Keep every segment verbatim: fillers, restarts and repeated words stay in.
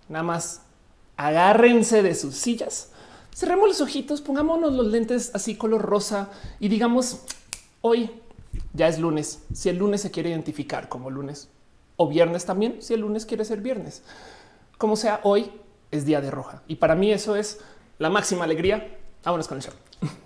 nada más agárrense de sus sillas, cerremos los ojitos, pongámonos los lentes así color rosa y digamos hoy ya es lunes. Si el lunes se quiere identificar como lunes o viernes también, si el lunes quiere ser viernes, como sea, hoy es día de Roja y para mí eso es la máxima alegría. Vámonos con el show.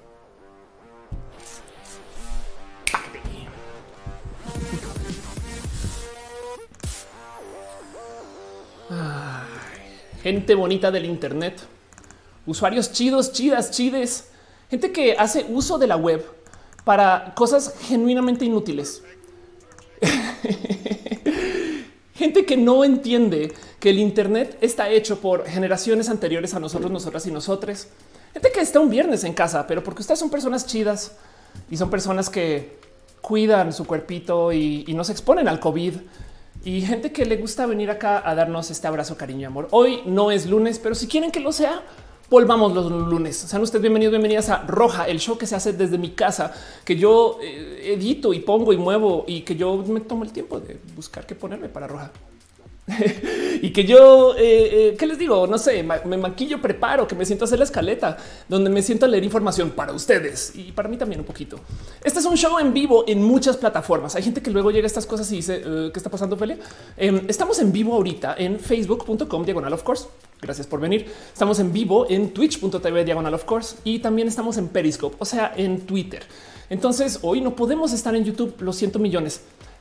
Ay, gente bonita del Internet, usuarios chidos, chidas, chides, gente que hace uso de la web para cosas genuinamente inútiles. Gente que no entiende que el Internet está hecho por generaciones anteriores a nosotros, nosotras y nosotres. Gente que está un viernes en casa, pero porque ustedes son personas chidas y son personas que cuidan su cuerpito y, y no se exponen al COVID. Y gente que le gusta venir acá a darnos este abrazo, cariño y amor. Hoy no es lunes, pero si quieren que lo sea, volvamos los lunes. Sean ustedes bienvenidos, bienvenidas a Roja, el show que se hace desde mi casa, que yo eh, edito y pongo y muevo y que yo me tomo el tiempo de buscar qué ponerme para Roja. Y que yo, eh, eh, ¿qué les digo? No sé, ma me maquillo, preparo, que me siento a hacer la escaleta, donde me siento a leer información para ustedes y para mí también un poquito. Este es un show en vivo en muchas plataformas. Hay gente que luego llega a estas cosas y dice, uh, ¿qué está pasando, Felia? Eh, estamos en vivo ahorita en facebook punto com diagonal of course. Gracias por venir. Estamos en vivo en twitch punto tv diagonal of course y también estamos en Periscope, o sea, en Twitter. Entonces hoy no podemos estar en YouTube. Lo siento millones.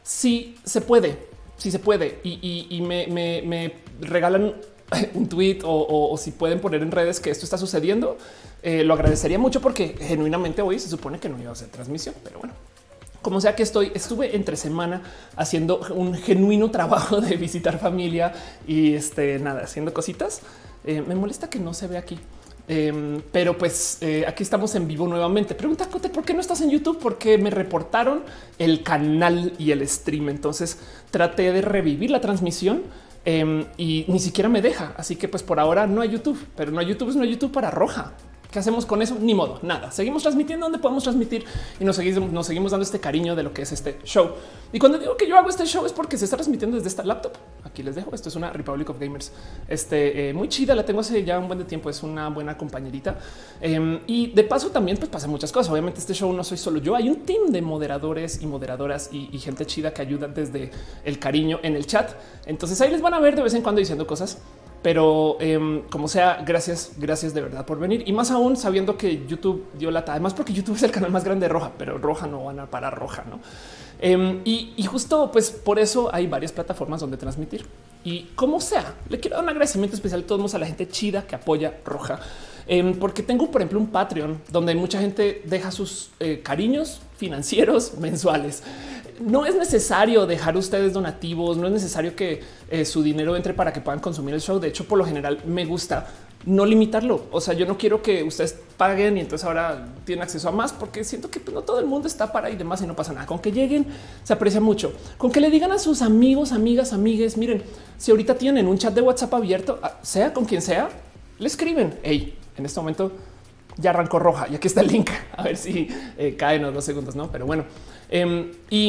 Sí se puede. Si se puede y, y, y me, me, me regalan un tweet o, o, o si pueden poner en redes que esto está sucediendo, eh, lo agradecería mucho porque genuinamente hoy se supone que no iba a hacer transmisión, pero bueno, como sea que estoy, estuve entre semana haciendo un genuino trabajo de visitar familia y este nada, haciendo cositas. Eh, me molesta que no se ve aquí. Eh, pero pues eh, aquí estamos en vivo nuevamente. Pregunta Cote, ¿por qué no estás en YouTube? Porque me reportaron el canal y el stream. Entonces traté de revivir la transmisión eh, y ni siquiera me deja. Así que pues por ahora no hay YouTube, pero no hay YouTube, es no hay YouTube para Roja. ¿Qué hacemos con eso? Ni modo, nada. Seguimos transmitiendo donde podemos transmitir y nos seguimos, nos seguimos dando este cariño de lo que es este show. Y cuando digo que yo hago este show es porque se está transmitiendo desde esta laptop. Aquí les dejo. Esto es una Republic of Gamers. Este eh, muy chida. La tengo hace ya un buen de tiempo. Es una buena compañerita. Eh, y de paso también pues pasan muchas cosas. Obviamente este show no soy solo yo. Hay un team de moderadores y moderadoras y, y gente chida que ayudan desde el cariño en el chat. Entonces ahí les van a ver de vez en cuando diciendo cosas. Pero eh, como sea, gracias, gracias de verdad por venir y más aún sabiendo que YouTube dio lata, además porque YouTube es el canal más grande de Roja, pero Roja no van a parar Roja, no? Eh, y, y justo pues por eso hay varias plataformas donde transmitir y como sea, le quiero dar un agradecimiento especial a todos a la gente chida que apoya Roja, eh, porque tengo, por ejemplo, un Patreon donde mucha gente deja sus eh, cariños financieros mensuales. No es necesario dejar ustedes donativos, no es necesario que eh, su dinero entre para que puedan consumir el show. De hecho, por lo general me gusta no limitarlo. O sea, yo no quiero que ustedes paguen y entonces ahora tienen acceso a más porque siento que pues, no todo el mundo está para y demás y no pasa nada. Con que lleguen se aprecia mucho. Con que le digan a sus amigos, amigas, amigues, miren, si ahorita tienen un chat de WhatsApp abierto, sea con quien sea, le escriben, hey, en este momento ya arrancó Roja y aquí está el link. A ver si eh, cae en los dos segundos, no? Pero bueno, eh, y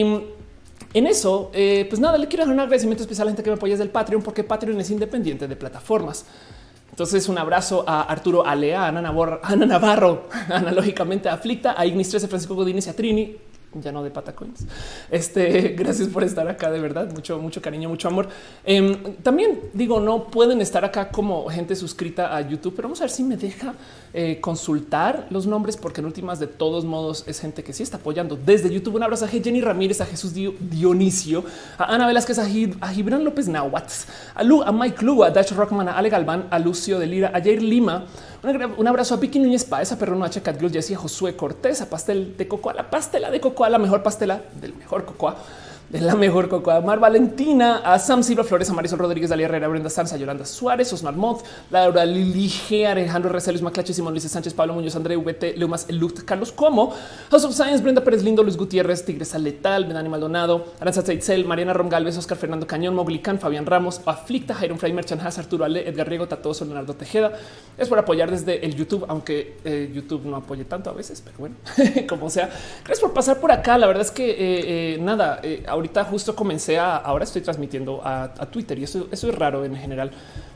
en eso, eh, pues nada, le quiero dar un agradecimiento especial a la gente que me apoya desde el Patreon, porque Patreon es independiente de plataformas. Entonces, un abrazo a Arturo Alea, a Ana Navarro, a Ana Navarro, analógicamente a Aflicta, a Ignis trece, Francisco Godínez y a Trini. Ya no de Patacoins. Este, gracias por estar acá, de verdad. Mucho, mucho cariño, mucho amor. Eh, también digo, no pueden estar acá como gente suscrita a YouTube, pero vamos a ver si me deja eh, consultar los nombres, porque en últimas de todos modos es gente que sí está apoyando desde YouTube. Un abrazo a Jenny Ramírez, a Jesús Dionisio, a Ana Velázquez, a, Gib a Gibran López Nahuatz, a Lu, a Mike Lu, a Dash Rockman, a Ale Galván, a Lucio de Lira, a Jair Lima. Un abrazo a Vicky Núñez Paez, a Perrono H, Cat Girl, Jessie, a Josué Cortés, a Pastel de Cocoa, la pastela de Cocoa, la mejor pastela del mejor cocoa, de la mejor cocoa, Mar Valentina, a Sam Silva Flores, a Marisol Rodríguez, Dalia Herrera, Brenda Sanz, a Yolanda Suárez, Osmar Montt, Laura Lili G, Alejandro Receles, Maclache, Simón Luis Sánchez, Pablo Muñoz, André V T, Leumas, Elut, Carlos Como, House of Science, Brenda Pérez Lindo, Luis Gutiérrez, Tigresa Letal, Benani Maldonado, Aranza Teitzel, Mariana Rom Galvez, Oscar Fernando Cañón, Moglican, Fabián Ramos, Aflicta, Jairon Fray, Merchan Haas, Arturo Ale, Edgar Riego, Tatoso, Leonardo Tejeda. Es por apoyar desde el YouTube, aunque eh, YouTube no apoye tanto a veces, pero bueno, como sea. Gracias por pasar por acá. La verdad es que eh, eh, nada, eh, ahorita justo comencé a, ahora estoy transmitiendo a, a Twitter y eso, eso es raro en general.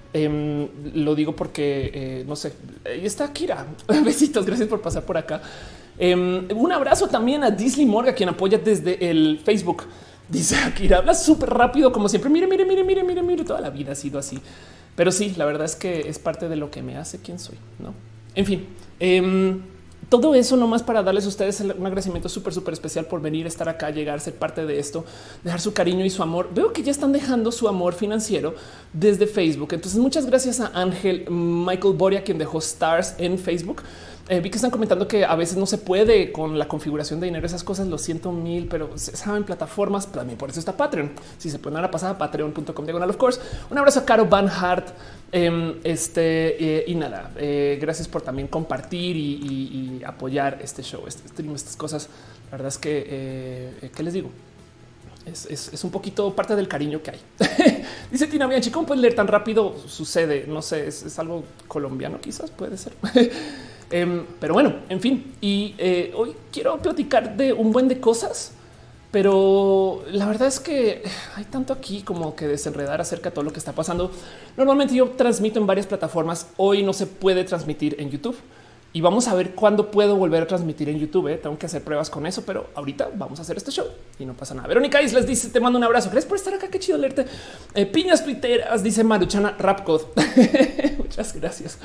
Eh, lo digo porque eh, no sé, ahí está Kira. Besitos, gracias por pasar por acá. Eh, un abrazo también a Disney Morga, quien apoya desde el Facebook. Dice Akira, habla súper rápido, como siempre. Mire, mire, mire, mire, mire, mire, toda la vida ha sido así. Pero sí, la verdad es que es parte de lo que me hace quien soy, ¿no? En fin, eh, todo eso nomás para darles a ustedes un agradecimiento súper, súper especial por venir, estar acá, llegar, ser parte de esto, dejar su cariño y su amor. Veo que ya están dejando su amor financiero desde Facebook. Entonces, muchas gracias a Ángel Michael Boria, quien dejó stars en Facebook. Eh, vi que están comentando que a veces no se puede con la configuración de dinero, esas cosas. Lo siento mil, pero saben, plataformas también. Por eso está Patreon. Si se pueden dar a pasar a patreon punto com diagonal of course. Un abrazo a Caro Van Hart. Eh, este eh, y nada, eh, gracias por también compartir y, y, y apoyar este show, este stream, estas cosas. La verdad es que, eh, ¿qué les digo? Es, es, es un poquito parte del cariño que hay. Dice Tina Bianchi, ¿cómo puedes leer tan rápido? Sucede, no sé, es, es algo colombiano, quizás puede ser. Um, pero bueno, en fin, y eh, hoy quiero platicar de un buen de cosas, pero la verdad es que hay tanto aquí como que desenredar acerca de todo lo que está pasando. Normalmente yo transmito en varias plataformas. Hoy no se puede transmitir en YouTube y vamos a ver cuándo puedo volver a transmitir en YouTube. ¿eh? Tengo que hacer pruebas con eso, pero ahorita vamos a hacer este show y no pasa nada. Verónica Islas dice: te mando un abrazo. Gracias por estar acá. Qué chido leerte. Eh, piñas tuiteras, dice Maruchana Rapcode. Muchas gracias.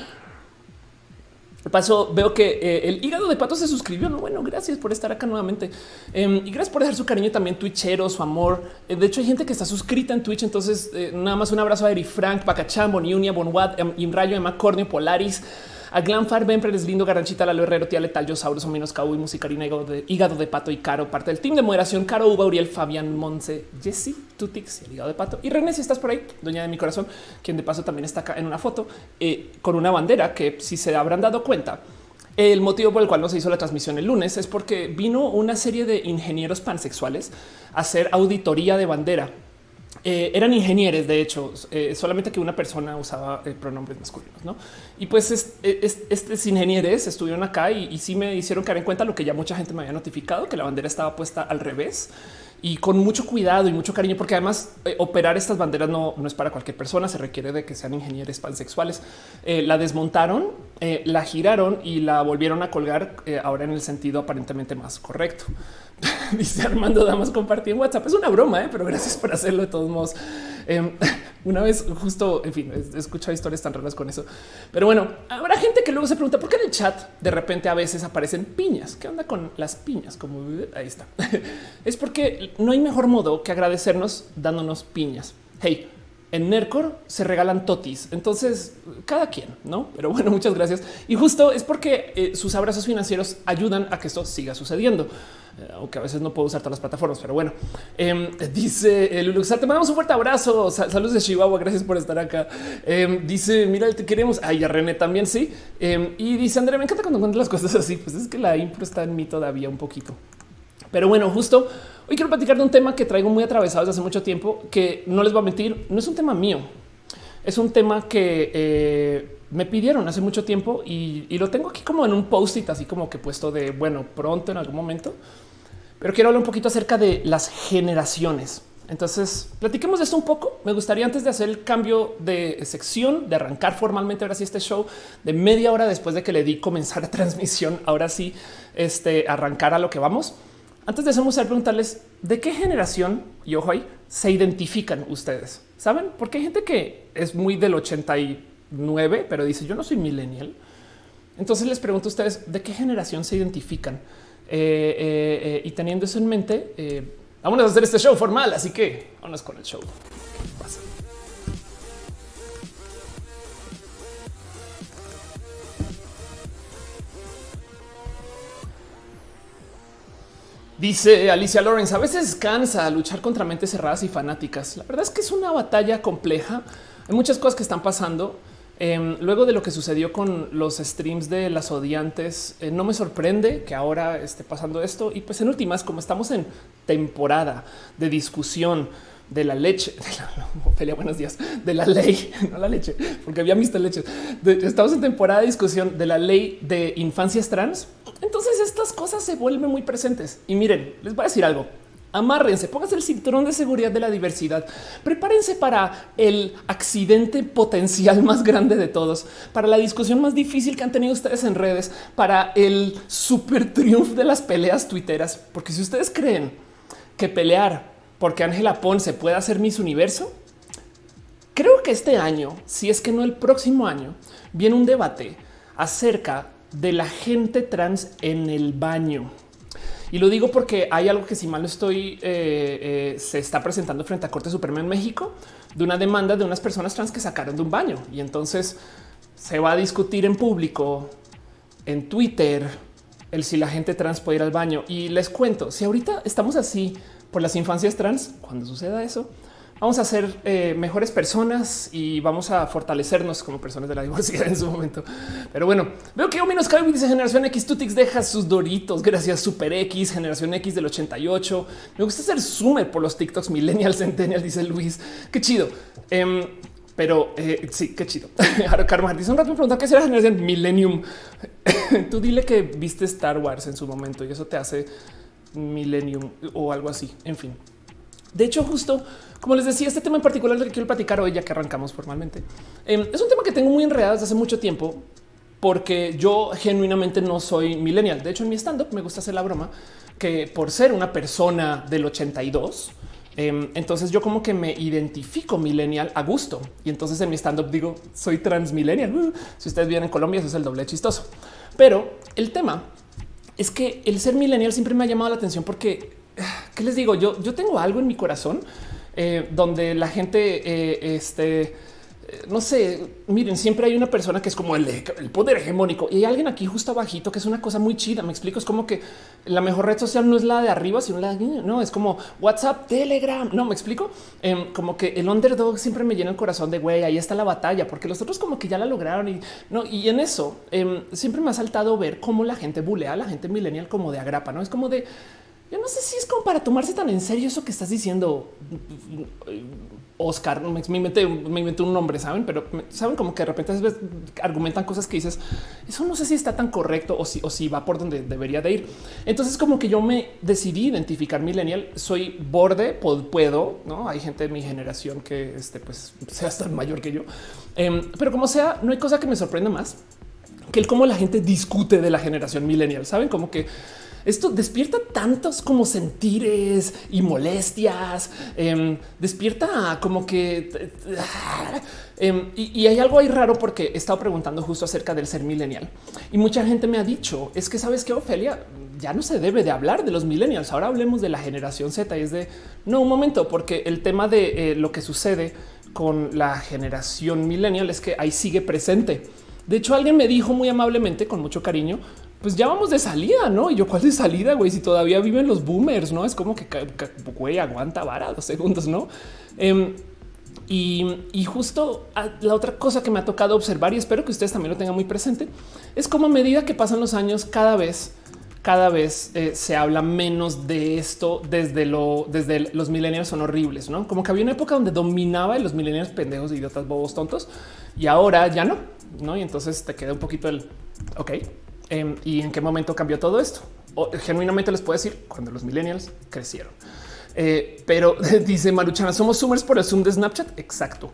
Paso, veo que eh, el hígado de pato se suscribió. No, bueno, gracias por estar acá nuevamente. Eh, y gracias por dejar su cariño también, twitchero, su amor. Eh, de hecho, hay gente que está suscrita en Twitch. Entonces, eh, nada más un abrazo a Eri Frank, Pacacham, Boniunia, Bonwad, Imrayo, Emma Cornio, Polaris, a Glanfar, Ben Pérez Lindo, Garanchita, Lalo Herrero, Tía Letal, Yosaurus, Menos Cabo y Musicarina, hígado de, hígado de pato y Caro, parte del team de moderación, Caro, Uba, Uriel, Fabián, Monse, Jessy, Tutix, el hígado de pato y René, si estás por ahí, doña de mi corazón, quien de paso también está acá en una foto eh, con una bandera que, si se habrán dado cuenta, el motivo por el cual no se hizo la transmisión el lunes es porque vino una serie de ingenieros pansexuales a hacer auditoría de bandera. Eh, eran ingenieros, de hecho, eh, solamente que una persona usaba eh, pronombres masculinos, ¿no? Y pues es, es, estos ingenieros estuvieron acá y, y sí me hicieron caer en cuenta lo que ya mucha gente me había notificado, que la bandera estaba puesta al revés y con mucho cuidado y mucho cariño, porque además eh, operar estas banderas no, no es para cualquier persona, se requiere de que sean ingenieros pansexuales. Eh, la desmontaron, eh, la giraron y la volvieron a colgar eh, ahora en el sentido aparentemente más correcto. Dice Armando Damas, compartí en WhatsApp. Es una broma, ¿eh? Pero gracias por hacerlo de todos modos. Eh, una vez justo, en fin, he escuchado historias tan raras con eso. Pero bueno, habrá gente que luego se pregunta por qué en el chat de repente a veces aparecen piñas. ¿Qué onda con las piñas? Como ahí está. Es porque no hay mejor modo que agradecernos dándonos piñas. Hey, en Nerdcore se regalan totis. Entonces, cada quien, ¿no? Pero bueno, muchas gracias. Y justo es porque eh, sus abrazos financieros ayudan a que esto siga sucediendo. Eh, aunque a veces no puedo usar todas las plataformas, pero bueno. Eh, dice el Luxar, te mandamos un fuerte abrazo. Sal saludos de Chihuahua, gracias por estar acá. Eh, dice, mira, te queremos. Ay, a René también, sí. Eh, y dice, Andrea, me encanta cuando encuentro las cosas así. Pues es que la impro está en mí todavía un poquito. Pero bueno, justo hoy quiero platicar de un tema que traigo muy atravesado desde hace mucho tiempo, que no les voy a mentir, no es un tema mío. Es un tema que eh, me pidieron hace mucho tiempo y, y lo tengo aquí como en un post-it, así como que puesto de, bueno, pronto en algún momento. Pero quiero hablar un poquito acerca de las generaciones. Entonces, platiquemos de esto un poco. Me gustaría, antes de hacer el cambio de sección, de arrancar formalmente ahora sí este show, de media hora después de que le di comenzar la transmisión, ahora sí, este, arrancar a lo que vamos. Antes de eso, me gustaría preguntarles de qué generación, y ojo ahí, se identifican ustedes. ¿Saben? Porque hay gente que es muy del ochenta y nueve, pero dice yo no soy millennial. Entonces les pregunto a ustedes de qué generación se identifican. Eh, eh, eh, y teniendo eso en mente, eh, vamos a hacer este show formal. Así que vámonos con el show. ¿Qué pasa? Dice Alicia Lawrence, a veces cansa luchar contra mentes cerradas y fanáticas. La verdad es que es una batalla compleja. Hay muchas cosas que están pasando. Eh, luego de lo que sucedió con los streams de las odiantes, eh, no me sorprende que ahora esté pasando esto. Y pues en últimas, como estamos en temporada de discusión de la leche, de la, Ophelia, buenos días, de la ley, no la leche, porque había visto leche. De, estamos en temporada de discusión de la ley de infancias trans. Entonces estas cosas se vuelven muy presentes. Y miren, les voy a decir algo. Amárrense, pónganse el cinturón de seguridad de la diversidad. Prepárense para el accidente potencial más grande de todos, para la discusión más difícil que han tenido ustedes en redes, para el super triunfo de las peleas tuiteras. Porque si ustedes creen que pelear porque Ángela Ponce puede hacer Miss Universo, creo que este año, si es que no el próximo año, viene un debate acerca de la gente trans en el baño. Y lo digo porque hay algo que, si mal no estoy, eh, eh, se está presentando frente a Corte Suprema en México de una demanda de unas personas trans que sacaron de un baño. Y entonces se va a discutir en público, en Twitter, el si la gente trans puede ir al baño. Y les cuento, si ahorita estamos así por las infancias trans, cuando suceda eso, vamos a ser eh, mejores personas y vamos a fortalecernos como personas de la diversidad en su momento. Pero bueno, veo que Ominos Cabe dice Generación X, Tutix deja sus doritos. Gracias, Super X, Generación X del ochenta y ocho. Me gusta ser zoomer por los TikToks Millennial Centennial, dice Luis. Qué chido. Um, pero eh, sí, qué chido. Ahora, Carmen dice un rato me pregunta qué será Generación Millennium. Tú dile que viste Star Wars en su momento y eso te hace Millennium o algo así. En fin. De hecho, justo como les decía, este tema en particular del que quiero platicar hoy, ya que arrancamos formalmente, eh, es un tema que tengo muy enredado desde hace mucho tiempo, porque yo genuinamente no soy millennial. De hecho, en mi stand up me gusta hacer la broma que por ser una persona del ochenta y dos, eh, entonces yo como que me identifico millennial a gusto. Y entonces en mi stand up digo soy trans millennial. Uh, si ustedes viven en Colombia, eso es el doble chistoso. Pero el tema es que el ser millennial siempre me ha llamado la atención porque, ¿qué les digo? Yo, yo tengo algo en mi corazón eh, donde la gente, eh, este, eh, no sé, miren, siempre hay una persona que es como el, el poder hegemónico y hay alguien aquí justo abajito que es una cosa muy chida. Me explico, es como que la mejor red social no es la de arriba, sino la de, no, es como WhatsApp, Telegram. No me explico, eh, como que el underdog siempre me llena el corazón de güey, ahí está la batalla, porque los otros como que ya la lograron y no. Y en eso eh, siempre me ha saltado ver cómo la gente bulea a la gente millennial como de agrapa, no es como de, yo no sé si es como para tomarse tan en serio eso que estás diciendo, Oscar. Me, me, inventé, me inventé un nombre, saben, pero saben como que de repente argumentan cosas que dices, eso no sé si está tan correcto o si, o si va por donde debería de ir. Entonces, como que yo me decidí identificar millennial. Soy borde, puedo, no hay gente de mi generación que este, pues sea tan mayor que yo, eh, pero como sea, no hay cosa que me sorprenda más que el cómo la gente discute de la generación millennial. Saben, como que esto despierta tantos como sentires y molestias, eh, despierta como que eh, y, y hay algo ahí raro porque he estado preguntando justo acerca del ser millennial y mucha gente me ha dicho es que sabes que Ofelia, ya no se debe de hablar de los millennials, ahora hablemos de la generación Z. Y es de no, un momento, porque el tema de eh, lo que sucede con la generación millennial es que ahí sigue presente. De hecho, alguien me dijo muy amablemente, con mucho cariño, pues ya vamos de salida, ¿no? Y yo, ¿cuál de salida, güey? Si todavía viven los boomers, ¿no? Es como que, güey, aguanta vara dos segundos, ¿no? Eh, y, y justo la otra cosa que me ha tocado observar, y espero que ustedes también lo tengan muy presente, es como a medida que pasan los años, cada vez, cada vez eh, se habla menos de esto desde, lo, desde el, los millennials son horribles, ¿no? Como que había una época donde dominaba los millennials pendejos, idiotas, bobos, tontos, y ahora ya no, ¿no? Y entonces te queda un poquito el, ok, Eh, ¿y en qué momento cambió todo esto? O, genuinamente les puedo decir cuando los millennials crecieron. Eh, pero dice Maruchana, somos zoomers por el Zoom de Snapchat. Exacto.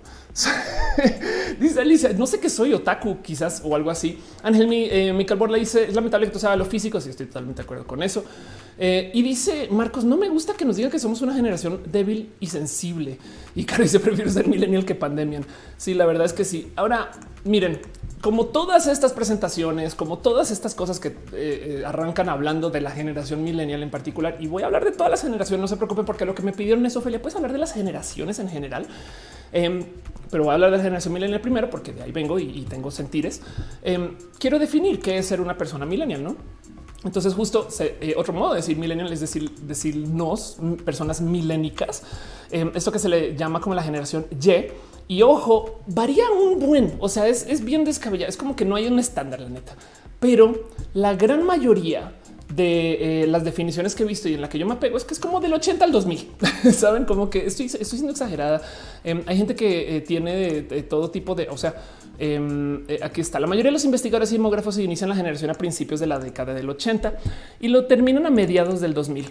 Dice Alicia, no sé qué soy, otaku quizás o algo así. Ángel eh, Michael Borla dice, es lamentable que tú sabes lo físico. Sí, estoy totalmente de acuerdo con eso. Eh, y dice Marcos, no me gusta que nos digan que somos una generación débil y sensible. Y claro, dice, prefiero ser millennial que pandemian. Sí, la verdad es que sí. Ahora, miren, como todas estas presentaciones, como todas estas cosas que eh, arrancan hablando de la generación millennial en particular, y voy a hablar de todas las generaciones, no se preocupen, porque lo que me pidieron es, Ofelia, puedes hablar de las generaciones en general, eh, pero voy a hablar de la generación millennial primero, porque de ahí vengo y, y tengo sentires. Eh, quiero definir qué es ser una persona millennial, ¿no? Entonces, justo eh, otro modo de decir millennial es decir, decirnos personas milénicas, eh, esto que se le llama como la generación Y. Y ojo, varía un buen, o sea, es, es bien descabellado. Es como que no hay un estándar, la neta, pero la gran mayoría de eh, las definiciones que he visto y en la que yo me apego es que es como del ochenta al dos mil. Saben, como que estoy, estoy siendo exagerada. Eh, hay gente que eh, tiene de, de todo tipo de, o sea, eh, eh, aquí está. La mayoría de los investigadores y demógrafos inician la generación a principios de la década del ochenta y lo terminan a mediados del dos mil.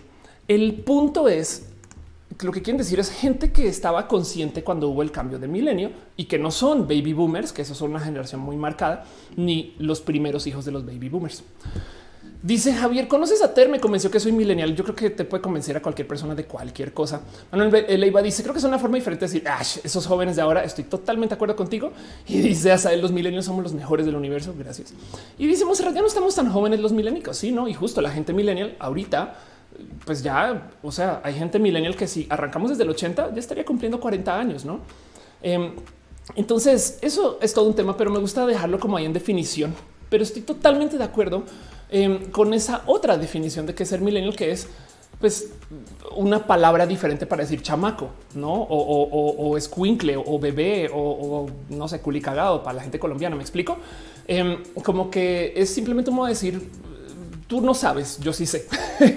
El punto es, lo que quieren decir es gente que estaba consciente cuando hubo el cambio de milenio y que no son baby boomers, que esos son una generación muy marcada, ni los primeros hijos de los baby boomers. Dice Javier, ¿conoces a Ter? Me convenció que soy millennial. Yo creo que te puede convencer a cualquier persona de cualquier cosa. Manuel Leiva dice, creo que es una forma diferente de decir, Ash, esos jóvenes de ahora, estoy totalmente de acuerdo contigo. Y dice, hasta los millennials somos los mejores del universo. Gracias. Y dice, Monserrat, ya no estamos tan jóvenes los millennials. Sí, no. Y justo la gente millennial ahorita, pues ya, o sea, hay gente millennial que si arrancamos desde el ochenta, ya estaría cumpliendo cuarenta años, ¿no? Eh, entonces, eso es todo un tema, pero me gusta dejarlo como ahí en definición. Pero estoy totalmente de acuerdo eh, con esa otra definición de que ser millennial, que es pues una palabra diferente para decir chamaco, no? O, o, o, o escuincle o bebé o, o no sé, culicagado para la gente colombiana. Me explico eh, como que es simplemente como decir tú no sabes, yo sí sé.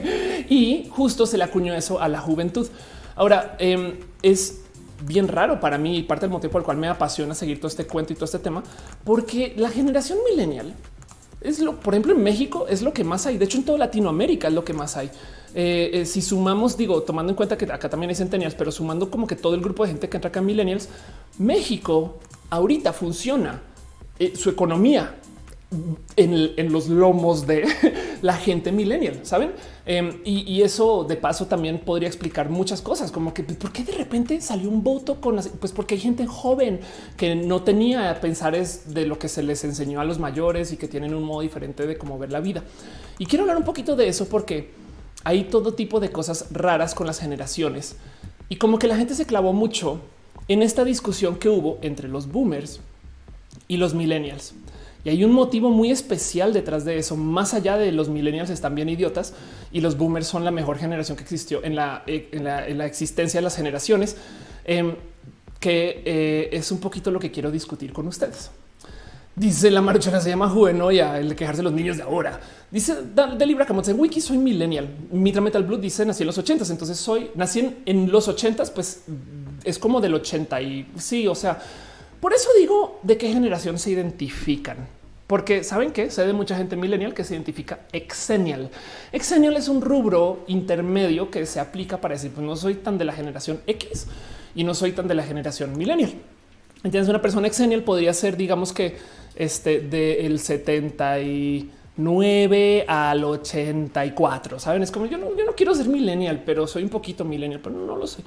Y justo se le acuñó eso a la juventud. Ahora eh, es bien raro para mí y parte del motivo por el cual me apasiona seguir todo este cuento y todo este tema, porque la generación millennial es lo, por ejemplo, en México es lo que más hay. De hecho, en toda Latinoamérica es lo que más hay. Eh, eh, si sumamos, digo, tomando en cuenta que acá también hay centennials, pero sumando como que todo el grupo de gente que entra acá en millennials, México ahorita funciona eh, su economía en, en los lomos de la gente millennial, saben? Eh, y, y eso de paso también podría explicar muchas cosas, como que por qué de repente salió un voto con, pues porque hay gente joven que no tenía pensares de lo que se les enseñó a los mayores y que tienen un modo diferente de cómo ver la vida. Y quiero hablar un poquito de eso porque hay todo tipo de cosas raras con las generaciones y como que la gente se clavó mucho en esta discusión que hubo entre los boomers y los millennials. Y hay un motivo muy especial detrás de eso. Más allá de los millennials están bien idiotas y los boomers son la mejor generación que existió en la, en la, en la existencia de las generaciones, eh, que eh, es un poquito lo que quiero discutir con ustedes. Dice la maruchana, se llama Juvenoya, el de quejarse de los niños de ahora. Dice de Libra como dice Wiki, soy millennial. Mitra Metal Blue dice nací en los ochentas. Entonces soy nací en, en los ochentas, pues es como del ochenta y sí, o sea, por eso digo de qué generación se identifican, porque saben que sé de mucha gente millennial que se identifica exennial. Exennial es un rubro intermedio que se aplica para decir, pues no soy tan de la generación X y no soy tan de la generación millennial. Entonces, una persona exennial podría ser, digamos que este del setenta y nueve al ochenta y cuatro. Saben, es como yo no, yo no quiero ser millennial, pero soy un poquito millennial, pero no, no lo sé.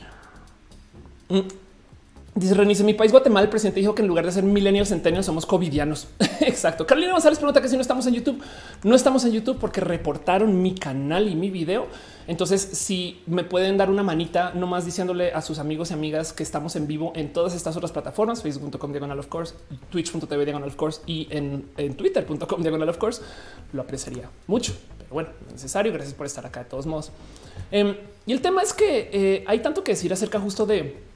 Mm. Dice Renice, en mi país, Guatemala, el presidente dijo que en lugar de ser millennials, centennials, somos covidianos. Exacto. Carolina González pregunta que si no estamos en YouTube. No estamos en YouTube porque reportaron mi canal y mi video. Entonces, si me pueden dar una manita, nomás diciéndole a sus amigos y amigas que estamos en vivo en todas estas otras plataformas, facebook punto com diagonal of course, twitch punto tv diagonal of course y en, en twitter punto com diagonal of course, lo apreciaría mucho. Pero bueno, necesario. Gracias por estar acá de todos modos. Eh, y el tema es que eh, hay tanto que decir acerca justo de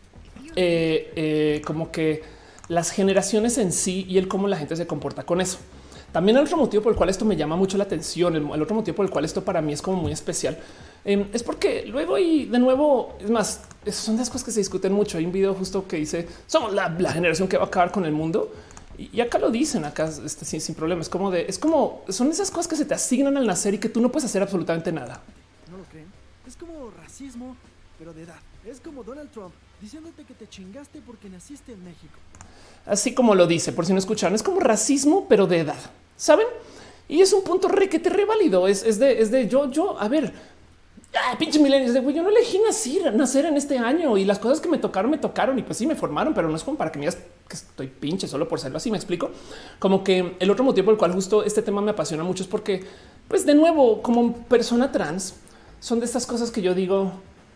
Eh, eh, como que las generaciones en sí y el cómo la gente se comporta con eso. También el otro motivo por el cual esto me llama mucho la atención, el, el otro motivo por el cual esto para mí es como muy especial, eh, es porque luego y de nuevo, es más, son las cosas que se discuten mucho. Hay un video justo que dice somos la, la generación que va a acabar con el mundo. Y, y acá lo dicen acá este, sin, sin problema. Es como de es como son esas cosas que se te asignan al nacer y que tú no puedes hacer absolutamente nada. ¿No lo creen? Es como racismo, pero de edad. Es como Donald Trump diciéndote que te chingaste porque naciste en México. Así como lo dice, por si no escucharon, es como racismo, pero de edad, ¿saben? Y es un punto re que te reválido. Es, es de, es de yo, yo, a ver, ah, pinche millennials de güey, yo no elegí nacer, nacer en este año y las cosas que me tocaron, me tocaron y pues sí me formaron, pero no es como para que me digas que estoy pinche solo por serlo así. Me explico como que el otro motivo por el cual justo este tema me apasiona mucho es porque, pues de nuevo, como persona trans, son de estas cosas que yo digo,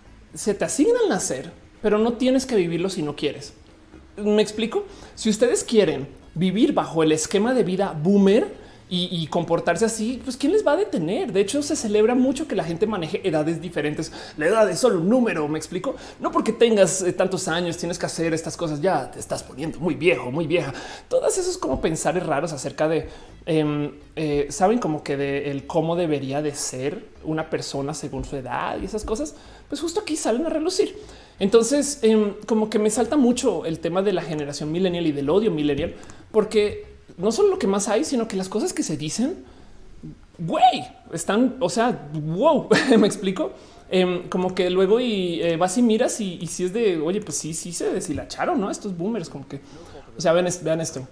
se te asignan nacer, pero no tienes que vivirlo si no quieres. Me explico. Si ustedes quieren vivir bajo el esquema de vida boomer y, y comportarse así, pues quién les va a detener. De hecho, se celebra mucho que la gente maneje edades diferentes. La edad es solo un número. Me explico. No porque tengas eh, tantos años tienes que hacer estas cosas. Ya te estás poniendo muy viejo, muy vieja. Todas esos como pensares raros acerca de eh, eh, saben como que de el cómo debería de ser una persona según su edad y esas cosas, pues justo aquí salen a relucir. Entonces, eh, como que me salta mucho el tema de la generación millennial y del odio millennial, porque no solo lo que más hay, sino que las cosas que se dicen, güey, están, o sea, wow, me explico. Eh, como que luego y eh, vas y miras y, y si es de, oye, pues sí, sí se deshilacharon, ¿no? Estos boomers, como que, o sea, vean, vean esto.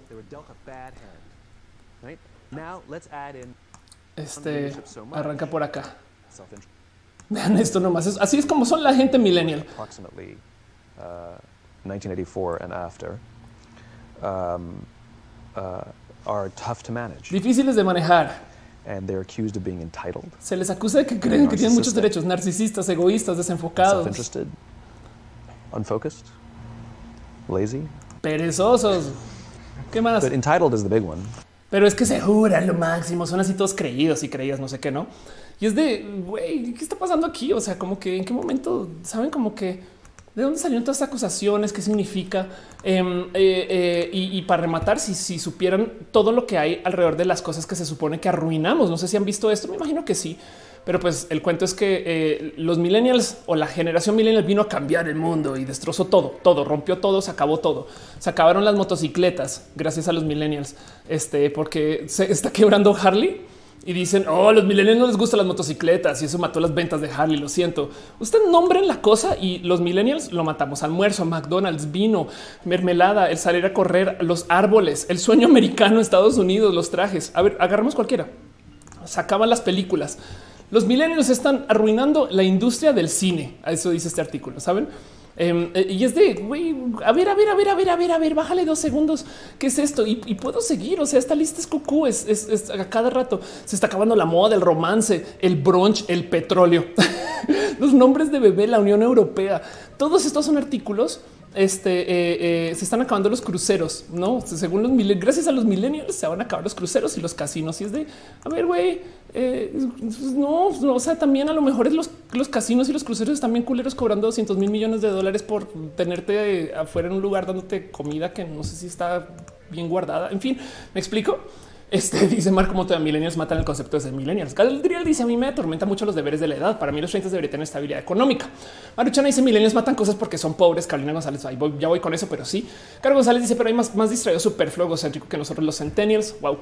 Este arranca por acá. Vean esto nomás. Es, así es como son la gente millennial. nineteen eighty-four and after um, uh, are tough to manage. Difíciles de manejar. And they're accused of being entitled. Se les acusa de que creen que tienen muchos derechos, narcisistas, egoístas, desenfocados, self-interested, unfocused, lazy, perezosos. ¿Qué más? But entitled is the big one. Pero es que se juran lo máximo, son así todos creídos y creídas, no sé qué, ¿no? Y es de, güey, ¿qué está pasando aquí? O sea, como que en qué momento, ¿saben? Como que de dónde salieron todas estas acusaciones, qué significa eh, eh, eh, y, y para rematar, si, si supieran todo lo que hay alrededor de las cosas que se supone que arruinamos. No sé si han visto esto, me imagino que sí, pero pues el cuento es que eh, los millennials o la generación millennial vino a cambiar el mundo y destrozó todo, todo, rompió todo, se acabó todo. Se acabaron las motocicletas gracias a los millennials, este, porque se está quebrando Harley. Y dicen, oh, los millennials no les gustan las motocicletas y eso mató las ventas de Harley. Lo siento. Usted nombren la cosa y los millennials lo matamos. Almuerzo, McDonald's, vino, mermelada, el salir a correr, los árboles, el sueño americano, Estados Unidos, los trajes. A ver, agarramos cualquiera. Se acaban las películas. Los millennials están arruinando la industria del cine. A eso dice este artículo, ¿saben? Eh, y es de, güey, a ver, a ver, a ver, a ver, a ver, a ver, bájale dos segundos. ¿Qué es esto? Y, y puedo seguir. O sea, esta lista es cucú, es, es, es a cada rato. Se está acabando la moda del romance, el brunch, el petróleo, los nombres de bebé, la Unión Europea. Todos estos son artículos. Este eh, eh, se están acabando los cruceros, no? Según los millennials, gracias a los millennials se van a acabar los cruceros y los casinos. Y es de, a ver, güey, eh, no, no, o sea, también a lo mejor es los, los casinos y los cruceros están bien culeros cobrando doscientos mil millones de dólares por tenerte afuera en un lugar dándote comida que no sé si está bien guardada. En fin, me explico. Este dice Marco Moto de millennials matan el concepto de ser millennials. Galdriel dice a mí me atormenta mucho los deberes de la edad. Para mí los treinta deberían tener estabilidad económica. Maruchana dice millennials matan cosas porque son pobres. Carolina González, ahí voy, ya voy con eso, pero sí. Caro González dice pero hay más, más distraído superfluo egocéntrico que nosotros los centennials. Wow.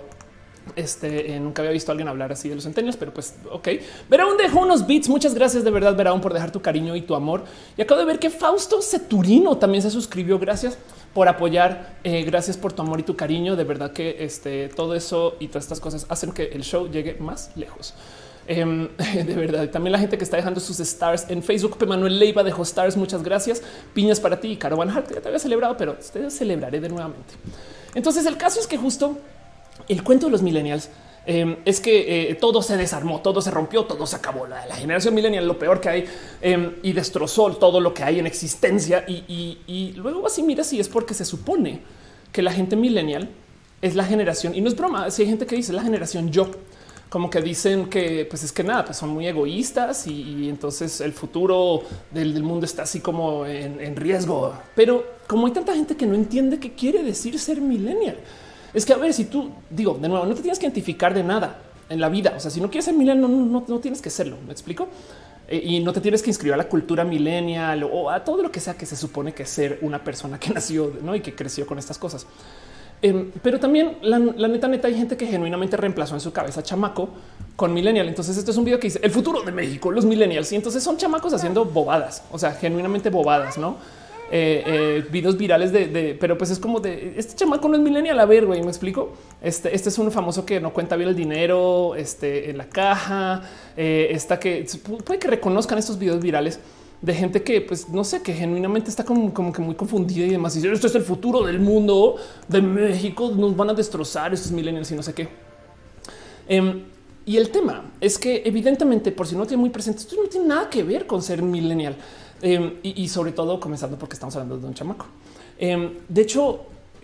Este eh, nunca había visto a alguien hablar así de los centennials, pero pues ok. Veraún dejó unos beats. Muchas gracias de verdad, Veraún, por dejar tu cariño y tu amor. Y acabo de ver que Fausto Ceturino también se suscribió. Gracias por apoyar. Eh, gracias por tu amor y tu cariño. De verdad que este todo eso y todas estas cosas hacen que el show llegue más lejos. Um, de verdad, también la gente que está dejando sus stars en Facebook. Manuel Leiva dejó stars. Muchas gracias. Piñas para ti. Caro Van Hart, ya te había celebrado, pero te celebraré de nuevamente. Entonces, el caso es que justo el cuento de los millennials eh, es que eh, todo se desarmó, todo se rompió, todo se acabó. La, la generación millennial, lo peor que hay eh, y destrozó todo lo que hay en existencia. Y, y, y luego así mira si es porque se supone que la gente millennial es la generación y no es broma. Si hay gente que dice la generación yo, como que dicen que pues es que nada, pues son muy egoístas y, y entonces el futuro del, del mundo está así como en, en riesgo. Pero como hay tanta gente que no entiende qué quiere decir ser millennial, es que a ver, si tú digo de nuevo, no te tienes que identificar de nada en la vida. O sea, si no quieres ser millennial, no, no, no tienes que serlo. Me explico. Eh, y no te tienes que inscribir a la cultura millennial o a todo lo que sea que se supone que es ser una persona que nació, ¿no? Y que creció con estas cosas. Eh, pero también la, la neta, neta, hay gente que genuinamente reemplazó en su cabeza chamaco con millennial. Entonces, este es un video que dice el futuro de México, los millennials. Y entonces son chamacos haciendo bobadas, o sea, genuinamente bobadas, no? Eh, eh, videos virales de, de, pero pues es como de este chamaco no es millennial. A ver, güey, me explico. Este, este es un famoso que no cuenta bien el dinero, este en la caja, eh, esta que puede que reconozcan estos videos virales de gente que, pues no sé, que genuinamente está como, como que muy confundida y demás. Y dice, esto es el futuro del mundo de México, nos van a destrozar estos millennials y no sé qué. Eh, y el tema es que evidentemente, por si no tiene muy presente, esto no tiene nada que ver con ser millennial. Eh, y, y sobre todo comenzando porque estamos hablando de un chamaco. Eh, de hecho,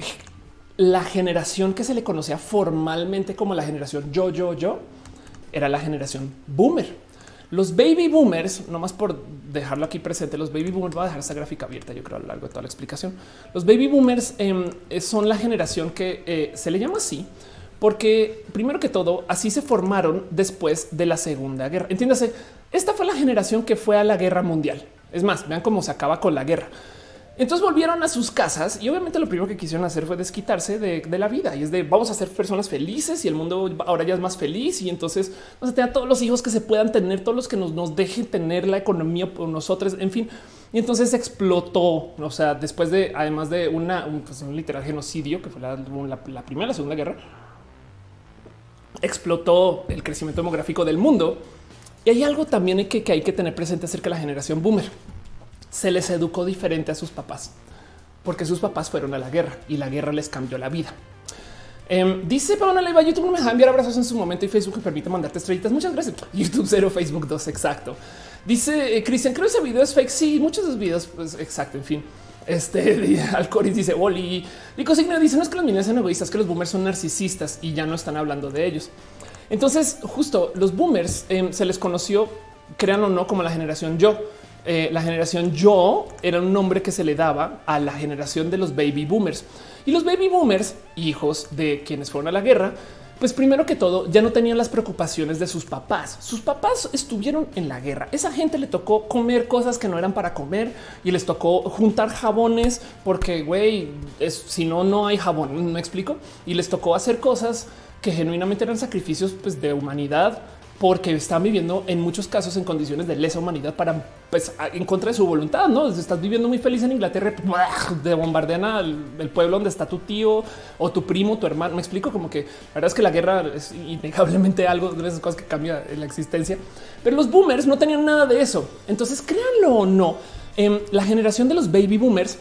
la generación que se le conocía formalmente como la generación yo, yo, yo, era la generación boomer. Los baby boomers, nomás por dejarlo aquí presente, los baby boomers, voy a dejar esa gráfica abierta, yo creo, a lo largo de toda la explicación. Los baby boomers eh, son la generación que eh, se le llama así porque primero que todo, así se formaron después de la Segunda Guerra. Entiéndase, esta fue la generación que fue a la guerra mundial. Es más, vean cómo se acaba con la guerra. Entonces volvieron a sus casas y obviamente lo primero que quisieron hacer fue desquitarse de, de la vida y es de vamos a ser personas felices y el mundo ahora ya es más feliz y entonces vamos a tener todos los hijos que se puedan tener, todos los que nos, nos dejen tener la economía por nosotros, en fin. Y entonces explotó, o sea, después de además de una, un, pues un literal genocidio que fue la, la, la primera, la segunda guerra, explotó el crecimiento demográfico del mundo. Y hay algo también que, que hay que tener presente acerca de la generación boomer. Se les educó diferente a sus papás porque sus papás fueron a la guerra y la guerra les cambió la vida. Eh, dice Pablo Leiva, YouTube no me deja enviar abrazos en su momento y Facebook me permite mandarte estrellitas. Muchas gracias. YouTube cero, Facebook dos. Exacto. Dice eh, Cristian, creo que ese video es fake. Sí, muchos de los videos, pues exacto. En fin, este Alcoris dice Oli. Lico Signo dice no es que los millennials sean egoístas, que los boomers son narcisistas y ya no están hablando de ellos. Entonces, justo los boomers eh, se les conoció, crean o no, como la generación yo. Eh, la generación yo era un nombre que se le daba a la generación de los baby boomers y los baby boomers, hijos de quienes fueron a la guerra, pues primero que todo ya no tenían las preocupaciones de sus papás. Sus papás estuvieron en la guerra. Esa gente le tocó comer cosas que no eran para comer y les tocó juntar jabones porque güey, si no, no hay jabón. Me explico. Y les tocó hacer cosas que genuinamente eran sacrificios pues, de humanidad, porque están viviendo en muchos casos en condiciones de lesa humanidad para pues en contra de su voluntad. No estás viviendo muy feliz en Inglaterra, de bombardean al el pueblo donde está tu tío o tu primo, tu hermano. Me explico, como que la verdad es que la guerra es innegablemente algo de esas cosas que cambia en la existencia, pero los boomers no tenían nada de eso. Entonces, créanlo o no, eh, la generación de los baby boomers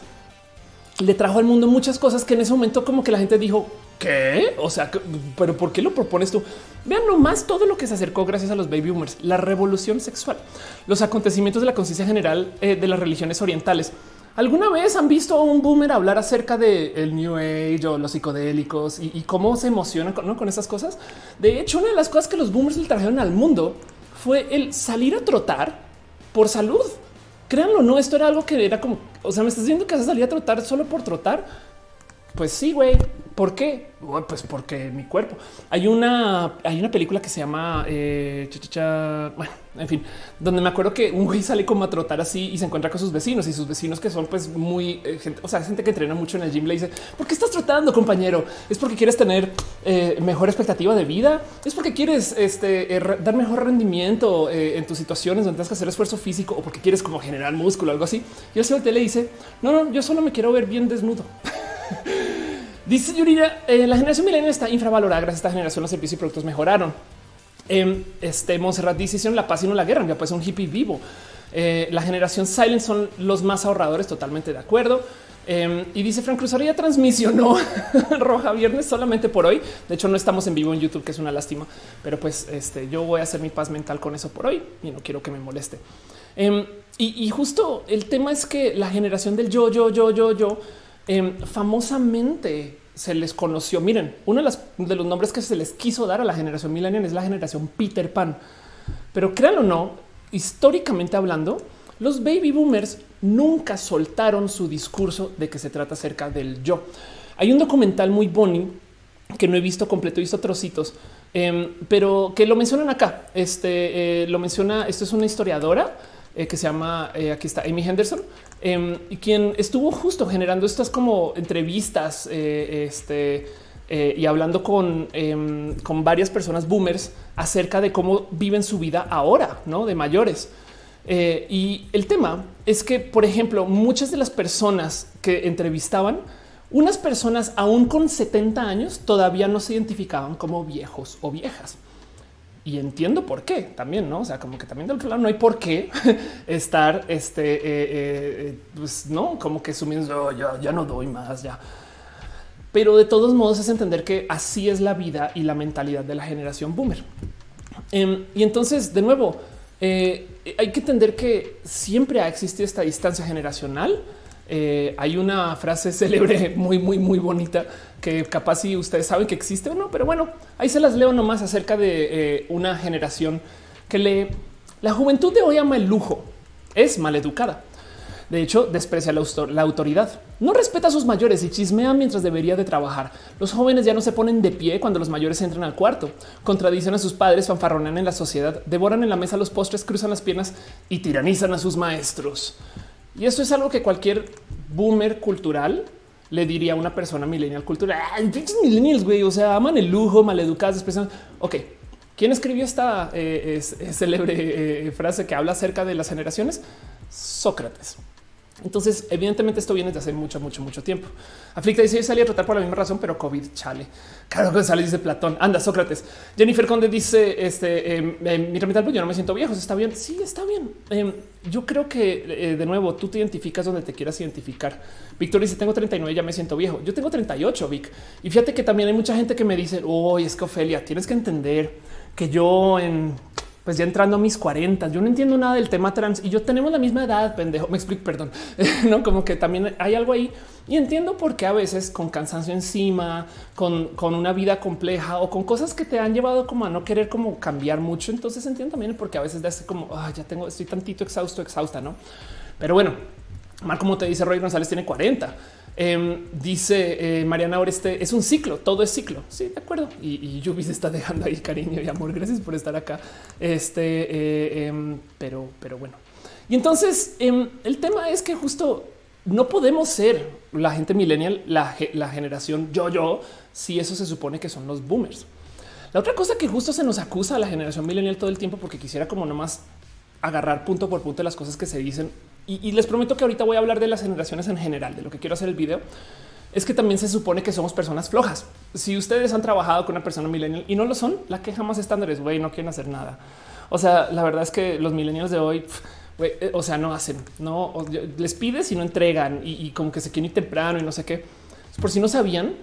le trajo al mundo muchas cosas que en ese momento como que la gente dijo, ¿qué? O sea, pero ¿por qué lo propones tú? Vean nomás todo lo que se acercó gracias a los baby boomers, la revolución sexual, los acontecimientos de la conciencia general eh, de las religiones orientales. ¿Alguna vez han visto a un boomer hablar acerca de el New Age o los psicodélicos y, y cómo se emocionan con, ¿no? con esas cosas? De hecho, una de las cosas que los boomers le trajeron al mundo fue el salir a trotar por salud. Créanlo, no, esto era algo que era como, o sea, me estás diciendo que vas a salir a trotar solo por trotar. Pues sí, güey. ¿Por qué? Pues porque mi cuerpo. Hay una, hay una película que se llama eh, cha, cha, cha, bueno, en fin, donde me acuerdo que un güey sale como a trotar así y se encuentra con sus vecinos y sus vecinos que son pues muy eh, gente, o sea, gente que entrena mucho en el gym le dice ¿por qué estás trotando, compañero? ¿Es porque quieres tener eh, mejor expectativa de vida? ¿Es porque quieres este, eh, dar mejor rendimiento eh, en tus situaciones donde tienes que hacer esfuerzo físico o porque quieres como generar músculo o algo así? Y él se voltea y le dice no, no, yo solo me quiero ver bien desnudo. Dice Yurira, eh, la generación millennial está infravalorada. Gracias a esta generación los servicios y productos mejoraron. Eh, este Montserrat dice hicieron la paz y no la guerra. Ya pues un hippie vivo. Eh, la generación silent son los más ahorradores. Totalmente de acuerdo. Eh, y dice Frank Cruz, ahora ya transmisionó Roja Viernes solamente por hoy. De hecho, no estamos en vivo en YouTube, que es una lástima, pero pues este, yo voy a hacer mi paz mental con eso por hoy y no quiero que me moleste. Eh, y, y justo el tema es que la generación del yo, yo, yo, yo, yo, eh, famosamente se les conoció. Miren, uno de, las, de los nombres que se les quiso dar a la generación millennial es la generación Peter Pan. Pero créanlo o no, históricamente hablando, los baby boomers nunca soltaron su discurso de que se trata acerca del yo. Hay un documental muy bonito que no he visto completo, he visto trocitos, eh, pero que lo mencionan acá. Este eh, lo menciona. Esto es una historiadora eh, que se llama eh, aquí está Amy Henderson, eh, y quien estuvo justo generando estas como entrevistas eh, este, eh, y hablando con, eh, con varias personas boomers acerca de cómo viven su vida ahora, no de mayores. Eh, y el tema es que, por ejemplo, muchas de las personas que entrevistaban, unas personas aún con setenta años todavía no se identificaban como viejos o viejas. Y entiendo por qué también, no? O sea, como que también del otro lado no hay por qué estar este, eh, eh, pues no, como que sumiendo, oh, ya, ya no doy más, ya. Pero de todos modos es entender que así es la vida y la mentalidad de la generación boomer. Eh, y entonces, de nuevo, eh, hay que entender que siempre ha existido esta distancia generacional. Eh, hay una frase célebre muy, muy, muy bonita que capaz si ustedes saben que existe o no, pero bueno, ahí se las leo nomás acerca de eh, una generación que le la juventud de hoy ama el lujo, es maleducada. De hecho, desprecia la, la autoridad, no respeta a sus mayores y chismea mientras debería de trabajar. Los jóvenes ya no se ponen de pie cuando los mayores entran al cuarto, contradicen a sus padres, fanfarronean en la sociedad, devoran en la mesa los postres, cruzan las piernas y tiranizan a sus maestros. Y eso es algo que cualquier boomer cultural le diría a una persona millennial cultural. Ay, pinches millennials, güey. O sea, aman el lujo, maleducadas, expresan. Ok, ¿quién escribió esta eh, es, es célebre eh, frase que habla acerca de las generaciones? Sócrates. Entonces, evidentemente, esto viene de hace mucho, mucho, mucho tiempo. Aflicta dice: yo salí a trotar por la misma razón, pero COVID, chale. Claro que sale, dice Platón. Anda, Sócrates. Jennifer Conde dice: Este, eh, eh, mira, mi tal, yo no me siento viejo. Está bien. Sí, está bien. Eh, yo creo que eh, de nuevo tú te identificas donde te quieras identificar. Víctor dice: tengo treinta y nueve, ya me siento viejo. Yo tengo treinta y ocho, Vic. Y fíjate que también hay mucha gente que me dice: oh, es que Ofelia, tienes que entender que yo en pues ya entrando a mis cuarenta, yo no entiendo nada del tema trans y yo tenemos la misma edad, pendejo. Me explico, perdón, no, como que también hay algo ahí y entiendo por qué a veces con cansancio encima, con, con una vida compleja o con cosas que te han llevado como a no querer como cambiar mucho. Entonces entiendo también porque a veces de hace como oh, ya tengo, estoy tantito exhausto, exhausta, no? Pero bueno, Mar, como te dice Roy González, tiene cuarenta. Eh, dice eh, Mariana Oreste, es un ciclo, todo es ciclo. Sí, de acuerdo. Y, y Yubi se está dejando ahí cariño y amor. Gracias por estar acá. Este, eh, eh, pero, pero bueno. Y entonces eh, el tema es que justo no podemos ser la gente millennial, la, la generación yo, yo, si eso se supone que son los boomers. La otra cosa que justo se nos acusa a la generación millennial todo el tiempo, porque quisiera como nomás agarrar punto por punto las cosas que se dicen. Y, y les prometo que ahorita voy a hablar de las generaciones en general. De lo que quiero hacer el video es que también se supone que somos personas flojas. Si ustedes han trabajado con una persona millennial y no lo son, la queja más estándar es güey, no quieren hacer nada. O sea, la verdad es que los millennials de hoy, pf, wey, eh, o sea, no hacen, no o, les pides y no entregan y, y como que se quieren ir temprano y no sé qué. Por si no sabían,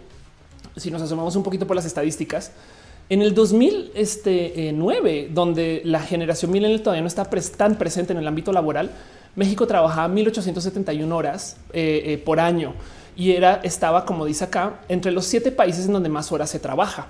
si nos asomamos un poquito por las estadísticas, en el dos mil nueve, donde la generación millennial todavía no está pres tan presente en el ámbito laboral, México trabajaba mil ochocientos setenta y una horas eh, eh, por año y era, estaba, como dice acá, entre los siete países en donde más horas se trabaja.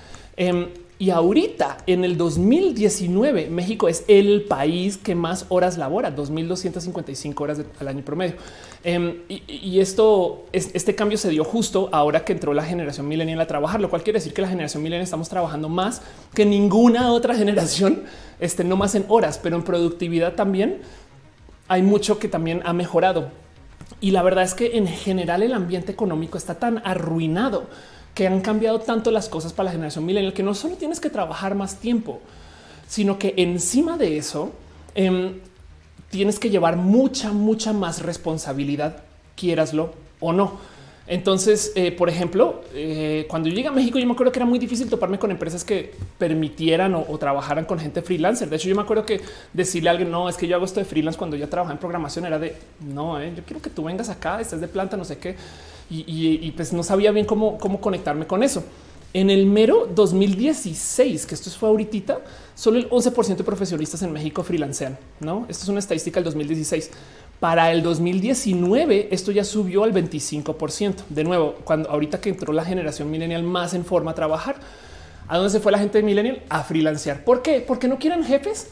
Eh, y ahorita, en el dos mil diecinueve, México es el país que más horas labora, dos mil doscientas cincuenta y cinco horas de, al año promedio. Eh, y, y esto, es, este cambio se dio justo ahora que entró la generación millennial a trabajar, lo cual quiere decir que la generación millennial estamos trabajando más que ninguna otra generación, este, no más en horas, pero en productividad también. Hay mucho que también ha mejorado y la verdad es que en general el ambiente económico está tan arruinado que han cambiado tanto las cosas para la generación millennial que no solo tienes que trabajar más tiempo, sino que encima de eso eh, tienes que llevar mucha, mucha más responsabilidad, quieraslo o no. Entonces, eh, por ejemplo, eh, cuando yo llegué a México, yo me acuerdo que era muy difícil toparme con empresas que permitieran o, o trabajaran con gente freelancer. De hecho, yo me acuerdo que decirle a alguien, no, es que yo hago esto de freelance cuando ya trabajaba en programación, era de no, eh, yo quiero que tú vengas acá, estés de planta, no sé qué. Y, y, y pues no sabía bien cómo, cómo conectarme con eso. En el mero dos mil dieciséis, que esto fue ahorita, solo el once por ciento de profesionistas en México freelancean. No, esto es una estadística del dos mil dieciséis. Para el dos mil diecinueve, esto ya subió al veinticinco por ciento. De nuevo, cuando ahorita que entró la generación millennial más en forma a trabajar, ¿a dónde se fue la gente millennial? A freelancear. ¿Por qué? ¿Porque no quieren jefes?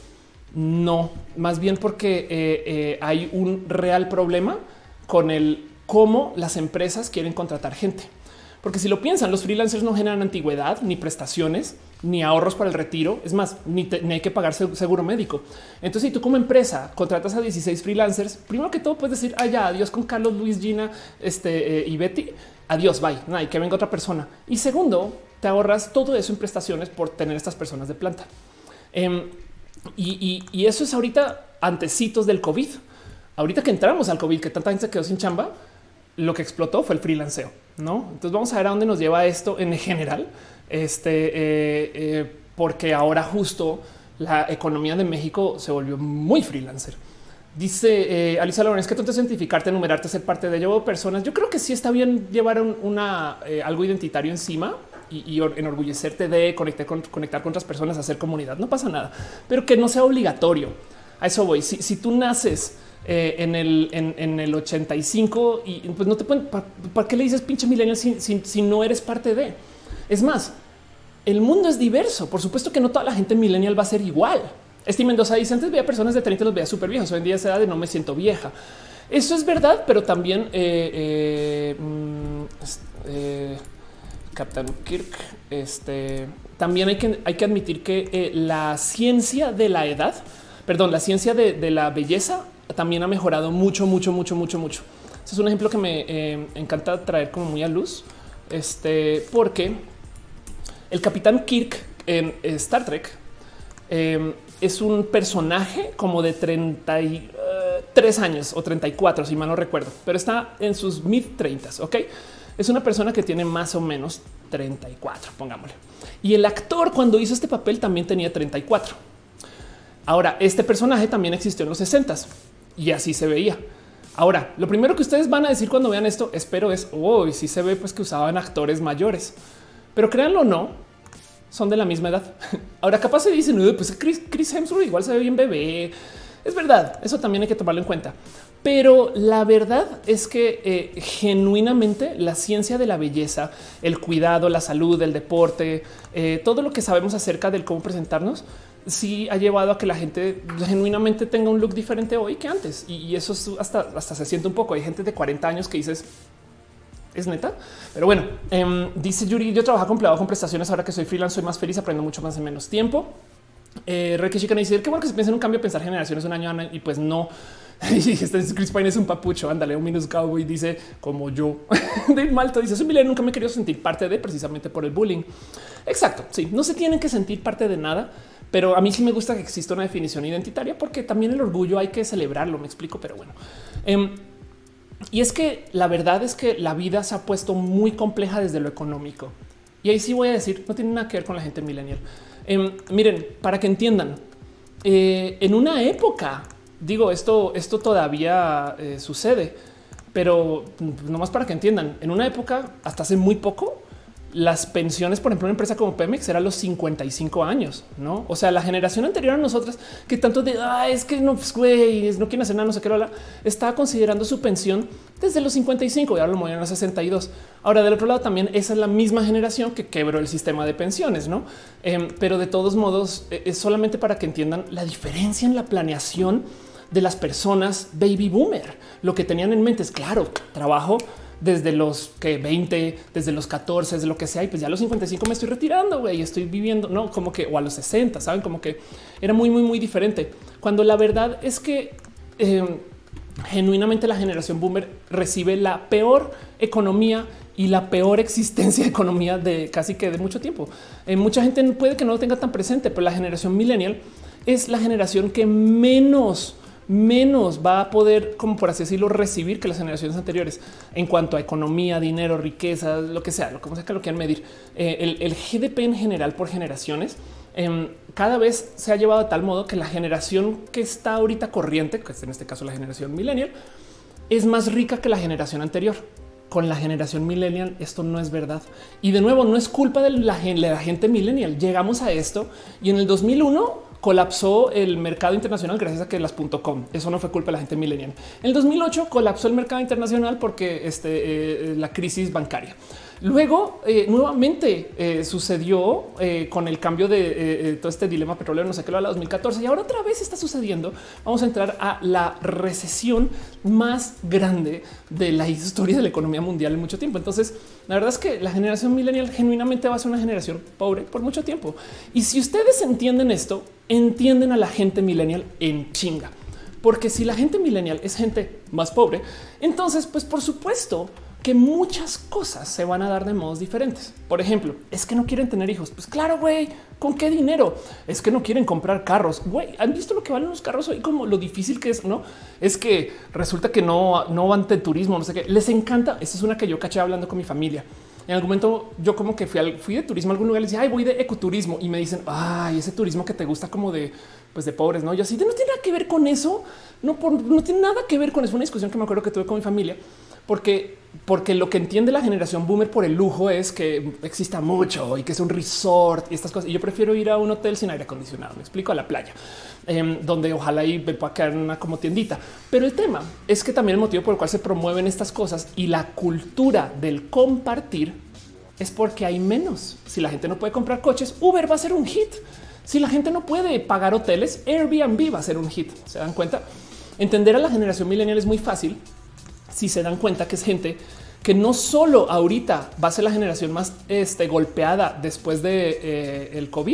No, más bien porque eh, eh, hay un real problema con el cómo las empresas quieren contratar gente. Porque si lo piensan, los freelancers no generan antigüedad, ni prestaciones, ni ahorros para el retiro. Es más, ni, te, ni hay que pagar seguro médico. Entonces, si tú como empresa contratas a dieciséis freelancers, primero que todo puedes decir, ah, ya, adiós con Carlos, Luis, Gina este, eh, y Betty. Adiós, bye. No hay que venga otra persona. Y segundo, te ahorras todo eso en prestaciones por tener estas personas de planta. Eh, y, y, y eso es ahorita antecitos del COVID. Ahorita que entramos al COVID, que tanta gente se quedó sin chamba, lo que explotó fue el freelanceo, ¿no? Entonces vamos a ver a dónde nos lleva esto en general, este, eh, eh, porque ahora justo la economía de México se volvió muy freelancer. Dice eh, Alisa Lorenz, que tú te identificarte, enumerarte, ser parte de ello personas. Yo creo que sí está bien llevar un, una, eh, algo identitario encima y, y enorgullecerte de conectar con, conectar con otras personas, hacer comunidad, no pasa nada, pero que no sea obligatorio. A eso voy. Si, si tú naces Eh, en el en, en el ochenta y cinco y pues no te pueden, ¿para, ¿para qué le dices pinche millennial si, si, si no eres parte de? Es más, el mundo es diverso. Por supuesto que no toda la gente millennial va a ser igual. Este Mendoza dice, antes veía personas de treinta, los veía súper viejos. Hoy en día esa edad de no me siento vieja. Eso es verdad, pero también eh, eh, eh, Captain Kirk, este también hay que, hay que admitir que eh, la ciencia de la edad, perdón, la ciencia de, de la belleza también ha mejorado mucho, mucho, mucho, mucho, mucho. Este es un ejemplo que me eh, encanta traer como muy a luz, este, porque el Capitán Kirk en Star Trek eh, es un personaje como de treinta y tres años o treinta y cuatro, si mal no recuerdo, pero está en sus mid treintas. Ok, es una persona que tiene más o menos treinta y cuatro, pongámosle. Y el actor, cuando hizo este papel, también tenía treinta y cuatro. Ahora, este personaje también existió en los sesentas y así se veía. Ahora, lo primero que ustedes van a decir cuando vean esto, espero, es oh, y sí se ve pues que usaban actores mayores, pero créanlo o no, son de la misma edad. Ahora, capaz se dicen, pues Chris, Chris Hemsworth igual se ve bien bebé. Es verdad, eso también hay que tomarlo en cuenta. Pero la verdad es que eh, genuinamente la ciencia de la belleza, el cuidado, la salud, el deporte, eh, todo lo que sabemos acerca del cómo presentarnos, sí ha llevado a que la gente genuinamente tenga un look diferente hoy que antes. Y, y eso es hasta, hasta se siente un poco. Hay gente de cuarenta años que dices, ¿es neta? Pero bueno, eh, dice Yuri, yo trabajo con empleado con prestaciones. Ahora que soy freelance, soy más feliz, aprendo mucho más en menos tiempo. Eh, Reiki Chica dice, qué bueno que se piensa en un cambio, pensar generaciones un año, año y pues no. Y este Chris Pine es un papucho. Ándale, un minus cowboy dice como yo. Dave Malto dice, soy millennial, nunca me he querido sentir parte de, precisamente por el bullying. Exacto. Sí, no se tienen que sentir parte de nada, pero a mí sí me gusta que exista una definición identitaria, porque también el orgullo hay que celebrarlo. Me explico, pero bueno. Eh, y es que la verdad es que la vida se ha puesto muy compleja desde lo económico. Y ahí sí voy a decir, no tiene nada que ver con la gente millennial. Eh, miren, para que entiendan, eh, en una época, digo, esto, esto todavía eh, sucede, pero nomás para que entiendan, en una época, hasta hace muy poco, las pensiones, por ejemplo, una empresa como Pemex era a los cincuenta y cinco años, ¿no? O sea, la generación anterior a nosotras, que tanto de, ah, es que no, pues, güey, no quieren hacer nada, no sé qué, la, estaba considerando su pensión desde los cincuenta y cinco y ahora lo movieron a los sesenta y dos. Ahora, del otro lado, también esa es la misma generación que quebró el sistema de pensiones, ¿no? Eh, pero de todos modos, eh, es solamente para que entiendan la diferencia en la planeación de las personas baby boomer. Lo que tenían en mente es, claro, trabajo desde los que veinte, desde los catorce, desde lo que sea, y pues ya a los cincuenta y cinco me estoy retirando, güey, estoy viviendo, no como que, o a los sesenta, saben, como que era muy, muy, muy diferente. Cuando la verdad es que eh, genuinamente la generación boomer recibe la peor economía y la peor existencia de economía de casi que de mucho tiempo. Eh, mucha gente puede que no lo tenga tan presente, pero la generación millennial es la generación que menos menos va a poder, como por así decirlo, recibir que las generaciones anteriores en cuanto a economía, dinero, riqueza, lo que sea, lo como sea que lo quieran medir. Eh, el, el G D P en general por generaciones eh, cada vez se ha llevado a tal modo que la generación que está ahorita corriente, que es en este caso la generación millennial, es más rica que la generación anterior. Con la generación millennial esto no es verdad. Y de nuevo, no es culpa de la, de la gente millennial. Llegamos a esto y en el dos mil uno colapsó el mercado internacional gracias a que las .com. Eso no fue culpa de la gente millennial. En el dos mil ocho colapsó el mercado internacional porque este, eh, la crisis bancaria. Luego eh, nuevamente eh, sucedió eh, con el cambio de eh, eh, todo este dilema petrolero, no sé qué, lo a la dos mil catorce, y ahora otra vez está sucediendo. Vamos a entrar a la recesión más grande de la historia de la economía mundial en mucho tiempo. Entonces, la verdad es que la generación millennial genuinamente va a ser una generación pobre por mucho tiempo. Y si ustedes entienden esto, entienden a la gente millennial en chinga, porque si la gente millennial es gente más pobre, entonces, pues por supuesto que muchas cosas se van a dar de modos diferentes. Por ejemplo, es que no quieren tener hijos. Pues claro, güey, ¿con qué dinero? Es que no quieren comprar carros. Güey, ¿han visto lo que valen los carros hoy? Como lo difícil que es, ¿no? Es que resulta que no, no van de turismo, no sé qué. Les encanta. Esta es una que yo caché hablando con mi familia. En algún momento yo como que fui, al, fui de turismo a algún lugar y les decía, ay, voy de ecoturismo. Y me dicen, ay, ese turismo que te gusta como de, pues de pobres, ¿no? Yo así, de, no tiene nada que ver con eso. No, por, no tiene nada que ver con eso. Una discusión que me acuerdo que tuve con mi familia. Porque, porque lo que entiende la generación boomer por el lujo es que exista mucho y que es un resort y estas cosas. Y yo prefiero ir a un hotel sin aire acondicionado. Me explico, a la playa, eh, donde ojalá ahí me pueda quedar una como tiendita. Pero el tema es que también el motivo por el cual se promueven estas cosas y la cultura del compartir es porque hay menos. Si la gente no puede comprar coches, Uber va a ser un hit. Si la gente no puede pagar hoteles, Airbnb va a ser un hit. ¿Se dan cuenta? Entender a la generación millennial es muy fácil si se dan cuenta que es gente que no solo ahorita va a ser la generación más este, golpeada después de eh, el COVID,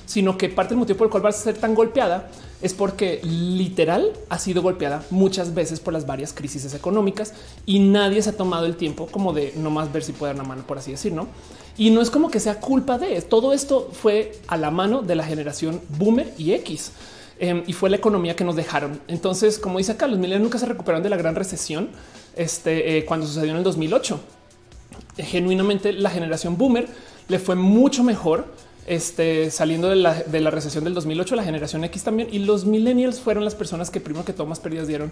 sino que parte del motivo por el cual va a ser tan golpeada es porque literal ha sido golpeada muchas veces por las varias crisis económicas y nadie se ha tomado el tiempo como de nomás ver si puede dar una mano, por así decir, ¿no? Y no es como que sea culpa de todo esto, fue a la mano de la generación Boomer y X. Eh, y fue la economía que nos dejaron. Entonces, como dice acá, los millennials nunca se recuperaron de la gran recesión este, eh, cuando sucedió en el dos mil ocho. Eh, genuinamente, la generación Boomer le fue mucho mejor este, saliendo de la, de la recesión del dos mil ocho, la generación X también. Y los millennials fueron las personas que primero que todo más pérdidas dieron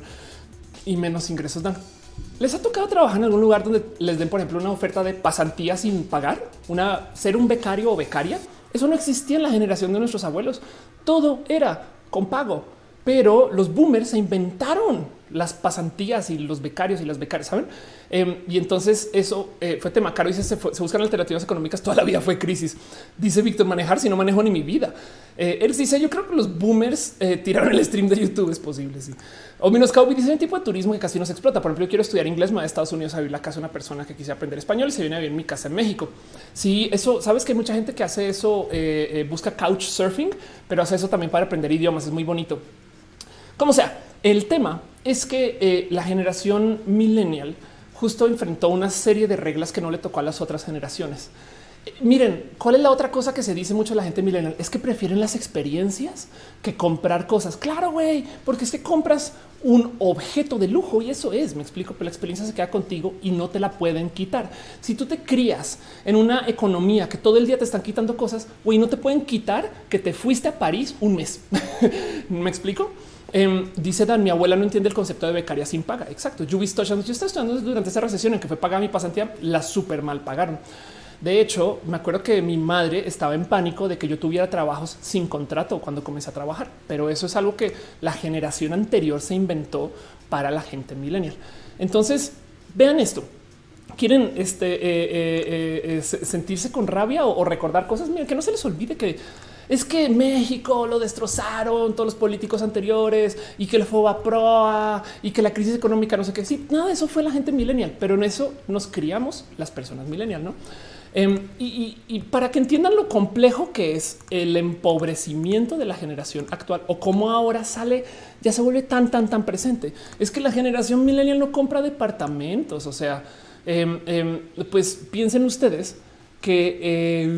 y menos ingresos dan. ¿Les ha tocado trabajar en algún lugar donde les den, por ejemplo, una oferta de pasantía sin pagar? Una ser un becario o becaria. Eso no existía en la generación de nuestros abuelos. Todo era con pago, pero los boomers se inventaron las pasantías y los becarios y las becarias, ¿saben? Eh, y entonces eso eh, fue tema caro y se, se, fue, se buscan alternativas económicas. Toda la vida fue crisis. Dice Víctor, manejar si no manejo ni mi vida. Eh, él dice, yo creo que los boomers eh, tiraron el stream de YouTube. Es posible, sí. O menos Cowboy dice, un tipo de turismo que casi no se explota. Por ejemplo, yo quiero estudiar inglés, me voy a Estados Unidos a vivir la casa de una persona que quisiera aprender español y se viene a vivir en mi casa en México. Sí, eso, sabes que hay mucha gente que hace eso, eh, eh, busca couch surfing, pero hace eso también para aprender idiomas. Es muy bonito. Como sea, el tema es que eh, la generación millennial justo enfrentó una serie de reglas que no le tocó a las otras generaciones. Eh, miren, ¿cuál es la otra cosa que se dice mucho a la gente millennial? Es que prefieren las experiencias que comprar cosas. Claro, güey, porque es que compras un objeto de lujo y eso es, me explico, pero la experiencia se queda contigo y no te la pueden quitar. Si tú te crías en una economía que todo el día te están quitando cosas, güey, no te pueden quitar que te fuiste a París un mes. ¿Me explico? Eh, dice Dan, mi abuela no entiende el concepto de becaria sin paga. Exacto. Yo yo estaba estudiando durante esa recesión en que fue pagada mi pasantía, la súper mal pagaron. De hecho, me acuerdo que mi madre estaba en pánico de que yo tuviera trabajos sin contrato cuando comencé a trabajar, pero eso es algo que la generación anterior se inventó para la gente millennial. Entonces, vean esto. ¿Quieren este, eh, eh, eh, sentirse con rabia o, o recordar cosas? Miren, que no se les olvide que es que México lo destrozaron todos los políticos anteriores y que la Fobaproa y que la crisis económica, no sé qué. Sí, nada de eso fue la gente millennial, pero en eso nos criamos las personas millennial, ¿no? Eh, y, y, y para que entiendan lo complejo que es el empobrecimiento de la generación actual o cómo ahora sale, ya se vuelve tan, tan, tan presente. Es que la generación millennial no compra departamentos. O sea, eh, eh, pues piensen ustedes que eh,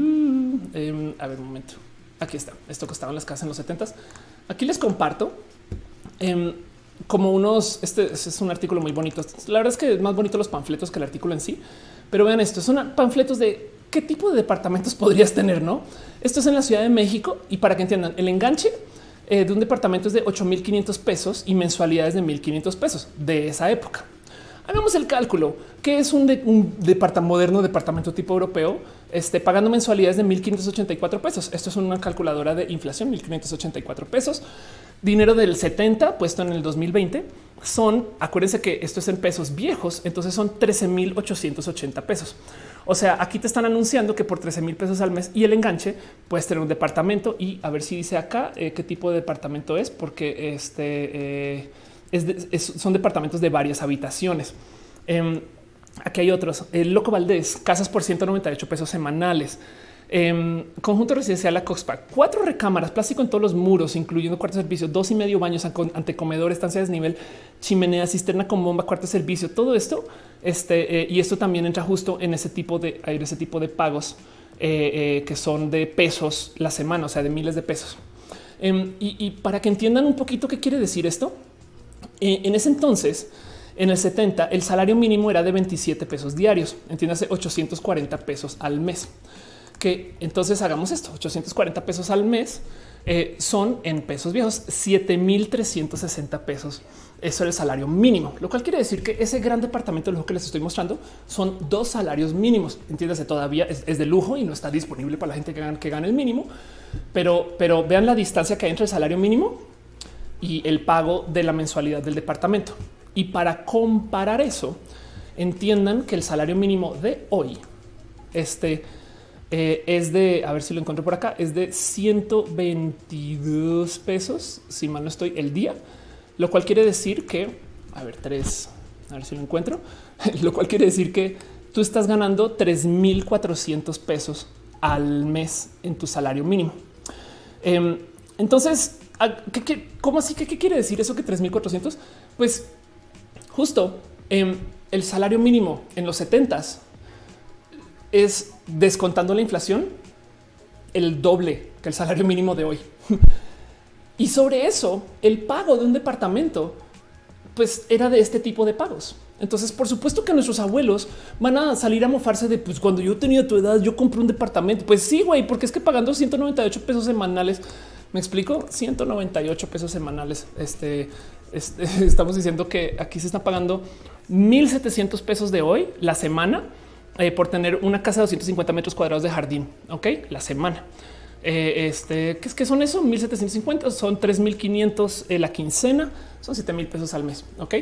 eh, a ver un momento. Aquí está. Esto costaba en las casas en los setentas. Aquí les comparto eh, como unos. Este, este es un artículo muy bonito. La verdad es que es más bonito los panfletos que el artículo en sí. Pero vean esto, son panfletos de qué tipo de departamentos podrías tener, ¿no? Esto es en la Ciudad de México y para que entiendan, el enganche eh, de un departamento es de ocho mil quinientos pesos y mensualidades de mil quinientos pesos de esa época. Hagamos el cálculo, que es un, de, un departamento moderno, departamento tipo europeo, este, pagando mensualidades de mil quinientos ochenta y cuatro pesos. Esto es una calculadora de inflación, mil quinientos ochenta y cuatro pesos. Dinero del setenta puesto en el dos mil veinte son, acuérdense que esto es en pesos viejos, entonces son trece mil ochocientos ochenta pesos. O sea, aquí te están anunciando que por trece mil pesos al mes y el enganche puedes tener un departamento y a ver si dice acá eh, qué tipo de departamento es, porque este eh, es de, es, son departamentos de varias habitaciones. Eh, aquí hay otros. El Loco Valdés, casas por ciento noventa y ocho pesos semanales. Eh, conjunto residencial a Coxpac, cuatro recámaras, plástico en todos los muros, incluyendo cuarto de servicio, dos y medio baños, antecomedor, estancia de desnivel, chimenea, cisterna con bomba, cuarto de servicio, todo esto. Este eh, y esto también entra justo en ese tipo de en ese tipo de pagos eh, eh, que son de pesos la semana, o sea, de miles de pesos. Eh, y, y para que entiendan un poquito qué quiere decir esto, eh, en ese entonces, en el setenta, el salario mínimo era de veintisiete pesos diarios, entiéndase, ochocientos cuarenta pesos al mes. Que entonces hagamos esto, ochocientos cuarenta pesos al mes eh, son en pesos viejos siete mil trescientos sesenta pesos. Eso es el salario mínimo, lo cual quiere decir que ese gran departamento de lujo que les estoy mostrando son dos salarios mínimos. Entiéndase, todavía es, es de lujo y no está disponible para la gente que gana, que gana el mínimo, pero, pero vean la distancia que hay entre el salario mínimo y el pago de la mensualidad del departamento. Y para comparar eso, entiendan que el salario mínimo de hoy, este Eh, es de, a ver si lo encuentro por acá, es de ciento veintidós pesos, si mal no estoy, el día, lo cual quiere decir que, a ver, tres, a ver si lo encuentro, lo cual quiere decir que tú estás ganando tres mil cuatrocientos pesos al mes en tu salario mínimo. Eh, entonces, ¿qué, qué, ¿cómo así? ¿Qué, qué quiere decir eso que tres mil cuatrocientos? Pues justo eh, el salario mínimo en los setentas es, descontando la inflación, el doble que el salario mínimo de hoy. Y sobre eso, el pago de un departamento, pues era de este tipo de pagos. Entonces, por supuesto que nuestros abuelos van a salir a mofarse de, pues cuando yo tenía tu edad, yo compré un departamento. Pues sí, güey, porque es que pagando ciento noventa y ocho pesos semanales, ¿me explico? ciento noventa y ocho pesos semanales. Este, este estamos diciendo que aquí se está pagando mil setecientos pesos de hoy la semana eh, por tener una casa de doscientos cincuenta metros cuadrados de jardín. Ok, la semana. Eh, este, ¿qué es que son eso? mil setecientos cincuenta son tres mil quinientos eh, la quincena, son siete mil pesos al mes. Ok.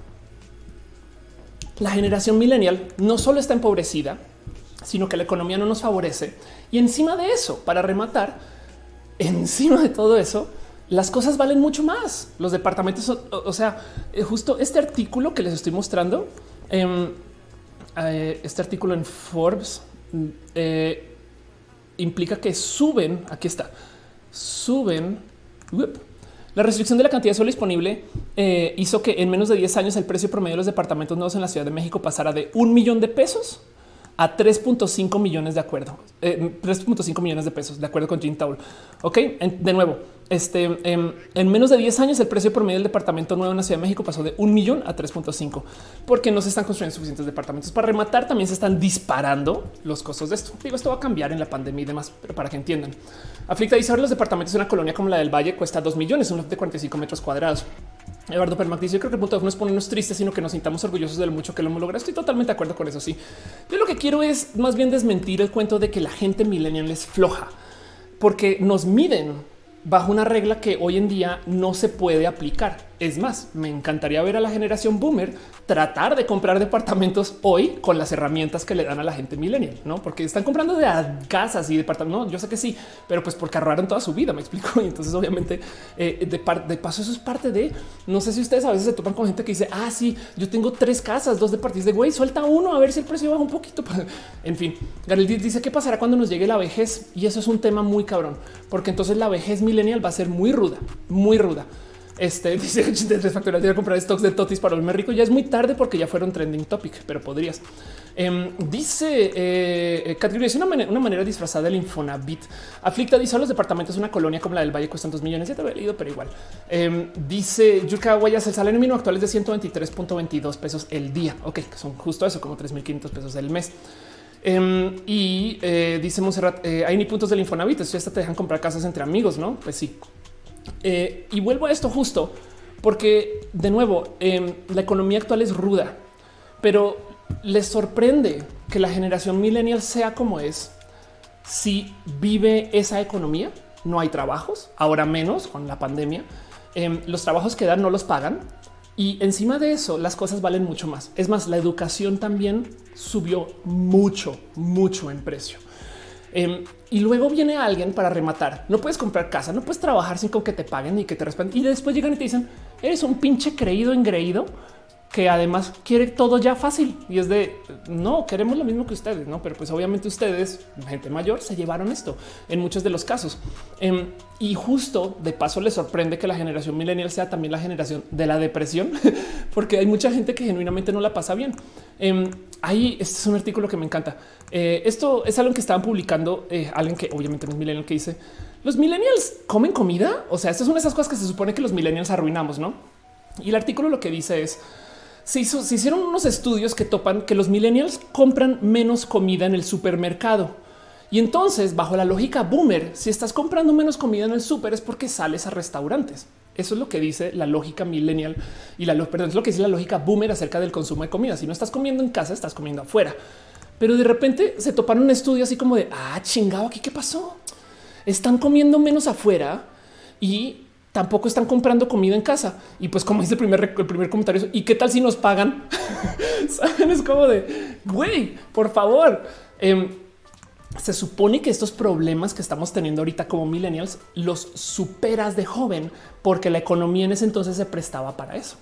La generación millennial no solo está empobrecida, sino que la economía no nos favorece. Y encima de eso, para rematar, encima de todo eso, las cosas valen mucho más. Los departamentos, son, o, o sea, justo este artículo que les estoy mostrando, eh, eh, este artículo en Forbes, eh, implica que suben, aquí está, suben. Whoop, la restricción de la cantidad de suelo disponible eh, hizo que en menos de diez años el precio promedio de los departamentos nuevos en la Ciudad de México pasara de un millón de pesos a tres punto cinco millones de acuerdo, eh, tres punto cinco millones de pesos, de acuerdo con Jim Taul. Ok, en, de nuevo, este en, en menos de diez años el precio promedio del departamento nuevo en la Ciudad de México pasó de un millón a tres punto cinco, porque no se están construyendo suficientes departamentos. Para rematar, también se están disparando los costos de esto. Digo, esto va a cambiar en la pandemia y demás, pero para que entiendan. Aflicta dice ahora los departamentos de una colonia como la del Valle cuesta dos millones, un lote de cuarenta y cinco metros cuadrados. Eduardo Permac dice: yo creo que el punto no es ponernos tristes, sino que nos sintamos orgullosos de lo mucho que lo hemos logrado. Estoy totalmente de acuerdo con eso. Sí, yo lo que quiero es más bien desmentir el cuento de que la gente millennial es floja, porque nos miden bajo una regla que hoy en día no se puede aplicar. Es más, me encantaría ver a la generación boomer tratar de comprar departamentos hoy con las herramientas que le dan a la gente millennial, no? Porque están comprando de casas y departamentos. No, yo sé que sí, pero pues porque ahorraron toda su vida. Me explico. Y entonces, obviamente, eh, de, de paso, eso es parte de, no sé si ustedes a veces se topan con gente que dice: ah, sí, yo tengo tres casas, dos departamentos, de güey, suelta uno a ver si el precio baja un poquito. En fin, Garel dice: ¿qué pasará cuando nos llegue la vejez? Y eso es un tema muy cabrón, porque entonces la vejez millennial va a ser muy ruda, muy ruda. Este dice tres factorial de comprar stocks de Totis para volverme rico. Ya es muy tarde porque ya fueron trending topic, pero podrías. Eh, dice eh, categoría, una, man una manera disfrazada del Infonavit. Aflicta dice: los departamentos de una colonia como la del Valle cuestan dos millones. Ya te había leído, pero igual. Eh, dice Yuka Guayas: el salario mínimo actual es de ciento veintitrés punto veintidós pesos el día. Ok, que son justo eso, como tres mil quinientos pesos el mes. Um, y eh, dice Monserrat: eh, hay ni puntos del Infonavit. Esto ya hasta te dejan comprar casas entre amigos, ¿no? Pues sí. Eh, y vuelvo a esto justo porque, de nuevo, eh, la economía actual es ruda, pero les sorprende que la generación millennial sea como es. Si vive esa economía, no hay trabajos, ahora menos con la pandemia. Eh, los trabajos que dan no los pagan. Y encima de eso, las cosas valen mucho más. Es más, la educación también subió mucho, mucho en precio. Eh, y luego viene alguien para rematar. No puedes comprar casa, no puedes trabajar sin que te paguen y que te respeten. Y después llegan y te dicen: eres un pinche creído engreído que además quiere todo ya fácil. Y es de no queremos lo mismo que ustedes, no? Pero pues obviamente ustedes, gente mayor, se llevaron esto en muchos de los casos. Eh, y justo de paso les sorprende que la generación millennial sea también la generación de la depresión, porque hay mucha gente que genuinamente no la pasa bien. Eh, ahí este es un artículo que me encanta. Eh, esto es algo que estaban publicando eh, alguien que obviamente no es millennial, que dice: los millennials comen comida. O sea, estas son esas cosas que se supone que los millennials arruinamos, ¿no? Y el artículo lo que dice es: se, hizo, se hicieron unos estudios que topan que los millennials compran menos comida en el supermercado. Y entonces, bajo la lógica boomer, si estás comprando menos comida en el súper es porque sales a restaurantes. Eso es lo que dice la lógica millennial y la, perdón, es lo que dice la lógica boomer acerca del consumo de comida. Si no estás comiendo en casa, estás comiendo afuera. Pero de repente se toparon un estudio así como de: ah, chingado, aquí qué pasó. Están comiendo menos afuera y tampoco están comprando comida en casa. Y pues, como dice el primer, el primer comentario, ¿y qué tal si nos pagan? ¿Saben? Es como de güey, por favor. Eh, se supone que estos problemas que estamos teniendo ahorita como millennials los superas de joven porque la economía en ese entonces se prestaba para eso.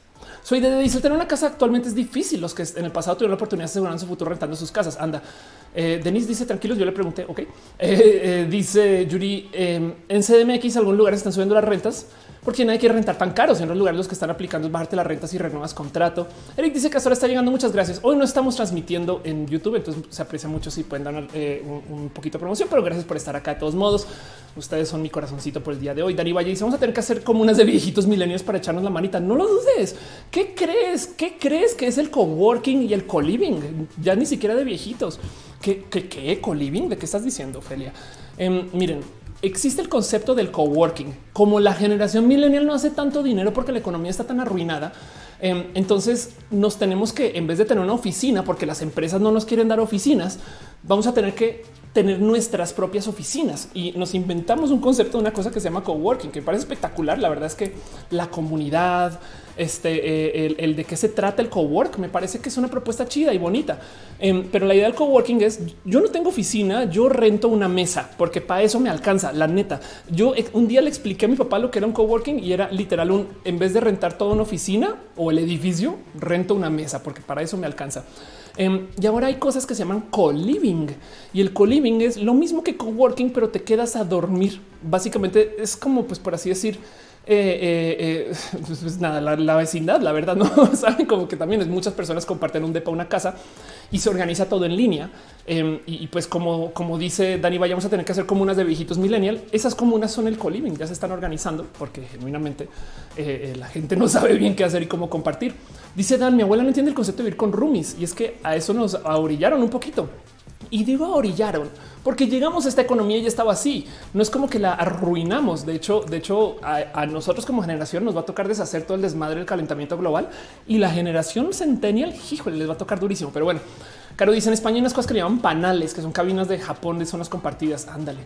Soy de dice tener una casa actualmente es difícil. Los que en el pasado tuvieron la oportunidad de asegurar su futuro rentando sus casas. Anda. Eh, Denise dice tranquilos. Yo le pregunté. Ok. Eh, eh, dice Yuri eh, en C D M X algunos lugares están subiendo las rentas porque nadie quiere rentar tan caros. En los lugares los que están aplicando es bajarte las rentas y renuevas contrato. Eric dice que hasta ahora está llegando. Muchas gracias. Hoy no estamos transmitiendo en YouTube, entonces se aprecia mucho si pueden dar eh, un, un poquito de promoción, pero gracias por estar acá de todos modos. Ustedes son mi corazoncito por el día de hoy. Dani Valle dice vamos a tener que hacer como unas de viejitos milenios para echarnos la manita. No lo dudes. ¿Qué crees? ¿Qué crees que es el coworking y el co-living? Ya ni siquiera de viejitos. ¿Qué, qué, qué co-living? ¿De qué estás diciendo, Ophelia? Eh, miren, existe el concepto del coworking. Como la generación millennial no hace tanto dinero porque la economía está tan arruinada, eh, entonces nos tenemos que, en vez de tener una oficina, porque las empresas no nos quieren dar oficinas, vamos a tener que tener nuestras propias oficinas y nos inventamos un concepto de una cosa que se llama coworking, que parece espectacular. La verdad es que la comunidad, este, eh, el, el de qué se trata el cowork, me parece que es una propuesta chida y bonita. Eh, pero la idea del coworking es yo no tengo oficina, yo rento una mesa porque para eso me alcanza. La neta, yo un día le expliqué a mi papá lo que era un coworking y era literal un en vez de rentar toda una oficina o el edificio, rento una mesa porque para eso me alcanza. Um, y ahora hay cosas que se llaman co-living y el co-living es lo mismo que coworking, pero te quedas a dormir. Básicamente es como, pues por así decir, eh, eh, eh, pues, pues nada, la, la vecindad, la verdad, no saben como que también es muchas personas comparten un depa, una casa y se organiza todo en línea. Um, y, y pues como, como dice Dani, vayamos a tener que hacer comunas de viejitos millennial. Esas comunas son el co-living, ya se están organizando porque genuinamente eh, eh, la gente no sabe bien qué hacer y cómo compartir. Dice Dan, mi abuela no entiende el concepto de vivir con roomies y es que a eso nos orillaron un poquito. Y digo orillaron porque llegamos a esta economía y ya estaba así. No es como que la arruinamos. De hecho, de hecho, a, a nosotros como generación nos va a tocar deshacer todo el desmadre del calentamiento global y la generación centennial, híjole, les va a tocar durísimo. Pero bueno, Caro dice en España hay unas cosas que le llaman panales, que son cabinas de Japón de zonas compartidas. Ándale.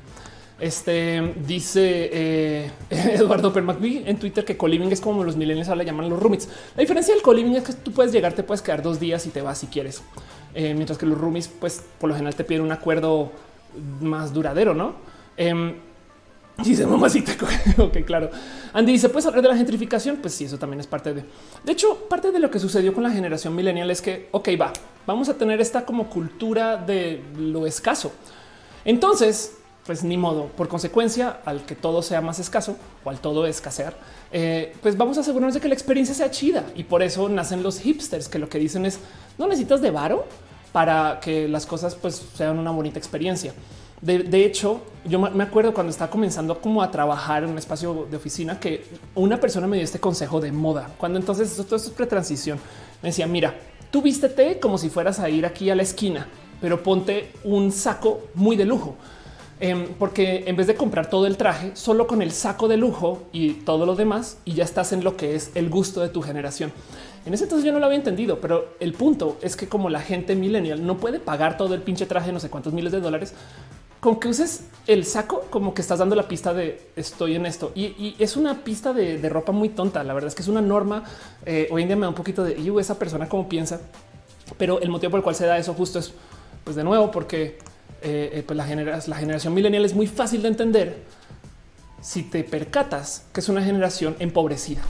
Este dice eh, Eduardo Permacby en Twitter que co-living es como los millennials ahora le llaman los roommates. La diferencia del co-living es que tú puedes llegar, te puedes quedar dos días y te vas si quieres. Eh, mientras que los roomies, pues por lo general te piden un acuerdo más duradero, ¿no? Eh, dice mamacita. Ok, claro. Andy dice, ¿puedes hablar de la gentrificación? Pues sí, eso también es parte de... De hecho, parte de lo que sucedió con la generación millennial es que, ok, va, vamos a tener esta como cultura de lo escaso. Entonces, pues ni modo. Por consecuencia, al que todo sea más escaso o al todo escasear, eh, pues vamos a asegurarnos de que la experiencia sea chida. Y por eso nacen los hipsters, que lo que dicen es no necesitas de varo para que las cosas pues sean una bonita experiencia. De, de hecho, yo me acuerdo cuando estaba comenzando como a trabajar en un espacio de oficina que una persona me dio este consejo de moda. Cuando entonces todo esto es pretransición, me decía, mira, tú vístete como si fueras a ir aquí a la esquina, pero ponte un saco muy de lujo. Eh, porque en vez de comprar todo el traje, solo con el saco de lujo y todo lo demás, y ya estás en lo que es el gusto de tu generación. En ese entonces yo no lo había entendido, pero el punto es que como la gente millennial no puede pagar todo el pinche traje, no sé cuántos miles de dólares, con que uses el saco, como que estás dando la pista de estoy en esto. Y, y es una pista de, de ropa muy tonta. La verdad es que es una norma. Eh, hoy en día me da un poquito de y esa persona cómo piensa, pero el motivo por el cual se da eso justo es, pues de nuevo, porque Eh, eh, pues la, genera la generación millennial es muy fácil de entender si te percatas que es una generación empobrecida.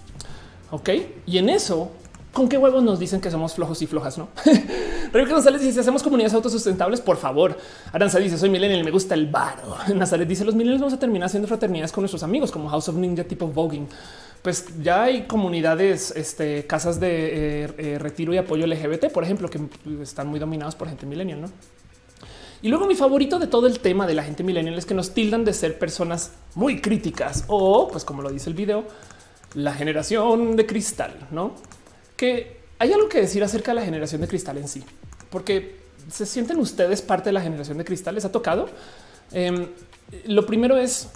Ok, y en eso, ¿con qué huevos nos dicen que somos flojos y flojas? No, Rebeca González dice: si hacemos comunidades autosustentables, por favor. Aranza dice: soy millennial y me gusta el varo. Nazaret dice: los millennials vamos a terminar haciendo fraternidades con nuestros amigos, como House of Ninja tipo voguing. Pues ya hay comunidades, este, casas de eh, eh, retiro y apoyo L G B T, por ejemplo, que están muy dominados por gente millennial, ¿no? Y luego mi favorito de todo el tema de la gente millennial es que nos tildan de ser personas muy críticas o, pues como lo dice el video, la generación de cristal, ¿no? Que hay algo que decir acerca de la generación de cristal en sí, porque se sienten ustedes parte de la generación de cristal. ¿Les ha tocado? Eh, lo primero es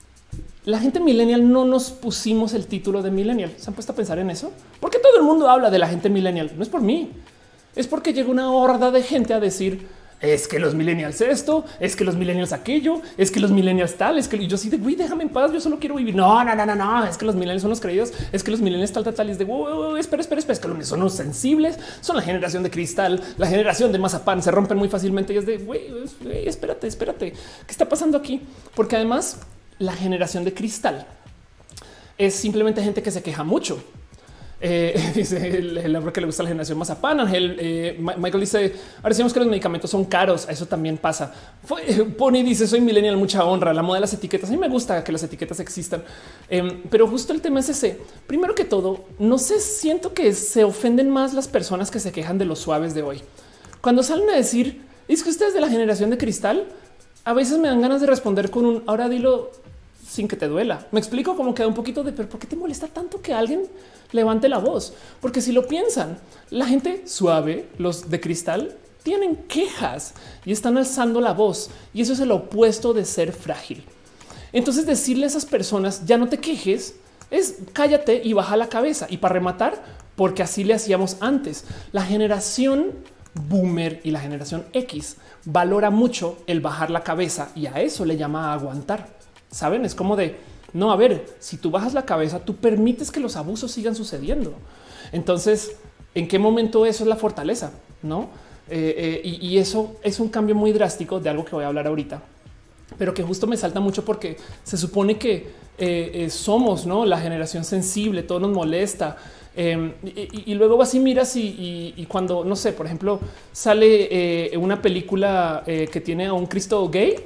la gente millennial. No nos pusimos el título de millennial. ¿Se han puesto a pensar en eso? Porque todo el mundo habla de la gente millennial. No es por mí, es porque llega una horda de gente a decir: es que los millennials esto, es que los millennials aquello, es que los millennials tal, es que yo sí de güey, déjame en paz, yo solo quiero vivir. No, no, no, no, no, es que los millennials son los creídos, es que los millennials tal, tal, tal, es de wow, espera, espera, espera, es que los son los sensibles, son la generación de cristal, la generación de mazapán, se rompen muy fácilmente y es de güey, espérate, espérate, ¿qué está pasando aquí? Porque además la generación de cristal es simplemente gente que se queja mucho. Eh, dice el, el hombre que le gusta la generación mazapán. Ángel eh, Michael dice: ahora decimos que los medicamentos son caros. Eso también pasa. Fue, Pony dice: soy millennial, mucha honra. La moda de las etiquetas. A mí me gusta que las etiquetas existan, eh, pero justo el tema es ese. Primero que todo, no sé, siento que se ofenden más las personas que se quejan de los suaves de hoy. Cuando salen a decir es que ustedes de la generación de cristal, a veces me dan ganas de responder con un ahora dilo sin que te duela. Me explico, como queda un poquito de pero ¿por qué te molesta tanto que alguien levante la voz? Porque si lo piensan, la gente suave, los de cristal, tienen quejas y están alzando la voz, y eso es el opuesto de ser frágil. Entonces decirle a esas personas ya no te quejes es cállate y baja la cabeza. Y para rematar, porque así le hacíamos antes. La generación boomer y la generación X valora mucho el bajar la cabeza y a eso le llama aguantar. Saben, es como de no, a ver, si tú bajas la cabeza, tú permites que los abusos sigan sucediendo. Entonces, ¿en qué momento eso es la fortaleza? No, eh, eh, y, y eso es un cambio muy drástico de algo que voy a hablar ahorita, pero que justo me salta mucho porque se supone que eh, eh, somos ¿no? la generación sensible, todo nos molesta. Eh, y, y luego vas y miras y, y, y cuando, no sé, por ejemplo, sale eh, una película eh, que tiene a un Cristo gay,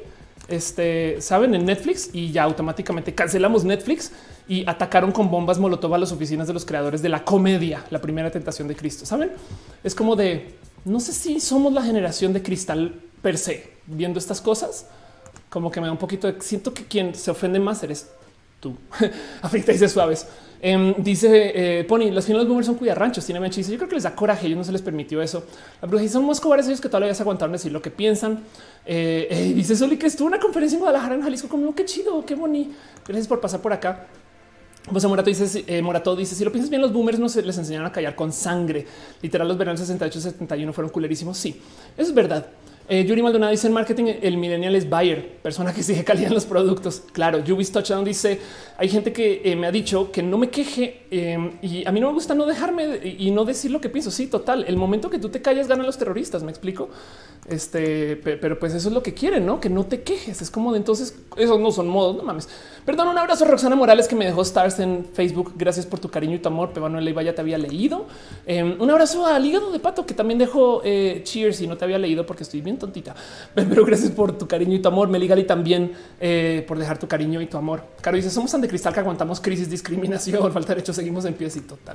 este, saben, en Netflix, y ya automáticamente cancelamos Netflix y atacaron con bombas molotov a las oficinas de los creadores de la comedia, La Primera Tentación de Cristo. Saben, es como de no sé si somos la generación de cristal per se viendo estas cosas, como que me da un poquito de siento que quien se ofende más eres tú. Afecta dice suaves. Eh, dice eh, Pony, los finales boomers son cuidarranchos. Tiene Menchi dice: yo creo que les da coraje, ellos no se les permitió eso. La bruja son más cobardes ellos que todavía se aguantaron decir lo que piensan. Eh, eh, dice Soli que estuvo en una conferencia en Guadalajara, en Jalisco, conmigo. Qué chido, qué bonito. Gracias por pasar por acá. José Morato dice, eh, Morato dice: si lo piensas bien, los boomers no se les enseñaron a callar con sangre. Literal, los veranos sesenta y ocho, setenta y uno fueron culerísimos. Sí, eso es verdad. Eh, Yuri Maldonado dice: en marketing el millennial es buyer, persona que exige calidad en los productos. Claro, Yubis Touchdown dice: hay gente que eh, me ha dicho que no me queje eh, y a mí no me gusta no dejarme y, y no decir lo que pienso. Sí, total. El momento que tú te callas ganan los terroristas. Me explico. Este, pero pues eso es lo que quieren, no que no te quejes. Es como de entonces esos no son modos. No mames. Perdón. Un abrazo a Roxana Morales que me dejó stars en Facebook. Gracias por tu cariño y tu amor. Pebano Leiva ya te había leído. Eh, un abrazo al Hígado de Pato que también dejó eh, cheers y no te había leído porque estoy bien tontita, pero gracias por tu cariño y tu amor. Meligali también eh, por dejar tu cariño y tu amor. Caro dice: somos tan de cristal que aguantamos crisis, discriminación, falta de derechos, seguimos en pie. Y total.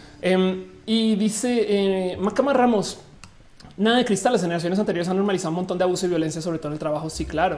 Eh, y dice eh, Macama Ramos: nada de cristal. Las generaciones anteriores han normalizado un montón de abuso y violencia, sobre todo en el trabajo. Sí, claro.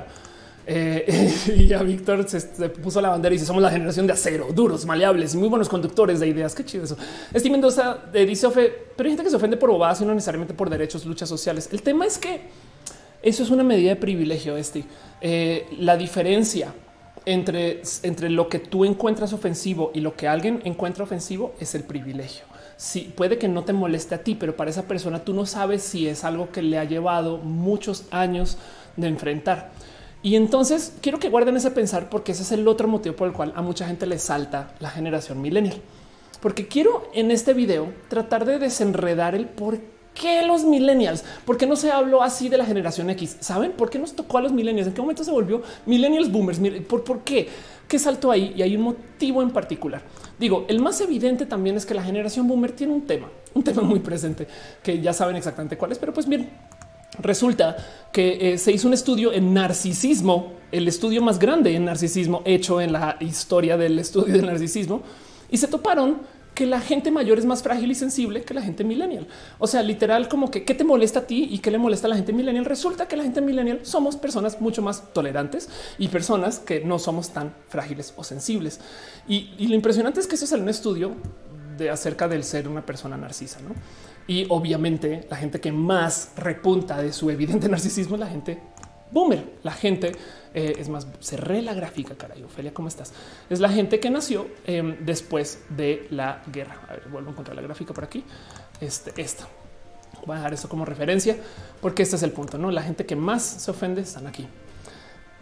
Eh, y ya Víctor se, se puso la bandera y dice: somos la generación de acero, duros, maleables y muy buenos conductores de ideas. Qué chido eso. Steve Mendoza eh, dice: Ofe, pero hay gente que se ofende por bobadas y no necesariamente por derechos, luchas sociales. El tema es que eso es una medida de privilegio. Este eh, la diferencia entre, entre lo que tú encuentras ofensivo y lo que alguien encuentra ofensivo es el privilegio. Sí, puede que no te moleste a ti, pero para esa persona tú no sabes si es algo que le ha llevado muchos años de enfrentar. Y entonces quiero que guarden ese pensar, porque ese es el otro motivo por el cual a mucha gente le salta la generación millennial. Porque quiero en este video tratar de desenredar el por qué los millennials, por qué no se habló así de la generación X. ¿Saben por qué nos tocó a los millennials? ¿En qué momento se volvió millennials boomers? ¿Por, por qué? ¿Qué saltó ahí? Y hay un motivo en particular. Digo, el más evidente también es que la generación boomer tiene un tema, un tema muy presente que ya saben exactamente cuál es, pero pues bien, resulta que eh, se hizo un estudio en narcisismo, el estudio más grande en narcisismo hecho en la historia del estudio del narcisismo, y se toparon que la gente mayor es más frágil y sensible que la gente millennial. O sea, literal, como que qué te molesta a ti y qué le molesta a la gente millennial. Resulta que la gente millennial somos personas mucho más tolerantes y personas que no somos tan frágiles o sensibles. Y, y lo impresionante es que eso sale en un estudio de acerca del ser una persona narcisa, ¿no? Y obviamente la gente que más repunta de su evidente narcisismo es la gente boomer. La gente eh, es más, cerré la gráfica, caray. Ofelia, ¿cómo estás? Es la gente que nació eh, después de la guerra. A ver, vuelvo a encontrar la gráfica por aquí. Este, esta. Voy a dejar esto como referencia porque este es el punto, ¿no? La gente que más se ofende están aquí.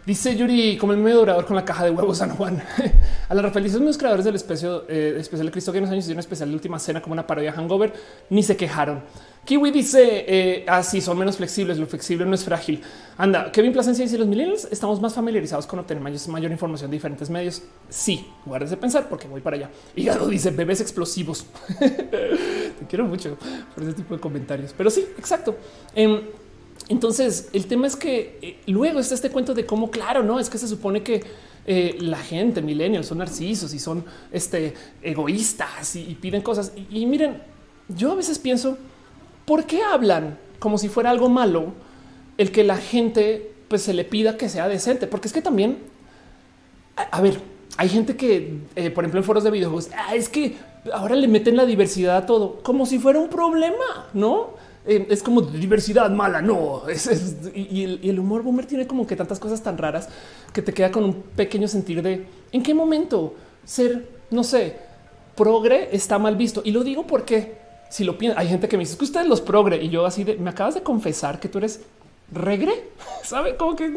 Dice Yuri, como el medio dorador con la caja de huevos San Juan. A la Rafael dice, los creadores del especial, eh, especial de Cristo que en los años hicieron un especial de Última Cena como una parodia de Hangover, ni se quejaron. Kiwi dice, eh, así son menos flexibles, lo flexible no es frágil. Anda, Kevin Plasencia dice, los millennials estamos más familiarizados con obtener mayor, mayor información de diferentes medios. Sí, guárdese pensar porque voy para allá. Hígado dice, bebés explosivos. Te quiero mucho por ese tipo de comentarios. Pero sí, exacto. Eh, Entonces, el tema es que eh, luego está este cuento de cómo, claro, no es que se supone que eh, la gente millennials son narcisos y son este, egoístas y, y piden cosas. Y, y miren, yo a veces pienso, ¿por qué hablan como si fuera algo malo el que la gente pues se le pida que sea decente? Porque es que también, a, a ver, hay gente que, eh, por ejemplo, en foros de videojuegos, ah, es que ahora le meten la diversidad a todo como si fuera un problema, ¿no? Eh, es como diversidad mala, no es, es y, el, y el humor boomer tiene como que tantas cosas tan raras que te queda con un pequeño sentir de en qué momento ser, no sé, progre está mal visto. Y lo digo porque si lo piensan, hay gente que me dice que ustedes los progre y yo así de me acabas de confesar que tú eres regre, sabe como que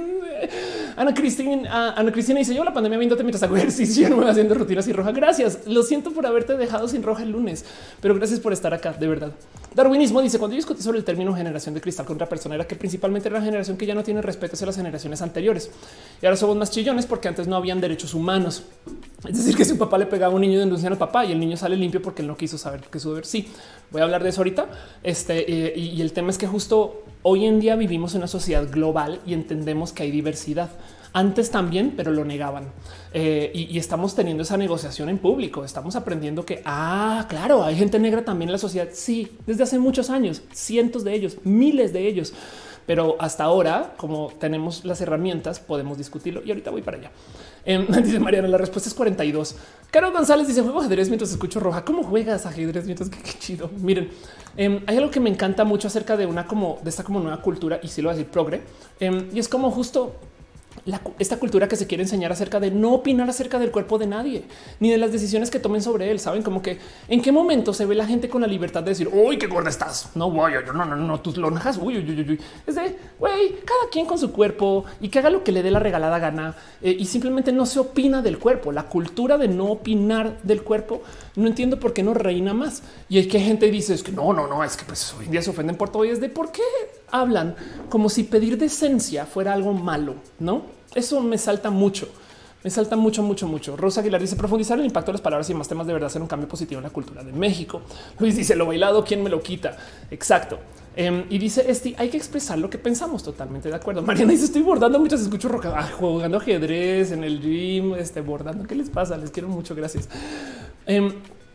Ana Cristina, Ana Cristina dice yo la pandemia viéndote mientras hago ejercicio, no me va haciendo rutinas y roja. Gracias. Lo siento por haberte dejado sin roja el lunes, pero gracias por estar acá. De verdad. Darwinismo dice cuando yo discutí sobre el término generación de cristal con otra persona era que principalmente era la generación que ya no tiene respeto hacia las generaciones anteriores y ahora somos más chillones porque antes no habían derechos humanos. Es decir, que si un papá le pegaba a un niño denuncian al papá y el niño sale limpio porque él no quiso saber que su deber. Sí, voy a hablar de eso ahorita. Este eh, y, y el tema es que justo hoy en día vivimos en una sociedad global y entendemos que hay diversidad. Antes también, pero lo negaban. Eh, y, y estamos teniendo esa negociación en público. Estamos aprendiendo que, ah, claro, hay gente negra también en la sociedad. Sí, desde hace muchos años, cientos de ellos, miles de ellos. Pero hasta ahora, como tenemos las herramientas, podemos discutirlo. Y ahorita voy para allá. Eh, dice Mariana, la respuesta es cuarenta y dos. Caro González dice, juego ajedrez mientras escucho roja. ¿Cómo juegas ajedrez mientras? Qué, qué chido. Miren, eh, hay algo que me encanta mucho acerca de una como de esta como nueva cultura, y sí lo voy a decir progre. Eh, y es como justo La, esta cultura que se quiere enseñar acerca de no opinar acerca del cuerpo de nadie, ni de las decisiones que tomen sobre él. Saben como que en qué momento se ve la gente con la libertad de decir, uy, qué gorda estás. No, voy, yo no, no, no, tus lonjas. Uy, uy, uy, uy. Es de güey, cada quien con su cuerpo y que haga lo que le dé la regalada gana eh, y simplemente no se opina del cuerpo. La cultura de no opinar del cuerpo. No entiendo por qué no reina más. Y hay que gente dice es que no, no, no, es que pues hoy en día se ofenden por todo y es de por qué hablan como si pedir decencia fuera algo malo, no? Eso me salta mucho, me salta mucho, mucho, mucho. Rosa Aguilar dice profundizar el impacto de las palabras y más temas de verdad hacer un cambio positivo en la cultura de México. Luis dice lo bailado, ¿quién me lo quita? Exacto. Um, y dice este hay que expresar lo que pensamos. Totalmente de acuerdo. Mariana dice estoy bordando mientras escucho roca, ah, jugando ajedrez en el gym, este bordando. ¿Qué les pasa? Les quiero mucho. Gracias. Um,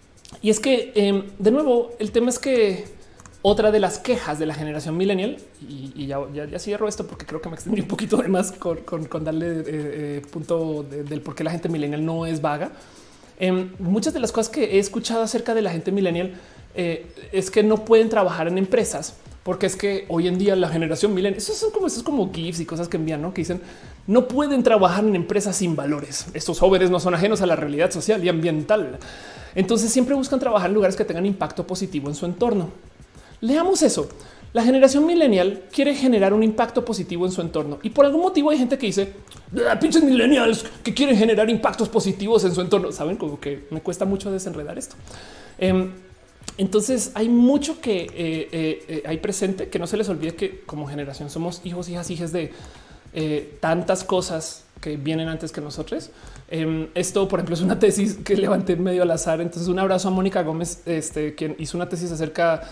y es que um, de nuevo, el tema es que otra de las quejas de la generación millennial, y, y ya, ya, ya cierro esto porque creo que me extendí un poquito de más con, con, con darle eh, eh, punto de, del por qué la gente millennial no es vaga. Eh, muchas de las cosas que he escuchado acerca de la gente millennial eh, es que no pueden trabajar en empresas porque es que hoy en día la generación millennial, esos son como esos como gifs y cosas que envían, ¿no? Que dicen no pueden trabajar en empresas sin valores. Estos jóvenes no son ajenos a la realidad social y ambiental. Entonces siempre buscan trabajar en lugares que tengan impacto positivo en su entorno. Leamos eso. La generación millennial quiere generar un impacto positivo en su entorno y por algún motivo hay gente que dice ah, pinches millennials que quieren generar impactos positivos en su entorno. Saben como que me cuesta mucho desenredar esto. Eh, entonces hay mucho que eh, eh, eh, hay presente que no se les olvide que como generación somos hijos, hijas, hijas de eh, tantas cosas que vienen antes que nosotros. Eh, esto, por ejemplo, es una tesis que levanté medio al azar. Entonces, un abrazo a Mónica Gómez, este, quien hizo una tesis acerca.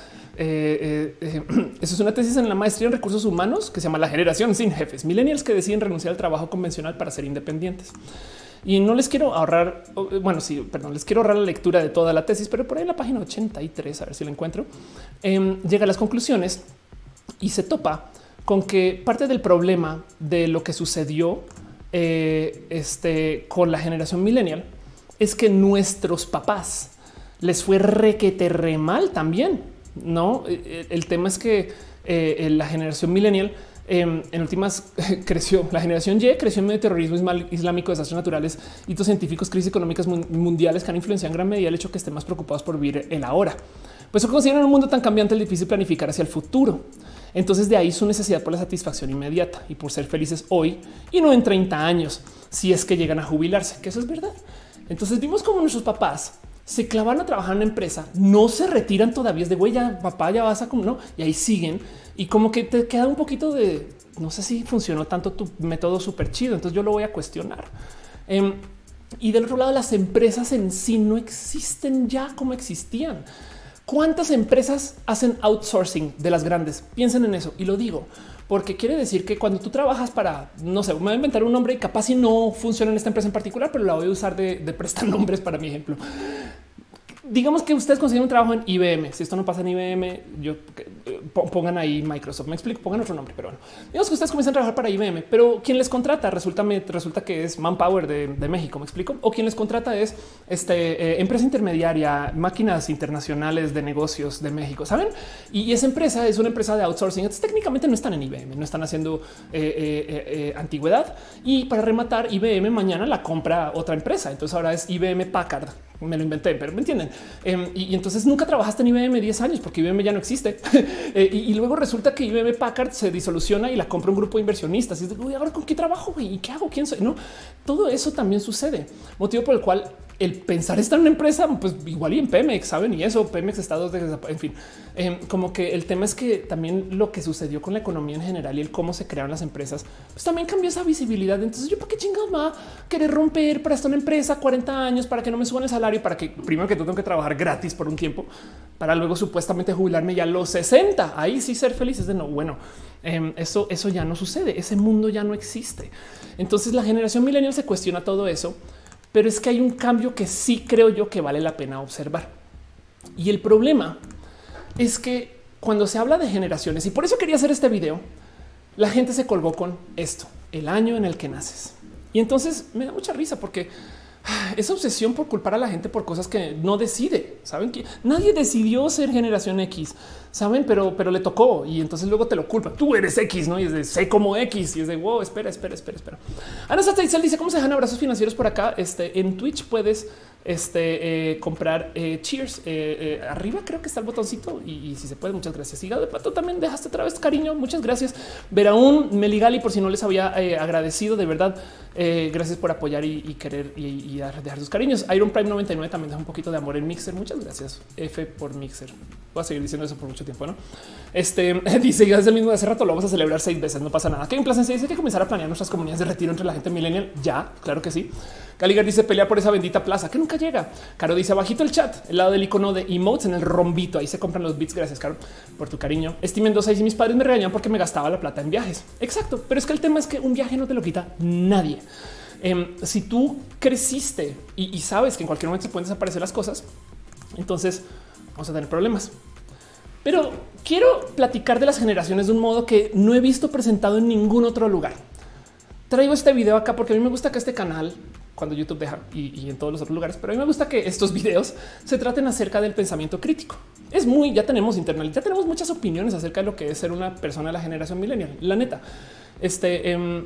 Eh, eh, eh, eso es una tesis en la maestría en recursos humanos que se llama La generación sin jefes, millennials que deciden renunciar al trabajo convencional para ser independientes. Y no les quiero ahorrar, bueno, sí, perdón, les quiero ahorrar la lectura de toda la tesis, pero por ahí en la página ochenta y tres, a ver si la encuentro, eh, llega a las conclusiones y se topa con que parte del problema de lo que sucedió eh, este, con la generación millennial es que nuestros papás les fue requete re mal también. No, el tema es que eh, la generación millennial eh, en últimas creció. La generación Y creció en medio de terrorismo islámico, desastres naturales, hitos científicos, crisis económicas mundiales que han influenciado en gran medida el hecho que estén más preocupados por vivir el ahora. Pues consideran un mundo tan cambiante es difícil planificar hacia el futuro. Entonces de ahí su necesidad por la satisfacción inmediata y por ser felices hoy y no en treinta años, si es que llegan a jubilarse, que eso es verdad. Entonces vimos como nuestros papás se clavan a trabajar en una empresa, no se retiran todavía, es de güey, ya papá, ya vas a como no, y ahí siguen. Y como que te queda un poquito de no sé si funcionó tanto tu método súper chido. Entonces yo lo voy a cuestionar. Eh, y del otro lado, las empresas en sí no existen ya como existían. ¿Cuántas empresas hacen outsourcing de las grandes? Piensen en eso y lo digo porque quiere decir que cuando tú trabajas para, no sé, me voy a inventar un nombre y capaz si no funciona en esta empresa en particular, pero la voy a usar de, de prestar nombres para mi ejemplo. Digamos que ustedes consiguen un trabajo en I B M. Si esto no pasa en I B M, yo pongan ahí Microsoft. Me explico, pongan otro nombre, pero bueno, digamos que ustedes comienzan a trabajar para I B M, pero quien les contrata resulta, me, resulta que es Manpower de, de México. Me explico. O quien les contrata es este eh, empresa intermediaria, máquinas internacionales de negocios de México. Saben? Y, y esa empresa es una empresa de outsourcing. Entonces, técnicamente no están en I B M, no están haciendo eh, eh, eh, antigüedad. Y para rematar, I B M mañana la compra otra empresa. Entonces ahora es I B M Packard. Me lo inventé, pero me entienden. Eh, y, y entonces nunca trabajaste en I B M diez años porque I B M ya no existe. eh, y, y luego resulta que I B M Packard se disoluciona y la compra un grupo de inversionistas. Y es de, uy, ahora con qué trabajo y qué hago, quién soy. No, todo eso también sucede. Motivo por el cual el pensar estar en una empresa, pues igual y en Pemex, saben, y eso Pemex estados de, en fin, eh, como que el tema es que también lo que sucedió con la economía en general y el cómo se crearon las empresas, pues también cambió esa visibilidad. Entonces, yo para qué chingados va a querer romper para estar en una empresa cuarenta años para que no me suban el salario, para que primero que todo tengo que trabajar gratis por un tiempo para luego supuestamente jubilarme ya a los sesenta. Ahí sí ser feliz es de no. Bueno, eh, eso, eso ya no sucede. Ese mundo ya no existe. Entonces, la generación millennial se cuestiona todo eso. Pero es que hay un cambio que sí creo yo que vale la pena observar. Y el problema es que cuando se habla de generaciones, y por eso quería hacer este video, la gente se colgó con esto, el año en el que naces. Y entonces me da mucha risa porque esa obsesión por culpar a la gente por cosas que no decide. Saben que nadie decidió ser generación X, saben, pero, pero le tocó y entonces luego te lo culpan. Tú eres X, no? Y es de sé como X y es de wow, espera, espera, espera, espera. Ana Satizal dice cómo se dejan abrazos financieros por acá. Este en Twitch puedes este, eh, comprar eh, cheers eh, eh, arriba. Creo que está el botoncito y, y si se puede, muchas gracias. Y de pato también dejaste otra vez cariño. Muchas gracias. Veraún Meligali, por si no les había eh, agradecido de verdad. Eh, gracias por apoyar y, y querer y, y dar, dejar sus cariños. Iron Prime noventa y nueve también deja un poquito de amor en Mixer. Muchas gracias. F por Mixer. Voy a seguir diciendo eso por mucho tiempo, ¿no? Este dice ya desde el mismo de hace rato lo vamos a celebrar seis veces. No pasa nada. Que en Placencia dice que comenzar a planear nuestras comunidades de retiro entre la gente millennial. Ya, claro que sí. Caligar dice pelear por esa bendita plaza que nunca llega. Caro dice abajito el chat, el lado del icono de emotes en el rombito. Ahí se compran los bits. Gracias, Caro, por tu cariño. Estimen dos seis y mis padres me regañan porque me gastaba la plata en viajes. Exacto. Pero es que el tema es que un viaje no te lo quita nadie. Eh, si tú creciste y, y sabes que en cualquier momento se pueden desaparecer las cosas, entonces vamos a tener problemas. Pero quiero platicar de las generaciones de un modo que no he visto presentado en ningún otro lugar. Traigo este video acá porque a mí me gusta que este canal, cuando YouTube deja y, y en todos los otros lugares, pero a mí me gusta que estos videos se traten acerca del pensamiento crítico. Es muy, ya tenemos internet, ya tenemos muchas opiniones acerca de lo que es ser una persona de la generación millennial. La neta, este, eh,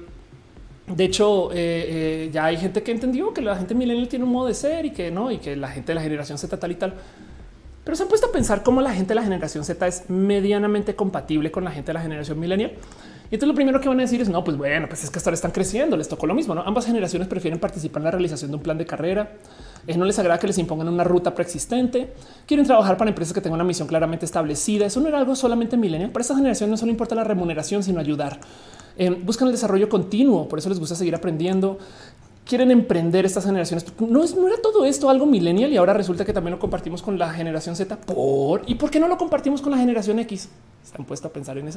de hecho, eh, eh, ya hay gente que entendió que la gente millennial tiene un modo de ser y que no, y que la gente de la generación Z tal y tal. Pero se han puesto a pensar cómo la gente de la generación Z es medianamente compatible con la gente de la generación millennial. Y entonces lo primero que van a decir es no, pues bueno, pues es que hasta ahora están creciendo, les tocó lo mismo, ¿no? Ambas generaciones prefieren participar en la realización de un plan de carrera. Eh, no les agrada que les impongan una ruta preexistente. Quieren trabajar para empresas que tengan una misión claramente establecida. Eso no era algo solamente millennial. Para esta generación no solo importa la remuneración, sino ayudar. Eh, buscan el desarrollo continuo, por eso les gusta seguir aprendiendo. Quieren emprender estas generaciones. No, es, no era todo esto algo millennial y ahora resulta que también lo compartimos con la generación Z. ¿Por? ¿Y por qué no lo compartimos con la generación X? ¿Se han puesto a pensar en eso?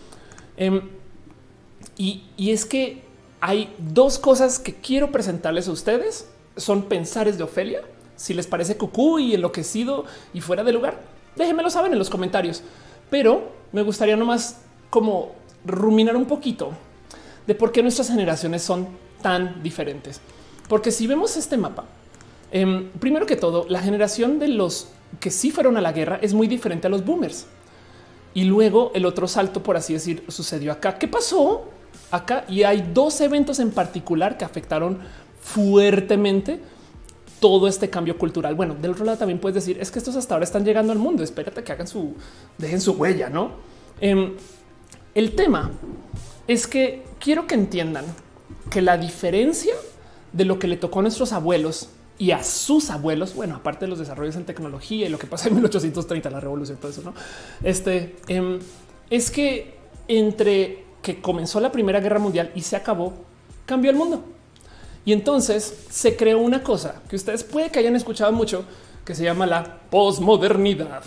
Eh, y, y es que hay dos cosas que quiero presentarles a ustedes. Son pensares de Ofelia. Si les parece cucú y enloquecido y fuera de lugar, déjenmelo saber en los comentarios. Pero me gustaría nomás como ruminar un poquito de por qué nuestras generaciones son tan diferentes. Porque si vemos este mapa, eh, primero que todo, la generación de los que sí fueron a la guerra es muy diferente a los boomers. Y luego el otro salto, por así decir, sucedió acá. ¿Qué pasó acá? Y hay dos eventos en particular que afectaron fuertemente todo este cambio cultural. Bueno, del otro lado también puedes decir es que estos hasta ahora están llegando al mundo. Espérate que hagan su, dejen su huella, no? Eh, el tema es que quiero que entiendan que la diferencia de lo que le tocó a nuestros abuelos y a sus abuelos, bueno, aparte de los desarrollos en tecnología y lo que pasa en mil ochocientos treinta, la revolución, todo eso, no? Este eh, es que entre que comenzó la Primera Guerra Mundial y se acabó, cambió el mundo. Y entonces se creó una cosa que ustedes puede que hayan escuchado mucho, que se llama la posmodernidad.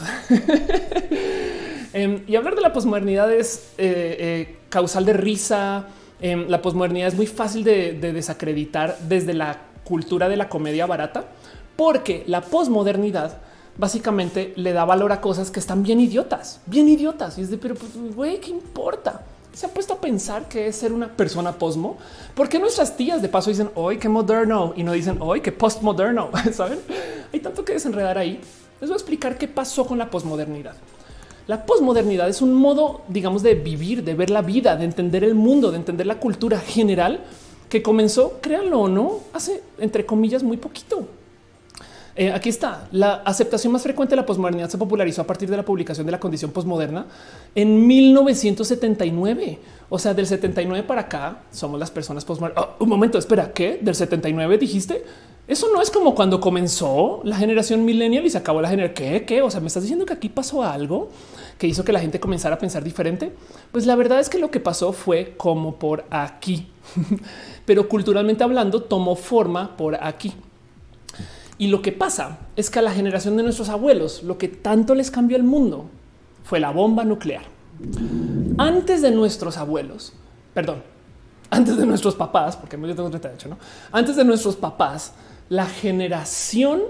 eh, y hablar de la posmodernidad es eh, eh, causal de risa. Eh, la posmodernidad es muy fácil de, de desacreditar desde la cultura de la comedia barata, porque la posmodernidad básicamente le da valor a cosas que están bien idiotas, bien idiotas. Y es de, pero pues, güey, ¿qué importa? Se ha puesto a pensar que es ser una persona posmo. ¿Por qué nuestras tías de paso dicen hoy qué moderno y no dicen hoy qué postmoderno? Saben, hay tanto que desenredar ahí. Les voy a explicar qué pasó con la posmodernidad. La posmodernidad es un modo, digamos, de vivir, de ver la vida, de entender el mundo, de entender la cultura general que comenzó, créanlo o no, hace entre comillas muy poquito. Eh, aquí está. La aceptación más frecuente de la posmodernidad se popularizó a partir de la publicación de la condición posmoderna en mil novecientos setenta y nueve. O sea, del setenta y nueve para acá somos las personas posmodernas. Oh, un momento, espera, ¿qué? ¿Del setenta y nueve dijiste? Eso no es como cuando comenzó la generación millennial y se acabó la generación. ¿Qué? ¿Qué? O sea, ¿me estás diciendo que aquí pasó algo que hizo que la gente comenzara a pensar diferente? Pues la verdad es que lo que pasó fue como por aquí, pero culturalmente hablando tomó forma por aquí. Y lo que pasa es que a la generación de nuestros abuelos, lo que tanto les cambió el mundo fue la bomba nuclear. Antes de nuestros abuelos, perdón, antes de nuestros papás, porque yo tengo treinta y ocho, ¿no? Antes de nuestros papás, la generación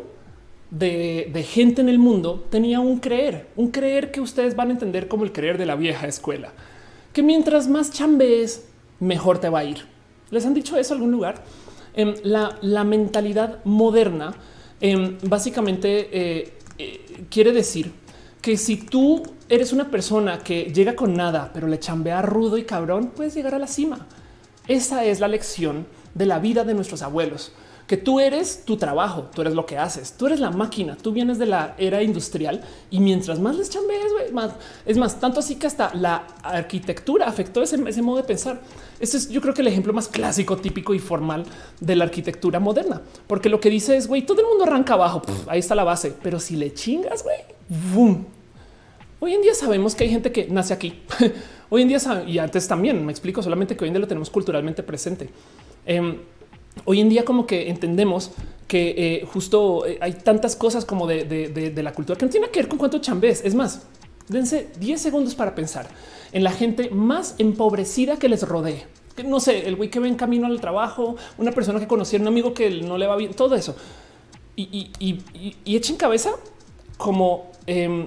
de, de gente en el mundo tenía un creer, un creer que ustedes van a entender como el creer de la vieja escuela, que mientras más chambees, mejor te va a ir. ¿Les han dicho eso en algún lugar? Eh, la, la mentalidad moderna eh, básicamente eh, eh, quiere decir que si tú eres una persona que llega con nada, pero le chambea rudo y cabrón, puedes llegar a la cima. Esa es la lección de la vida de nuestros abuelos, que tú eres tu trabajo, tú eres lo que haces, tú eres la máquina, tú vienes de la era industrial y mientras más les chambees, wey, más es más, tanto así que hasta la arquitectura afectó ese, ese modo de pensar. Este es, yo creo que el ejemplo más clásico, típico y formal de la arquitectura moderna, porque lo que dice es, güey, todo el mundo arranca abajo, puf, ahí está la base, pero si le chingas, güey, boom. Hoy en día sabemos que hay gente que nace aquí. Hoy en día sabe, y antes también me explico, solamente que hoy en día lo tenemos culturalmente presente. Eh, hoy en día como que entendemos que eh, justo eh, hay tantas cosas como de, de, de, de la cultura que no tiene que ver con cuánto chambés. Es más, dense diez segundos para pensar en la gente más empobrecida que les rodee. Que no sé, el güey que ve en camino al trabajo, una persona que conocieron, un amigo que no le va bien, todo eso. Y, y, y, y, y echen cabeza como eh,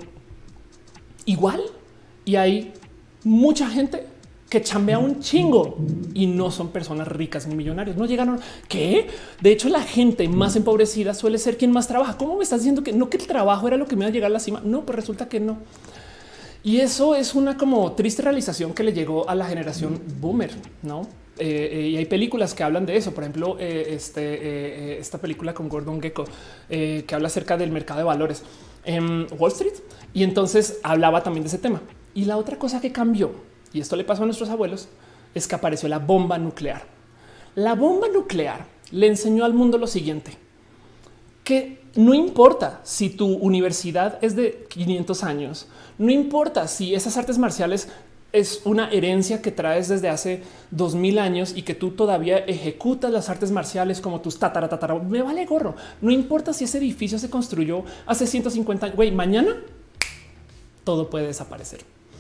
igual. Y hay mucha gente que chambea un chingo y no son personas ricas ni millonarios. No llegaron. ¿Qué? De hecho, la gente más empobrecida suele ser quien más trabaja. ¿Cómo me estás diciendo que no, que el trabajo era lo que me iba a llegar a la cima? No, pues resulta que no. Y eso es una como triste realización que le llegó a la generación boomer, ¿no? Eh, eh, y hay películas que hablan de eso. Por ejemplo, eh, este, eh, esta película con Gordon Gekko eh, que habla acerca del mercado de valores en Wall Street. Y entonces hablaba también de ese tema. Y la otra cosa que cambió, y esto le pasó a nuestros abuelos, es que apareció la bomba nuclear. La bomba nuclear le enseñó al mundo lo siguiente, que no importa si tu universidad es de quinientos años, no importa si esas artes marciales es una herencia que traes desde hace dos mil años y que tú todavía ejecutas las artes marciales como tus tatara, tatara, me vale gorro. No importa si ese edificio se construyó hace ciento cincuenta años, güey, mañana todo puede desaparecer.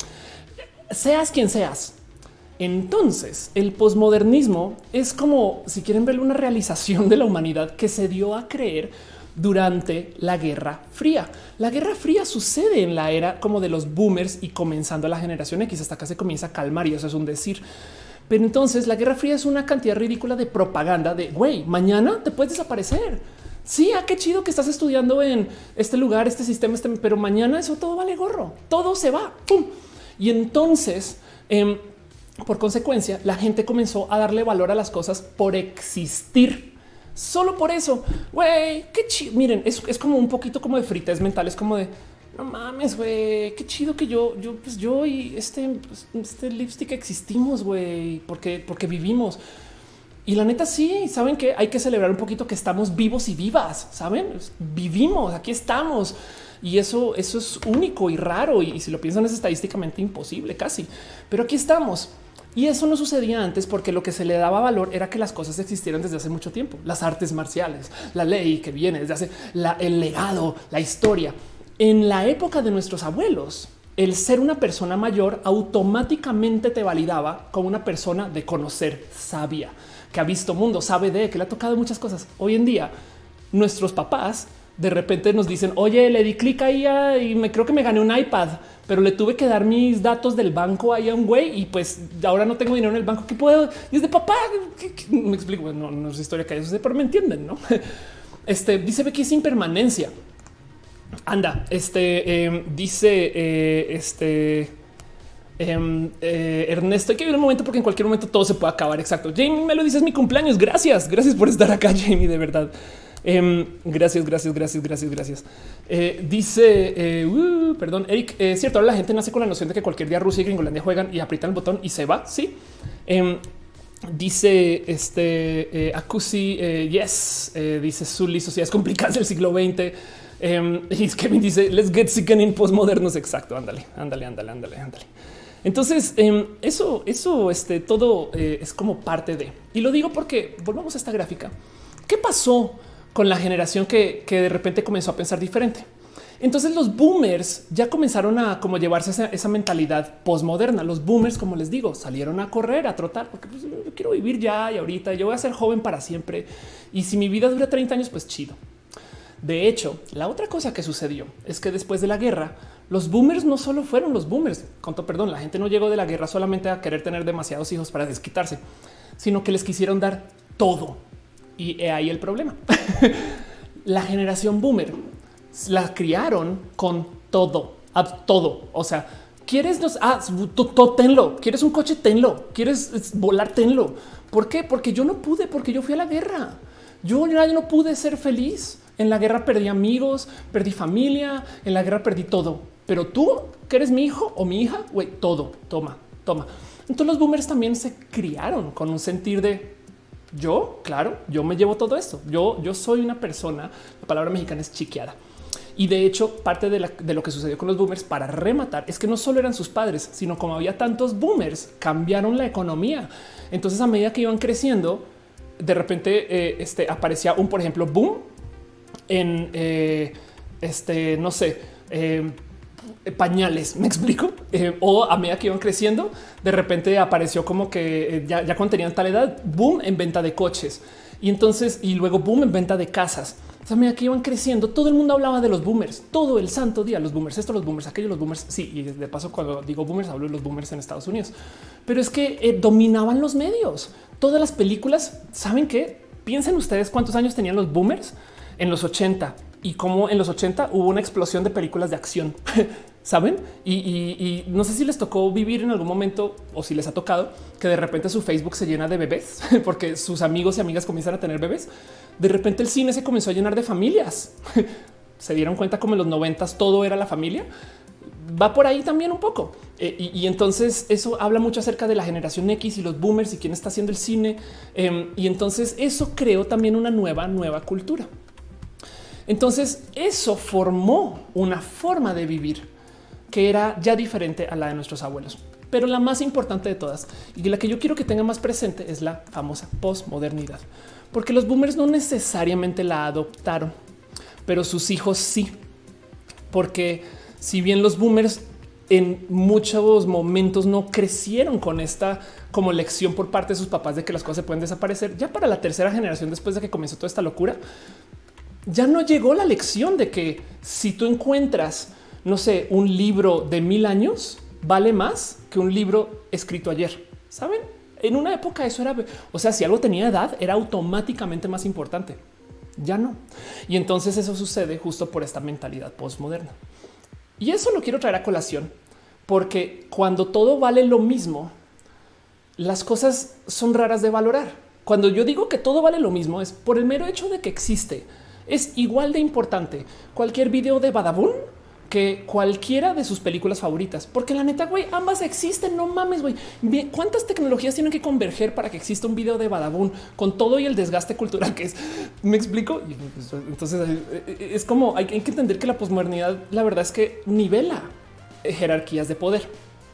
Seas quien seas. Entonces, el posmodernismo es como, si quieren ver, una realización de la humanidad que se dio a creer durante la Guerra Fría. La Guerra Fría sucede en la era como de los boomers y comenzando la generación X. Hasta acá se comienza a calmar y eso es un decir. Pero entonces la Guerra Fría es una cantidad ridícula de propaganda de, güey, mañana te puedes desaparecer. Sí, ah, qué chido que estás estudiando en este lugar, este sistema, este, pero mañana eso todo vale gorro. Todo se va. ¡Pum! Y entonces, eh, por consecuencia, la gente comenzó a darle valor a las cosas por existir, Solo por eso, güey, qué chido. Miren, es, es como un poquito como de frites mentales, como de no mames, güey, qué chido que yo, yo, pues yo y este, este lipstick existimos, güey, porque, porque vivimos. Y la neta, sí, saben que hay que celebrar un poquito que estamos vivos y vivas, saben, vivimos, aquí estamos. Y eso, eso es único y raro. Y, y si lo piensan, es estadísticamente imposible casi, pero aquí estamos. Y eso no sucedía antes porque lo que se le daba valor era que las cosas existieran desde hace mucho tiempo. Las artes marciales, la ley que viene desde hace, la, el legado, la historia. En la época de nuestros abuelos, el ser una persona mayor automáticamente te validaba como una persona de conocer, sabia, que ha visto mundo, sabe de, que le ha tocado muchas cosas. Hoy en día, nuestros papás de repente nos dicen, oye, le di clic ahí a, y me creo que me gané un iPad, pero le tuve que dar mis datos del banco ahí a un güey y pues ahora no tengo dinero en el banco. ¿Qué puedo? Y es de papá. ¿Qué, qué? Me explico. No, no es historia que hay, pero me entienden, ¿no? Este dice que es impermanencia. Anda, este eh, dice eh, este eh, eh, Ernesto, hay que vivir un momento porque en cualquier momento todo se puede acabar. Exacto. Jamie me lo dice, es mi cumpleaños. Gracias, gracias por estar acá, Jamie, de verdad. Eh, gracias, gracias, gracias, gracias, gracias. Eh, dice, eh, uh, perdón, Eric, es eh, cierto, ahora la gente nace con la noción de que cualquier día Rusia y Gringolandia juegan y aprietan el botón y se va. Sí. Eh, dice este eh, Akusi, eh, yes, eh, dice Zully, sociedades complicadas del siglo veinte. Um, y Kevin dice, let's get sick in postmodernos. Exacto. Ándale, ándale, ándale, ándale, ándale. Entonces, um, eso, eso, este todo eh, es como parte de, y lo digo porque volvamos a esta gráfica. ¿Qué pasó con la generación que, que de repente comenzó a pensar diferente? Entonces los boomers ya comenzaron a como llevarse esa, esa mentalidad postmoderna. Los boomers, como les digo, salieron a correr, a trotar, porque pues, yo quiero vivir ya y ahorita, yo voy a ser joven para siempre. Y si mi vida dura treinta años, pues chido. De hecho, la otra cosa que sucedió es que después de la guerra, los boomers no solo fueron los boomers, con todo perdón, la gente no llegó de la guerra solamente a querer tener demasiados hijos para desquitarse, sino que les quisieron dar todo. Y he ahí el problema. La generación boomer la criaron con todo, a todo. O sea, quieres los ah, todo, tenlo. Quieres un coche, tenlo. Quieres volar, tenlo. ¿Por qué? Porque yo no pude, porque yo fui a la guerra. Yo ya no pude ser feliz. En la guerra perdí amigos, perdí familia, en la guerra perdí todo. Pero tú, que eres mi hijo o mi hija, güey, todo, toma, toma. Entonces los boomers también se criaron con un sentir de yo, claro, yo me llevo todo esto. Yo, yo soy una persona, la palabra mexicana es chiqueada. Y de hecho, parte de, la, de lo que sucedió con los boomers, para rematar, es que no solo eran sus padres, sino como había tantos boomers, cambiaron la economía. Entonces, a medida que iban creciendo, de repente eh, este, aparecía un, por ejemplo, boom en eh, este, no sé, eh, pañales, me explico. Eh, o a medida que iban creciendo, de repente apareció como que eh, ya, ya cuando tenían tal edad, boom en venta de coches. Y entonces, y luego boom en venta de casas. O sea, a medida que iban creciendo, todo el mundo hablaba de los boomers, todo el santo día, los boomers, esto, los boomers, aquellos, los boomers. Sí, y de paso, cuando digo boomers, hablo de los boomers en Estados Unidos. Pero es que eh, dominaban los medios. Todas las películas, ¿saben qué? Piensen ustedes cuántos años tenían los boomers en los ochenta y cómo en los ochenta hubo una explosión de películas de acción, ¿saben? Y, y, y no sé si les tocó vivir en algún momento o si les ha tocado que de repente su Facebook se llena de bebés porque sus amigos y amigas comienzan a tener bebés. De repente el cine se comenzó a llenar de familias. Se dieron cuenta como en los noventas todo era la familia. Va por ahí también un poco. Eh, y, y entonces eso habla mucho acerca de la generación X y los boomers y quién está haciendo el cine. Eh, y entonces eso creó también una nueva, nueva cultura. Entonces eso formó una forma de vivir que era ya diferente a la de nuestros abuelos. Pero la más importante de todas y la que yo quiero que tengan más presente es la famosa posmodernidad, porque los boomers no necesariamente la adoptaron, pero sus hijos sí, porque si bien los boomers en muchos momentos no crecieron con esta como lección por parte de sus papás de que las cosas se pueden desaparecer, ya para la tercera generación después de que comenzó toda esta locura, ya no llegó la lección de que si tú encuentras, no sé, un libro de mil años, vale más que un libro escrito ayer. ¿Saben? En una época eso era, o sea, si algo tenía edad, era automáticamente más importante. Ya no. Y entonces eso sucede justo por esta mentalidad postmoderna. Y eso lo quiero traer a colación, porque cuando todo vale lo mismo, las cosas son raras de valorar. cuando yo digo que todo vale lo mismo es por el mero hecho de que existe. Es igual de importante cualquier video de Badabun que cualquiera de sus películas favoritas, porque la neta, güey, ambas existen. No mames, güey. ¿Cuántas tecnologías tienen que converger para que exista un video de Badabun con todo y el desgaste cultural que es? ¿Me explico? Entonces es como hay que entender que la posmodernidad, la verdad es que nivela jerarquías de poder.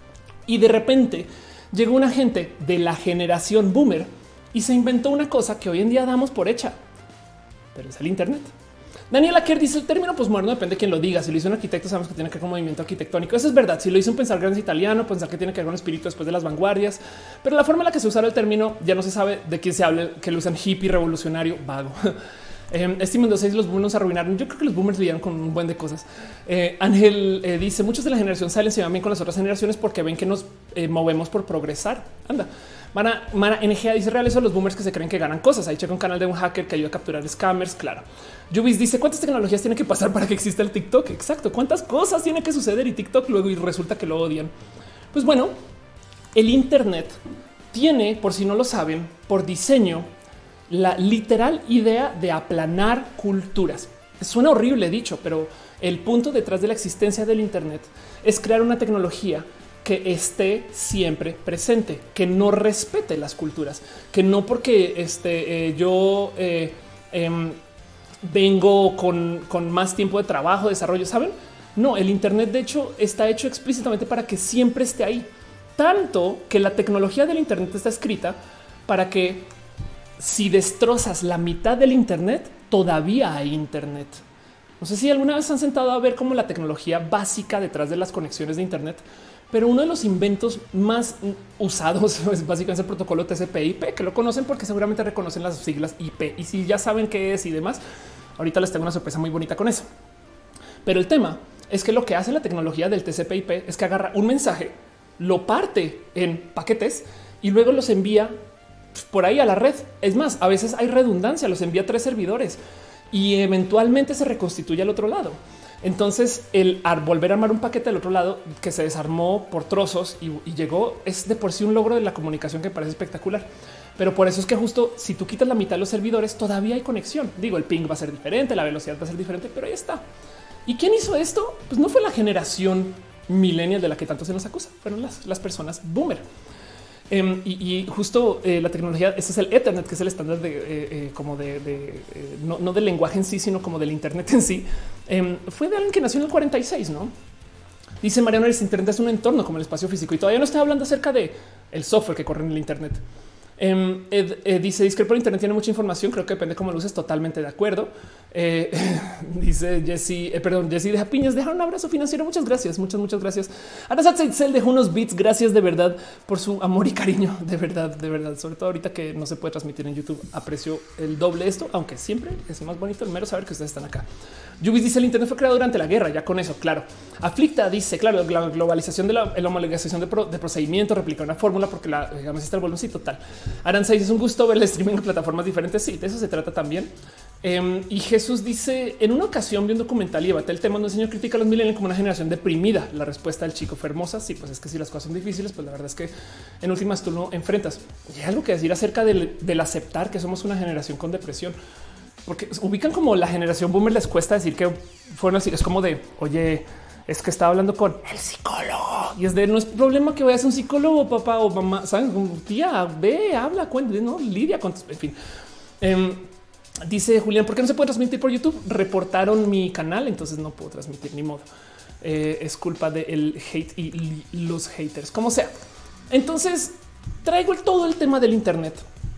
Y de repente llegó una gente de la generación boomer y se inventó una cosa que hoy en día damos por hecha, pero es el Internet. Daniela Kerr dice el término posmoderno depende de quién lo diga. Si lo hizo un arquitecto, sabemos que tiene que ver con movimiento arquitectónico. Eso es verdad. Si lo hizo un pensar grande italiano, pensar que tiene que ver con espíritu después de las vanguardias, pero la forma en la que se usa el término ya no se sabe de quién se hable, que lo usan hippie, revolucionario, vago. Eh, Este Mendoza dice los boomers nos arruinaron. Yo creo que los boomers lidiaron con un buen de cosas. Eh, Ángel eh, dice muchos de la generación salen se van bien con las otras generaciones porque ven que nos eh, movemos por progresar. Anda. Mara, Mara N G A dice reales son los boomers que se creen que ganan cosas. Ahí checa un canal de un hacker que ayuda a capturar scammers. Claro. Yubis dice cuántas tecnologías tienen que pasar para que exista el TikTok. Exacto. Cuántas cosas tiene que suceder y TikTok luego y resulta que lo odian. Pues bueno, el Internet tiene, por si no lo saben, por diseño, la literal idea de aplanar culturas. Suena horrible dicho, pero el punto detrás de la existencia del Internet es crear una tecnología que esté siempre presente, que no respete las culturas, que no porque este, eh, yo eh, eh, vengo con, con más tiempo de trabajo, desarrollo, ¿saben? No, el Internet de hecho está hecho explícitamente para que siempre esté ahí. Tanto que la tecnología del Internet está escrita para que si destrozas la mitad del Internet, todavía hay Internet. No sé si alguna vez se han sentado a ver cómo la tecnología básica detrás de las conexiones de Internet, pero uno de los inventos más usados es básicamente el protocolo T C P I P, que lo conocen porque seguramente reconocen las siglas I P. Y si ya saben qué es y demás, ahorita les tengo una sorpresa muy bonita con eso. Pero el tema es que lo que hace la tecnología del T C P I P es que agarra un mensaje, lo parte en paquetes y luego los envía por ahí a la red. Es más, a veces hay redundancia, los envía a tres servidores y eventualmente se reconstituye al otro lado. Entonces el al volver a armar un paquete del otro lado que se desarmó por trozos y, y llegó es de por sí un logro de la comunicación que parece espectacular. Pero por eso es que justo si tú quitas la mitad de los servidores todavía hay conexión. Digo, el ping va a ser diferente, la velocidad va a ser diferente, pero ahí está. ¿Y quién hizo esto? Pues no fue la generación millennial de la que tanto se nos acusa, fueron las, las personas boomer. Um, y, y justo eh, la tecnología, este es el Ethernet, que es el estándar de eh, eh, como de, de eh, no, no del lenguaje en sí, sino como del Internet en sí. Um, fue de alguien que nació en el cuarenta y seis, ¿no? Dice Mariano, el Internet es un entorno como el espacio físico y todavía no estoy hablando acerca de el software que corre en el Internet. Um, Ed, Ed dice discrepo, el Internet tiene mucha información, creo que depende cómo lo uses, totalmente de acuerdo. Eh, dice Jesse, eh, perdón, Jesse deja piñas, deja un abrazo financiero, muchas gracias, muchas, muchas gracias. Arasat Seitzel dejó unos bits, gracias de verdad por su amor y cariño, de verdad, de verdad, sobre todo ahorita que no se puede transmitir en YouTube, aprecio el doble esto, aunque siempre es más bonito el mero saber que ustedes están acá. Yubis dice el Internet fue creado durante la guerra, ya con eso, claro. Aflicta dice, claro, la globalización de la, la homologación de, pro, de procedimiento replica una fórmula porque la digamos está el volumen, sí, total. Aranza dice es un gusto ver el streaming en plataformas diferentes, sí, de eso se trata también. Um, y Jesús dice en una ocasión vi un documental y debaté el tema donde el señor critica a los millennials como una generación deprimida. La respuesta del chico fue hermosa. Sí, pues es que si las cosas son difíciles, pues la verdad es que en últimas tú lo enfrentas. Y hay algo que decir acerca del, del aceptar que somos una generación con depresión, porque ubican como la generación boomer les cuesta decir que fueron así. Es como de oye, es que estaba hablando con el psicólogo y es de no es problema que vayas a un psicólogo, papá o mamá, saben, tía, ve, habla, cuéntale, no lidia con, en fin. Um, Dice Julián, ¿por qué no se puede transmitir por YouTube? Reportaron mi canal, entonces no puedo transmitir ni modo. Eh, es culpa del hate y los haters, como sea. Entonces traigo el, todo el tema del Internet,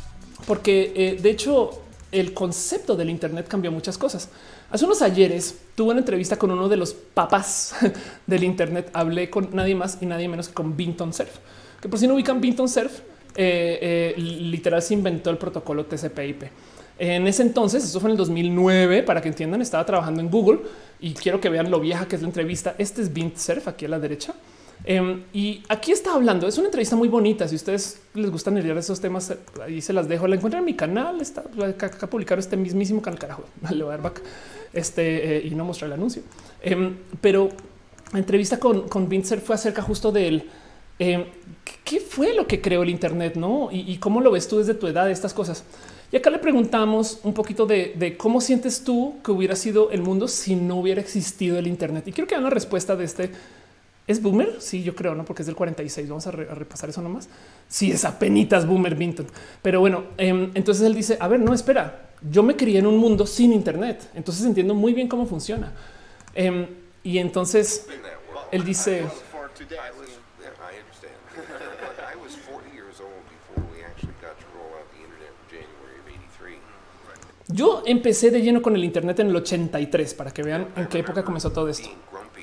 porque eh, de hecho el concepto del Internet cambió muchas cosas. Hace unos ayeres tuve una entrevista con uno de los papás del Internet. Hablé con nadie más y nadie menos que con Vinton Cerf, que por si no ubican Vinton Cerf, eh, eh, literal se inventó el protocolo T C P I P. En ese entonces, eso fue en el dos mil nueve, para que entiendan, estaba trabajando en Google y quiero que vean lo vieja que es la entrevista. Este es Vint Cerf aquí a la derecha. Um, y aquí está hablando. Es una entrevista muy bonita. Si ustedes les gustan leer esos temas, ahí se las dejo. La encuentran en mi canal. Está acá publicado este mismísimo canal. Carajo, le voy a dar back este eh, y no mostrar el anuncio. Um, pero la entrevista con, con Vint Cerf fue acerca justo del Eh, ¿Qué fue lo que creó el Internet? ¿No? ¿Y, y cómo lo ves tú desde tu edad de estas cosas? Y acá le preguntamos un poquito de, de cómo sientes tú que hubiera sido el mundo si no hubiera existido el Internet. Y quiero que hagan una respuesta de este. ¿Es boomer? Sí, yo creo, ¿no? Porque es del cuarenta y seis. Vamos a, re a repasar eso nomás. Sí, es apenitas boomer Vinton. Pero bueno, eh, entonces él dice, a ver, no, espera. Yo me crié en un mundo sin Internet. Entonces entiendo muy bien cómo funciona. Eh, y entonces él dice... Yo empecé de lleno con el Internet en el ochenta y tres para que vean en qué época comenzó todo esto.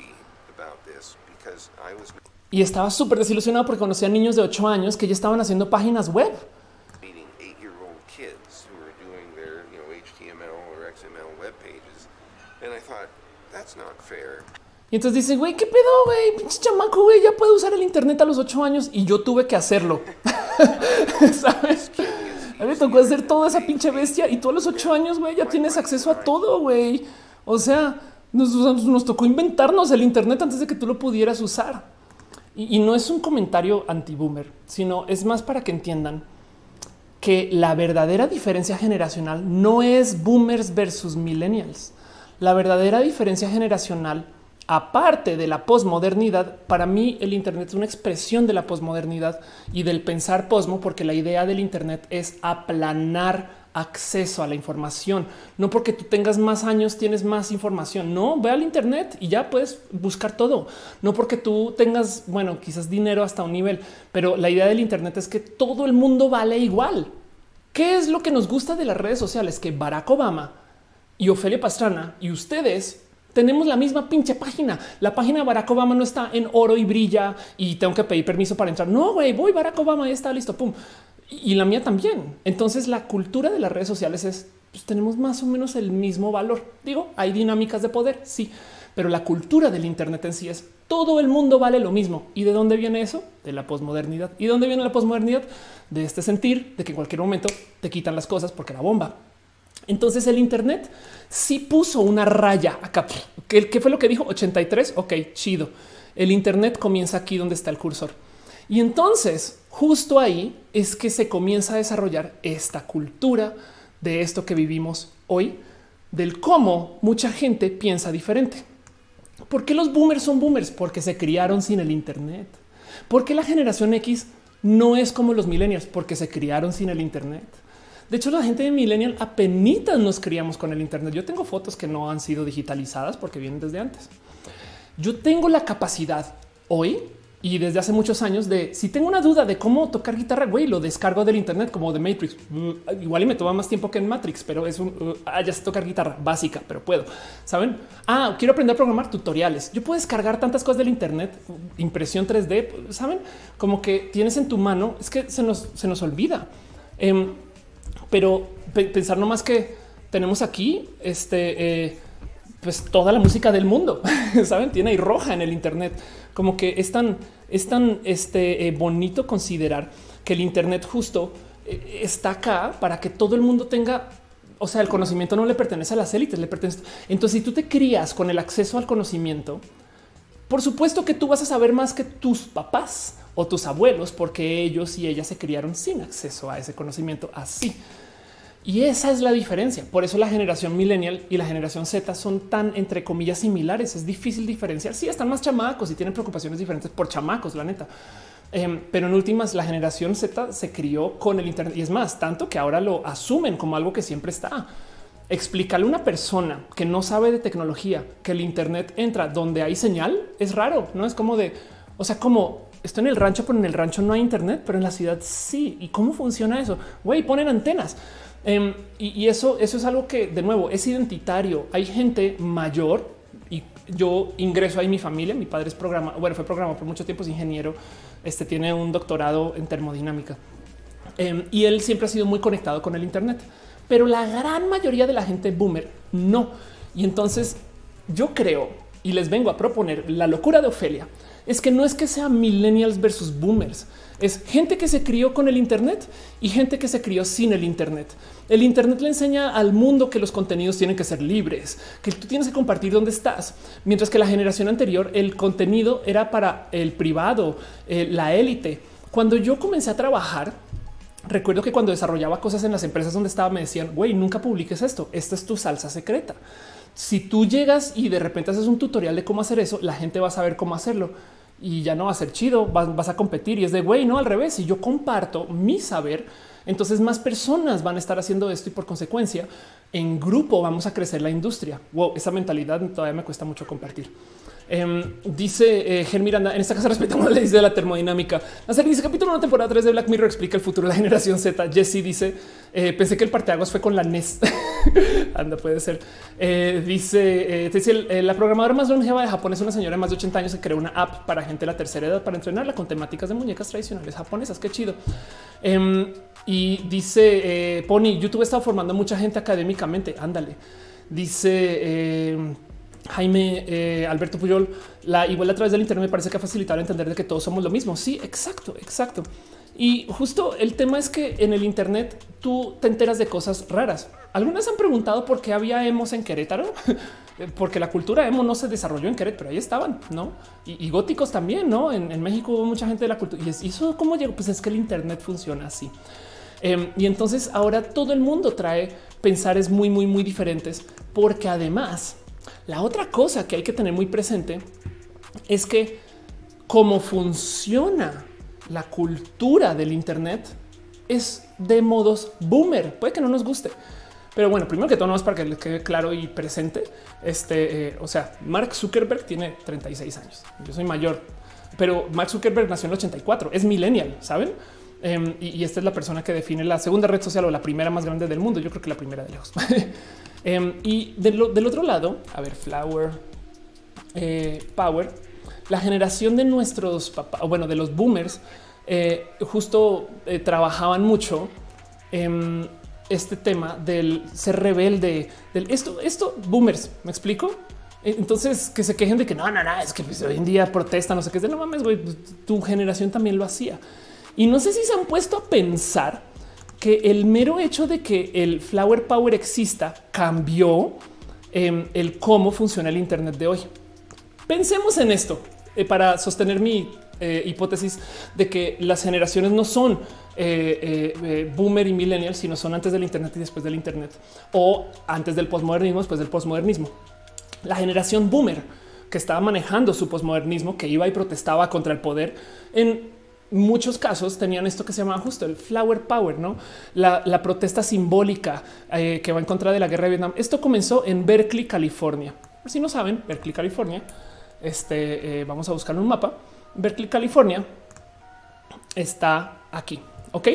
Y estaba súper desilusionado porque conocía a niños de ocho años que ya estaban haciendo páginas web. Y entonces dice, güey, ¿qué pedo, güey? Pinche chamaco, güey, ya puede usar el Internet a los ocho años y yo tuve que hacerlo. ¿Sabes? A mí me tocó hacer toda esa pinche bestia y tú a los ocho años, güey, ya tienes acceso a todo, güey. O sea, nos, nos tocó inventarnos el Internet antes de que tú lo pudieras usar. Y, y no es un comentario anti-boomer, sino es más para que entiendan que la verdadera diferencia generacional no es boomers versus millennials. La verdadera diferencia generacional, aparte de la posmodernidad, para mí el Internet es una expresión de la posmodernidad y del pensar posmo, porque la idea del Internet es aplanar acceso a la información. No porque tú tengas más años tienes más información. No, ve al Internet y ya puedes buscar todo. No porque tú tengas, bueno, quizás dinero hasta un nivel, pero la idea del Internet es que todo el mundo vale igual. ¿Qué es lo que nos gusta de las redes sociales? Que Barack Obama y Ofelia Pastrana y ustedes tenemos la misma pinche página. La página de Barack Obama no está en oro y brilla y tengo que pedir permiso para entrar. No, güey, voy Barack Obama, ya está listo. Pum. Y la mía también. Entonces la cultura de las redes sociales es, pues tenemos más o menos el mismo valor. Digo, hay dinámicas de poder, sí, pero la cultura del Internet en sí es todo el mundo vale lo mismo. ¿Y de dónde viene eso? De la posmodernidad. ¿Y de dónde viene la posmodernidad? De este sentir de que en cualquier momento te quitan las cosas porque la bomba. Entonces el Internet sí puso una raya acá. ¿Qué, qué fue lo que dijo? ochenta y tres. Ok, chido. El Internet comienza aquí donde está el cursor. Y entonces justo ahí es que se comienza a desarrollar esta cultura de esto que vivimos hoy, del cómo mucha gente piensa diferente. ¿Por qué los boomers son boomers? Porque se criaron sin el Internet. ¿Por qué la generación X no es como los millennials? Porque se criaron sin el Internet. De hecho, la gente de millennial apenitas nos criamos con el Internet. Yo tengo fotos que no han sido digitalizadas porque vienen desde antes. Yo tengo la capacidad hoy y desde hace muchos años de, si tengo una duda de cómo tocar guitarra, güey, lo descargo del Internet como de Matrix. Uh, igual y me toma más tiempo que en Matrix, pero es un uh, ah, ya sé tocar guitarra básica, pero puedo. Saben? Ah, quiero aprender a programar, tutoriales. Yo puedo descargar tantas cosas del Internet, impresión tres D. Saben como que tienes en tu mano. Es que se nos, se nos olvida. Eh, Pero pe pensar nomás que tenemos aquí este, eh, pues toda la música del mundo, saben, tiene ahí roja en el Internet. Como que es tan, es tan este, eh, bonito considerar que el Internet justo eh, está acá para que todo el mundo tenga. O sea, el conocimiento no le pertenece a las élites, le pertenece. Entonces, si tú te crías con el acceso al conocimiento, por supuesto que tú vas a saber más que tus papás o tus abuelos, porque ellos y ellas se criaron sin acceso a ese conocimiento así. Y esa es la diferencia. Por eso la generación millennial y la generación Z son tan, entre comillas, similares. Es difícil diferenciar. Sí, están más chamacos y tienen preocupaciones diferentes por chamacos, la neta. Eh, pero en últimas, la generación Z se crió con el Internet y es más, tanto que ahora lo asumen como algo que siempre está. Explícale a una persona que no sabe de tecnología que el Internet entra donde hay señal. Es raro, no es como de, o sea, como estoy en el rancho, pero en el rancho no hay Internet, pero en la ciudad sí. ¿Y cómo funciona eso? Güey, ponen antenas. Um, y, y eso, eso es algo que de nuevo es identitario. Hay gente mayor y yo ingreso ahí mi familia. Mi padre es programa, bueno, fue programador por mucho tiempo, es ingeniero. Este tiene un doctorado en termodinámica um, y él siempre ha sido muy conectado con el Internet, pero la gran mayoría de la gente boomer no. Y entonces yo creo y les vengo a proponer la locura de Ofelia, es que no es que sea millennials versus boomers, es gente que se crió con el Internet y gente que se crió sin el Internet. El Internet le enseña al mundo que los contenidos tienen que ser libres, que tú tienes que compartir dónde estás, mientras que la generación anterior el contenido era para el privado, eh, la élite. Cuando yo comencé a trabajar, recuerdo que cuando desarrollaba cosas en las empresas donde estaba me decían, güey, nunca publiques esto, esta es tu salsa secreta. Si tú llegas y de repente haces un tutorial de cómo hacer eso, la gente va a saber cómo hacerlo y ya no va a ser chido, vas, vas a competir y es de güey, no al revés. Si yo comparto mi saber, entonces más personas van a estar haciendo esto y por consecuencia en grupo vamos a crecer la industria. Wow, esa mentalidad todavía me cuesta mucho compartir. Eh, dice eh, Ger Miranda, en esta casa respetamos la ley de la termodinámica. La serie dice capítulo uno, temporada tres de Black Mirror explica el futuro de la generación Z. Jesse dice eh, pensé que el parteaguas fue con la N E S. Anda, puede ser. Eh, dice, eh, dice eh, la programadora más longeva de Japón es una señora de más de ochenta años que creó una app para gente de la tercera edad para entrenarla con temáticas de muñecas tradicionales japonesas. Qué chido. Eh, y dice eh, Pony, YouTube ha estado formando mucha gente académicamente. Ándale. Dice eh, Jaime eh, Alberto Puyol, la igualdad a través del Internet me parece que ha facilitado entender de que todos somos lo mismo. Sí, exacto, exacto. Y justo el tema es que en el Internet tú te enteras de cosas raras. Algunas han preguntado por qué había emos en Querétaro, porque la cultura emo no se desarrolló en Querétaro, pero ahí estaban, ¿no? Y, y góticos también, ¿no? En, en México hubo mucha gente de la cultura. Y, es, y eso cómo llegó, pues es que el Internet funciona así. Eh, y entonces ahora todo el mundo trae pensares muy, muy, muy diferentes, porque además la otra cosa que hay que tener muy presente es que cómo funciona la cultura del Internet es de modos boomer. Puede que no nos guste, pero bueno, primero que todo, no es para que les quede claro y presente. Este, eh, o sea, Mark Zuckerberg tiene treinta y seis años. Yo soy mayor, pero Mark Zuckerberg nació en el ochenta y cuatro. Es millennial, saben? Um, y, y esta es la persona que define la segunda red social o la primera más grande del mundo. Yo creo que la primera de lejos. um, y de lo, del otro lado, a ver, Flower eh, Power, la generación de nuestros papás, o bueno, de los boomers, eh, justo eh, trabajaban mucho en este tema del ser rebelde, del esto, esto, boomers, ¿me explico? Entonces que se quejen de que no, no, no, es que pues, hoy en día protesta, no sé qué es de no mames, güey, tu generación también lo hacía. Y no sé si se han puesto a pensar que el mero hecho de que el Flower Power exista cambió eh, el cómo funciona el Internet de hoy. Pensemos en esto eh, para sostener mi eh, hipótesis de que las generaciones no son eh, eh, eh, boomer y millennial, sino son antes del Internet y después del Internet, o antes del posmodernismo, después del posmodernismo. La generación boomer que estaba manejando su posmodernismo, que iba y protestaba contra el poder, en muchos casos tenían esto que se llama justo el Flower Power, no la, la protesta simbólica eh, que va en contra de la guerra de Vietnam. Esto comenzó en Berkeley, California. Por si no saben, Berkeley, California. Este eh, vamos a buscar un mapa. Berkeley, California está aquí. Ok,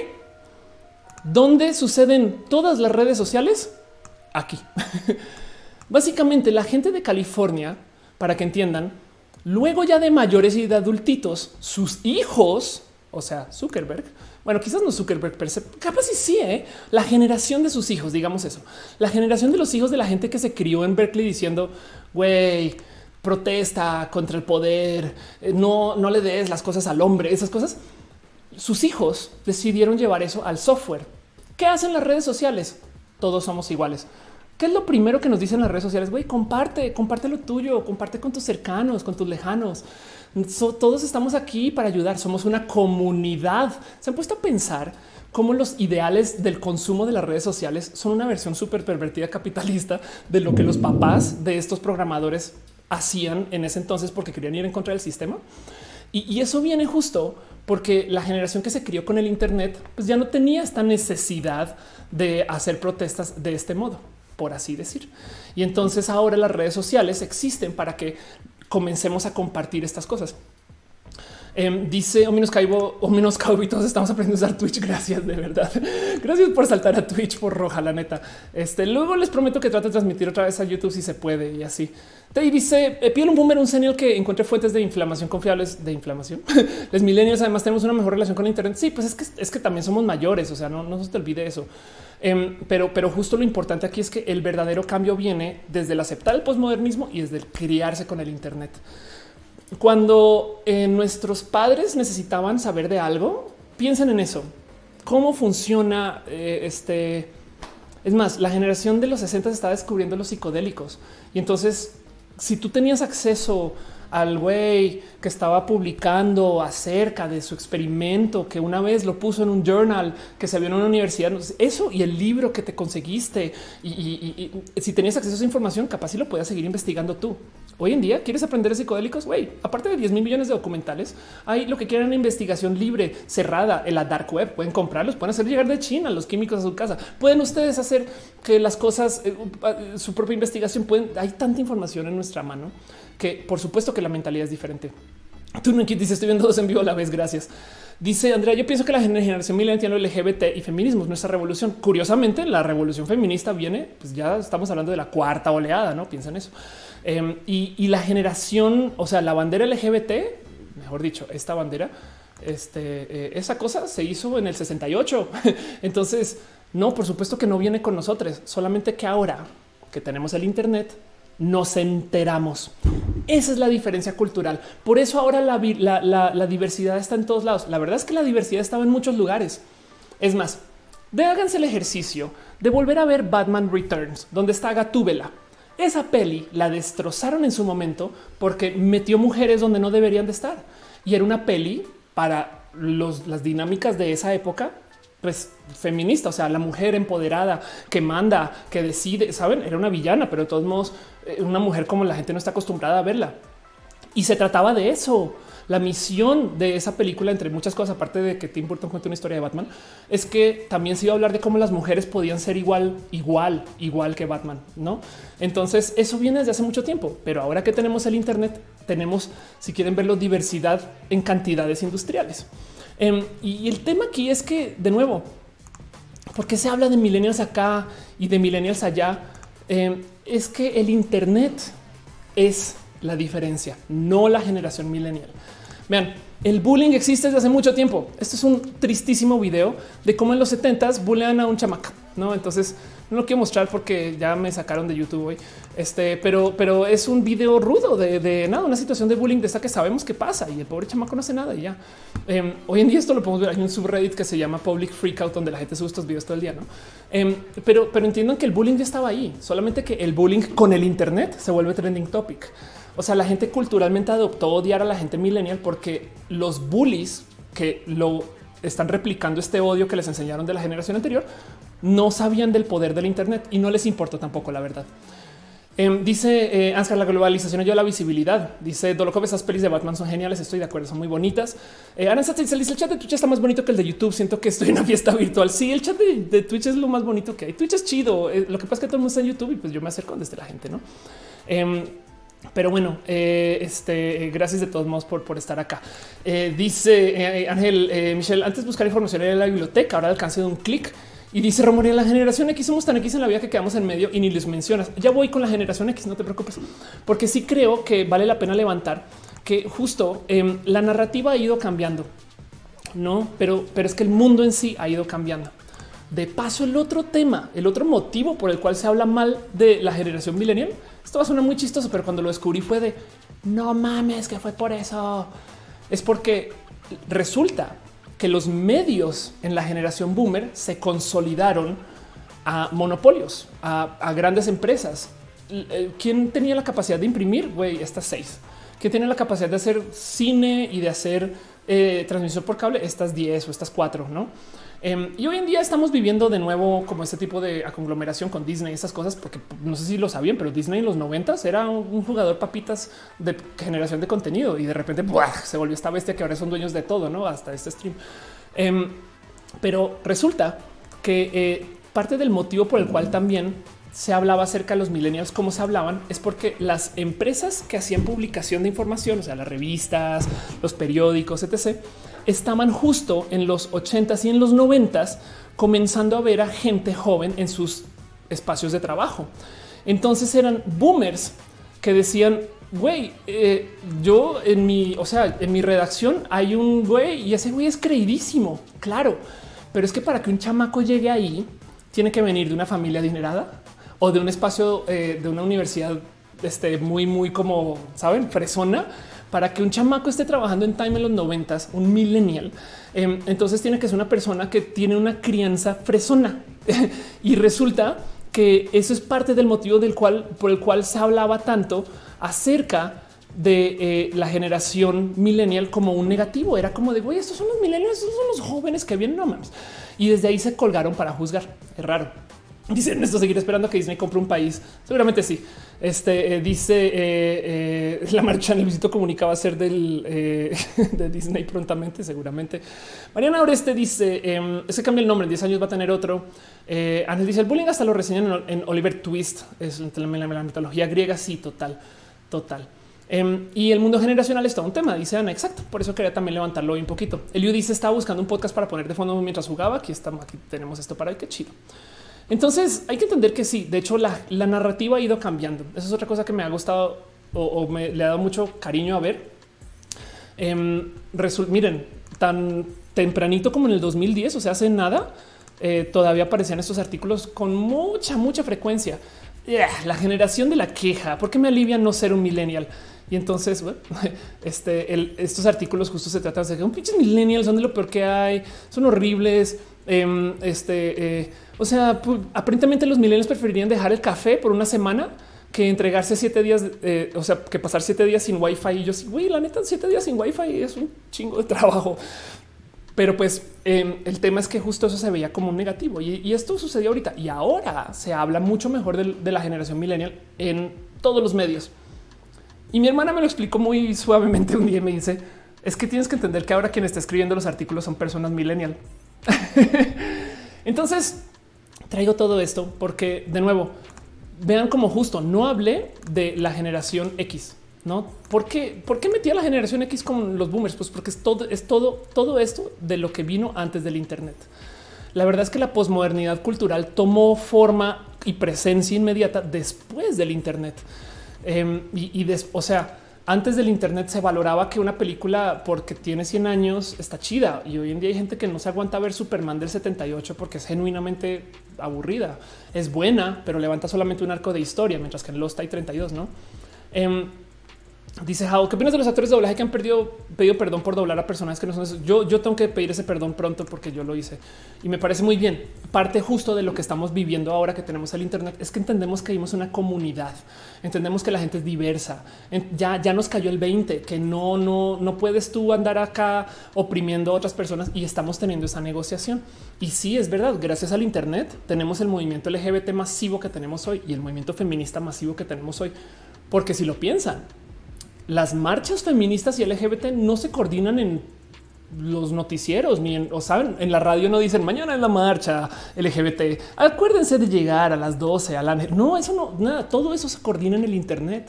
¿dónde suceden todas las redes sociales? Aquí. Básicamente, la gente de California, para que entiendan, luego ya de mayores y de adultitos, sus hijos, o sea, Zuckerberg, bueno, quizás no Zuckerberg, pero capaz y sí, ¿eh? La generación de sus hijos, digamos eso, la generación de los hijos de la gente que se crió en Berkeley diciendo, güey, protesta contra el poder, no, no le des las cosas al hombre, esas cosas. Sus hijos decidieron llevar eso al software. ¿Qué hacen las redes sociales? Todos somos iguales. ¿Qué es lo primero que nos dicen las redes sociales? Güey, comparte, comparte lo tuyo, comparte con tus cercanos, con tus lejanos. So, todos estamos aquí para ayudar. Somos una comunidad. Se han puesto a pensar cómo los ideales del consumo de las redes sociales son una versión súper pervertida capitalista de lo que los papás de estos programadores hacían en ese entonces porque querían ir en contra del sistema. Y, y eso viene justo porque la generación que se crió con el Internet pues ya no tenía esta necesidad de hacer protestas de este modo, por así decir. Y entonces ahora las redes sociales existen para que comencemos a compartir estas cosas. Eh, dice o menos caibo o menos caibo y todos estamos aprendiendo a usar Twitch. Gracias, de verdad. Gracias por saltar a Twitch por roja, la neta. Este luego les prometo que trato de transmitir otra vez a YouTube si se puede y así. Te dice eh, pide un boomer, un senior que encuentre fuentes de inflamación confiables de inflamación. Los millennials además tenemos una mejor relación con Internet. Sí, pues es que es que también somos mayores. O sea, no, no se te olvide eso. Um, pero, pero justo lo importante aquí es que el verdadero cambio viene desde el aceptar el posmodernismo y desde el criarse con el Internet. cuando eh, nuestros padres necesitaban saber de algo, piensen en eso. ¿Cómo funciona eh, este? Es más, la generación de los sesenta está descubriendo los psicodélicos. Y entonces, si tú tenías acceso al güey que estaba publicando acerca de su experimento, que una vez lo puso en un journal, que se vio en una universidad, eso y el libro que te conseguiste, y, y, y si tenías acceso a esa información, capaz si lo podías seguir investigando tú. Hoy en día, ¿quieres aprender de psicodélicos? Güey, aparte de diez mil millones de documentales, hay lo que quieran, una investigación libre, cerrada, en la dark web. Pueden comprarlos, pueden hacer llegar de China los químicos a su casa. Pueden ustedes hacer que las cosas, eh, su propia investigación, pueden. Hay tanta información en nuestra mano que por supuesto que la mentalidad es diferente. Tú no dices, estoy viendo dos en vivo a la vez. Gracias. Dice Andrea, yo pienso que la generación millennial tiene L G B T y feminismo es nuestra revolución. Curiosamente, la revolución feminista viene, pues ya estamos hablando de la cuarta oleada, no piensa en eso. Eh, y, y la generación, o sea, la bandera L G B T, mejor dicho, esta bandera, este, eh, esa cosa se hizo en el sesenta y ocho. Entonces, no, por supuesto que no viene con nosotros, solamente que ahora que tenemos el Internet, nos enteramos. Esa es la diferencia cultural. Por eso ahora la, la, la, la diversidad está en todos lados. La verdad es que la diversidad estaba en muchos lugares. Es más, de háganse el ejercicio de volver a ver Batman Returns, donde está Gatúbela. Esa peli la destrozaron en su momento porque metió mujeres donde no deberían de estar. Y era una peli para los, las dinámicas de esa época, pues feminista, o sea, la mujer empoderada que manda, que decide, saben, era una villana, pero de todos modos, una mujer como la gente no está acostumbrada a verla. Y se trataba de eso. La misión de esa película, entre muchas cosas, aparte de que Tim Burton cuenta una historia de Batman, es que también se iba a hablar de cómo las mujeres podían ser igual, igual, igual que Batman, ¿no? Entonces eso viene desde hace mucho tiempo, pero ahora que tenemos el Internet, tenemos, si quieren verlo, diversidad en cantidades industriales. Um, y el tema aquí es que, de nuevo, ¿por qué se habla de millennials acá y de millennials allá? Um, es que el Internet es la diferencia, no la generación millennial. Vean, el bullying existe desde hace mucho tiempo. Este es un tristísimo video de cómo en los setentas bullean a un chamaco, ¿no? Entonces no lo quiero mostrar porque ya me sacaron de YouTube hoy. Este, pero, pero es un video rudo de, de nada, una situación de bullying de esa que sabemos que pasa y el pobre chamaco no hace nada y ya. Eh, hoy en día esto lo podemos ver. Hay un subreddit que se llama Public Freakout donde la gente sube estos videos todo el día, ¿no? Eh, pero, pero entiendan que el bullying ya estaba ahí, solamente que el bullying con el Internet se vuelve trending topic. O sea, la gente culturalmente adoptó odiar a la gente millennial porque los bullies que lo están replicando este odio que les enseñaron de la generación anterior no sabían del poder del Internet y no les importó tampoco, la verdad. Eh, dice eh, Ansgar, la globalización ayuda a la visibilidad. Dice Dolokov, esas pelis de Batman son geniales. Estoy de acuerdo, son muy bonitas. Eh, Aranza dice el chat de Twitch está más bonito que el de YouTube. Siento que estoy en una fiesta virtual. Sí, el chat de, de Twitch es lo más bonito que hay. Twitch es chido. Eh, lo que pasa es que todo el mundo está en YouTube y pues yo me acerco desde la gente, no? Eh, Pero bueno, eh, este, eh, gracias de todos modos por, por estar acá. Eh, dice eh, Ángel, eh, Michelle, antes buscar información en la biblioteca, ahora al alcance de un clic. Y dice Romoria, la generación X somos tan X en la vida que quedamos en medio y ni les mencionas. Ya voy con la generación X, no te preocupes, porque sí creo que vale la pena levantar que justo eh, la narrativa ha ido cambiando, no, pero, pero es que el mundo en sí ha ido cambiando. De paso, el otro tema, el otro motivo por el cual se habla mal de la generación millennial, esto va a sonar muy chistoso, pero cuando lo descubrí fue de no mames, que fue por eso. Es porque resulta que los medios en la generación boomer se consolidaron a monopolios, a, a grandes empresas. ¿Quién tenía la capacidad de imprimir? Güey, estas seis. ¿Quién tiene la capacidad de hacer cine y de hacer eh, transmisión por cable? Estas diez o estas cuatro, ¿no? Um, y hoy en día estamos viviendo de nuevo como este tipo de conglomeración con Disney, estas cosas, porque no sé si lo sabían, pero Disney en los noventas era un, un jugador papitas de generación de contenido y de repente ¡buah! Se volvió esta bestia que ahora son dueños de todo, no hasta este stream. Um, pero resulta que eh, parte del motivo por el cual también se hablaba acerca de los millennials, como se hablaban, es porque las empresas que hacían publicación de información, o sea, las revistas, los periódicos, etcétera, estaban justo en los ochentas y en los noventas comenzando a ver a gente joven en sus espacios de trabajo. Entonces eran boomers que decían, güey, eh, yo en mi, o sea, en mi redacción hay un güey y ese güey es creidísimo, claro, pero es que para que un chamaco llegue ahí tiene que venir de una familia adinerada o de un espacio eh, de una universidad este, muy, muy como saben, fresona, para que un chamaco esté trabajando en Time en los noventas, un millennial, eh, entonces tiene que ser una persona que tiene una crianza fresona. Y resulta que eso es parte del motivo del cual, por el cual se hablaba tanto acerca de eh, la generación millennial como un negativo. Era como de güey, estos son los millennials, estos son los jóvenes que vienen, no mames. Y desde ahí se colgaron para juzgar. Es raro. Dice Ernesto, seguir esperando que Disney compre un país. Seguramente sí. Este eh, dice eh, eh, la marcha en el visito comunica va a ser del eh, de Disney prontamente, seguramente. Mariana Oreste dice eh, ese cambia el nombre, en diez años va a tener otro. Eh, Ángel dice el bullying hasta lo reseñan en, en Oliver Twist. Es la, la, la mitología griega. Sí, total, total. Um, y el mundo generacional es todo un tema, dice Ana. Exacto. Por eso quería también levantarlo hoy un poquito. Eliu dice estaba buscando un podcast para poner de fondo mientras jugaba. Aquí estamos, aquí tenemos esto para hoy. Qué chido. Entonces hay que entender que sí, de hecho la, la narrativa ha ido cambiando. Esa es otra cosa que me ha gustado o, o me le ha dado mucho cariño a ver. Eh, miren, tan tempranito como en el dos mil diez, o sea, hace nada, eh, todavía aparecían estos artículos con mucha, mucha frecuencia. Yeah, la generación de la queja, ¿por qué me alivia no ser un millennial? Y entonces, bueno, este, el, estos artículos justo se tratan de que un pinche millennial son de lo peor que hay, son horribles. Eh, este, eh, o sea, pues, aparentemente los millennials preferirían dejar el café por una semana que entregarse siete días, eh, o sea, que pasar siete días sin wifi. Y yo sí, güey, la neta, siete días sin wifi es un chingo de trabajo. Pero pues eh, el tema es que justo eso se veía como un negativo y, y esto sucedió ahorita y ahora se habla mucho mejor de, de la generación millennial en todos los medios. Y mi hermana me lo explicó muy suavemente un día y me dice es que tienes que entender que ahora quien está escribiendo los artículos son personas millennial. Entonces traigo todo esto porque de nuevo vean como justo no hablé de la generación X. No, ¿por qué? ¿Por qué metí a la generación X con los boomers? Pues porque es todo, es todo, todo esto de lo que vino antes del Internet. La verdad es que la posmodernidad cultural tomó forma y presencia inmediata después del Internet. Eh, y, y des, o sea, antes del Internet se valoraba que una película porque tiene cien años está chida. Y hoy en día hay gente que no se aguanta ver Superman del setenta y ocho porque es genuinamente aburrida. Es buena, pero levanta solamente un arco de historia, mientras que en Lost hay treinta y dos, ¿no? Eh, Dice Jao, ¿qué opinas de los actores de doblaje que han perdido, pedido perdón por doblar a personajes que no son esos? Yo, yo tengo que pedir ese perdón pronto porque yo lo hice y me parece muy bien. Parte justo de lo que estamos viviendo ahora que tenemos el Internet es que entendemos que vivimos una comunidad, entendemos que la gente es diversa. Ya, ya nos cayó el veinte, que no, no, no puedes tú andar acá oprimiendo a otras personas y estamos teniendo esa negociación. Y sí, es verdad, gracias al Internet tenemos el movimiento L G B T masivo que tenemos hoy y el movimiento feminista masivo que tenemos hoy, porque si lo piensan, las marchas feministas y L G B T no se coordinan en los noticieros ni en, o saben, en la radio no dicen mañana es la marcha L G B T. Acuérdense de llegar a las doce a la no, eso no, nada, todo eso se coordina en el Internet.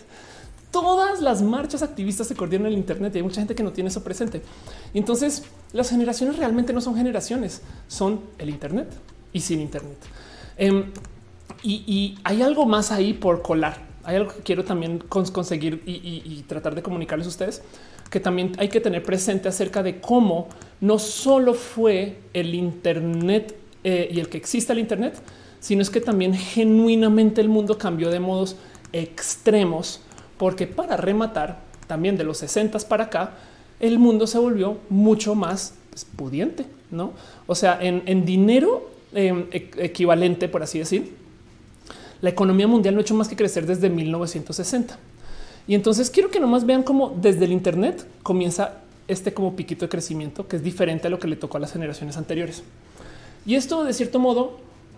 Todas las marchas activistas se coordinan en el Internet y hay mucha gente que no tiene eso presente. Y entonces las generaciones realmente no son generaciones, son el Internet y sin Internet. Um, y, y hay algo más ahí por colar. Hay algo que quiero también cons conseguir y, y, y tratar de comunicarles a ustedes, que también hay que tener presente acerca de cómo no solo fue el Internet eh, y el que exista el Internet, sino es que también genuinamente el mundo cambió de modos extremos, porque para rematar también de los sesentas para acá, el mundo se volvió mucho más pues, pudiente, ¿no? O sea, en, en dinero eh, equivalente, por así decir, la economía mundial no ha hecho más que crecer desde mil novecientos sesenta. Y entonces quiero que nomás vean cómo desde el Internet comienza este como piquito de crecimiento que es diferente a lo que le tocó a las generaciones anteriores. Y esto de cierto modo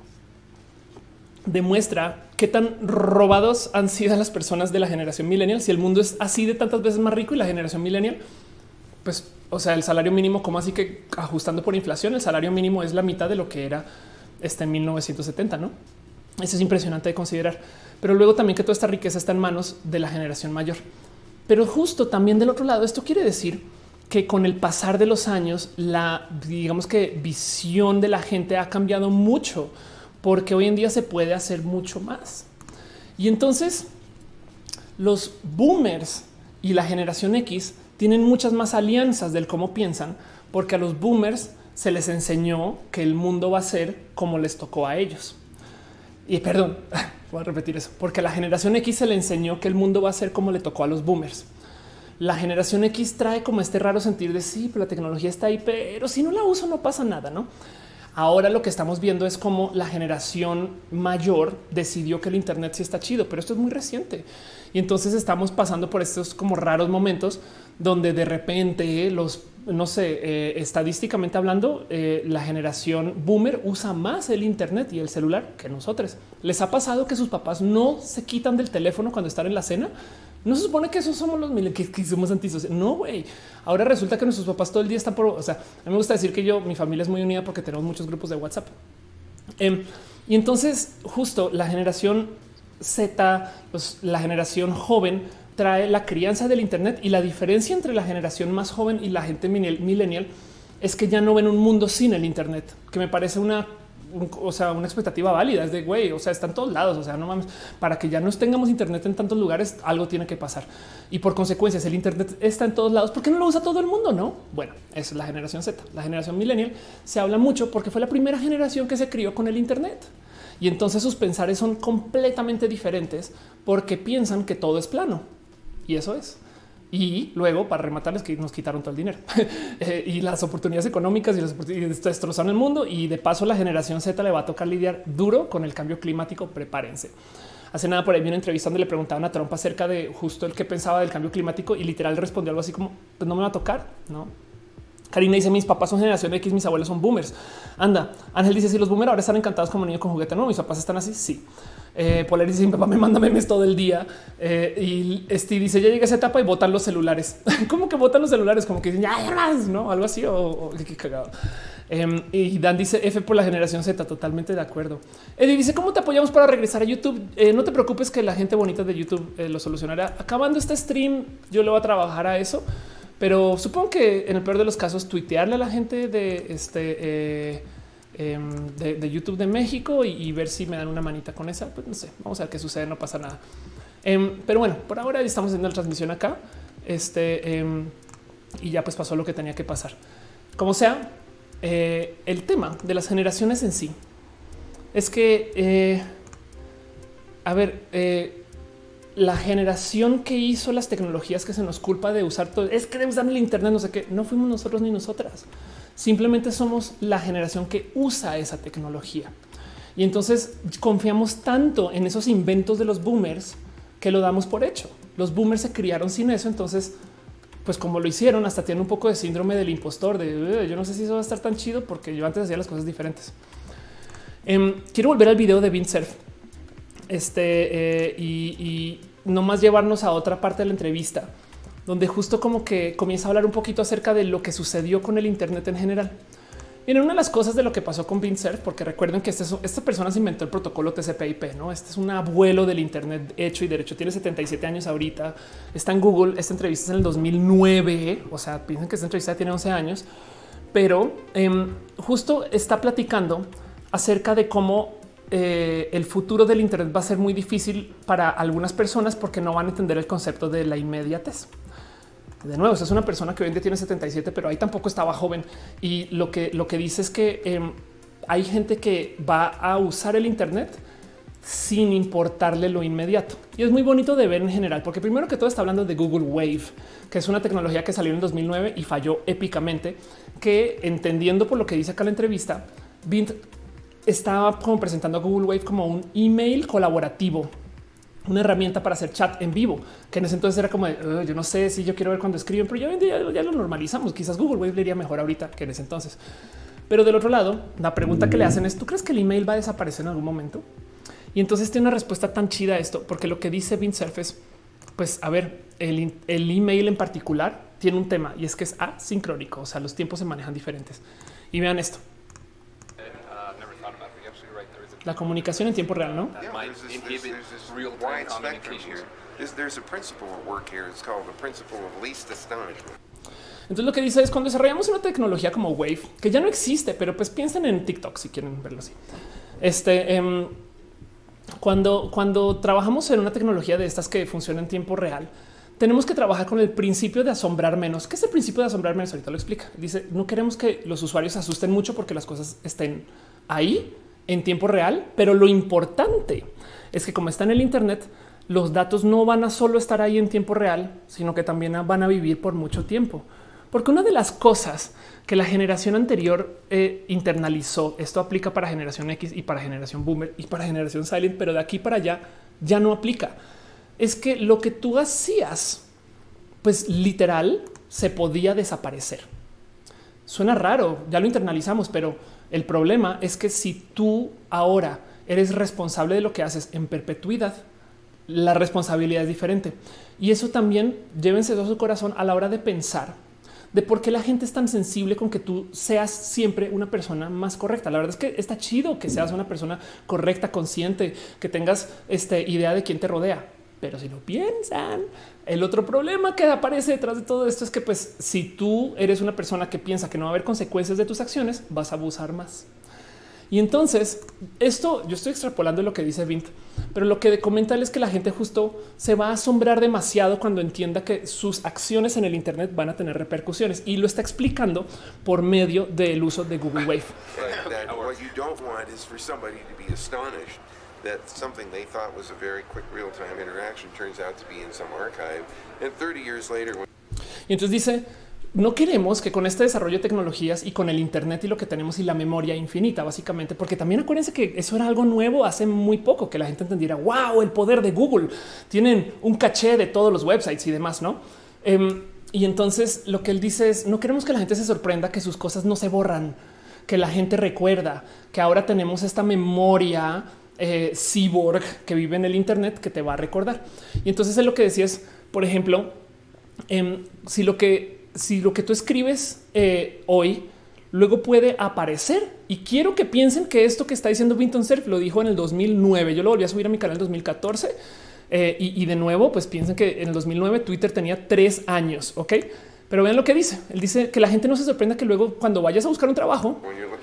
demuestra qué tan robados han sido las personas de la generación millennial. Si el mundo es así de tantas veces más rico y la generación millennial, pues, o sea, el salario mínimo, como así que ajustando por inflación, el salario mínimo es la mitad de lo que era este en mil novecientos setenta, ¿no? Eso es impresionante de considerar, pero luego también que toda esta riqueza está en manos de la generación mayor. Pero justo también del otro lado, esto quiere decir que con el pasar de los años, la digamos que visión de la gente ha cambiado mucho, porque hoy en día se puede hacer mucho más. Y entonces los boomers y la generación X tienen muchas más alianzas del cómo piensan, porque a los boomers se les enseñó que el mundo va a ser como les tocó a ellos. Y perdón, voy a repetir eso, porque a la generación X se le enseñó que el mundo va a ser como le tocó a los boomers. La generación X trae como este raro sentir de sí, pero la tecnología está ahí, pero si no la uso no pasa nada, ¿no? Ahora lo que estamos viendo es cómo la generación mayor decidió que el Internet sí está chido, pero esto es muy reciente. Y entonces estamos pasando por estos como raros momentos donde de repente los, no sé, eh, estadísticamente hablando, eh, la generación boomer usa más el Internet y el celular que nosotros. ¿Les ha pasado que sus papás no se quitan del teléfono cuando están en la cena? No se supone que esos somos los que, que somos antisociales. No, güey. Ahora resulta que nuestros papás todo el día están por. O sea, a mí me gusta decir que yo, mi familia es muy unida porque tenemos muchos grupos de WhatsApp. Eh, y entonces, justo la generación Z, los, la generación joven, trae la crianza del Internet, y la diferencia entre la generación más joven y la gente millennial es que ya no ven un mundo sin el Internet, que me parece una. Un, o sea, una expectativa válida. Es de güey, o sea, está en todos lados. O sea, no mames, para que ya no tengamos Internet en tantos lugares, algo tiene que pasar. Y por consecuencia, el Internet está en todos lados, ¿por qué no lo usa todo el mundo? No, bueno, es la generación Z. La generación millennial se habla mucho porque fue la primera generación que se crió con el Internet. Y entonces sus pensares son completamente diferentes porque piensan que todo es plano. Y eso es. Y luego, para rematarles, que nos quitaron todo el dinero eh, y las oportunidades económicas y, las oportunidades destrozaron el mundo. Y de paso, la generación Z le va a tocar lidiar duro con el cambio climático. Prepárense. Hace nada por ahí vi una entrevista donde le preguntaban a Trump acerca de justo el que pensaba del cambio climático y literal respondió algo así como: pues no me va a tocar, no. Karina dice: mis papás son generación X, mis abuelos son boomers. Anda. Ángel dice: si los boomers ahora están encantados como niños con juguete, no, mis papás están así. Sí. Eh, Polar dice: mi papá me manda memes todo el día. Eh, y Steve dice: ya llega esa etapa y botan los celulares. ¿Cómo que botan los celulares? Como que dicen ya, ya más, no, algo así. O, o qué cagado. Eh, y Dan dice: F por la generación Z. Totalmente de acuerdo. Eddie dice: ¿cómo te apoyamos para regresar a YouTube? Eh, no te preocupes, que la gente bonita de YouTube eh, lo solucionará. Acabando este stream, yo le voy a trabajar a eso. Pero supongo que en el peor de los casos, tuitearle a la gente de este eh, eh, de, de YouTube de México y, y ver si me dan una manita con esa. Pues no sé, vamos a ver qué sucede, no pasa nada. Eh, pero bueno, por ahora estamos haciendo la transmisión acá. Este eh, y ya pues pasó lo que tenía que pasar. Como sea, eh, el tema de las generaciones en sí es que, eh, a ver, eh, la generación que hizo las tecnologías que se nos culpa de usar todo, es que debemos darle el Internet, no sé qué, no fuimos nosotros ni nosotras. Simplemente somos la generación que usa esa tecnología. Y entonces confiamos tanto en esos inventos de los boomers que lo damos por hecho. Los boomers se criaron sin eso. Entonces, pues como lo hicieron, hasta tienen un poco de síndrome del impostor de yo no sé si eso va a estar tan chido porque yo antes hacía las cosas diferentes. Eh, quiero volver al video de Vint Cerf. Este eh, y, y no más llevarnos a otra parte de la entrevista donde justo como que comienza a hablar un poquito acerca de lo que sucedió con el Internet en general. Miren, una de las cosas de lo que pasó con Vint Cerf, porque recuerden que este, esta persona se inventó el protocolo T C P I P, no? Este es un abuelo del Internet hecho y derecho. Tiene setenta y siete años ahorita. Está en Google. Esta entrevista es en el dos mil nueve. O sea, piensen que esta entrevista tiene once años, pero eh, justo está platicando acerca de cómo Eh, el futuro del Internet va a ser muy difícil para algunas personas porque no van a entender el concepto de la inmediatez. De nuevo, es una persona que hoy en día tiene setenta y siete, pero ahí tampoco estaba joven. Y lo que, lo que dice es que eh, hay gente que va a usar el Internet sin importarle lo inmediato. Y es muy bonito de ver en general, porque primero que todo está hablando de Google Wave, que es una tecnología que salió en el dos mil nueve y falló épicamente, que entendiendo por lo que dice acá la entrevista, Vint estaba como presentando a Google Wave como un email colaborativo, una herramienta para hacer chat en vivo, que en ese entonces era como de, uh, yo no sé si yo quiero ver cuando escriben, pero ya, ya, ya lo normalizamos. Quizás Google Wave le iría mejor ahorita que en ese entonces. Pero del otro lado, la pregunta que le hacen es: ¿tú crees que el email va a desaparecer en algún momento? Y entonces tiene una respuesta tan chida a esto, porque lo que dice Vint Cerf es, pues a ver, el, el email en particular tiene un tema y es que es asincrónico, o sea, los tiempos se manejan diferentes. Y vean esto. La comunicación en tiempo real, ¿no? Entonces lo que dice es: cuando desarrollamos una tecnología como Wave, que ya no existe, pero pues piensen en TikTok si quieren verlo así. Este, eh, cuando, cuando trabajamos en una tecnología de estas que funciona en tiempo real, tenemos que trabajar con el principio de asombrar menos. ¿Qué es el principio de asombrar menos? Ahorita lo explica. Dice: no queremos que los usuarios se asusten mucho porque las cosas estén ahí en tiempo real, pero lo importante es que como está en el Internet, los datos no van a solo estar ahí en tiempo real, sino que también van a vivir por mucho tiempo. Porque una de las cosas que la generación anterior eh, internalizó, esto aplica para generación X y para generación Boomer y para generación Silent, pero de aquí para allá ya no aplica. Es que lo que tú hacías, pues literal, se podía desaparecer. Suena raro, ya lo internalizamos, pero el problema es que si tú ahora eres responsable de lo que haces en perpetuidad, la responsabilidad es diferente. Y eso también llévense a su corazón a la hora de pensar de por qué la gente es tan sensible con que tú seas siempre una persona más correcta. La verdad es que está chido que seas una persona correcta, consciente, que tengas esta idea de quién te rodea. Pero si lo piensan, el otro problema que aparece detrás de todo esto es que pues si tú eres una persona que piensa que no va a haber consecuencias de tus acciones, vas a abusar más. Y entonces esto yo estoy extrapolando lo que dice Vint, pero lo que comenta él es que la gente justo se va a asombrar demasiado cuando entienda que sus acciones en el Internet van a tener repercusiones, y lo está explicando por medio del uso de Google Wave. That something they thought was a very quick real-time interaction turns out to be in some archive, and thirty years later. Y entonces dice, no queremos que con este desarrollo de tecnologías y con el Internet y lo que tenemos y la memoria infinita, básicamente, porque también acuérdense que eso era algo nuevo hace muy poco, que la gente entendiera, wow, el poder de Google, tienen un caché de todos los websites y demás, ¿no? Um, y entonces lo que él dice es, no queremos que la gente se sorprenda que sus cosas no se borran, que la gente recuerda, que ahora tenemos esta memoria Eh, cyborg que vive en el Internet que te va a recordar. Y entonces es lo que decías, por ejemplo, eh, si lo que si lo que tú escribes eh, hoy luego puede aparecer, y quiero que piensen que esto que está diciendo Vinton Cerf lo dijo en el dos mil nueve. Yo lo volví a subir a mi canal en dos mil catorce eh, y, y de nuevo, pues piensen que en el dos mil nueve Twitter tenía tres años. Ok, pero vean lo que dice. Él dice que la gente no se sorprenda que luego cuando vayas a buscar un trabajo,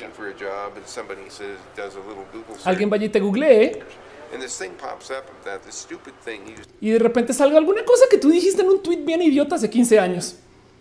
alguien vaya y te googlee y de repente salga alguna cosa que tú dijiste en un tweet bien idiota hace quince años.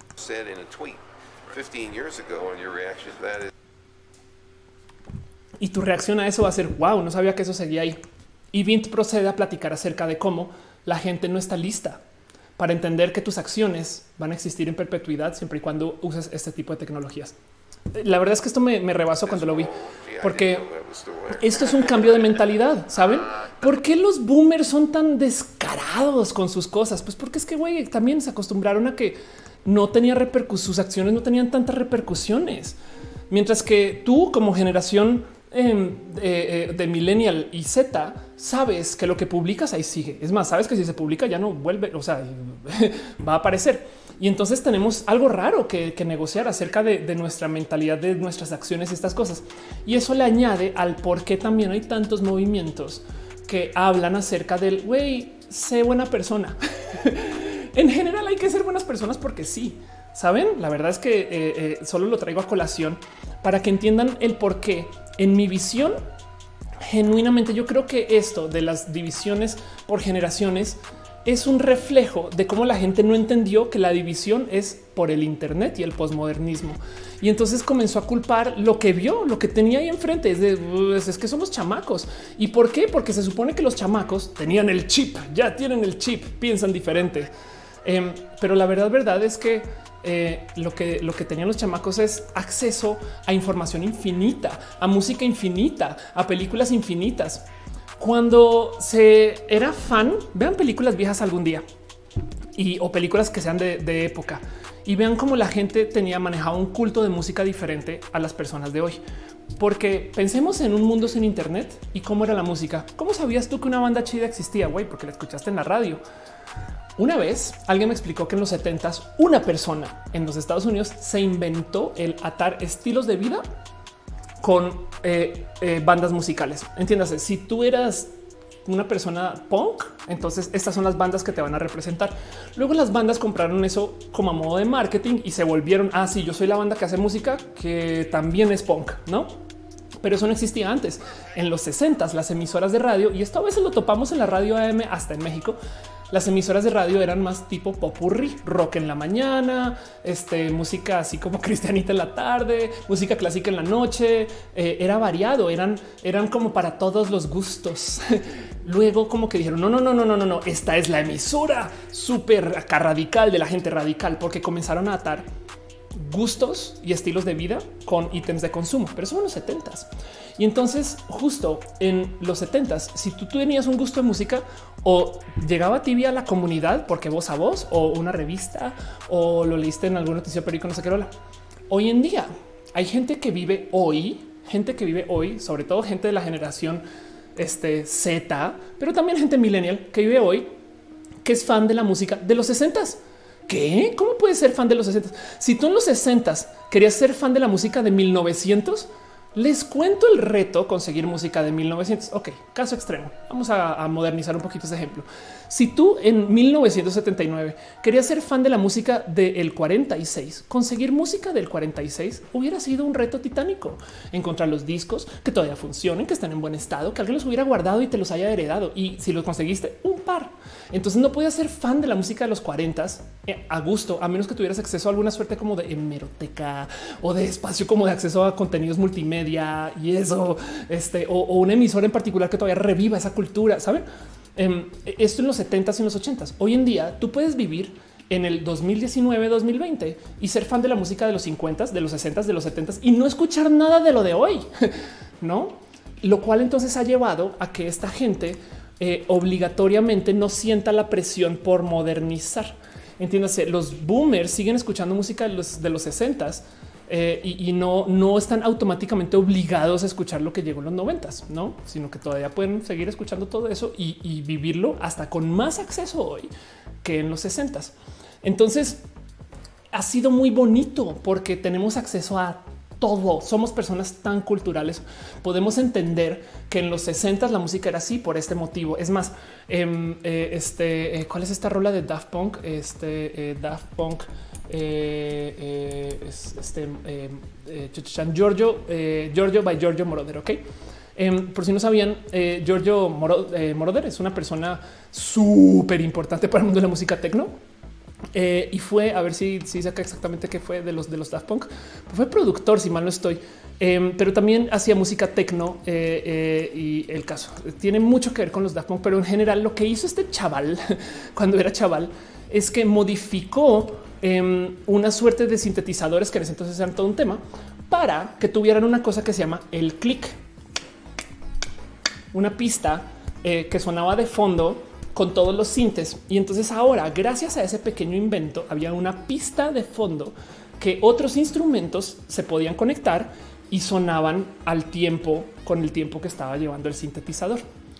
Y tu reacción a eso va a ser wow, no sabía que eso seguía ahí. Y Vint procede a platicar acerca de cómo la gente no está lista para entender que tus acciones van a existir en perpetuidad siempre y cuando uses este tipo de tecnologías. La verdad es que esto me, me rebasó cuando lo vi, porque esto es un cambio de mentalidad. ¿Saben por qué los boomers son tan descarados con sus cosas? Pues porque es que güey, también se acostumbraron a que no tenía repercusiones, sus acciones no tenían tantas repercusiones, mientras que tú como generación eh, eh, de millennial y Z sabes que lo que publicas ahí sigue. Es más, sabes que si se publica ya no vuelve, o sea, va a aparecer. Y entonces tenemos algo raro que, que negociar acerca de, de nuestra mentalidad, de nuestras acciones, estas cosas. Y eso le añade al por qué también hay tantos movimientos que hablan acerca del güey, sé buena persona. En general hay que ser buenas personas porque sí, saben, la verdad es que eh, eh, solo lo traigo a colación para que entiendan el por qué. En mi visión, genuinamente yo creo que esto de las divisiones por generaciones es un reflejo de cómo la gente no entendió que la división es por el Internet y el posmodernismo. Y entonces comenzó a culpar lo que vio, lo que tenía ahí enfrente. Es, de, es que somos chamacos. ¿Y por qué? Porque se supone que los chamacos tenían el chip, ya tienen el chip, piensan diferente. Eh, pero la verdad, verdad es que eh, lo que lo que tenían los chamacos es acceso a información infinita, a música infinita, a películas infinitas. Cuando se era fan, vean películas viejas algún día y o películas que sean de, de época y vean cómo la gente tenía manejado un culto de música diferente a las personas de hoy. Porque pensemos en un mundo sin Internet y cómo era la música. ¿Cómo sabías tú que una banda chida existía? Güey, porque la escuchaste en la radio. Una vez alguien me explicó que en los setentas una persona en los Estados Unidos se inventó el atar estilos de vida con eh, eh, bandas musicales. Entiéndase, si tú eras una persona punk, entonces estas son las bandas que te van a representar. Luego las bandas compraron eso como a modo de marketing y se volvieron, ah, sí, yo soy la banda que hace música que también es punk, ¿no? Pero eso no existía antes. En los sesentas las emisoras de radio, y esto a veces lo topamos en la radio A M hasta en México, las emisoras de radio eran más tipo popurrí, rock en la mañana, este, música así como cristianita en la tarde, música clásica en la noche. Eh, era variado, eran, eran como para todos los gustos. Luego como que dijeron, no, no, no, no, no, no, no, esta es la emisora súper acá radical de la gente radical, porque comenzaron a atar gustos y estilos de vida con ítems de consumo, pero son los setentas. Y entonces justo en los setentas, si tú tenías un gusto de música o llegaba a ti vía la comunidad, porque voz a voz o una revista o lo leíste en alguna noticia periódico, no sé qué rola. Hoy en día hay gente que vive hoy, gente que vive hoy, sobre todo gente de la generación este, Z, pero también gente millennial que vive hoy, que es fan de la música de los sesentas. ¿Qué? ¿Cómo puedes ser fan de los sesentas? Si tú en los sesentas querías ser fan de la música de mil novecientos, les cuento el reto conseguir música de mil novecientos. Ok, caso extremo. Vamos a, a modernizar un poquito ese ejemplo. Si tú en mil novecientos setenta y nueve querías ser fan de la música del cuarenta y seis, conseguir música del cuarenta y seis hubiera sido un reto titánico. Encontrar los discos que todavía funcionen, que están en buen estado, que alguien los hubiera guardado y te los haya heredado. Y si los conseguiste, un par. Entonces no podías ser fan de la música de los cuarentas eh, a gusto, a menos que tuvieras acceso a alguna suerte como de hemeroteca o de espacio como de acceso a contenidos multimedia y eso, este, o, o un emisor en particular que todavía reviva esa cultura, ¿saben? Eh, esto en los setentas y en los ochentas. Hoy en día tú puedes vivir en el dos mil diecinueve, dos mil veinte y ser fan de la música de los cincuentas, de los sesentas, de los setentas y no escuchar nada de lo de hoy, ¿no? Lo cual entonces ha llevado a que esta gente eh, obligatoriamente no sienta la presión por modernizar. Entiéndase, los boomers siguen escuchando música de los, de los sesentas eh, y, y no, no están automáticamente obligados a escuchar lo que llegó en los noventas, no, sino que todavía pueden seguir escuchando todo eso y, y vivirlo hasta con más acceso hoy que en los sesentas. Entonces ha sido muy bonito porque tenemos acceso a todo. Somos personas tan culturales. Podemos entender que en los sesentas la música era así por este motivo. Es más, eh, eh, este, eh, ¿cuál es esta rola de Daft Punk? Este eh, Daft Punk, eh, eh, este eh, eh, Giorgio, eh, Giorgio by Giorgio Moroder. Ok. Eh, por si no sabían, eh, Giorgio Moro, eh, Moroder es una persona súper importante para el mundo de la música techno. Eh, y fue a ver si, si saca exactamente qué fue de los de los Daft Punk. Pues fue productor, si mal no estoy, eh, pero también hacía música techno. Eh, eh, y el caso tiene mucho que ver con los Daft Punk, pero en general lo que hizo este chaval cuando era chaval es que modificó eh, una suerte de sintetizadores que en ese entonces eran todo un tema para que tuvieran una cosa que se llama el click, una pista eh, que sonaba de fondo con todos los sintes. Y entonces ahora, gracias a ese pequeño invento, había una pista de fondo que otros instrumentos se podían conectar y sonaban al tiempo con el tiempo que estaba llevando el sintetizador.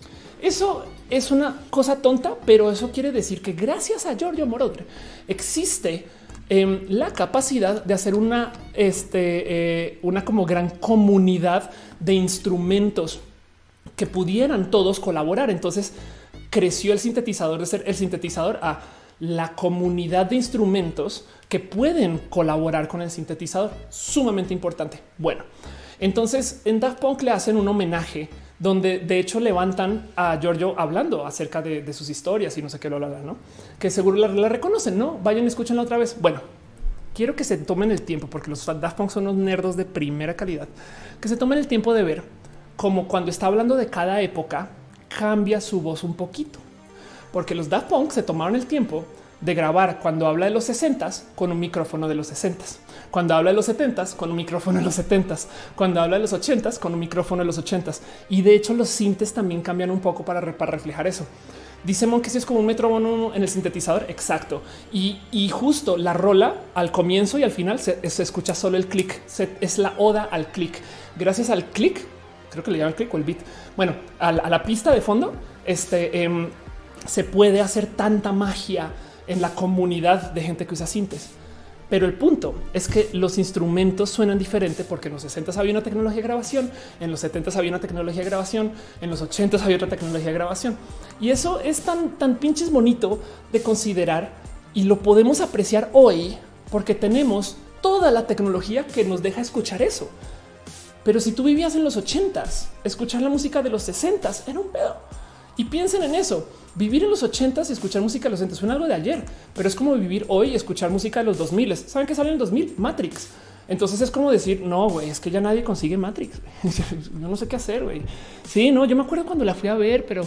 Eso es una cosa tonta, pero eso quiere decir que gracias a Giorgio Moroder existe eh, la capacidad de hacer una, este, eh, una como gran comunidad de instrumentos que pudieran todos colaborar. Entonces creció el sintetizador de ser el sintetizador a la comunidad de instrumentos que pueden colaborar con el sintetizador. Sumamente importante. Bueno, entonces en Daft Punk le hacen un homenaje donde de hecho levantan a Giorgio hablando acerca de, de sus historias y no sé qué lo hablan, ¿no? Que seguro la, la reconocen, ¿no? Vayan, escúchenla otra vez. Bueno, quiero que se tomen el tiempo porque los Daft Punk son unos nerdos de primera calidad, que se tomen el tiempo de ver cómo cuando está hablando de cada época cambia su voz un poquito, porque los Daft Punk se tomaron el tiempo de grabar cuando habla de los sesentas con un micrófono de los sesentas, cuando habla de los setentas con un micrófono de los setentas, cuando habla de los ochentas con un micrófono de los ochentas. Y de hecho los sintes también cambian un poco para, para reflejar eso. Dice Mon que si es como un metrónomo en el sintetizador. Exacto. Y, y justo la rola al comienzo y al final se, se escucha solo el clic. Se, es la oda al clic. Gracias al clic, creo que le llaman click o el beat. Bueno, a la, a la pista de fondo, este eh, se puede hacer tanta magia en la comunidad de gente que usa sintes. Pero el punto es que los instrumentos suenan diferente porque en los sesentas había una tecnología de grabación, en los setentas había una tecnología de grabación, en los ochentas había otra tecnología de grabación. Y eso es tan, tan pinches bonito de considerar y lo podemos apreciar hoy porque tenemos toda la tecnología que nos deja escuchar eso. Pero si tú vivías en los ochentas, escuchar la música de los sesentas era un pedo. Y piensen en eso. Vivir en los ochentas y escuchar música de los sesentas suena algo de ayer, pero es como vivir hoy y escuchar música de los dos mil. ¿Saben qué sale en el dos mil? Matrix. Entonces es como decir, no, güey, es que ya nadie consigue Matrix. Yo no sé qué hacer, güey. Sí, no, yo me acuerdo cuando la fui a ver, pero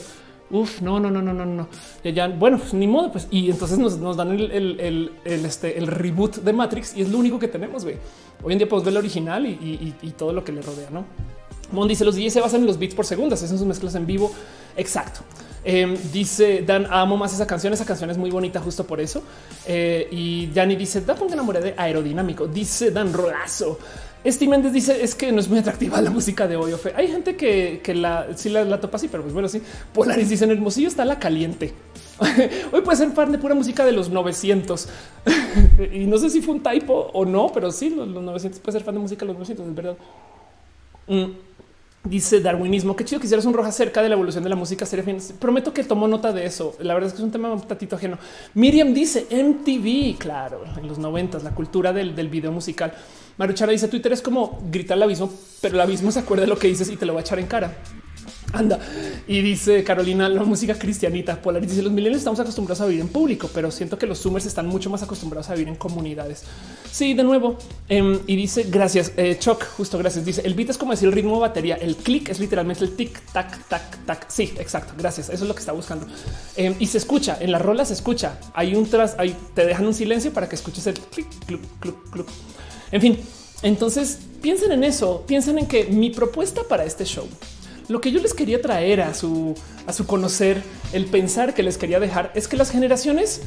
Uf, no, no, no, no, no, no. Ya, ya, bueno, pues ni modo, pues. Y entonces nos, nos dan el, el, el, el, este, el reboot de Matrix y es lo único que tenemos, güey. Hoy en día podemos ver el original y, y, y todo lo que le rodea, ¿no? Mon dice, los D Js se basan en los beats por segundas, hacen sus mezclas en vivo. Exacto. Eh, dice Dan, amo más esa canción. Esa canción es muy bonita justo por eso. Eh, y Dani dice, da ponga enamoré de aerodinámico. Dice Dan Rolazo. Steve Méndez dice es que no es muy atractiva la música de hoy. Ofe. Hay gente que, que la, sí la, la topa así, pero pues bueno, sí. Polaris dice en Hermosillo está la caliente. Hoy puede ser fan de pura música de los novecientos y no sé si fue un typo o no, pero sí, los, los novecientos puede ser fan de música de los novecientos, es verdad. Mm. Dice darwinismo. Qué chido que hicieras un roja acerca de la evolución de la música. Sería bien. Prometo que tomo nota de eso. La verdad es que es un tema un tatito ajeno. Miriam dice M T V. Claro, en los noventas, la cultura del, del video musical. Maruchara dice Twitter es como gritar al abismo, pero el abismo se acuerda de lo que dices y te lo va a echar en cara. Anda. Y dice Carolina, la música cristianita. Polaris dice los millennials estamos acostumbrados a vivir en público, pero siento que los zoomers están mucho más acostumbrados a vivir en comunidades. Sí, de nuevo. Um, y dice gracias, eh, Choc, justo gracias. Dice el beat es como decir el ritmo de batería. El click es literalmente el tic, tac, tac, tac. Sí, exacto. Gracias. Eso es lo que está buscando. Um, y se escucha en la rola, se escucha. Hay un tras, hay, te dejan un silencio para que escuches el clic, cluc, cluc, cluc. En fin, entonces piensen en eso. Piensen en que mi propuesta para este show, lo que yo les quería traer a su, a su conocer, el pensar que les quería dejar es que las generaciones,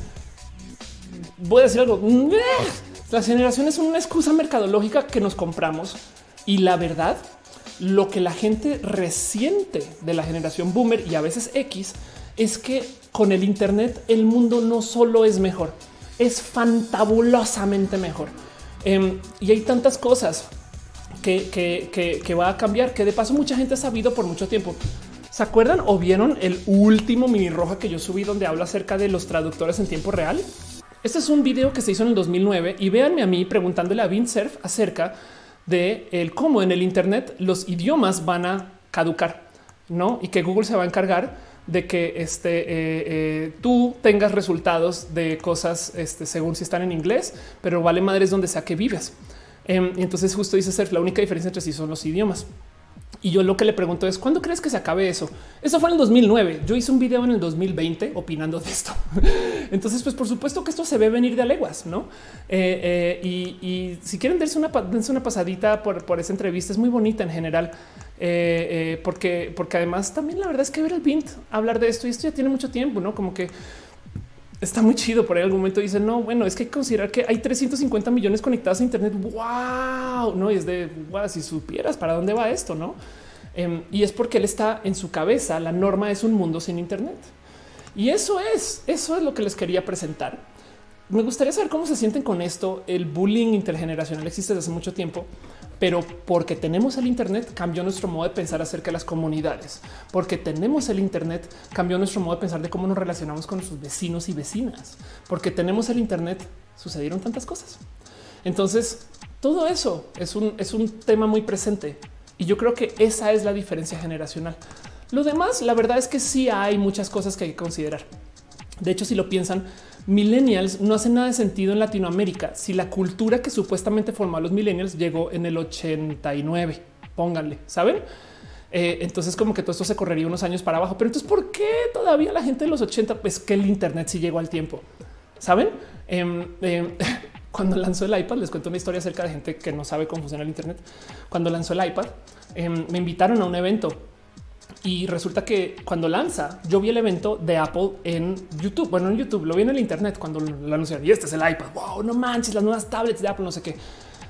voy a decir algo, las generaciones son una excusa mercadológica que nos compramos y la verdad, lo que la gente resiente de la generación boomer y a veces X es que con el Internet el mundo no solo es mejor, es fantabulosamente mejor. Um, y hay tantas cosas Que, que, que, que va a cambiar, que de paso mucha gente ha sabido por mucho tiempo. ¿Se acuerdan o vieron el último mini roja que yo subí donde hablo acerca de los traductores en tiempo real? Este es un video que se hizo en el dos mil nueve y véanme a mí preguntándole a Vint Cerf acerca de el cómo en el Internet los idiomas van a caducar, ¿no? Y que Google se va a encargar de que este, eh, eh, tú tengas resultados de cosas este, según si están en inglés, pero vale madres donde sea que vives. Um, y entonces justo dice Cerf, la única diferencia entre sí son los idiomas. Y yo lo que le pregunto es ¿cuándo crees que se acabe eso? Eso fue en el dos mil nueve. Yo hice un video en el dos mil veinte opinando de esto. Entonces, pues por supuesto que esto se ve venir de a leguas, ¿no? Eh, eh, y, y si quieren darse una, dense una pasadita por, por esa entrevista, es muy bonita en general. Eh, eh, porque, porque además también la verdad es que ver el Vint hablar de esto y esto ya tiene mucho tiempo, ¿no? Como que está muy chido. Por ahí algún momento dicen no, bueno, es que hay que considerar que hay trescientos cincuenta millones conectados a Internet. Wow, no, y es de wow, si supieras para dónde va esto, no? Um, y es porque él está en su cabeza. La norma es un mundo sin Internet. Y eso es, eso es lo que les quería presentar. Me gustaría saber cómo se sienten con esto. El bullying intergeneracional existe desde hace mucho tiempo, pero porque tenemos el Internet cambió nuestro modo de pensar acerca de las comunidades. Porque tenemos el Internet cambió nuestro modo de pensar de cómo nos relacionamos con nuestros vecinos y vecinas. Porque tenemos el Internet sucedieron tantas cosas. Entonces todo eso es un, es un tema muy presente y yo creo que esa es la diferencia generacional. Lo demás, la verdad es que sí hay muchas cosas que hay que considerar. De hecho, si lo piensan, millennials no hace nada de sentido en Latinoamérica si la cultura que supuestamente formó a los millennials llegó en el ochenta y nueve. Pónganle, ¿saben? Eh, entonces como que todo esto se correría unos años para abajo. Pero entonces, ¿por qué todavía la gente de los ochenta? Pues que el Internet sí llegó al tiempo, ¿saben? Eh, eh, cuando lanzó el iPad, les cuento una historia acerca de gente que no sabe cómo funciona el Internet. Cuando lanzó el iPad, eh, me invitaron a un evento. Y resulta que cuando lanza, yo vi el evento de Apple en YouTube. Bueno, en YouTube lo vi en el Internet cuando lo anunciaron. Y este es el iPad. Wow, no manches, las nuevas tablets de Apple, no sé qué.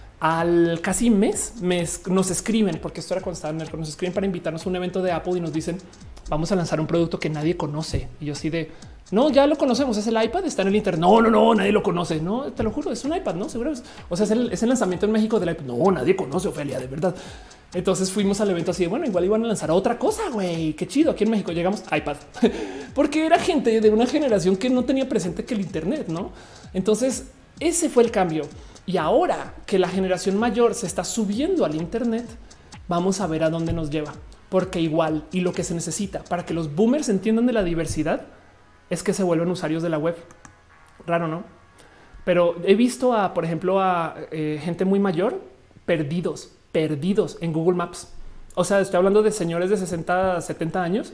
Al casi mes me, nos escriben, porque esto era cuando estaba en el, nos escriben para invitarnos a un evento de Apple y nos dicen vamos a lanzar un producto que nadie conoce. Y yo así de no, ya lo conocemos. Es el iPad, está en el Internet. No, no, no, nadie lo conoce. No, te lo juro, es un iPad, no seguro. O sea, es el, es el lanzamiento en México del iPad. No, nadie conoce, Ofelia, de verdad. Entonces fuimos al evento así de bueno, igual iban a lanzar otra cosa. Güey, qué chido. Aquí en México llegamos iPad porque era gente de una generación que no tenía presente que el Internet, no? Entonces ese fue el cambio. Y ahora que la generación mayor se está subiendo al Internet, vamos a ver a dónde nos lleva, porque igual y lo que se necesita para que los boomers entiendan de la diversidad es que se vuelvan usuarios de la web. Raro, no? Pero he visto a, por ejemplo, a eh, gente muy mayor perdidos. perdidos en Google Maps. O sea, estoy hablando de señores de sesenta, setenta años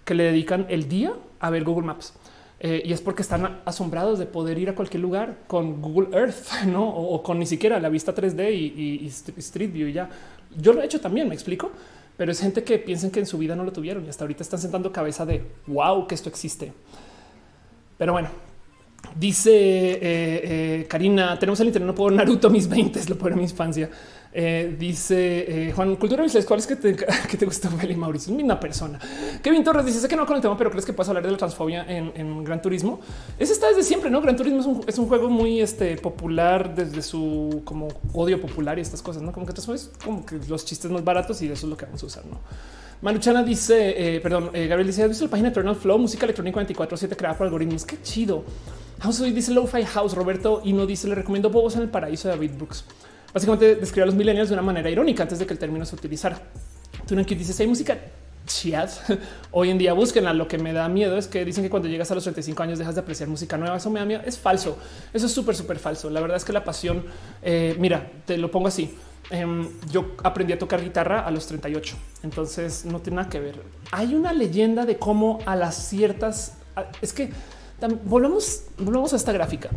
que le dedican el día a ver Google Maps. Eh, y es porque están asombrados de poder ir a cualquier lugar con Google Earth, ¿no? O, o con ni siquiera la vista tres D y, y, y Street View y ya. Yo lo he hecho también, me explico, pero es gente que piensan que en su vida no lo tuvieron y hasta ahorita están sentando cabeza de wow, que esto existe. Pero bueno, dice eh, eh, Karina, tenemos el internet, no puedo Naruto mis veinte, lo puedo en mi infancia. Eh, dice eh, Juan, cultura visual, ¿cuál es que te, que te gusta? Willy Mauricio, es misma persona. Kevin Torres dice, sé que no con el tema, pero crees que puedes hablar de la transfobia en, en Gran Turismo. Ese está desde siempre, ¿no? Gran Turismo es un, es un juego muy este, popular desde su como odio popular y estas cosas, ¿no? Como que es como que los chistes más baratos y eso es lo que vamos a usar, ¿no? Maluchana dice, eh, perdón, eh, Gabriel dice, ¿has visto la página Eternal Flow? Música electrónica veinticuatro siete creada por algoritmos. Qué chido. House dice Lo-Fi House. Roberto y no dice, le recomiendo Bobos en el Paraíso de David Brooks. Básicamente describe a los millennials de una manera irónica antes de que el término se utilizara. Tunanky dice, si hay música chiad, hoy en día búsquenla. Lo que me da miedo es que dicen que cuando llegas a los treinta y cinco años dejas de apreciar música nueva. Eso me da miedo. Es falso. Eso es súper, súper falso. La verdad es que la pasión, eh, mira, te lo pongo así. Um, yo aprendí a tocar guitarra a los treinta y ocho, entonces no tiene nada que ver. Hay una leyenda de cómo a las ciertas, es que volvemos, volvemos a esta gráfica.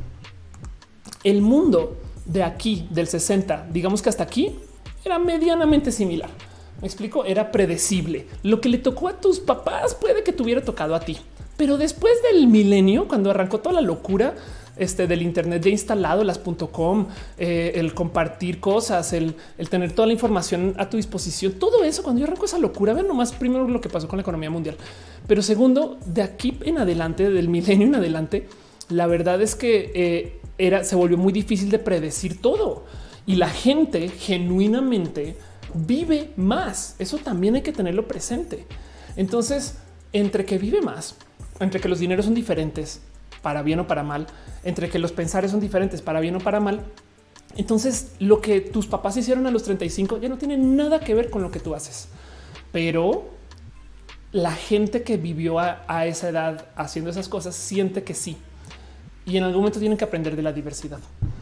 El mundo de aquí del sesenta, digamos que hasta aquí era medianamente similar. Me explico, era predecible. Lo que le tocó a tus papás puede que te hubiera tocado a ti, pero después del milenio, cuando arrancó toda la locura este, del Internet ya instalado, las .com, eh, el compartir cosas, el, el tener toda la información a tu disposición, todo eso, cuando yo arranco esa locura, vean nomás primero lo que pasó con la economía mundial, pero segundo, de aquí en adelante, del milenio en adelante, la verdad es que eh, era, se volvió muy difícil de predecir todo y la gente genuinamente vive más. Eso también hay que tenerlo presente. Entonces, entre que vive más, entre que los dineros son diferentes para bien o para mal, entre que los pensares son diferentes para bien o para mal, entonces lo que tus papás hicieron a los treinta y cinco ya no tiene nada que ver con lo que tú haces. Pero la gente que vivió a, a esa edad haciendo esas cosas siente que sí. Y en algún momento tienen que aprender de la diversidad.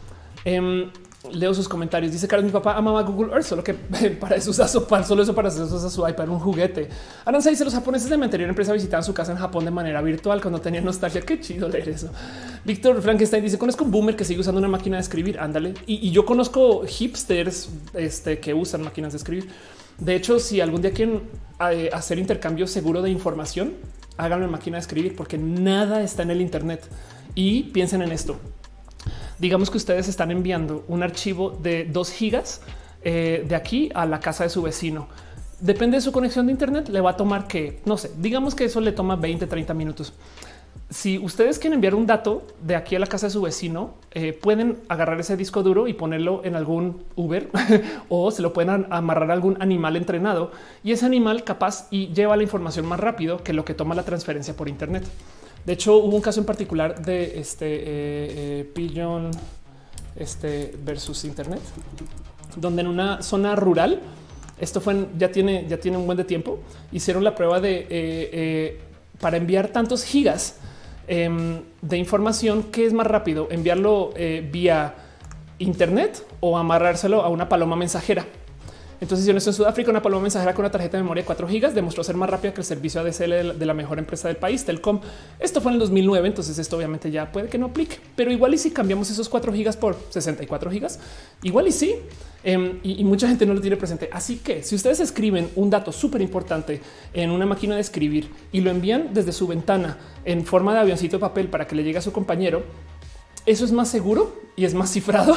Um, Leo sus comentarios. Dice Carlos, mi papá amaba Google Earth, solo que para eso usa su, solo eso para hacer eso usa su iPad, un juguete. Aranza dice, los japoneses de mi anterior empresa visitaban su casa en Japón de manera virtual cuando tenían nostalgia. Qué chido leer eso. Víctor Frankenstein dice, conozco un boomer que sigue usando una máquina de escribir. Ándale. Y, y yo conozco hipsters este, que usan máquinas de escribir. De hecho, si algún día quieren eh, hacer intercambio seguro de información, háganlo en máquina de escribir, porque nada está en el Internet. Y piensen en esto. Digamos que ustedes están enviando un archivo de dos gigas eh, de aquí a la casa de su vecino. Depende de su conexión de Internet, le va a tomar que no sé, digamos que eso le toma veinte, treinta minutos. Si ustedes quieren enviar un dato de aquí a la casa de su vecino, eh, pueden agarrar ese disco duro y ponerlo en algún Uber o se lo pueden amarrar a algún animal entrenado y ese animal capaz y lleva la información más rápido que lo que toma la transferencia por Internet. De hecho, hubo un caso en particular de este eh, eh, Pigeon este, versus Internet, donde en una zona rural, esto fue en, ya tiene ya tiene un buen de tiempo, hicieron la prueba de eh, eh, para enviar tantos gigas eh, de información, ¿qué es más rápido? Enviarlo eh, vía Internet o amarrárselo a una paloma mensajera. Entonces, yo no estoy en Sudáfrica, una paloma mensajera con una tarjeta de memoria de cuatro gigas demostró ser más rápida que el servicio A D S L de la mejor empresa del país, Telcom. Esto fue en el dos mil nueve. Entonces, esto obviamente ya puede que no aplique, pero igual y si cambiamos esos cuatro gigas por sesenta y cuatro gigas, igual y sí. Um, y, y mucha gente no lo tiene presente. Así que si ustedes escriben un dato súper importante en una máquina de escribir y lo envían desde su ventana en forma de avioncito de papel para que le llegue a su compañero, eso es más seguro y es más cifrado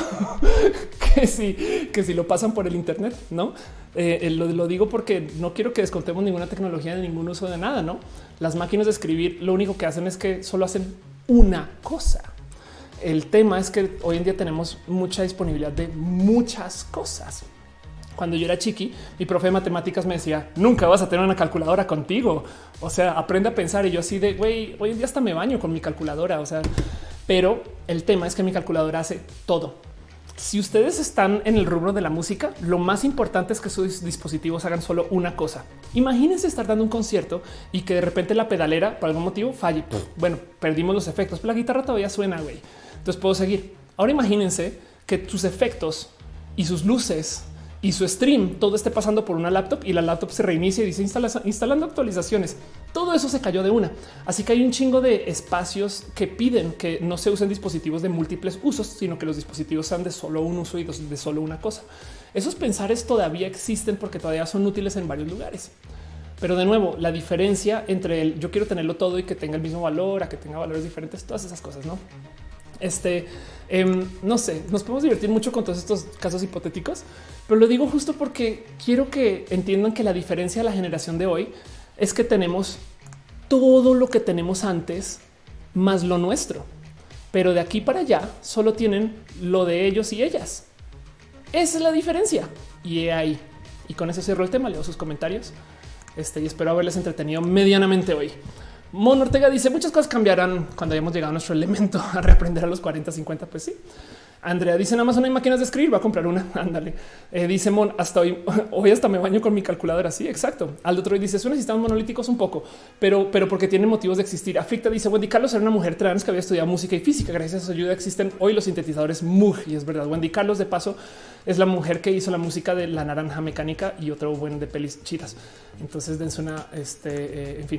que si, que si lo pasan por el Internet, ¿no? Eh, lo, lo digo porque no quiero que descontemos ninguna tecnología de ningún uso de nada, ¿no? Las máquinas de escribir lo único que hacen es que solo hacen una cosa. El tema es que hoy en día tenemos mucha disponibilidad de muchas cosas. Cuando yo era chiqui, mi profe de matemáticas me decía, nunca vas a tener una calculadora contigo. O sea, aprende a pensar. Y yo así de, güey, hoy en día hasta me baño con mi calculadora. O sea, pero el tema es que mi calculadora hace todo. Si ustedes están en el rubro de la música, lo más importante es que sus dispositivos hagan solo una cosa. Imagínense estar dando un concierto y que de repente la pedalera por algún motivo falle. Bueno, perdimos los efectos, pero la guitarra todavía suena, güey. Entonces puedo seguir. Ahora imagínense que sus efectos y sus luces y su stream todo esté pasando por una laptop y la laptop se reinicia y dice instala, instalando actualizaciones. Todo eso se cayó de una. Así que hay un chingo de espacios que piden que no se usen dispositivos de múltiples usos, sino que los dispositivos sean de solo un uso y de solo una cosa. Esos pensares todavía existen porque todavía son útiles en varios lugares. Pero de nuevo, la diferencia entre el yo quiero tenerlo todo y que tenga el mismo valor a que tenga valores diferentes, todas esas cosas, no? Este eh, no sé, nos podemos divertir mucho con todos estos casos hipotéticos, pero lo digo justo porque quiero que entiendan que la diferencia de la generación de hoy es que tenemos todo lo que tenemos antes más lo nuestro, pero de aquí para allá solo tienen lo de ellos y ellas. Esa es la diferencia y ahí. Y con eso cierro el tema. Leo sus comentarios este, y espero haberles entretenido medianamente hoy. Mon Ortega dice muchas cosas cambiarán cuando hayamos llegado a nuestro elemento a reaprender a los cuarenta, cincuenta. Pues sí. Andrea dice en Amazon hay máquinas de escribir, va a comprar una. Ándale. Eh, dice Mon, hasta hoy, hoy hasta me baño con mi calculadora. Sí, exacto. Aldo Troy dice suena sistemas monolíticos un poco, pero, pero porque tienen motivos de existir. Aflicta dice Wendy Carlos era una mujer trans que había estudiado música y física. Gracias a su ayuda existen hoy los sintetizadores Moog. Y es verdad. Wendy Carlos, de paso, es la mujer que hizo la música de La Naranja Mecánica y otro buen de pelis chidas. Entonces dense una, este, eh, en fin.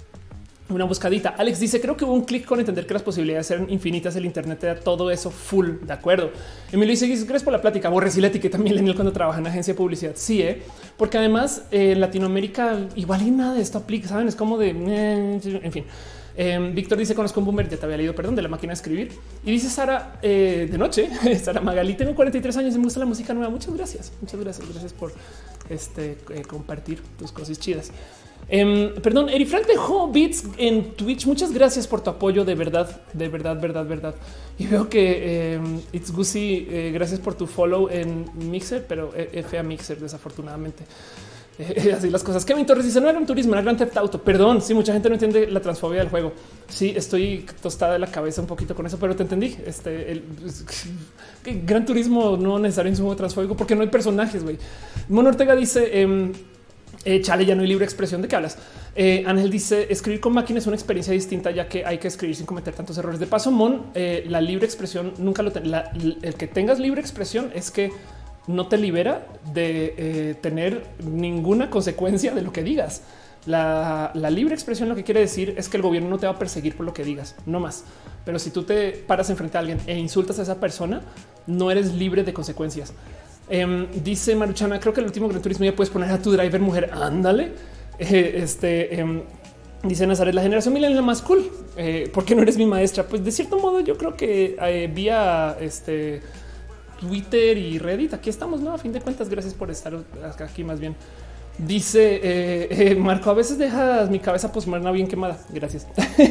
Una buscadita. Alex dice creo que hubo un clic con entender que las posibilidades eran infinitas. El internet te da todo eso full. De acuerdo. Emilio dice gracias por la plática. Borres y la etiqueta millennial cuando trabaja en agencia de publicidad. Sí, ¿eh? Porque además eh, en Latinoamérica igual y nada de esto aplica. Saben, es como de eh, en fin. Eh, Víctor dice conozco un boomer. Ya te había leído, perdón, de la máquina de escribir. Y dice Sara eh, de noche. Sara Magali, tengo cuarenta y tres años y me gusta la música nueva. Muchas gracias. Muchas gracias. Gracias por este eh, compartir tus cosas chidas. Um, perdón, Eri Frank dejó bits en Twitch. Muchas gracias por tu apoyo. De verdad, de verdad, verdad, verdad. Y veo que um, It's Gucci, eh, gracias por tu follow en Mixer, pero F a Mixer, desafortunadamente. Eh, así las cosas. Kevin Torres dice no era un turismo, era Grand Theft Auto. Perdón, sí, mucha gente no entiende la transfobia del juego. Sí, estoy tostada de la cabeza un poquito con eso, pero te entendí. Este el, el Gran Turismo no necesariamente es un juego transfóbico porque no hay personajes. Güey. Mon Ortega dice. Um, Eh, chale, ya no hay libre expresión. ¿De qué hablas? Eh, Ángel dice escribir con máquina es una experiencia distinta ya que hay que escribir sin cometer tantos errores. De paso, Mon, eh, la libre expresión nunca lo ten la, el que tengas libre expresión es que no te libera de eh, tener ninguna consecuencia de lo que digas. La, la libre expresión lo que quiere decir es que el gobierno no te va a perseguir por lo que digas, no más. Pero si tú te paras enfrente a alguien e insultas a esa persona, no eres libre de consecuencias. Um, dice Maruchana, creo que el último Gran Turismo ya puedes poner a tu driver mujer. Ándale. Eh, este um, dice Nazaret, la generación millennial es la más cool. Eh, ¿Por qué no eres mi maestra? Pues de cierto modo, yo creo que eh, vía este Twitter y Reddit, aquí estamos, no? A fin de cuentas, gracias por estar aquí. Más bien dice eh, eh, Marco, a veces dejas mi cabeza posmoderna bien quemada. Gracias.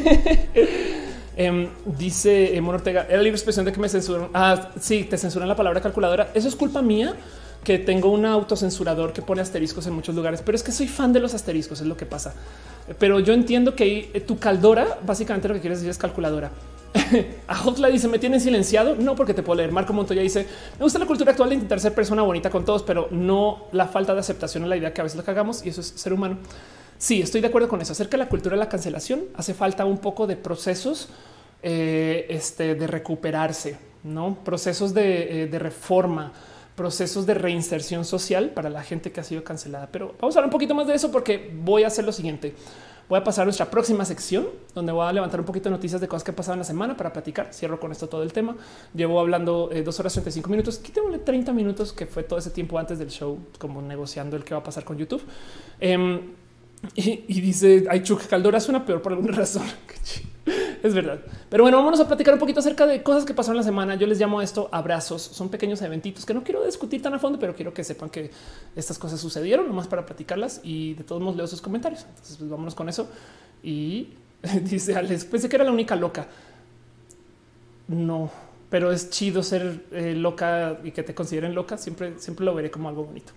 Um, dice eh, Mon Ortega, era libre expresión de que me censuran. Ah, sí, te censuran la palabra calculadora. Eso es culpa mía, que tengo un autocensurador que pone asteriscos en muchos lugares, pero es que soy fan de los asteriscos, es lo que pasa. Pero yo entiendo que eh, tu caldora, básicamente lo que quieres decir es calculadora. A Hotla dice, ¿me tienen silenciado? No, porque te puedo leer. Marco Montoya dice, me gusta la cultura actual de intentar ser persona bonita con todos, pero no la falta de aceptación a la idea que a veces lo cagamos y eso es ser humano. Sí, estoy de acuerdo con eso. Acerca de la cultura de la cancelación, hace falta un poco de procesos eh, este, de recuperarse, no procesos de, eh, de reforma, procesos de reinserción social para la gente que ha sido cancelada. Pero vamos a hablar un poquito más de eso porque voy a hacer lo siguiente. Voy a pasar a nuestra próxima sección donde voy a levantar un poquito de noticias de cosas que pasaban la semana para platicar. Cierro con esto todo el tema. Llevo hablando eh, dos horas treinta y cinco minutos. Quítenle treinta minutos, que fue todo ese tiempo antes del show, como negociando el que va a pasar con YouTube. Eh, y, y dice, ay, Chuck, Caldora suena peor por alguna razón. Es verdad. Pero bueno, vámonos a platicar un poquito acerca de cosas que pasaron la semana. Yo les llamo a esto abrazos. Son pequeños eventitos que no quiero discutir tan a fondo, pero quiero que sepan que estas cosas sucedieron nomás para platicarlas y de todos modos leo sus comentarios. Entonces pues, vámonos con eso. Y dice Alex, pensé que era la única loca. No, pero es chido ser eh, loca y que te consideren loca. Siempre, siempre lo veré como algo bonito.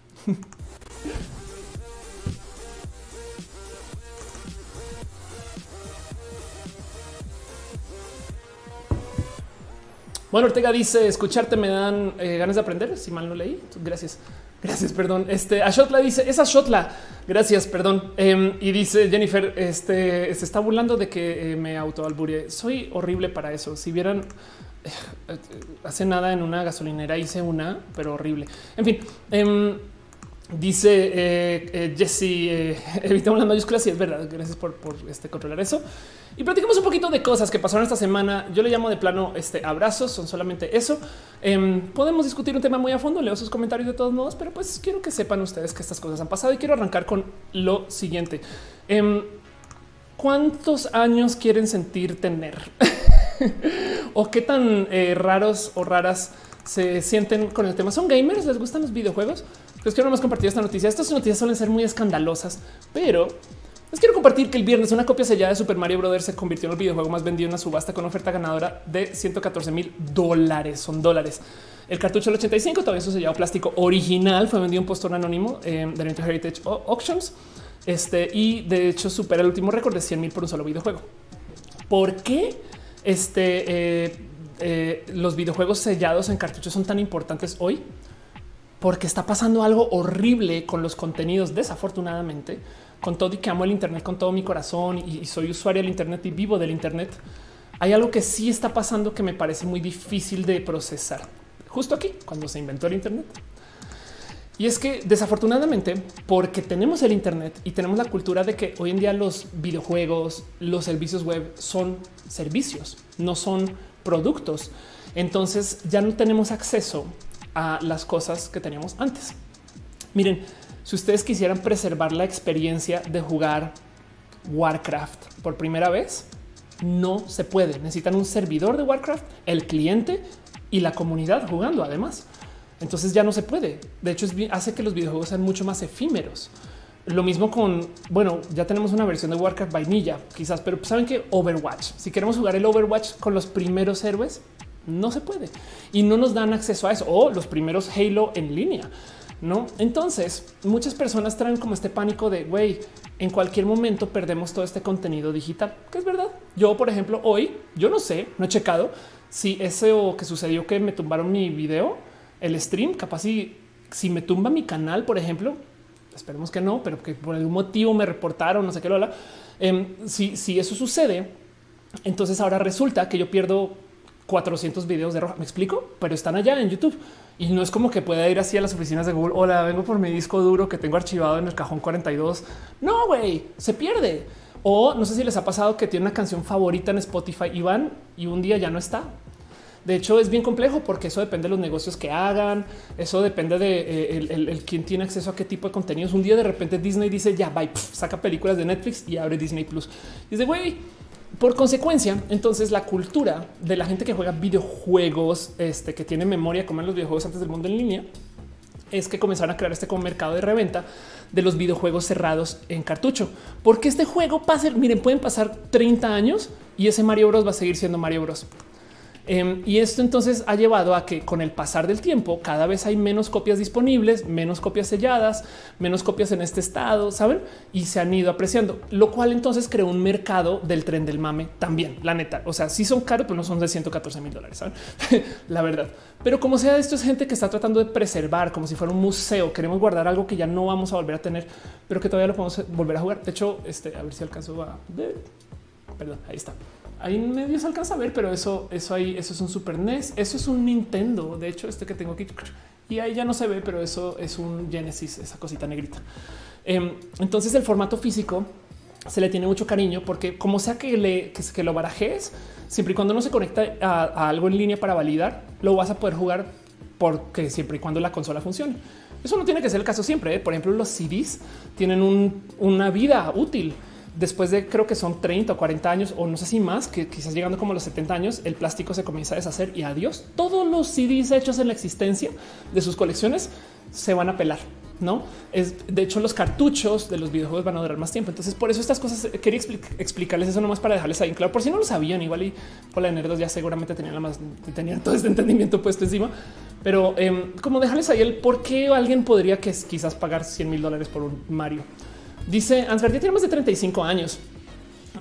Bueno, Ortega dice escucharte me dan eh, ganas de aprender. Si mal no leí, gracias. Gracias, perdón. Este a Shotla dice esa Shotla. Gracias, perdón. Eh, y dice Jennifer, este se está burlando de que eh, me autoalbure. Soy horrible para eso. Si vieran eh, hace nada en una gasolinera hice una, pero horrible. En fin, eh, dice eh, eh, Jesse, eh, evitamos las mayúsculas. Y es verdad. Gracias por, por este, controlar eso. Y platicamos un poquito de cosas que pasaron esta semana. Yo le llamo de plano este abrazos, son solamente eso. Eh, podemos discutir un tema muy a fondo, leo sus comentarios de todos modos, pero pues quiero que sepan ustedes que estas cosas han pasado y quiero arrancar con lo siguiente. Eh, ¿Cuántos años quieren sentir tener? ¿O qué tan eh, raros o raras se sienten con el tema? ¿Son gamers? ¿Les gustan los videojuegos? Pues quiero nomás compartir esta noticia. Estas noticias suelen ser muy escandalosas, pero les quiero compartir que el viernes una copia sellada de Super Mario Brothers se convirtió en el videojuego más vendido en una subasta con oferta ganadora de ciento catorce mil dólares. Son dólares. El cartucho del ochenta y cinco, todavía su sellado plástico original, fue vendido en postor anónimo eh, de Nintendo Heritage Auctions. Este y de hecho supera el último récord de cien mil por un solo videojuego. ¿Por qué este, eh, eh, los videojuegos sellados en cartuchos son tan importantes hoy? Porque está pasando algo horrible con los contenidos, desafortunadamente. Con todo y que amo el Internet con todo mi corazón y, y soy usuario del Internet y vivo del Internet, hay algo que sí está pasando que me parece muy difícil de procesar. Justo aquí, cuando se inventó el Internet. Y es que desafortunadamente, porque tenemos el Internet y tenemos la cultura de que hoy en día los videojuegos, los servicios web son servicios, no son productos. Entonces ya no tenemos acceso a las cosas que teníamos antes. Miren, si ustedes quisieran preservar la experiencia de jugar Warcraft por primera vez, no se puede. Necesitan un servidor de Warcraft, el cliente y la comunidad jugando además. Entonces ya no se puede. De hecho, es, hace que los videojuegos sean mucho más efímeros. Lo mismo con, bueno, ya tenemos una versión de Warcraft vainilla, quizás, pero saben que Overwatch, si queremos jugar el Overwatch con los primeros héroes, no se puede y no nos dan acceso a eso, o los primeros Halo en línea. No, entonces muchas personas traen como este pánico de güey, en cualquier momento perdemos todo este contenido digital, que es verdad. Yo, por ejemplo, hoy yo no sé, no he checado si eso que sucedió que me tumbaron mi video, el stream, capaz si, si me tumba mi canal, por ejemplo, esperemos que no, pero que por algún motivo me reportaron, no sé qué lo habla. Eh, si, si eso sucede, entonces ahora resulta que yo pierdo cuatrocientos videos de Roja. ¿Me explico? Pero están allá en YouTube y no es como que pueda ir así a las oficinas de Google. Hola, vengo por mi disco duro que tengo archivado en el cajón cuarenta y dos. No, güey, se pierde. O no sé si les ha pasado que tiene una canción favorita en Spotify y van y un día ya no está. De hecho, es bien complejo porque eso depende de los negocios que hagan. Eso depende de eh, el, el, el quién tiene acceso a qué tipo de contenidos. Un día de repente Disney dice ya bye, pf, saca películas de Netflix y abre Disney Plus. Y dice güey. Por consecuencia, entonces la cultura de la gente que juega videojuegos, este, que tiene memoria como en los videojuegos antes del mundo en línea, es que comenzaron a crear este como mercado de reventa de los videojuegos cerrados en cartucho. Porque este juego pasa, miren, pueden pasar treinta años y ese Mario Bros va a seguir siendo Mario Bros. Eh, y esto entonces ha llevado a que con el pasar del tiempo cada vez hay menos copias disponibles, menos copias selladas, menos copias en este estado, ¿saben? Y se han ido apreciando, lo cual entonces creó un mercado del tren del mame también, la neta. O sea, sí son caros, pero no son de ciento catorce mil dólares, ¿saben? La verdad. Pero como sea, esto es gente que está tratando de preservar como si fuera un museo. Queremos guardar algo que ya no vamos a volver a tener, pero que todavía lo podemos volver a jugar. De hecho, este, a ver si alcanzo a ver. Perdón, ahí está. Ahí medio se alcanza a ver, pero eso, eso ahí, eso es un Super N E S, eso es un Nintendo. De hecho, este que tengo aquí y ahí ya no se ve, pero eso es un Genesis, esa cosita negrita. Eh, entonces, el formato físico se le tiene mucho cariño porque, como sea que, le, que, que lo barajes, siempre y cuando no se conecta a, a algo en línea para validar, lo vas a poder jugar porque siempre y cuando la consola funcione. Eso no tiene que ser el caso siempre. ¿eh? Por ejemplo, los C Ds tienen un, una vida útil. Después de creo que son treinta o cuarenta años o no sé si más, que quizás llegando como a los setenta años, el plástico se comienza a deshacer y adiós. Todos los C Ds hechos en la existencia de sus colecciones se van a pelar. No es de hecho los cartuchos de los videojuegos van a durar más tiempo. Entonces, por eso estas cosas quería expl explicarles eso nomás para dejarles ahí claro. Por si no lo sabían, igual y por la nerdos ya seguramente tenían la más tenían todo este entendimiento puesto encima, pero eh, como dejarles ahí el por qué alguien podría que quizás pagar cien mil dólares por un Mario. Dice Ansgar, ya tiene más de treinta y cinco años.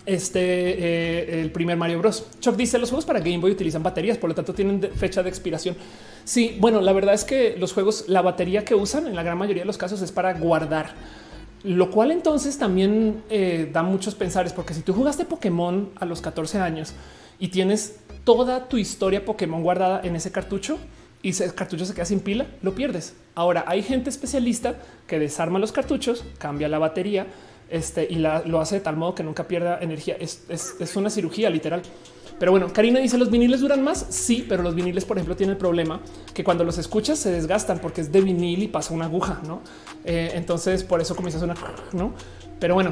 Este eh, el primer Mario Bros. Chuck dice los juegos para Game Boy utilizan baterías, por lo tanto tienen de fecha de expiración. Sí, bueno, la verdad es que los juegos, la batería que usan en la gran mayoría de los casos es para guardar, lo cual entonces también eh, da muchos pensares, porque si tú jugaste Pokémon a los catorce años y tienes toda tu historia Pokémon guardada en ese cartucho y ese cartucho se queda sin pila, lo pierdes. Ahora hay gente especialista que desarma los cartuchos, cambia la batería este, y la, lo hace de tal modo que nunca pierda energía. Es, es, es una cirugía literal. Pero bueno, Karina dice los viniles duran más. Sí, pero los viniles, por ejemplo, tienen el problema que cuando los escuchas se desgastan porque es de vinil y pasa una aguja, no? Eh, entonces por eso comienza a sonar, no? Pero bueno,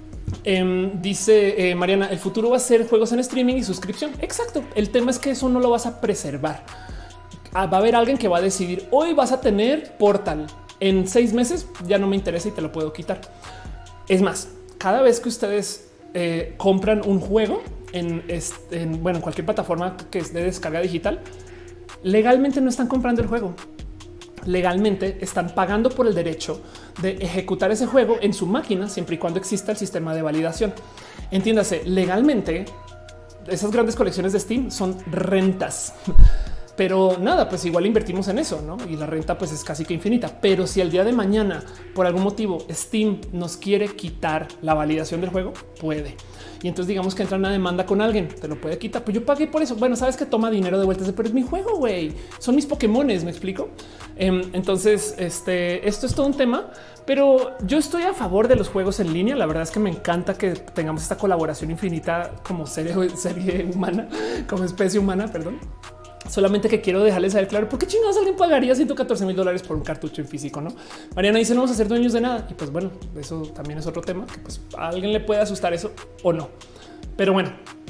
eh, dice eh, Mariana, el futuro va a ser juegos en streaming y suscripción. Exacto. El tema es que eso no lo vas a preservar. Va a haber alguien que va a decidir hoy vas a tener Portal, en seis meses ya no me interesa y te lo puedo quitar. Es más, cada vez que ustedes eh, compran un juego en, este, en bueno, en cualquier plataforma que es de descarga digital, legalmente no están comprando el juego. Legalmente están pagando por el derecho de ejecutar ese juego en su máquina siempre y cuando exista el sistema de validación. Entiéndase, legalmente esas grandes colecciones de Steam son rentas. Pero nada, pues igual invertimos en eso, ¿no? Y la renta pues es casi que infinita. Pero si el día de mañana, por algún motivo, Steam nos quiere quitar la validación del juego, puede. Y entonces digamos que entra una demanda con alguien, te lo puede quitar. Pues yo pagué por eso. Bueno, sabes que toma dinero de vueltas, pero es mi juego, güey. Son mis Pokémones, ¿me explico? Entonces, este, esto es todo un tema. Pero yo estoy a favor de los juegos en línea. La verdad es que me encanta que tengamos esta colaboración infinita como serie, serie humana, como especie humana, perdón. Solamente que quiero dejarles saber claro por qué chingados alguien pagaría ciento catorce mil dólares por un cartucho en físico, ¿no? Mariana dice no vamos a ser dueños de nada. Y pues bueno, eso también es otro tema que pues a alguien le puede asustar eso o no. Pero bueno,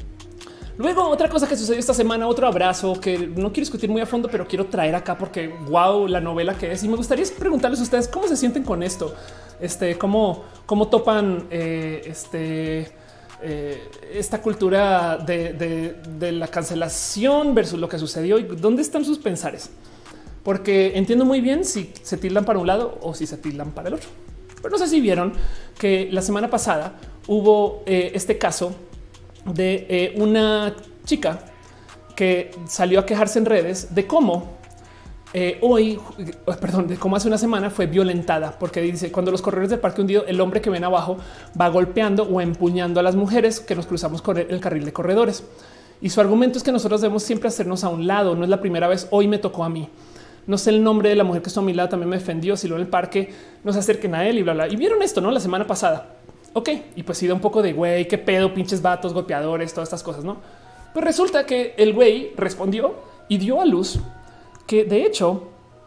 luego otra cosa que sucedió esta semana, otro abrazo que no quiero discutir muy a fondo, pero quiero traer acá porque wow, la novela que es. Y me gustaría preguntarles a ustedes cómo se sienten con esto. Este, cómo, cómo topan eh, este... Eh, esta cultura de, de, de la cancelación versus lo que sucedió y dónde están sus pensares, porque entiendo muy bien si se tildan para un lado o si se tildan para el otro. Pero no sé si vieron que la semana pasada hubo eh, este caso de eh, una chica que salió a quejarse en redes de cómo Eh, hoy, perdón, de cómo hace una semana fue violentada, porque dice cuando los corredores del parque hundido, el hombre que ven abajo va golpeando o empuñando a las mujeres que nos cruzamos con el, el carril de corredores. Y su argumento es que nosotros debemos siempre hacernos a un lado. No es la primera vez. Hoy me tocó a mí. No sé el nombre de la mujer que estuvo a mi lado, también me defendió. Si lo en el parque no se acerquen a él y bla, bla. Y vieron esto, no la semana pasada. Ok, y pues sí da un poco de güey, qué pedo, pinches vatos, golpeadores, todas estas cosas, no? Pues resulta que el güey respondió y dio a luz que de hecho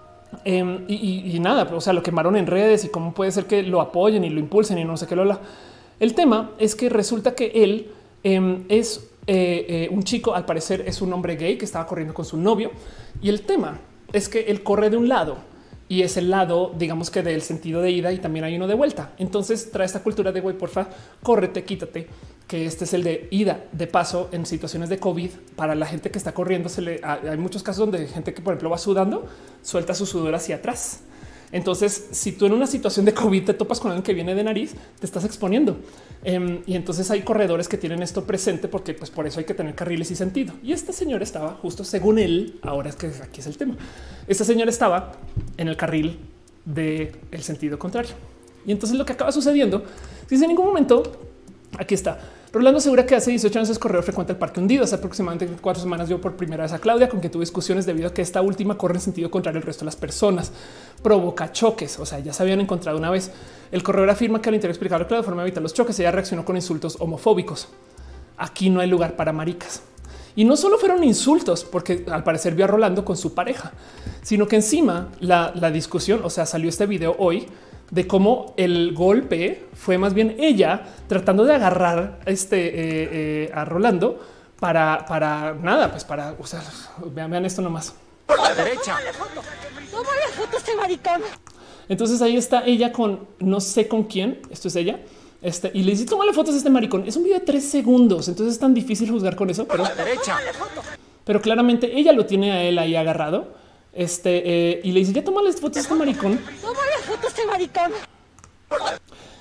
eh, y, y, y nada, o sea, lo quemaron en redes y cómo puede ser que lo apoyen y lo impulsen y no sé qué. Lola. El tema es que resulta que él eh, es eh, eh, un chico, al parecer es un hombre gay que estaba corriendo con su novio y el tema es que él corre de un lado y es el lado, digamos que del sentido de ida y también hay uno de vuelta. Entonces trae esta cultura de güey, porfa, córrete, quítate, que este es el de ida. De paso, en situaciones de COVID, para la gente que está corriendo, se le hay muchos casos donde gente que, por ejemplo, va sudando, suelta su sudor hacia atrás. Entonces, si tú en una situación de COVID te topas con alguien que viene de nariz, te estás exponiendo. Um, y entonces hay corredores que tienen esto presente porque pues por eso hay que tener carriles y sentido. Y este señor estaba justo según él. Ahora es que aquí es el tema. Este señor estaba en el carril del sentido contrario. Y entonces lo que acaba sucediendo es que en ningún momento aquí está. Rolando asegura que hace dieciocho años es corredor frecuente al parque hundido. Hace aproximadamente cuatro semanas yo por primera vez a Claudia, con que tuve discusiones debido a que esta última corre en sentido contrario al resto de las personas. Provoca choques. O sea, ya se habían encontrado una vez. El corredor afirma que al intentar explicar la forma de evitar los choques, ella reaccionó con insultos homofóbicos. Aquí no hay lugar para maricas. Y no solo fueron insultos, porque al parecer vio a Rolando con su pareja, sino que encima la, la discusión, o sea, salió este video hoy de cómo el golpe fue más bien ella tratando de agarrar este, eh, eh, a Rolando para, para nada, pues para, o sea, vean, vean esto nomás. Por la derecha. ¿Cómo le foto este maricón? Entonces ahí está ella con no sé con quién, esto es ella, este, y le dice, toma las fotos de este maricón. Es un video de tres segundos, entonces es tan difícil juzgar con eso. Pero, por la derecha. Pero claramente ella lo tiene a él ahí agarrado. Este eh, y le dice, ya toma las fotos de este maricón. ¿Cómo le foto este maricón?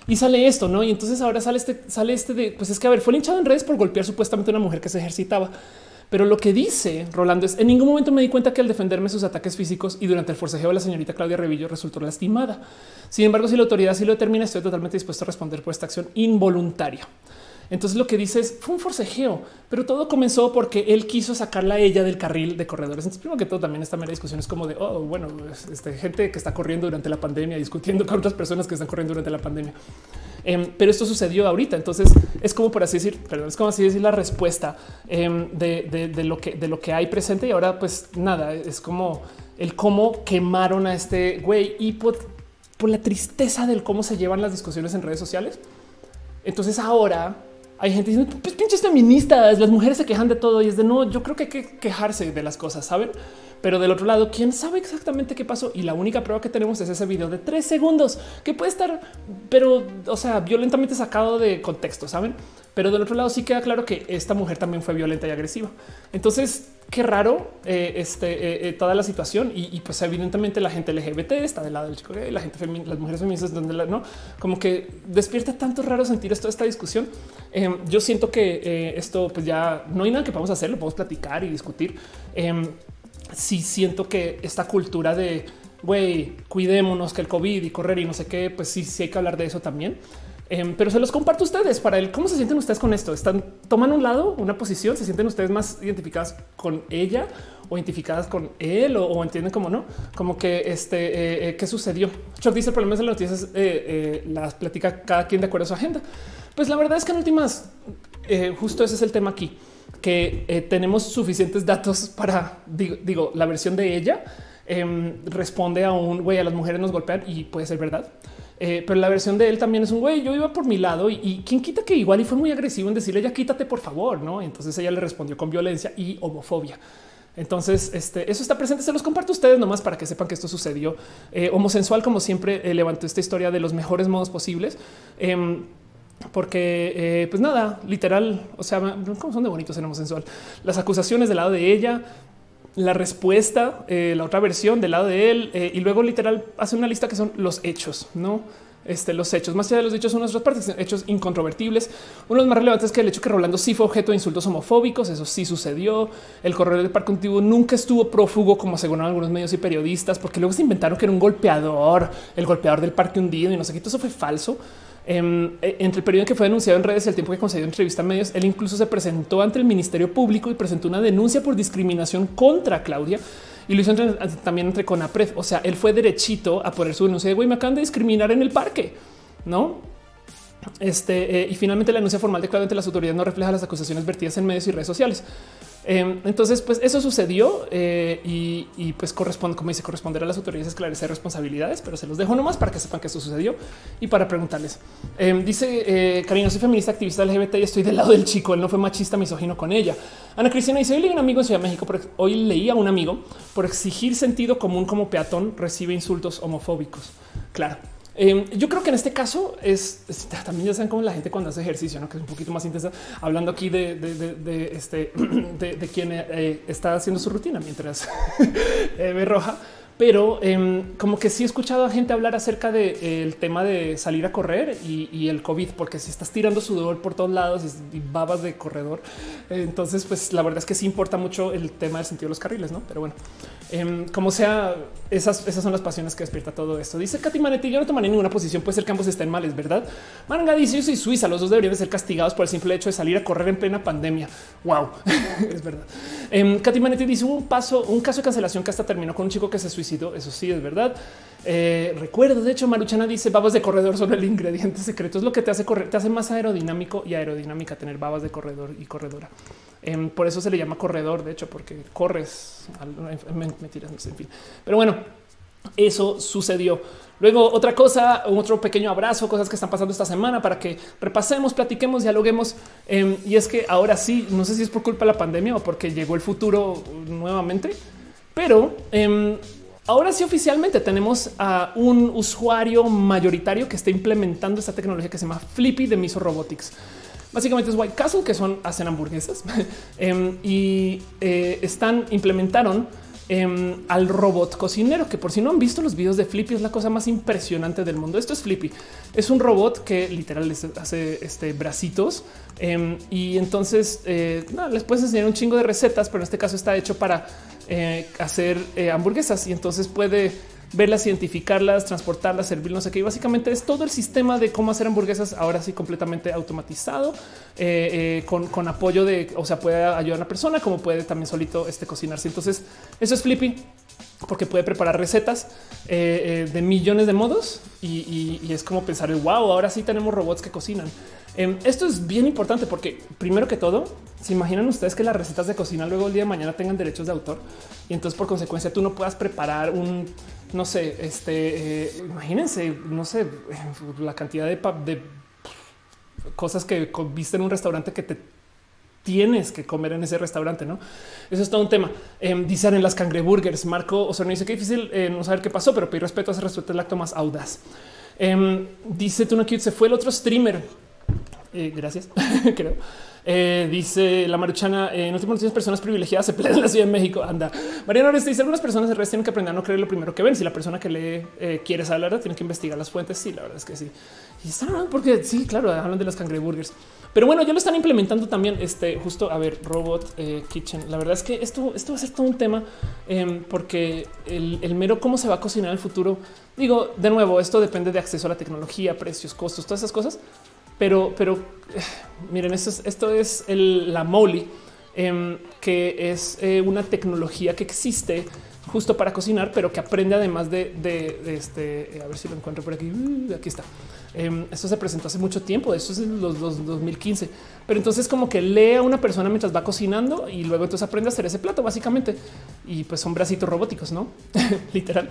Y sale esto, ¿no? Y entonces ahora sale este, sale este de, pues es que a ver, fue linchado en redes por golpear supuestamente a una mujer que se ejercitaba. Pero lo que dice Rolando es, en ningún momento me di cuenta que al defenderme sus ataques físicos y durante el forcejeo de la señorita Claudia Revillo resultó lastimada. Sin embargo, si la autoridad sí lo determina, estoy totalmente dispuesto a responder por esta acción involuntaria. Entonces lo que dice es, fue un forcejeo, pero todo comenzó porque él quiso sacarla a ella del carril de corredores. Entonces, primero que todo, también esta mera discusión es como de, oh, bueno, este, gente que está corriendo durante la pandemia, discutiendo con otras personas que están corriendo durante la pandemia. Um, pero esto sucedió ahorita. Entonces es como por así decir, perdón, es como así decir la respuesta um, de, de, de lo que de lo que hay presente. Y ahora, pues nada, es como el cómo quemaron a este güey y por, por la tristeza del cómo se llevan las discusiones en redes sociales. Entonces ahora hay gente diciendo, pues pinches feministas, las mujeres se quejan de todo y es de no, yo creo que hay que quejarse de las cosas, ¿saben? Pero del otro lado, ¿quién sabe exactamente qué pasó? Y la única prueba que tenemos es ese video de tres segundos que puede estar, pero, o sea, violentamente sacado de contexto, ¿saben? Pero del otro lado sí queda claro que esta mujer también fue violenta y agresiva. Entonces, qué raro eh, este, eh, eh, toda la situación y, y pues evidentemente la gente L G B T está del lado del chico gay, la gente femenina, las mujeres feministas, donde la, no, como que despierta tantos raros sentidos toda esta discusión. Eh, yo siento que eh, esto pues ya no hay nada que podamos hacer, lo podemos platicar y discutir. Eh, sí siento que esta cultura de güey, cuidémonos que el COVID y correr y no sé qué, pues sí, sí hay que hablar de eso también. Eh, pero se los comparto a ustedes para el cómo se sienten ustedes con esto. Están toman un lado, una posición, se sienten ustedes más identificadas con ella o identificadas con él o, o entienden cómo no, como que este eh, eh, qué sucedió. Chuck dice el problema de las noticias eh, eh, las platica cada quien de acuerdo a su agenda. Pues la verdad es que en últimas eh, justo ese es el tema aquí, que eh, tenemos suficientes datos para digo, digo la versión de ella eh, responde a un güey, a las mujeres nos golpean y puede ser verdad. Eh, pero la versión de él también es un güey. Yo iba por mi lado y, y quién quita que igual y fue muy agresivo en decirle ya quítate por favor, no? Entonces ella le respondió con violencia y homofobia. Entonces este, eso está presente. Se los comparto a ustedes nomás para que sepan que esto sucedió. Eh, Homosensual, como siempre, eh, levantó esta historia de los mejores modos posibles. Eh, Porque, eh, pues nada, literal, o sea, ¿cómo son de bonitos en Homosensual? Las acusaciones del lado de ella, la respuesta, eh, la otra versión del lado de él, eh, y luego literal hace una lista que son los hechos, ¿no? Este, los hechos, más allá de los hechos, son nuestras partes, hechos incontrovertibles. Uno de los más relevantes es que el hecho que Rolando sí fue objeto de insultos homofóbicos, eso sí sucedió. El corredor del Parque Antiguo nunca estuvo prófugo, como aseguraron algunos medios y periodistas, porque luego se inventaron que era un golpeador, el golpeador del Parque Hundido y no sé qué, todo eso fue falso. Um, entre el periodo en que fue denunciado en redes y el tiempo que concedió entrevista a medios, él incluso se presentó ante el Ministerio Público y presentó una denuncia por discriminación contra Claudia y lo hizo entre, también entre CONAPRED. O sea, él fue derechito a poner su denuncia de güey, me acaban de discriminar en el parque, no? Este eh, y finalmente la denuncia formal de Claudia ante las autoridades no refleja las acusaciones vertidas en medios y redes sociales. Eh, entonces, pues eso sucedió eh, y, y pues corresponde, como dice, corresponder a las autoridades esclarecer responsabilidades, pero se los dejo nomás para que sepan que eso sucedió y para preguntarles. Eh, dice eh, Karina, soy feminista, activista L G B T y estoy del lado del chico. Él no fue machista, misógino con ella. Ana Cristina dice: hoy leí a un amigo en Ciudad de México, por, hoy leí a un amigo por exigir sentido común como peatón, recibe insultos homofóbicos. Claro. Eh, yo creo que en este caso es, es también ya saben cómo la gente cuando hace ejercicio, ¿no? Que es un poquito más intensa, hablando aquí de, de, de, de este de, de quien eh, está haciendo su rutina mientras eh, ve roja. Pero eh, como que sí he escuchado a gente hablar acerca del de, eh, tema de salir a correr y, y el COVID, porque si estás tirando sudor por todos lados y babas de corredor, eh, entonces pues la verdad es que sí importa mucho el tema del sentido de los carriles, ¿no? Pero bueno, eh, como sea, esas, esas son las pasiones que despierta todo esto. Dice Katy Manetti, yo no tomaré ninguna posición, puede ser que ambos estén males, ¿verdad? Manga dice, yo soy suiza, los dos deberían de ser castigados por el simple hecho de salir a correr en plena pandemia. Wow, es verdad. Eh, Katy Manetti dice, hubo un paso, un caso de cancelación que hasta terminó con un chico que se suicidó. Eso sí es verdad. Eh, recuerdo, de hecho, Maruchana dice babas de corredor son el ingrediente secreto. Es lo que te hace correr, te hace más aerodinámico y aerodinámica tener babas de corredor y corredora. Eh, por eso se le llama corredor, de hecho, porque corres. Mentiras, no sé, en fin. Pero bueno, eso sucedió. Luego otra cosa, otro pequeño abrazo, cosas que están pasando esta semana para que repasemos, platiquemos, dialoguemos. Eh, y es que ahora sí, no sé si es por culpa de la pandemia o porque llegó el futuro nuevamente, pero eh, ahora sí oficialmente tenemos a un usuario mayoritario que está implementando esta tecnología que se llama Flippy de Miso Robotics. Básicamente es White Castle, que son hacen hamburguesas eh, y eh, están implementaron eh, al robot cocinero, que por si no han visto los videos de Flippy es la cosa más impresionante del mundo. Esto es Flippy. Es un robot que literal les hace este bracitos eh, y entonces eh, no, les puedes enseñar un chingo de recetas, pero en este caso está hecho para eh, hacer eh, hamburguesas y entonces puede verlas, identificarlas, transportarlas, servir, no sé qué. Y básicamente es todo el sistema de cómo hacer hamburguesas ahora sí completamente automatizado eh, eh, con, con apoyo de, o sea, puede ayudar a una persona como puede también solito este, cocinarse. Entonces eso es Flippy porque puede preparar recetas eh, eh, de millones de modos y, y, y es como pensar, wow, ahora sí tenemos robots que cocinan. Eh, esto es bien importante porque primero que todo, se imaginan ustedes que las recetas de cocina luego el día de mañana tengan derechos de autor y entonces por consecuencia tú no puedas preparar un, no sé, este, eh, imagínense, no sé, la cantidad de, de cosas que viste en un restaurante que te tienes que comer en ese restaurante, ¿no? Eso es todo un tema. Eh, dicen en las cangreburgers, Marco Osorno dice que difícil eh, no saber qué pasó, pero pedir respeto a ese respeto es el acto más audaz. Eh, dice Tuna Cute, se fue el otro streamer. Eh, gracias, creo. Eh, dice la Maruchana, eh, en últimas noticias, personas privilegiadas se pelean en la Ciudad de México. Anda. Mariano Oreste dice, algunas personas de redes tienen que aprender a no creer lo primero que ven. Si la persona que lee eh, quiere saber la verdad, tiene que investigar las fuentes. Sí, la verdad es que sí. Y está mal porque sí, claro, hablan de las cangreburgers. Pero bueno, ya lo están implementando también. Este justo, a ver, Robot eh, Kitchen. La verdad es que esto, esto va a ser todo un tema eh, porque el, el mero cómo se va a cocinar en el futuro. Digo, de nuevo, esto depende de acceso a la tecnología, precios, costos, todas esas cosas. Pero, pero eh, miren, esto es, esto es el, la Moli, eh, que es eh, una tecnología que existe justo para cocinar, pero que aprende además de, de, de este. Eh, a ver si lo encuentro por aquí. Uh, aquí está. Eh, esto se presentó hace mucho tiempo. Eso es en los, los dos mil quince. Pero entonces, como que lee a una persona mientras va cocinando y luego entonces aprende a hacer ese plato, básicamente. Y pues son bracitos robóticos, no literal.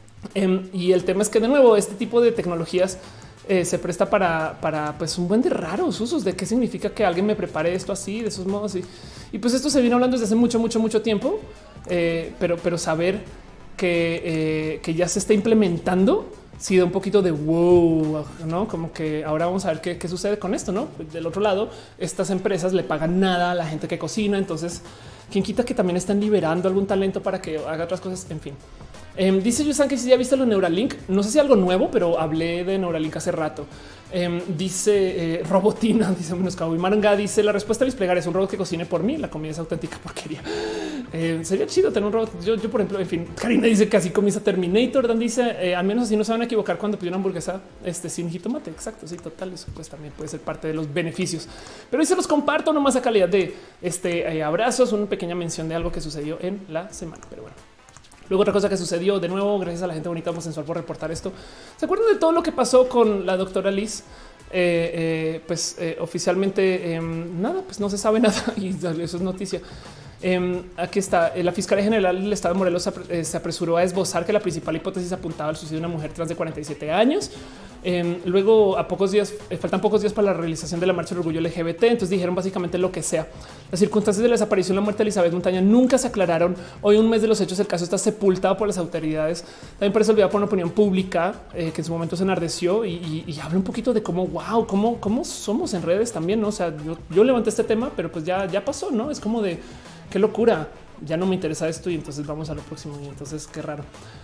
Eh, y el tema es que, de nuevo, este tipo de tecnologías Eh, se presta para, para pues un buen de raros usos de qué significa que alguien me prepare esto así, de esos modos. Y, y pues esto se viene hablando desde hace mucho, mucho, mucho tiempo, eh, pero, pero saber que, eh, que ya se está implementando, sí da un poquito de wow, no? Como que ahora vamos a ver qué, qué sucede con esto, no? Del otro lado, estas empresas le pagan nada a la gente que cocina. Entonces, quien quita que también están liberando algún talento para que haga otras cosas. En fin. Eh, dice Yusan que si ya viste lo de Neuralink, no sé si algo nuevo, pero hablé de Neuralink hace rato. Eh, dice eh, Robotina, dice Menoscabo y Maranga, dice la respuesta a mis plegares, un robot que cocine por mí. La comida es auténtica porquería. Eh, sería chido tener un robot. Yo, yo, por ejemplo, en fin, Karina dice que así comienza Terminator. Dan dice eh, al menos así no se van a equivocar cuando pide una hamburguesa este, sin jitomate. Exacto. Sí, total. Eso pues también puede ser parte de los beneficios, pero hoy se los comparto nomás a calidad de este eh, abrazos, una pequeña mención de algo que sucedió en la semana. Pero bueno. Luego otra cosa que sucedió de nuevo, gracias a la gente bonita homosexual por reportar esto. ¿Se acuerdan de todo lo que pasó con la doctora Liz? Eh, eh, pues eh, oficialmente eh, nada, pues no se sabe nada y eso es noticia. Eh, aquí está. La Fiscalía General del Estado de Morelos se, eh, se apresuró a esbozar que la principal hipótesis apuntaba al suicidio de una mujer trans de cuarenta y siete años. Eh, luego, a pocos días, eh, faltan pocos días para la realización de la marcha del orgullo L G B T. Entonces dijeron básicamente lo que sea. Las circunstancias de la desaparición y la muerte de Elizabeth Montaña nunca se aclararon. Hoy, un mes de los hechos, el caso está sepultado por las autoridades. También parece olvidado por una opinión pública eh, que en su momento se enardeció y, y, y habla un poquito de cómo, wow, cómo, cómo somos en redes también. ¿No? O sea, yo, yo levanté este tema, pero pues ya, ya pasó. No es como de qué locura. Ya no me interesa esto y entonces vamos a lo próximo. Y entonces qué raro.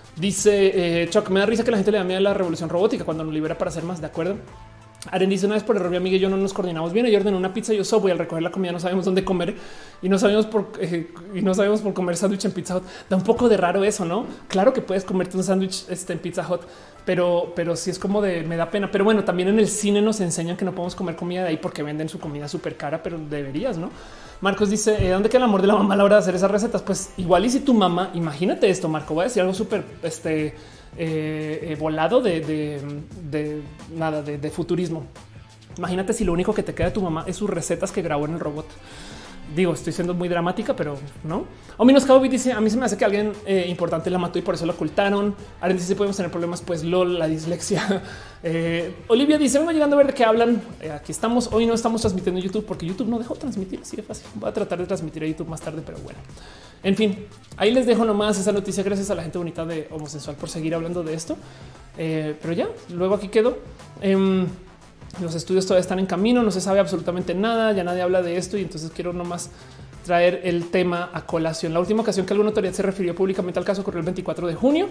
Dice eh, Chuck, me da risa que la gente le da miedo a la revolución robótica cuando nos libera para hacer más. De acuerdo. Aren dice una vez por error mi amiga y yo no nos coordinamos bien. Yo ordené una pizza y yo soy voy al recoger la comida. No sabemos dónde comer y no sabemos por eh, y no sabemos por comer sándwich en Pizza Hut. Da un poco de raro eso, ¿no? Claro que puedes comerte un sándwich este, en Pizza Hut, pero, pero sí es como de me da pena. Pero bueno, también en el cine nos enseñan que no podemos comer comida de ahí porque venden su comida súper cara, pero deberías, ¿no? Marcos dice eh, ¿dónde queda el amor de la mamá a la hora de hacer esas recetas? Pues igual y si tu mamá, imagínate esto, Marco, voy a decir algo súper este eh, eh, volado de, de, de nada de, de futurismo. Imagínate si lo único que te queda de tu mamá es sus recetas que grabó en el robot. Digo, estoy siendo muy dramática, pero no. O menos Cowboy dice a mí se me hace que alguien eh, importante la mató y por eso lo ocultaron. Aren dice podemos tener problemas, pues lol, la dislexia. Eh, Olivia dice vengo llegando a ver de qué hablan. Eh, aquí estamos. Hoy no estamos transmitiendo en YouTube porque YouTube no dejó transmitir. Así de fácil. Voy a tratar de transmitir a YouTube más tarde, pero bueno. En fin, ahí les dejo nomás esa noticia. Gracias a la gente bonita de Homosexual por seguir hablando de esto. Eh, pero ya luego aquí quedó. Eh, Los estudios todavía están en camino, no se sabe absolutamente nada, ya nadie habla de esto y entonces quiero nomás traer el tema a colación. La última ocasión que alguna autoridad se refirió públicamente al caso ocurrió el veinticuatro de junio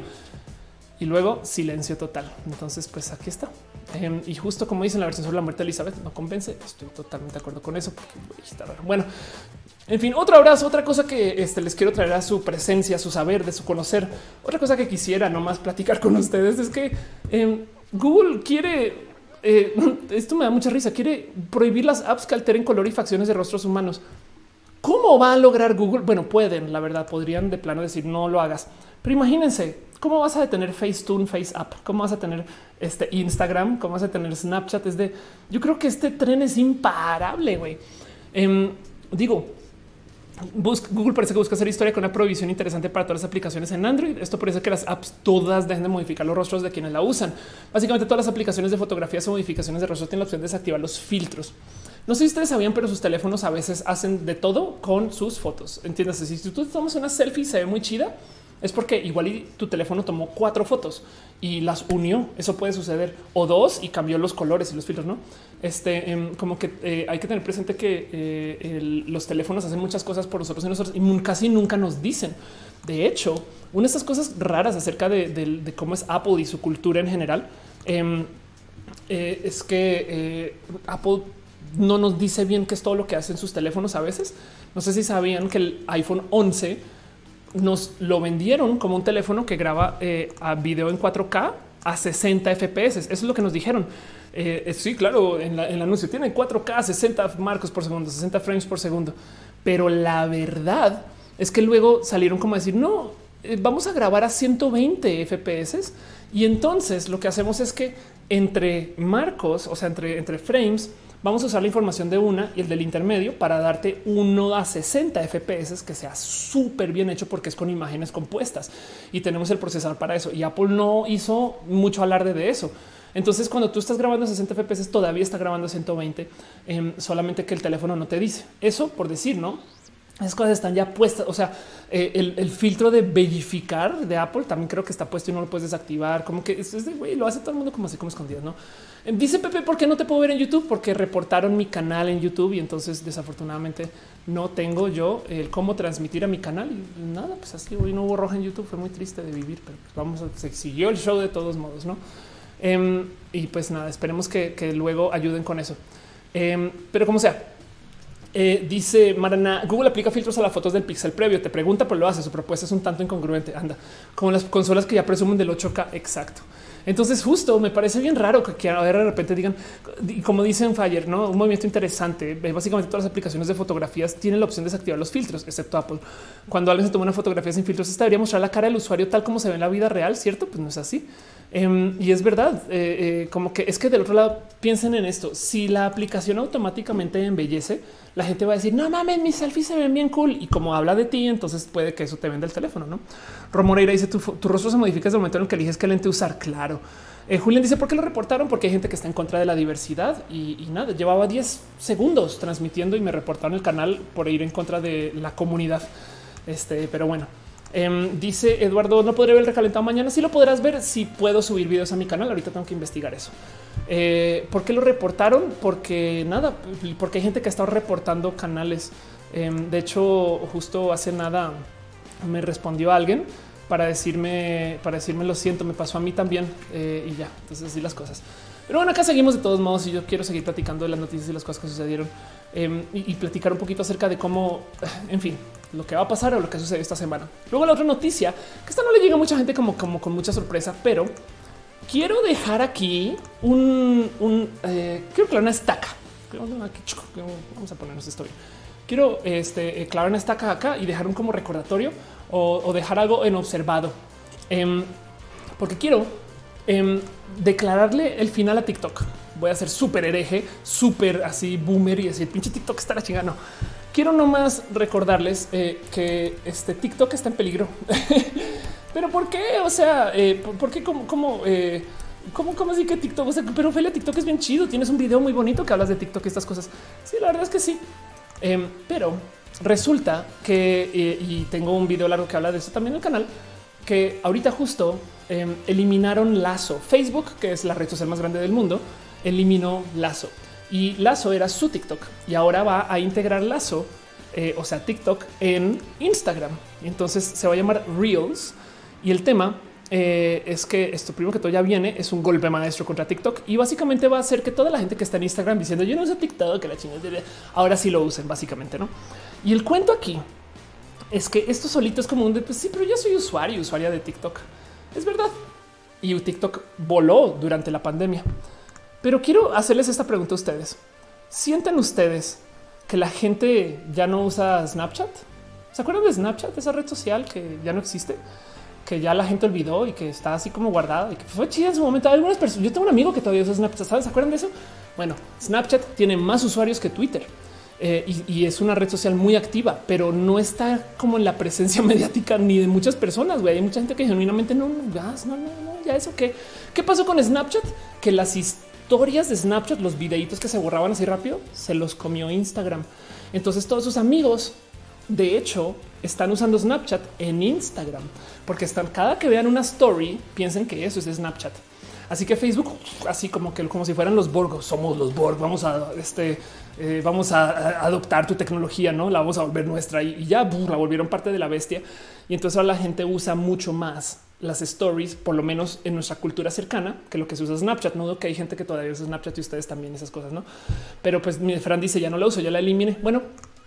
y luego silencio total. Entonces, pues aquí está. Eh, y justo como dicen, la versión sobre la muerte de Elizabeth no convence. Estoy totalmente de acuerdo con eso porque está raro. Bueno, en fin, otro abrazo. Otra cosa que este, les quiero traer a su presencia, a su saber, de su conocer. Otra cosa que quisiera nomás platicar con ustedes es que eh, Google quiere, eh, esto me da mucha risa, quiere prohibir las apps que alteren color y facciones de rostros humanos. ¿Cómo va a lograr Google? Bueno, pueden, la verdad, podrían de plano decir no lo hagas. Pero imagínense, ¿cómo vas a detener Facetune, FaceApp? ¿Cómo vas a tener este Instagram? ¿Cómo vas a tener Snapchat? Es de, yo creo que este tren es imparable, güey. Eh, digo, Busca, Google parece que busca hacer historia con una prohibición interesante para todas las aplicaciones en Android. Esto parece que las apps todas dejen de modificar los rostros de quienes la usan. Básicamente todas las aplicaciones de fotografías o modificaciones de rostros tienen la opción de desactivar los filtros. No sé si ustedes sabían, pero sus teléfonos a veces hacen de todo con sus fotos. Entiéndase, si tú tomas una selfie y se ve muy chida, es porque igual y tu teléfono tomó cuatro fotos y las unió. Eso puede suceder, o dos y cambió los colores y los filtros, no? Este eh, como que eh, hay que tener presente que eh, el, los teléfonos hacen muchas cosas por nosotros y nosotros y casi nunca nos dicen. De hecho, una de estas cosas raras acerca de, de, de cómo es Apple y su cultura en general eh, eh, es que eh, Apple no nos dice bien qué es todo lo que hacen sus teléfonos a veces. No sé si sabían que el iPhone once nos lo vendieron como un teléfono que graba eh, a video en cuatro K a sesenta F P S. Eso es lo que nos dijeron. Eh, sí, claro, en, la, en el anuncio tiene cuatro K, sesenta marcos por segundo, sesenta frames por segundo. Pero la verdad es que luego salieron como a decir, no, eh, vamos a grabar a ciento veinte F P S. Y entonces lo que hacemos es que entre marcos, o sea, entre, entre frames, vamos a usar la información de una y el del intermedio para darte uno a sesenta F P S que sea súper bien hecho porque es con imágenes compuestas y tenemos el procesador para eso. Y Apple no hizo mucho alarde de eso. Entonces, cuando tú estás grabando a sesenta F P S, todavía está grabando a ciento veinte, eh, solamente que el teléfono no te dice eso por decir, no? Esas cosas están ya puestas. O sea, eh, el, el filtro de bellificar de Apple también creo que está puesto y no lo puedes desactivar. Como que es, es de güey, lo hace todo el mundo como así, como escondido, no? Eh, dice Pepe, ¿por qué no te puedo ver en YouTube? Porque reportaron mi canal en YouTube y entonces desafortunadamente no tengo yo el cómo transmitir a mi canal y nada. Pues así hoy no hubo roja en YouTube. Fue muy triste de vivir, pero pues vamos a se siguió el show de todos modos, no? Eh, y pues nada, esperemos que, que luego ayuden con eso. Eh, pero como sea. Eh, dice Marana, Google aplica filtros a las fotos del pixel previo. Te pregunta, pero lo hace. Su propuesta es un tanto incongruente. Anda, como las consolas que ya presumen del ocho K. Exacto. Entonces, justo me parece bien raro que, que ahora de repente digan, como dicen Fire, no un movimiento interesante. Básicamente, todas las aplicaciones de fotografías tienen la opción de desactivar los filtros, excepto Apple. Cuando alguien se toma una fotografía sin filtros, esta debería mostrar la cara del usuario tal como se ve en la vida real, cierto? Pues no es así. Um, y es verdad, eh, eh, como que es que del otro lado piensen en esto. Si la aplicación automáticamente embellece, la gente va a decir no mames, mis selfies se ven bien cool. Y como habla de ti, entonces puede que eso te venda el teléfono. No, Romoreira dice tu, tu rostro se modifica desde el momento en el que eliges qué lente usar. Claro. Eh, Julián dice por qué lo reportaron, porque hay gente que está en contra de la diversidad y, y nada. Llevaba diez segundos transmitiendo y me reportaron el canal por ir en contra de la comunidad. Este, pero bueno. Um, dice Eduardo, no podré ver el recalentado mañana. Sí lo podrás ver si puedo subir videos a mi canal. Ahorita tengo que investigar eso. Eh, ¿Por qué lo reportaron? Porque nada, porque hay gente que ha estado reportando canales. Eh, de hecho, justo hace nada me respondió alguien para decirme, para decirme lo siento, me pasó a mí también eh, y ya. Entonces, así las cosas. Pero bueno, acá seguimos de todos modos y yo quiero seguir platicando de las noticias y las cosas que sucedieron eh, y, y platicar un poquito acerca de cómo, en fin, lo que va a pasar o lo que sucedió esta semana. Luego la otra noticia, que esta no le llega a mucha gente como, como con mucha sorpresa, pero quiero dejar aquí un, un eh, quiero clavar una estaca. Vamos a ponernos esto bien. Quiero este, clavar una estaca acá y dejar un como recordatorio o, o dejar algo en observado, eh, porque quiero eh, declararle el final a TikTok. Voy a ser súper hereje, súper así boomer y decir pinche TikTok está la chingada. No, quiero nomás recordarles eh, que este TikTok está en peligro. Pero ¿por qué? O sea, eh, ¿por qué? ¿Cómo? ¿Cómo? Eh, ¿Cómo, cómo así que TikTok? O sea, pero Ophelia, TikTok es bien chido. Tienes un video muy bonito que hablas de TikTok y estas cosas. Sí, la verdad es que sí. Eh, pero resulta que, eh, y tengo un video largo que habla de eso también en el canal, que ahorita justo eh, eliminaron Lazo. Facebook, que es la red social más grande del mundo, eliminó Lazo. Y Lazo era su TikTok y ahora va a integrar Lazo eh, o sea, TikTok en Instagram. Entonces se va a llamar Reels y el tema eh, es que esto primero que todo ya viene, es un golpe maestro contra TikTok y básicamente va a hacer que toda la gente que está en Instagram diciendo yo no uso TikTok, que la chingada, ahora sí lo usen básicamente, ¿no? Y el cuento aquí es que esto solito es como un de, pues sí, pero yo soy usuario, usuaria de TikTok. Es verdad. Y TikTok voló durante la pandemia. Pero quiero hacerles esta pregunta a ustedes. ¿Sienten ustedes que la gente ya no usa Snapchat? ¿Se acuerdan de Snapchat? Esa red social que ya no existe, que ya la gente olvidó y que está así como guardada y que fue chida en su momento. Algunas personas, yo tengo un amigo que todavía usa Snapchat. ¿Saben? ¿Se acuerdan de eso? Bueno, Snapchat tiene más usuarios que Twitter. Eh, y, y es una red social muy activa, pero no está como en la presencia mediática ni de muchas personas. Güey. Hay mucha gente que genuinamente no, no, no, no, ya eso qué, qué pasó con Snapchat, que las historias de Snapchat, los videitos que se borraban así rápido, se los comió Instagram. Entonces todos sus amigos, de hecho, están usando Snapchat en Instagram porque están cada que vean una story, piensen que eso es de Snapchat. Así que Facebook, así como que como si fueran los Borg, somos los Borg, vamos a este, eh, vamos a, a adoptar tu tecnología, no la vamos a volver nuestra y, y ya buf, la volvieron parte de la bestia. Y entonces ahora la gente usa mucho más las stories, por lo menos en nuestra cultura cercana, que lo que se usa Snapchat. No dudo que hay gente que todavía usa Snapchat y ustedes también esas cosas, no? Pero pues mi Fran dice ya no la uso, ya la eliminé. Bueno,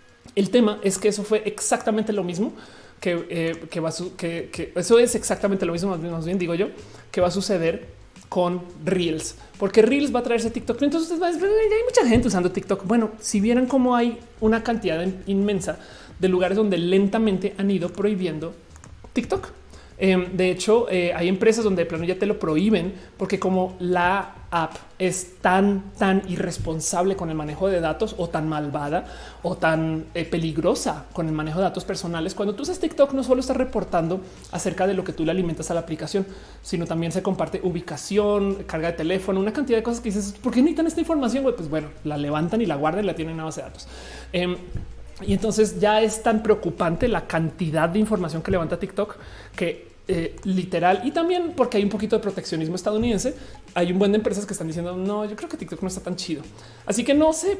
el tema es que eso fue exactamente lo mismo. Que, eh, que va a su, que, que eso es exactamente lo mismo, más bien digo yo, que va a suceder con Reels, porque Reels va a traerse TikTok. Entonces ustedes van a decir, hay mucha gente usando TikTok. Bueno, si vieran cómo hay una cantidad inmensa de lugares donde lentamente han ido prohibiendo TikTok. Eh, de hecho, eh, hay empresas donde de plano ya te lo prohíben porque como la app es tan, tan irresponsable con el manejo de datos o tan malvada o tan eh, peligrosa con el manejo de datos personales, cuando tú usas TikTok no solo estás reportando acerca de lo que tú le alimentas a la aplicación, sino también se comparte ubicación, carga de teléfono, una cantidad de cosas que dices, ¿por qué necesitan esta información? Pues bueno, la levantan y la guardan y la tienen en una base de datos. Eh, Y entonces ya es tan preocupante la cantidad de información que levanta TikTok que eh, literal, y también porque hay un poquito de proteccionismo estadounidense, hay un buen de empresas que están diciendo no, yo creo que TikTok no está tan chido. Así que no se,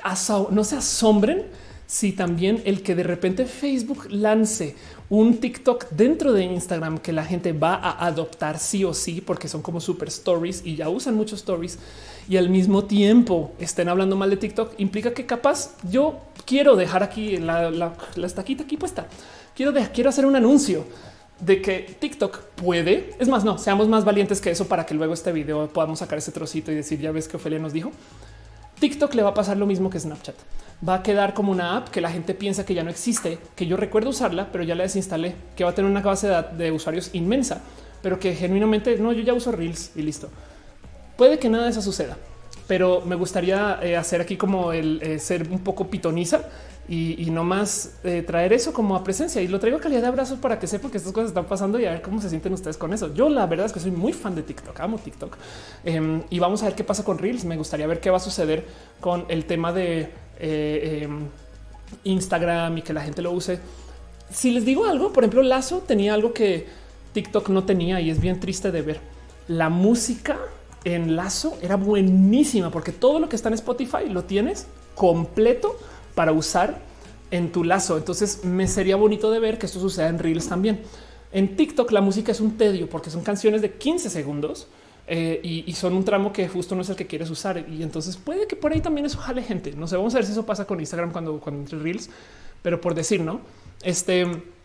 no se asombren si también el que de repente Facebook lance un TikTok dentro de Instagram que la gente va a adoptar sí o sí, porque son como super stories y ya usan muchos stories y al mismo tiempo estén hablando mal de TikTok, implica que capaz yo quiero dejar aquí la, la, la estaquita aquí puesta. Quiero, de, quiero hacer un anuncio de que TikTok puede, es más, no, seamos más valientes que eso para que luego este video podamos sacar ese trocito y decir, ya ves que Ofelia nos dijo. TikTok le va a pasar lo mismo que Snapchat. Va a quedar como una app que la gente piensa que ya no existe, que yo recuerdo usarla, pero ya la desinstalé, que va a tener una base de, de usuarios inmensa, pero que genuinamente no, yo ya uso Reels y listo. Puede que nada de eso suceda, pero me gustaría eh, hacer aquí como el eh, ser un poco pitoniza y, y no más eh, traer eso como a presencia, y lo traigo a calidad de abrazos para que sepan que estas cosas están pasando y a ver cómo se sienten ustedes con eso. Yo la verdad es que soy muy fan de TikTok, amo TikTok eh, y vamos a ver qué pasa con Reels. Me gustaría ver qué va a suceder con el tema de eh, eh, Instagram y que la gente lo use. Si les digo algo, por ejemplo, Lazo tenía algo que TikTok no tenía y es bien triste de ver. La música en Lazo era buenísima porque todo lo que está en Spotify lo tienes completo para usar en tu Lazo. Entonces me sería bonito de ver que esto suceda en Reels también. En TikTok la música es un tedio porque son canciones de quince segundos eh, y, y son un tramo que justo no es el que quieres usar. Y entonces puede que por ahí también eso jale gente. No sé, vamos a ver si eso pasa con Instagram cuando, cuando entre Reels, pero por decir, no, este...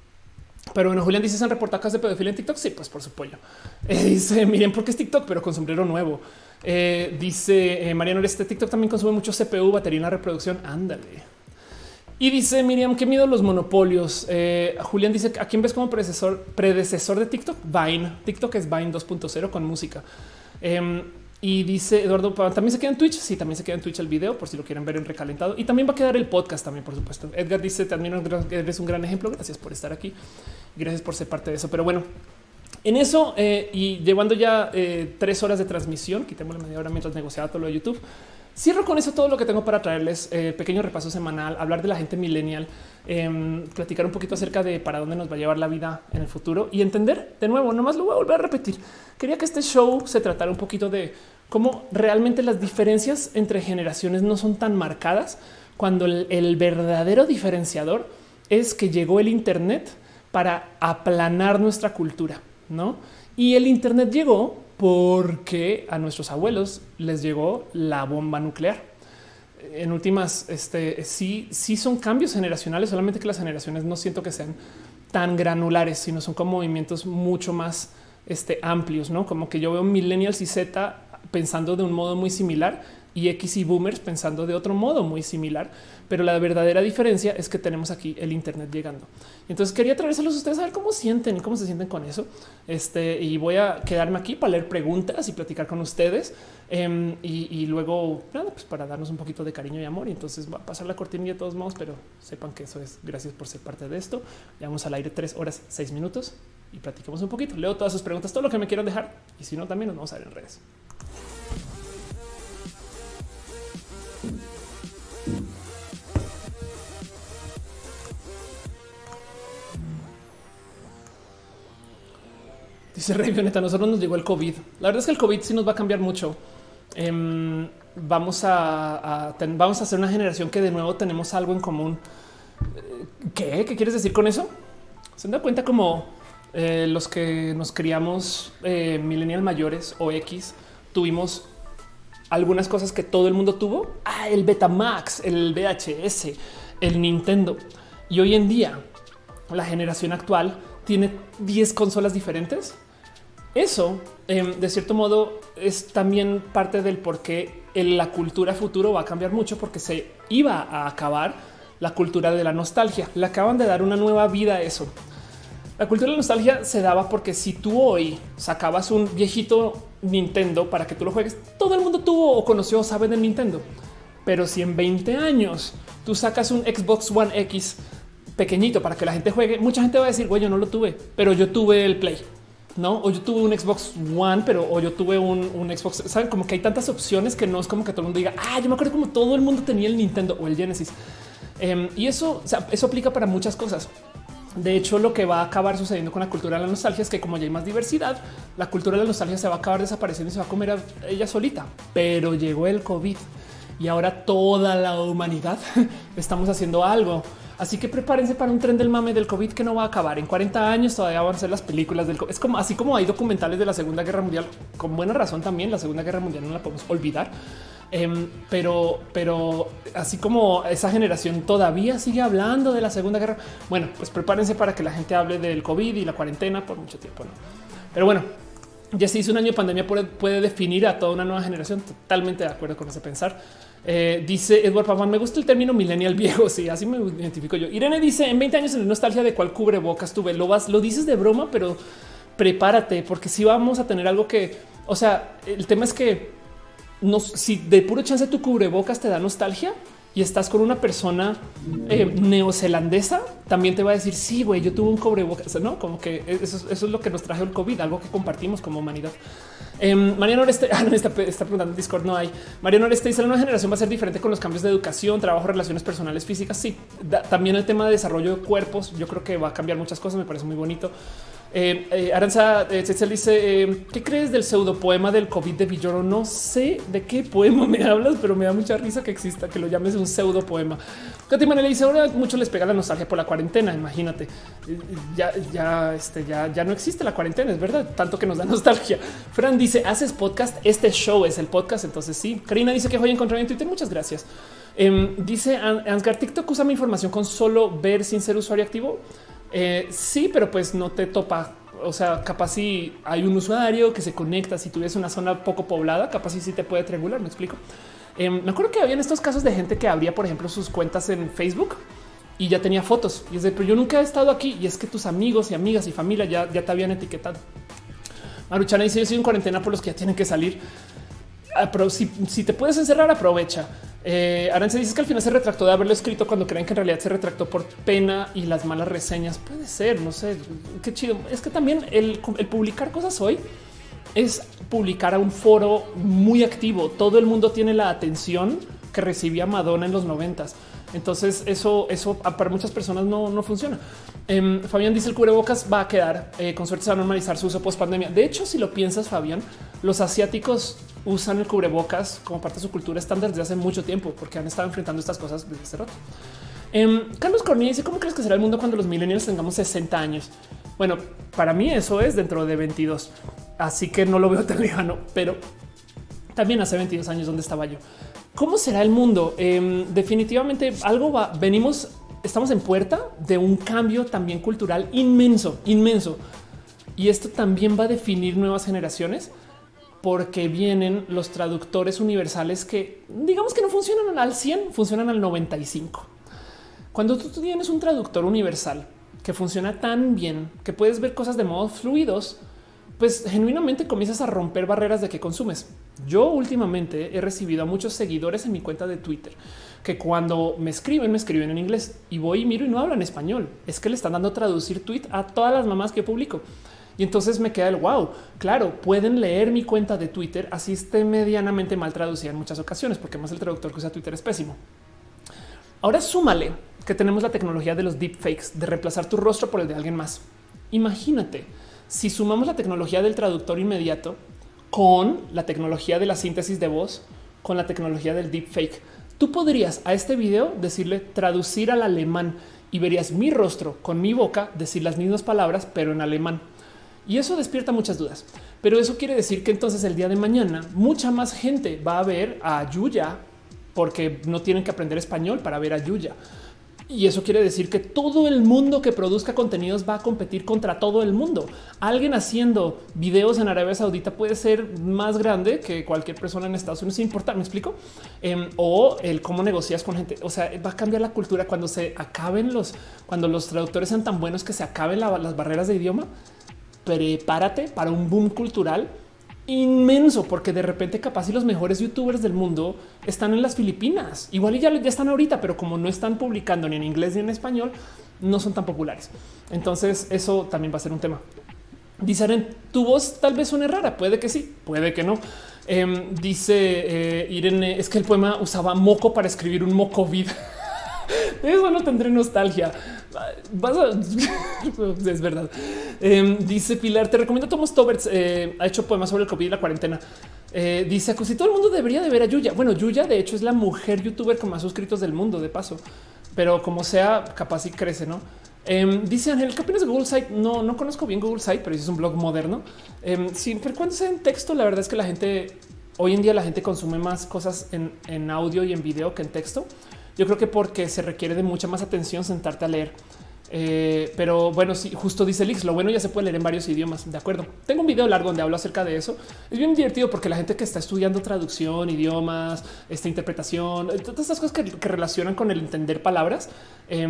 Pero bueno, Julián dice: ¿se han reportado casos de pedofilia en TikTok? Sí, pues por su pollo. Eh, dice: miren, porque es TikTok, pero con sombrero nuevo. Eh, dice eh, Mariano: este TikTok también consume mucho C P U, batería en la reproducción. Ándale. Y dice Miriam: qué miedo los monopolios. Eh, Julián dice: ¿a quién ves como predecesor, predecesor de TikTok? Vine. TikTok es Vine dos punto cero con música. Eh, Y dice Eduardo: también se queda en Twitch. Sí, también se queda en Twitch el video por si lo quieren ver en recalentado. Y también va a quedar el podcast también, por supuesto. Edgar dice: también eres un gran ejemplo. Gracias por estar aquí. Gracias por ser parte de eso. Pero bueno, en eso eh, y llevando ya eh, tres horas de transmisión, quitémosle media hora mientras negociaba todo lo de YouTube. Cierro con eso todo lo que tengo para traerles. Eh, pequeño repaso semanal, hablar de la gente millennial, eh, platicar un poquito acerca de para dónde nos va a llevar la vida en el futuro y entender de nuevo, nomás lo voy a volver a repetir. Quería que este show se tratara un poquito de cómo realmente las diferencias entre generaciones no son tan marcadas cuando el, el verdadero diferenciador es que llegó el Internet para aplanar nuestra cultura, ¿no? Y el Internet llegó porque a nuestros abuelos les llegó la bomba nuclear. En últimas, este sí, sí son cambios generacionales, solamente que las generaciones no siento que sean tan granulares, sino son como movimientos mucho más este, amplios, ¿no? Como que yo veo millennials y Z pensando de un modo muy similar y X y boomers pensando de otro modo muy similar, pero la verdadera diferencia es que tenemos aquí el Internet llegando. Entonces quería traérselos a ustedes a ver cómo sienten y cómo se sienten con eso. Este, y voy a quedarme aquí para leer preguntas y platicar con ustedes. Um, y, y luego, nada, pues para darnos un poquito de cariño y amor. Y entonces va a pasar la cortinilla de todos modos, pero sepan que eso es gracias por ser parte de esto. Llevamos al aire tres horas, seis minutos y platicamos un poquito. Leo todas sus preguntas, todo lo que me quieran dejar. Y si no, también nos vamos a ver en redes. Dice Rey Violeta, a nosotros nos llegó el COVID. La verdad es que el COVID sí nos va a cambiar mucho. Eh, vamos a, a ten, vamos a hacer una generación que de nuevo tenemos algo en común. ¿Qué? ¿Qué quieres decir con eso? Se dan cuenta como eh, los que nos criamos eh, millennial mayores o X tuvimos algunas cosas que todo el mundo tuvo. Ah, el Betamax, el V H S, el Nintendo. Y hoy en día la generación actual tiene diez consolas diferentes. Eso, eh, de cierto modo, es también parte del por qué la cultura futuro va a cambiar mucho, porque se iba a acabar la cultura de la nostalgia. Le acaban de dar una nueva vida a eso. La cultura de la nostalgia se daba porque si tú hoy sacabas un viejito Nintendo para que tú lo juegues, todo el mundo tuvo o conoció o sabe de Nintendo. Pero si en veinte años tú sacas un Xbox One X pequeñito para que la gente juegue, mucha gente va a decir, güey, yo no lo tuve, pero yo tuve el Play, ¿no? O yo tuve un Xbox One, pero o yo tuve un, un Xbox. Saben, como que hay tantas opciones que no es como que todo el mundo diga, ah, yo me acuerdo como todo el mundo tenía el Nintendo o el Genesis. Um, y eso, o sea, eso aplica para muchas cosas. De hecho, lo que va a acabar sucediendo con la cultura de la nostalgia es que como ya hay más diversidad, la cultura de la nostalgia se va a acabar desapareciendo y se va a comer a ella solita. Pero llegó el COVID y ahora toda la humanidad estamos haciendo algo. Así que prepárense para un tren del mame del COVID que no va a acabar. En cuarenta años todavía van a ser las películas del COVID. Es como así como hay documentales de la Segunda Guerra Mundial, con buena razón también. La Segunda Guerra Mundial no la podemos olvidar. Um, pero, pero así como esa generación todavía sigue hablando de la Segunda Guerra. Bueno, pues prepárense para que la gente hable del COVID y la cuarentena por mucho tiempo, ¿no? Pero bueno, ya se hizo un año de pandemia, puede, puede definir a toda una nueva generación. Totalmente de acuerdo con ese pensar. Eh, dice Edward Paván, me gusta el término millennial viejo. Sí, así me identifico yo. Irene dice, en veinte años en la nostalgia de cuál cubrebocas tuve. Lo vas, lo dices de broma, pero prepárate, porque si sí vamos a tener algo que, o sea, el tema es que no, si de puro chance tu cubrebocas te da nostalgia y estás con una persona eh, neozelandesa, también te va a decir, sí, güey, yo tuve un cubrebocas, ¿no? Como que eso, eso es lo que nos trajo el COVID, algo que compartimos como humanidad. Eh, Mariano Oreste, ah, no, está, está preguntando en Discord, no hay. Mariano Oreste dice, la nueva generación va a ser diferente con los cambios de educación, trabajo, relaciones personales, físicas. Sí, da, también el tema de desarrollo de cuerpos, yo creo que va a cambiar muchas cosas, me parece muy bonito. Eh, eh, Aranza eh, Cecil dice, eh, ¿qué crees del pseudo poema del COVID de Villoro? No sé de qué poema me hablas, pero me da mucha risa que exista, que lo llames un pseudo poema. Katy Manela dice, ahora mucho les pega la nostalgia por la cuarentena, imagínate. Eh, ya, ya, este, ya, ya no existe la cuarentena, es verdad, tanto que nos da nostalgia. Fran dice, haces podcast, este show es el podcast, entonces sí. Karina dice que voy a encontrar en Twitter, muchas gracias. Eh, dice Ansgar, TikTok usa mi información con solo ver sin ser usuario activo. Eh, sí, pero pues no te topa. O sea, capaz si hay un usuario que se conecta, si tuviese una zona poco poblada, capaz si sí te puede triangular. Me explico. Eh, me acuerdo que habían estos casos de gente que abría, por ejemplo, sus cuentas en Facebook y ya tenía fotos. Y es de, pero yo nunca he estado aquí. Y es que tus amigos y amigas y familia ya, ya te habían etiquetado. Maruchana dice, yo soy en cuarentena por los que ya tienen que salir. Pero si, si te puedes encerrar, aprovecha. Eh, Aranza dice que al final se retractó de haberlo escrito cuando creen que en realidad se retractó por pena y las malas reseñas. Puede ser, no sé, qué chido. Es que también el, el publicar cosas hoy es publicar a un foro muy activo. Todo el mundo tiene la atención que recibía Madonna en los noventas. Entonces eso, eso para muchas personas no, no funciona. Eh, Fabián dice el cubrebocas va a quedar, eh, con suerte se va a normalizar su uso post pandemia. De hecho, si lo piensas, Fabián, los asiáticos usan el cubrebocas como parte de su cultura estándar desde hace mucho tiempo, porque han estado enfrentando estas cosas desde hace rato. Eh, Carlos Cornilla dice, ¿cómo crees que será el mundo cuando los millennials tengamos sesenta años? Bueno, para mí eso es dentro de veintidós, así que no lo veo tan lejano, pero también hace veintidós años, ¿dónde estaba yo? ¿Cómo será el mundo? Eh, definitivamente algo va, venimos, estamos en puerta de un cambio también cultural inmenso, inmenso. Y esto también va a definir nuevas generaciones, porque vienen los traductores universales que digamos que no funcionan al cien, funcionan al noventa y cinco. Cuando tú tienes un traductor universal que funciona tan bien que puedes ver cosas de modos fluidos, pues genuinamente comienzas a romper barreras de qué consumes. Yo últimamente he recibido a muchos seguidores en mi cuenta de Twitter que cuando me escriben, me escriben en inglés y voy y miro y no hablan español. Es que le están dando traducir tweet a todas las mamás que publico. Y entonces me queda el wow. Claro, pueden leer mi cuenta de Twitter, así esté medianamente mal traducida en muchas ocasiones, porque más el traductor que usa Twitter es pésimo. Ahora súmale que tenemos la tecnología de los deepfakes, de reemplazar tu rostro por el de alguien más. Imagínate si sumamos la tecnología del traductor inmediato con la tecnología de la síntesis de voz, con la tecnología del deepfake. Tú podrías a este video decirle traducir al alemán y verías mi rostro con mi boca decir las mismas palabras, pero en alemán. Y eso despierta muchas dudas. Pero eso quiere decir que entonces el día de mañana mucha más gente va a ver a Yuya porque no tienen que aprender español para ver a Yuya. Y eso quiere decir que todo el mundo que produzca contenidos va a competir contra todo el mundo. Alguien haciendo videos en Arabia Saudita puede ser más grande que cualquier persona en Estados Unidos, sin importar, ¿me explico? Eh, o el cómo negocias con gente. O sea, va a cambiar la cultura cuando se acaben los, cuando los traductores sean tan buenos que se acaben la, las barreras de idioma. Prepárate para un boom cultural inmenso, porque de repente capaz y los mejores youtubers del mundo están en las Filipinas. Igual ya, ya están ahorita, pero como no están publicando ni en inglés ni en español, no son tan populares. Entonces eso también va a ser un tema. Dice Aren, tu voz tal vez suene rara. Puede que sí, puede que no. Eh, dice eh, Irene, es que el poema usaba moco para escribir un moco vida. Eso no tendré nostalgia. Vas a... es verdad. Eh, dice Pilar, te recomiendo Thomas Toberts. Eh, ha hecho poemas sobre el COVID y la cuarentena. Eh, dice que si todo el mundo debería de ver a Yuya. Bueno, Yuya de hecho es la mujer youtuber con más suscritos del mundo, de paso. Pero como sea, capaz y crece, ¿no? Eh, dice Ángel, ¿qué opinas de Google Site? No, no conozco bien Google Site, pero es un blog moderno. Eh, siempre cuando sea en texto, la verdad es que la gente, hoy en día la gente consume más cosas en, en audio y en video que en texto. Yo creo que porque se requiere de mucha más atención sentarte a leer. Eh, pero bueno, sí, justo dice Lix, lo bueno ya se puede leer en varios idiomas. De acuerdo. Tengo un video largo donde hablo acerca de eso. Es bien divertido porque la gente que está estudiando traducción, idiomas, esta interpretación, todas estas cosas que, que relacionan con el entender palabras. Eh,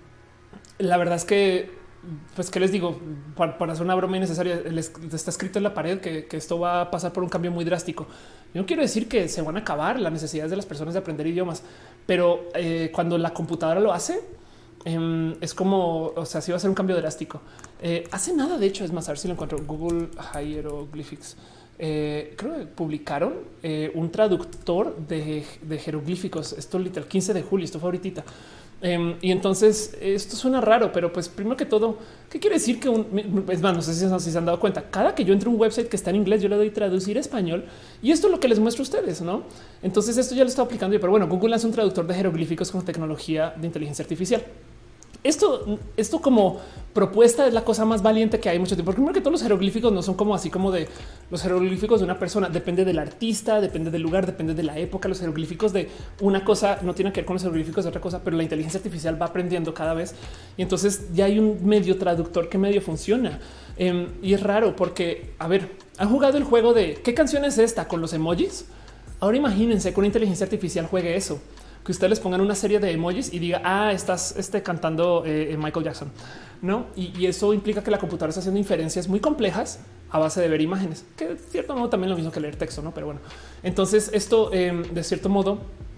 la verdad es que, pues, ¿qué les digo? Para, para hacer una broma innecesaria, les, está escrito en la pared que, que esto va a pasar por un cambio muy drástico. Yo no quiero decir que se van a acabar las necesidades de las personas de aprender idiomas, pero eh, cuando la computadora lo hace, eh, es como, o sea, sí va a ser un cambio drástico. Eh, hace nada, de hecho, es más, a ver si lo encuentro. Google Hieroglyphics. Eh, creo que publicaron eh, un traductor de, de jeroglíficos. Esto literal quince de julio, esto fue ahorita. Um, y entonces esto suena raro, pero pues primero que todo, ¿qué quiere decir que un, es más, no sé si, si se han dado cuenta, cada que yo entro a un website que está en inglés, yo le doy traducir a español y esto es lo que les muestro a ustedes, ¿no? Entonces esto ya lo está aplicando yo, pero bueno, Google hace un traductor de jeroglíficos con tecnología de inteligencia artificial. Esto, esto como propuesta es la cosa más valiente que hay mucho tiempo. Porque primero que todos los jeroglíficos no son como así como de los jeroglíficos de una persona. Depende del artista, depende del lugar, depende de la época. Los jeroglíficos de una cosa no tienen que ver con los jeroglíficos de otra cosa, pero la inteligencia artificial va aprendiendo cada vez. Y entonces ya hay un medio traductor que medio funciona. Eh, y es raro porque, a ver, ¿han jugado el juego de qué canción es esta con los emojis? Ahora imagínense que una inteligencia artificial juegue eso, que ustedes les pongan una serie de emojis y diga, ah, estás este, cantando eh, Michael Jackson, ¿no? Y, y eso implica que la computadora está haciendo inferencias muy complejas a base de ver imágenes, que de cierto modo también lo mismo que leer texto, ¿no? Pero bueno, entonces esto eh, de cierto modo,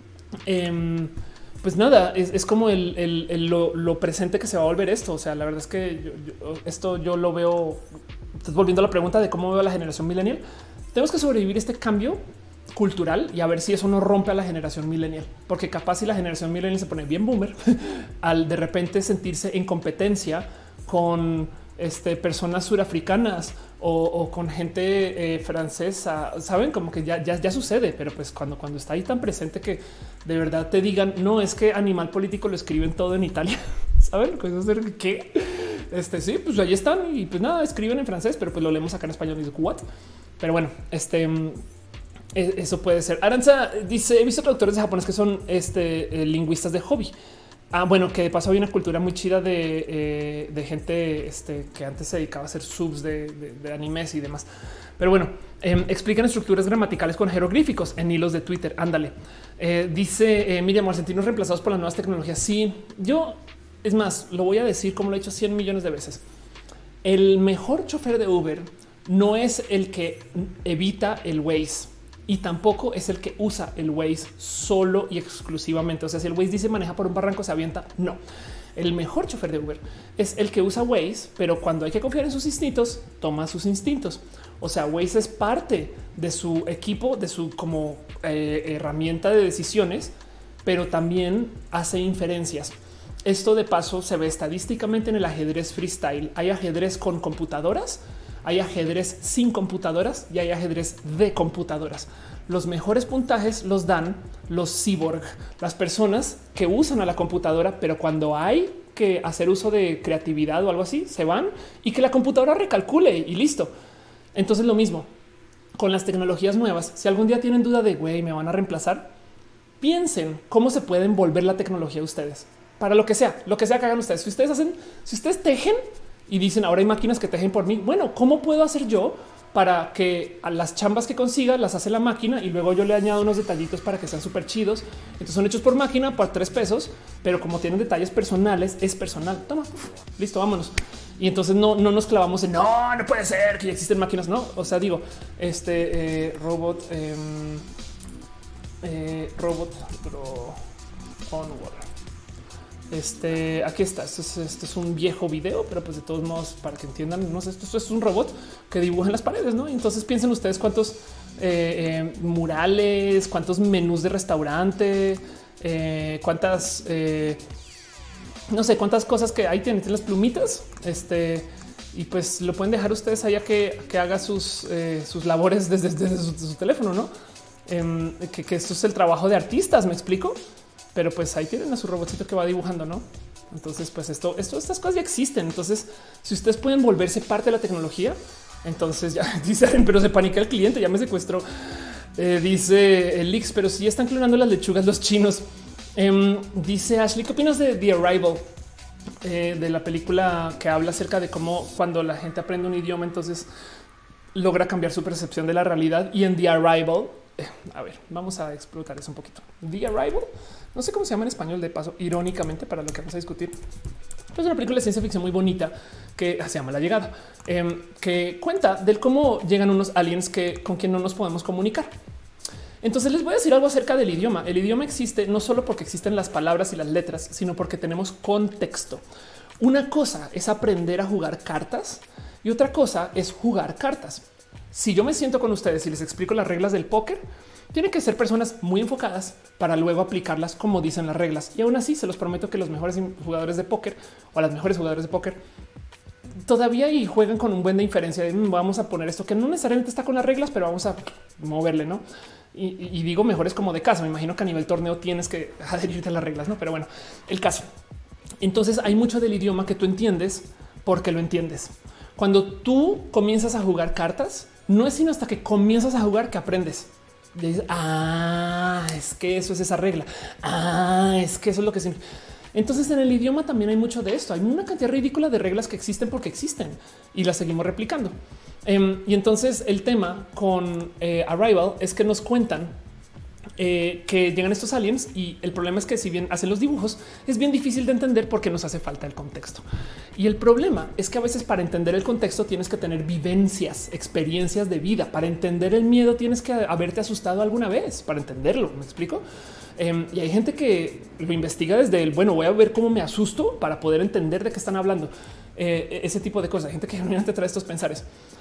eh, pues nada, es, es como el, el, el, lo, lo presente que se va a volver esto. O sea, la verdad es que yo, yo, esto yo lo veo, volviendo a la pregunta de cómo veo a la generación millennial, tenemos que sobrevivir este cambio cultural y a ver si eso no rompe a la generación millennial, porque capaz si la generación millennial se pone bien boomer al de repente sentirse en competencia con este, personas surafricanas o, o con gente eh, francesa, saben, como que ya, ya, ya sucede, pero pues cuando, cuando está ahí tan presente que de verdad te digan no es que Animal Político lo escriben todo en Italia, saben qué? Este sí, pues ahí están y pues nada, escriben en francés, pero pues lo leemos acá en español y dice what. Pero bueno, este eso puede ser. Aranza dice: he visto traductores de japonés que son este, eh, lingüistas de hobby. Ah, bueno, que de paso hay una cultura muy chida de, eh, de gente este, que antes se dedicaba a hacer subs de, de, de animes y demás. Pero bueno, eh, explican estructuras gramaticales con jeroglíficos en hilos de Twitter. Ándale. Eh, dice eh, Miriam, argentinos reemplazados por las nuevas tecnologías. Sí, yo es más, lo voy a decir como lo he hecho cien millones de veces. El mejor chofer de Uber no es el que evita el Waze. Y tampoco es el que usa el Waze solo y exclusivamente. O sea, si el Waze dice maneja por un barranco, se avienta. No, el mejor chofer de Uber es el que usa Waze, pero cuando hay que confiar en sus instintos, toma sus instintos. O sea, Waze es parte de su equipo, de su como eh, herramienta de decisiones, pero también hace inferencias. Esto de paso se ve estadísticamente en el ajedrez freestyle. Hay ajedrez con computadoras, hay ajedrez sin computadoras y hay ajedrez de computadoras. Los mejores puntajes los dan los cyborg, las personas que usan a la computadora, pero cuando hay que hacer uso de creatividad o algo así, se van y que la computadora recalcule y listo. Entonces lo mismo con las tecnologías nuevas. Si algún día tienen duda de güey, me van a reemplazar, piensen cómo se pueden volver la tecnología a ustedes para lo que sea, lo que sea que hagan ustedes. Si ustedes hacen, si ustedes tejen, y dicen ahora hay máquinas que tejen por mí. Bueno, ¿cómo puedo hacer yo para que a las chambas que consiga las hace la máquina y luego yo le añado unos detallitos para que sean súper chidos? Entonces son hechos por máquina por tres pesos, pero como tienen detalles personales, es personal. Toma, listo, vámonos. Y entonces no, no nos clavamos en no, no puede ser que ya existen máquinas. No, o sea, digo, este eh, robot, eh, eh, robot pro onward. Este aquí está. Esto es, esto es un viejo video, pero pues de todos modos, para que entiendan, no sé, esto, esto es un robot que dibuja en las paredes, no? Y entonces piensen ustedes cuántos eh, eh, murales, cuántos menús de restaurante, eh, cuántas, eh, no sé, cuántas cosas que ahí tienen, tienen las plumitas. Este y pues lo pueden dejar ustedes allá que, que haga sus, eh, sus labores desde, desde su, su teléfono, no? Eh, que, que esto es el trabajo de artistas. Me explico. Pero pues ahí tienen a su robotcito que va dibujando, ¿no? Entonces, pues esto, esto, estas cosas ya existen. Entonces, si ustedes pueden volverse parte de la tecnología, entonces ya dicen, pero se panica el cliente, ya me secuestró. Eh, dice el Lix, pero si ya están clonando las lechugas los chinos. Eh, dice Ashley, ¿qué opinas de The Arrival? Eh, de la película que habla acerca de cómo cuando la gente aprende un idioma, entonces logra cambiar su percepción de la realidad. Y en The Arrival, eh, a ver, vamos a explotar eso un poquito. The Arrival, no sé cómo se llama en español, de paso, irónicamente, para lo que vamos a discutir. Es una película de ciencia ficción muy bonita que se llama La Llegada, eh, que cuenta del cómo llegan unos aliens que con quien no nos podemos comunicar. Entonces les voy a decir algo acerca del idioma. El idioma existe no solo porque existen las palabras y las letras, sino porque tenemos contexto. Una cosa es aprender a jugar cartas y otra cosa es jugar cartas. Si yo me siento con ustedes y les explico las reglas del póker, tienen que ser personas muy enfocadas para luego aplicarlas como dicen las reglas. Y aún así se los prometo que los mejores jugadores de póker o las mejores jugadores de póker todavía y juegan con un buen de inferencia de mmm, vamos a poner esto que no necesariamente está con las reglas, pero vamos a moverle, ¿no? Y, y digo mejores como de casa. Me imagino que a nivel torneo tienes que adherirte a las reglas, ¿no? Pero bueno, el caso. Entonces hay mucho del idioma que tú entiendes porque lo entiendes. Cuando tú comienzas a jugar cartas, no es sino hasta que comienzas a jugar que aprendes. Y dices, ah, es que eso es esa regla. Ah, es que eso es lo que significa. Entonces en el idioma también hay mucho de esto. Hay una cantidad ridícula de reglas que existen porque existen y las seguimos replicando. Um, y entonces el tema con eh, Arrival es que nos cuentan eh, que llegan estos aliens y el problema es que si bien hacen los dibujos es bien difícil de entender porque nos hace falta el contexto. Y el problema es que a veces para entender el contexto tienes que tener vivencias, experiencias de vida. Para entender el miedo tienes que haberte asustado alguna vez para entenderlo. ¿Me explico? Um, y hay gente que lo investiga desde el bueno, voy a ver cómo me asusto para poder entender de qué están hablando. Eh, ese tipo de cosas. Hay gente que realmente trae estos pensares.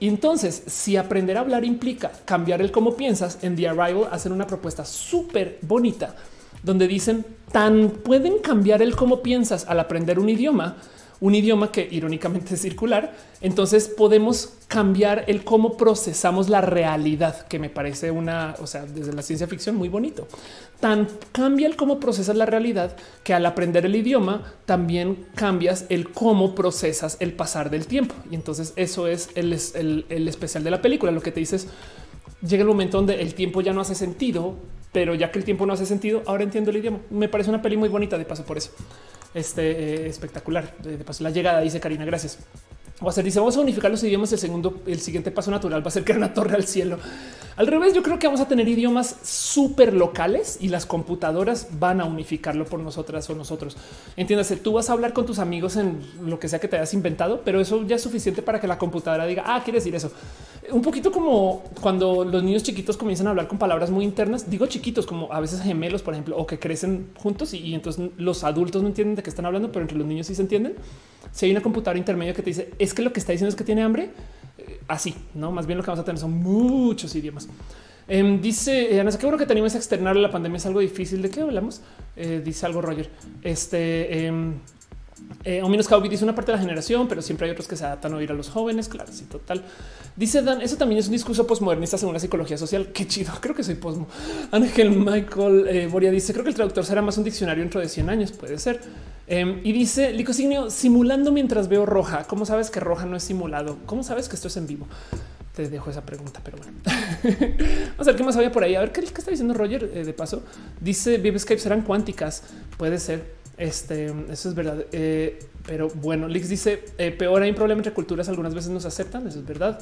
Y entonces, si aprender a hablar implica cambiar el cómo piensas, en The Arrival hacen una propuesta súper bonita donde dicen tan pueden cambiar el cómo piensas al aprender un idioma, un idioma que irónicamente es circular. Entonces podemos cambiar el cómo procesamos la realidad, que me parece una, o sea, desde la ciencia ficción muy bonito. Tan cambia el cómo procesas la realidad que al aprender el idioma también cambias el cómo procesas el pasar del tiempo. Y entonces eso es el, el, el especial de la película. Lo que te dices, llega el momento donde el tiempo ya no hace sentido, pero ya que el tiempo no hace sentido, ahora entiendo el idioma. Me parece una peli muy bonita de paso por eso. Este eh, espectacular. De, de paso, la llegada, dice Karina, gracias. O hacer, dice, vamos a unificar los idiomas. El segundo, el siguiente paso natural va a ser crear una torre al cielo. Al revés, yo creo que vamos a tener idiomas súper locales y las computadoras van a unificarlo por nosotras o nosotros. Entiéndase, tú vas a hablar con tus amigos en lo que sea que te hayas inventado, pero eso ya es suficiente para que la computadora diga, ah, quiere decir eso. Un poquito como cuando los niños chiquitos comienzan a hablar con palabras muy internas, digo chiquitos, como a veces gemelos, por ejemplo, o que crecen juntos y, y entonces los adultos no entienden de qué están hablando, pero entre los niños sí se entienden. Si hay una computadora intermedia que te dice, es que lo que está diciendo es que tiene hambre, eh, así, no, más bien lo que vamos a tener son muchos idiomas. Eh, dice Ana, qué bueno que tenemos a externar la pandemia, es algo difícil. ¿De qué hablamos? Eh, dice algo Roger. Este eh, eh, Ominos Cowboy dice una parte de la generación, pero siempre hay otros que se adaptan a oír a los jóvenes. Claro, sí, total. Dice Dan, eso también es un discurso postmodernista según la psicología social. Qué chido. Creo que soy posmo. Ángel Michael eh, Boria dice, creo que el traductor será más un diccionario dentro de cien años. Puede ser. Eh, y dice Licosignio, simulando mientras veo roja. ¿Cómo sabes que roja no es simulado? ¿Cómo sabes que esto es en vivo? Te dejo esa pregunta, pero bueno. Vamos a ver qué más había por ahí. A ver qué, qué está diciendo Roger. Eh, de paso, dice Vivescape serán cuánticas. Puede ser. Este, eso es verdad. Eh, pero bueno, Lix dice eh, peor, hay un problema entre culturas. Algunas veces nos aceptan. Eso es verdad.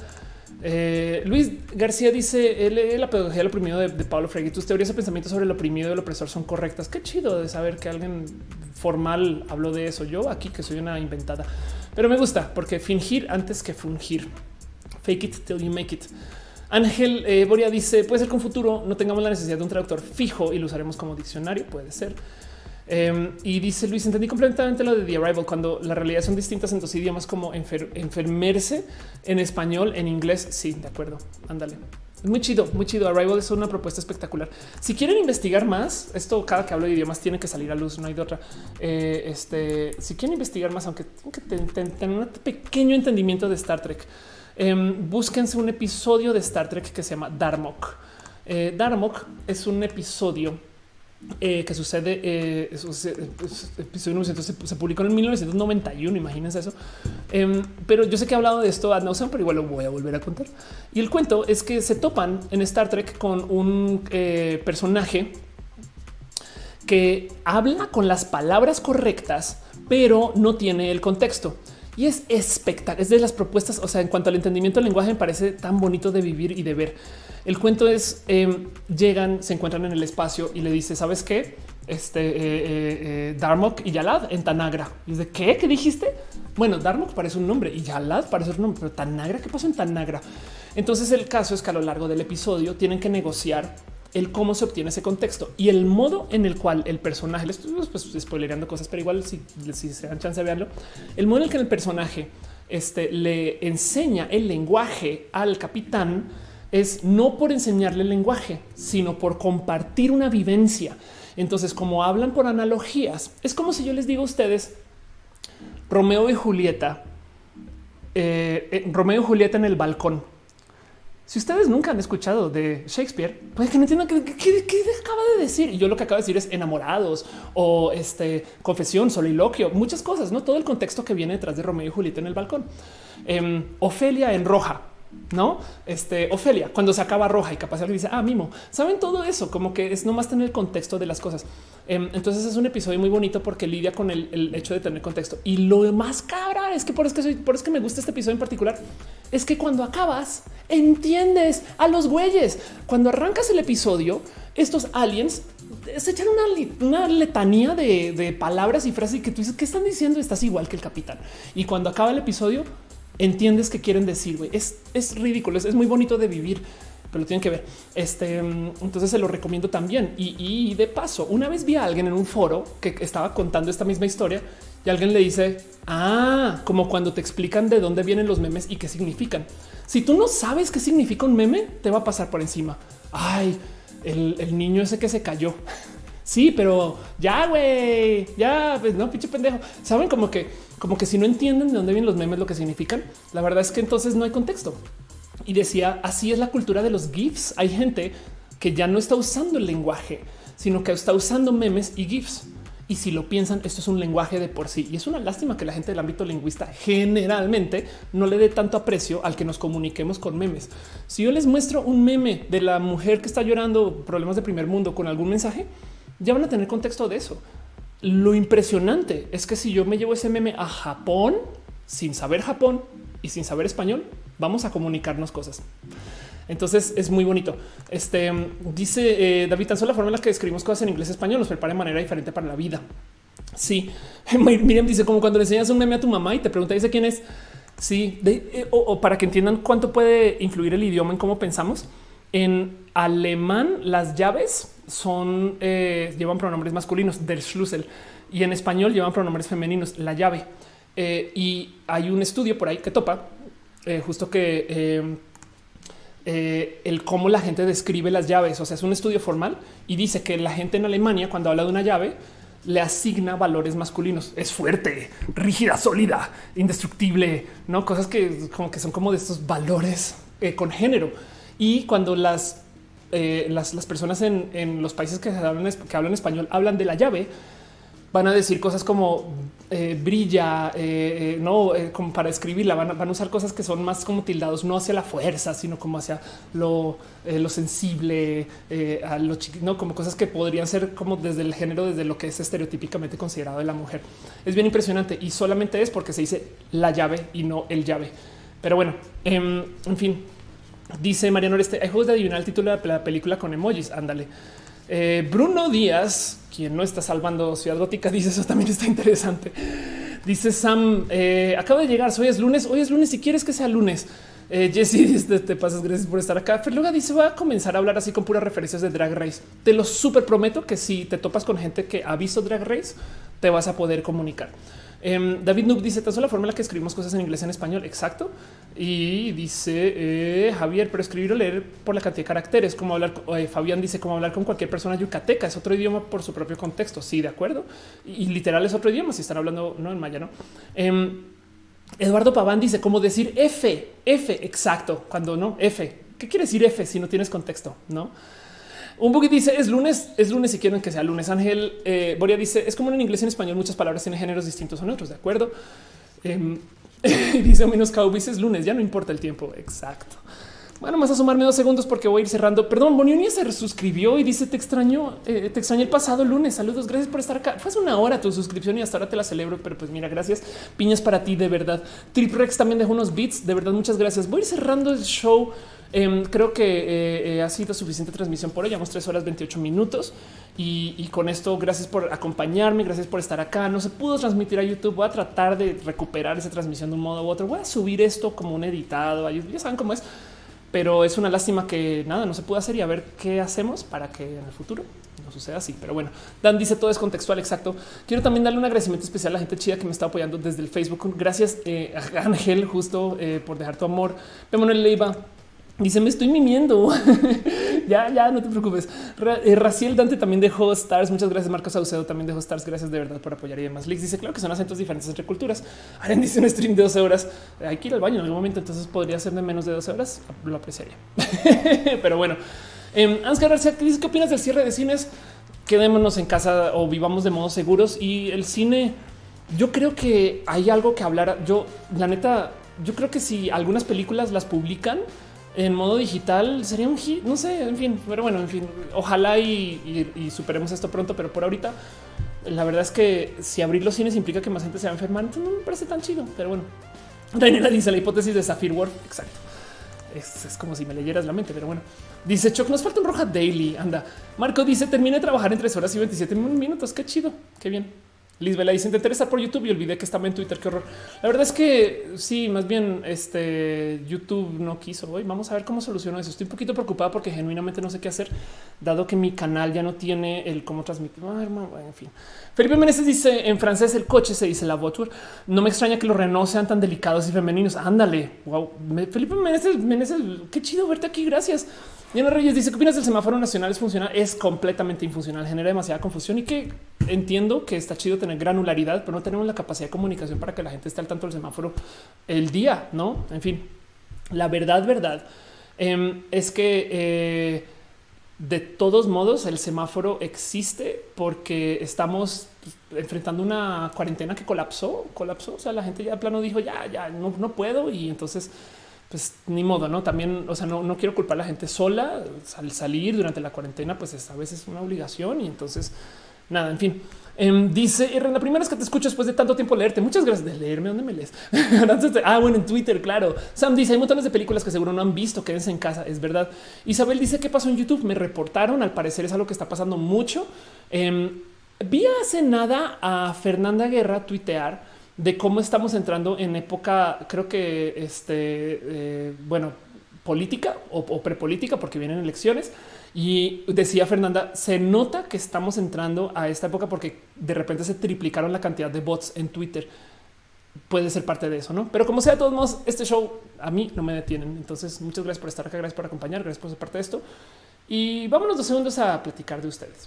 Eh, Luis García dice él, la pedagogía del oprimido de, de Pablo Freire. Tus teorías o pensamientos sobre el oprimido y el opresor son correctas. Qué chido de saber que alguien formal habló de eso. Yo aquí que soy una inventada, pero me gusta porque fingir antes que fungir. Fake it till you make it. Ángel eh, Boria dice puede ser que en futuro no tengamos la necesidad de un traductor fijo y lo usaremos como diccionario. Puede ser. Um, y dice Luis, entendí completamente lo de The Arrival cuando las realidades son distintas en dos idiomas, como enfer enfermerse en español, en inglés. Sí, de acuerdo. Ándale. Es muy chido, muy chido. Arrival es una propuesta espectacular. Si quieren investigar más, esto cada que hablo de idiomas tiene que salir a luz, no hay de otra. Eh, este, si quieren investigar más, aunque tienen que tener un pequeño entendimiento de Star Trek, eh, búsquense un episodio de Star Trek que se llama Darmok. Eh, Darmok es un episodio Eh, que sucede, eh, episodio se, se publicó en mil novecientos noventa y uno. Imagínense eso. Eh, pero yo sé que he hablado de esto ad nauseam, pero igual lo voy a volver a contar. Y el cuento es que se topan en Star Trek con un eh, personaje que habla con las palabras correctas, pero no tiene el contexto. Y es espectacular. Es de las propuestas. O sea, en cuanto al entendimiento del lenguaje, me parece tan bonito de vivir y de ver. El cuento es eh, llegan, se encuentran en el espacio y le dice, ¿sabes qué? Este eh, eh, Darmok y Yalad en Tanagra. Y dice, ¿qué? ¿Qué dijiste? Bueno, Darmok parece un nombre y Yalad parece un nombre, pero Tanagra, ¿qué pasó en Tanagra? Entonces el caso es que a lo largo del episodio tienen que negociar el cómo se obtiene ese contexto y el modo en el cual el personaje, les estoy pues, spoilereando cosas, pero igual si, si se dan chance de verlo, el modo en el que el personaje este, le enseña el lenguaje al capitán es no por enseñarle el lenguaje, sino por compartir una vivencia. Entonces, como hablan por analogías, es como si yo les digo a ustedes Romeo y Julieta, eh, eh, Romeo y Julieta en el balcón. Si ustedes nunca han escuchado de Shakespeare, puede que no entiendan qué, qué, qué acaba de decir. Y yo lo que acabo de decir es enamorados o este confesión, soliloquio, muchas cosas, no todo el contexto que viene detrás de Romeo y Julieta en el balcón. Eh, Ofelia en roja. No, este Ofelia, cuando se acaba roja y capaz alguien dice, ah, mimo, saben todo eso, como que es nomás tener el contexto de las cosas. Um, entonces es un episodio muy bonito porque lidia con el, el hecho de tener contexto. Y lo más cabra es que por eso que soy, por eso que me gusta este episodio en particular, es que cuando acabas, entiendes a los güeyes. Cuando arrancas el episodio, estos aliens se echan una, una letanía de, de palabras y frases que tú dices, ¿qué están diciendo? Estás igual que el capitán. Y cuando acaba el episodio, entiendes qué quieren decir. Güey, es, es ridículo, es, es muy bonito de vivir, pero lo tienen que ver. Este, entonces se lo recomiendo también. Y, y de paso, una vez vi a alguien en un foro que estaba contando esta misma historia y alguien le dice, ah, como cuando te explican de dónde vienen los memes y qué significan. Si tú no sabes qué significa un meme, te va a pasar por encima. Ay, el, el niño ese que se cayó. Sí, pero ya, güey, ya, pues no, pinche pendejo. Saben como que, como que si no entienden de dónde vienen los memes, lo que significan, la verdad es que entonces no hay contexto. Y decía, así es la cultura de los GIFs. Hay gente que ya no está usando el lenguaje, sino que está usando memes y GIFs. Y si lo piensan, esto es un lenguaje de por sí. Y es una lástima que la gente del ámbito lingüista generalmente no le dé tanto aprecio al que nos comuniquemos con memes. Si yo les muestro un meme de la mujer que está llorando problemas de primer mundo con algún mensaje, ya van a tener contexto de eso. Lo impresionante es que si yo me llevo ese meme a Japón sin saber Japón y sin saber español, vamos a comunicarnos cosas. Entonces es muy bonito. Este dice eh, David, tan solo la forma en la que escribimos cosas en inglés y español nos prepara de manera diferente para la vida. Sí, Miriam dice como cuando le enseñas un meme a tu mamá y te pregunta, dice quién es. Sí, de, eh, o, o para que entiendan cuánto puede influir el idioma en cómo pensamos. En alemán las llaves son eh, llevan pronombres masculinos, der Schlüssel, y en español llevan pronombres femeninos, la llave. Eh, y hay un estudio por ahí que topa eh, justo que eh, eh, el cómo la gente describe las llaves. O sea, es un estudio formal y dice que la gente en Alemania, cuando habla de una llave, le asigna valores masculinos. Es fuerte, rígida, sólida, indestructible, no cosas que como que son como de estos valores eh, con género. Y cuando las, eh, las, las personas en, en los países que hablan, que hablan español hablan de la llave, van a decir cosas como eh, brilla, eh, eh, no eh, como para escribirla. Van a, van a usar cosas que son más como tildados, no hacia la fuerza, sino como hacia lo, eh, lo sensible, eh, a lo chiquito, no como cosas que podrían ser como desde el género, desde lo que es estereotípicamente considerado de la mujer. Es bien impresionante y solamente es porque se dice la llave y no el llave. Pero bueno, eh, en fin. Dice Mariano Oreste, hay juegos de adivinar el título de la película con emojis. Ándale. Eh, Bruno Díaz, quien no está salvando Ciudad Gótica, dice eso también está interesante. Dice Sam, eh, acabo de llegar, hoy es lunes, hoy es lunes, si quieres que sea lunes. Eh, Jesse, te, te pasas, gracias por estar acá. Ferluga dice, voy a comenzar a hablar así con puras referencias de Drag Race. Te lo súper prometo que si te topas con gente que ha visto Drag Race, te vas a poder comunicar. Eh, David Noob dice, tan solo la forma en la que escribimos cosas en inglés en español. Exacto. Y dice eh, Javier, pero escribir o leer por la cantidad de caracteres, como hablar. Eh, Fabián dice, como hablar con cualquier persona yucateca, es otro idioma por su propio contexto. Sí, de acuerdo. Y, y literal es otro idioma si están hablando no en maya, no. Eh, Eduardo Paván dice, como decir F, F. Exacto. Cuando no F. ¿Qué quiere decir F si no tienes contexto? No. Un buggy dice es lunes, es lunes si quieren que sea lunes. Ángel eh, Boria dice es como en inglés y en español muchas palabras tienen géneros distintos a otros. De acuerdo. Eh, dice menos cowboys es lunes, ya no importa el tiempo. Exacto. Bueno, más a sumarme dos segundos porque voy a ir cerrando. Perdón, Bonioni se suscribió y dice te extraño, eh, te extrañé el pasado lunes. Saludos, gracias por estar acá. Fue hace una hora tu suscripción y hasta ahora te la celebro, pero pues mira, gracias. Piñas para ti, de verdad. Triprex también dejó unos beats, de verdad, muchas gracias. Voy a ir cerrando el show. Eh, creo que eh, eh, ha sido suficiente transmisión por hoy. Llevamos tres horas veintiocho minutos y, y con esto, gracias por acompañarme. Gracias por estar acá. No se pudo transmitir a YouTube. Voy a tratar de recuperar esa transmisión de un modo u otro. Voy a subir esto como un editado. Ya saben cómo es, pero es una lástima que nada no se puede hacer y a ver qué hacemos para que en el futuro no suceda así. Pero bueno, Dan dice todo es contextual. Exacto. Quiero también darle un agradecimiento especial a la gente chida que me está apoyando desde el Facebook. Gracias eh, a Ángel justo eh, por dejar tu amor. Manuel Leiva dice me estoy mimiendo. ya, ya no te preocupes. Ra eh, Raciel Dante también dejó stars. Muchas gracias. Marcos Saucedo también dejó stars. Gracias de verdad por apoyar y demás. Lix dice claro que son acentos diferentes entre culturas. Aren dice un stream de doce horas. Hay que ir al baño en algún momento, entonces podría ser de menos de doce horas. Lo apreciaría. Pero bueno, eh, Ansgar García dice qué opinas del cierre de cines. Quedémonos en casa o vivamos de modo seguros. Y el cine, yo creo que hay algo que hablar. Yo, la neta, yo creo que si algunas películas las publican en modo digital sería un hit, no sé, en fin, pero bueno, en fin, ojalá y, y, y superemos esto pronto, pero por ahorita la verdad es que si abrir los cines implica que más gente se va a enfermar, entonces no me parece tan chido, pero bueno. Daniela dice la hipótesis de Sapphire World, exacto. Es, es como si me leyeras la mente, pero bueno. Dice Choc, nos falta un Roja Daily, anda. Marco dice terminé de trabajar en tres horas y veintisiete minutos, qué chido, qué bien. Lisbela dice: intenté estar por YouTube y olvidé que estaba en Twitter. Qué horror. La verdad es que sí, más bien este YouTube no quiso. Hoy vamos a ver cómo soluciono eso. Estoy un poquito preocupada porque genuinamente no sé qué hacer, dado que mi canal ya no tiene el cómo transmitir. Ah, hermano, en fin. Felipe Meneses dice: en francés el coche se dice la voiture. No me extraña que los Renault sean tan delicados y femeninos. Ándale. Wow. Felipe Meneses, Meneses, qué chido verte aquí. Gracias. Diana Reyes dice: ¿qué opinas del semáforo nacional? ¿Es funcional? Es completamente infuncional, genera demasiada confusión y que entiendo que está chido tener granularidad, pero no tenemos la capacidad de comunicación para que la gente esté al tanto del semáforo el día, ¿no? En fin, la verdad, verdad eh, es que eh, de todos modos el semáforo existe porque estamos enfrentando una cuarentena que colapsó, colapsó. O sea, la gente ya de plano dijo ya, ya no, no puedo y entonces pues ni modo, no? También, o sea, no, no quiero culpar a la gente sola al salir durante la cuarentena, pues es a veces una obligación y entonces nada, en fin. Eh, dice Irene, la primera vez que te escucho después de tanto tiempo leerte. Muchas gracias de leerme. ¿Dónde me lees? Ah, bueno, en Twitter, claro. Sam dice: hay montones de películas que seguro no han visto, quédense en casa. Es verdad. Isabel dice: ¿qué pasó en YouTube? Me reportaron, al parecer es algo que está pasando mucho. Eh, vi hace nada a Fernanda Guerra tuitear de cómo estamos entrando en época, creo que este, eh, bueno, política o, o prepolítica, porque vienen elecciones. Y decía Fernanda: se nota que estamos entrando a esta época porque de repente se triplicaron la cantidad de bots en Twitter. Puede ser parte de eso, ¿no? Pero como sea, de todos modos, este show a mí no me detienen. Entonces, muchas gracias por estar acá, gracias por acompañar, gracias por ser parte de esto. Y vámonos dos segundos a platicar de ustedes.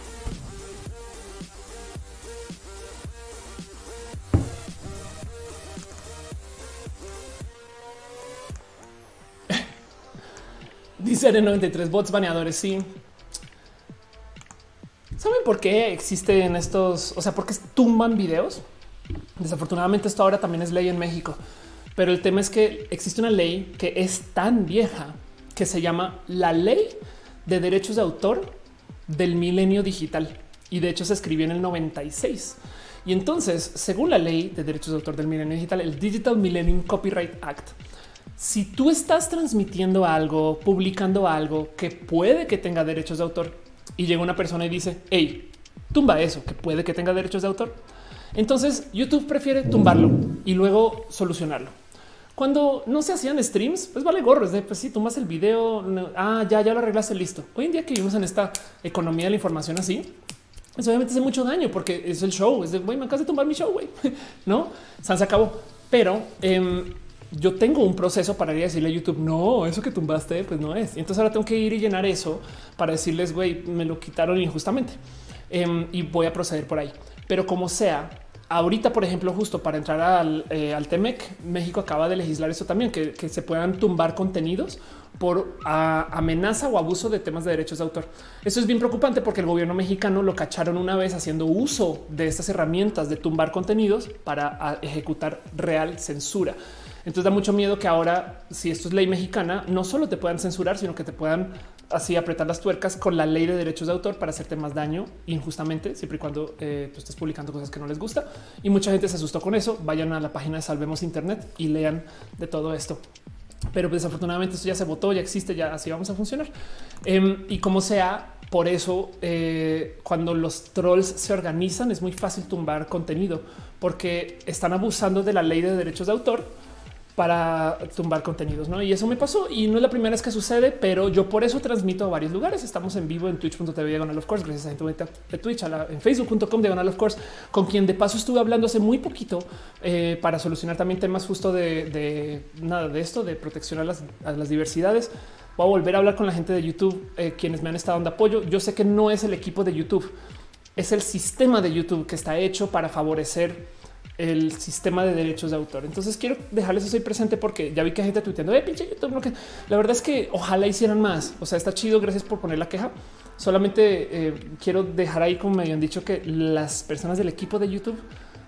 Dice N noventa y tres: bots baneadores. Sí. ¿Saben por qué existen estos? O sea, ¿por qué tumban videos? Desafortunadamente esto ahora también es ley en México. Pero el tema es que existe una ley que es tan vieja que se llama la Ley de Derechos de Autor del Milenio Digital. Y de hecho se escribió en el noventa y seis. Y entonces, según la Ley de Derechos de Autor del Milenio Digital, el Digital Millennium Copyright Act, si tú estás transmitiendo algo, publicando algo que puede que tenga derechos de autor y llega una persona y dice: hey, tumba eso que puede que tenga derechos de autor, entonces YouTube prefiere tumbarlo y luego solucionarlo. Cuando no se hacían streams, pues vale gorro. Es de, pues si tumbas el video, no, ah, ya, ya lo arreglaste, listo. Hoy en día que vivimos en esta economía de la información así, eso obviamente hace mucho daño porque es el show. Es de, güey, me acabas de tumbar mi show, güey. No, se acabó. Pero eh, yo tengo un proceso para ir a decirle a YouTube: no, eso que tumbaste, pues no es. Y entonces ahora tengo que ir y llenar eso para decirles: güey, me lo quitaron injustamente eh, y voy a proceder por ahí. Pero como sea, ahorita, por ejemplo, justo para entrar al, eh, al T M E C, México acaba de legislar eso también, que, que se puedan tumbar contenidos por a, amenaza o abuso de temas de derechos de autor. Eso es bien preocupante porque el gobierno mexicano lo cacharon una vez haciendo uso de estas herramientas de tumbar contenidos para a, ejecutar real censura. Entonces da mucho miedo que ahora, si esto es ley mexicana, no solo te puedan censurar, sino que te puedan así apretar las tuercas con la ley de derechos de autor para hacerte más daño injustamente, siempre y cuando eh, tú estés publicando cosas que no les gusta. Y mucha gente se asustó con eso. Vayan a la página de Salvemos Internet y lean de todo esto. Pero pues, desafortunadamente esto ya se votó, ya existe, ya así vamos a funcionar. Eh, y como sea, por eso eh, cuando los trolls se organizan es muy fácil tumbar contenido porque están abusando de la ley de derechos de autor para tumbar contenidos, ¿no? Y eso me pasó y no es la primera vez que sucede, pero yo por eso transmito a varios lugares. Estamos en vivo en twitch punto tv diagonal of course, gracias a gente de Twitch, a la, en facebook punto com diagonal of course, con quien de paso estuve hablando hace muy poquito eh, para solucionar también temas justo de, de nada de esto, de protección a las, a las diversidades. Voy a volver a hablar con la gente de YouTube, eh, quienes me han estado dando apoyo. Yo sé que no es el equipo de YouTube, es el sistema de YouTube que está hecho para favorecer el sistema de derechos de autor. Entonces quiero dejarles eso ahí presente porque ya vi que hay gente tuiteando: eh, pinche YouTube, no, que la verdad es que ojalá hicieran más. O sea, está chido. Gracias por poner la queja. Solamente eh, quiero dejar ahí, como me habían dicho, que las personas del equipo de YouTube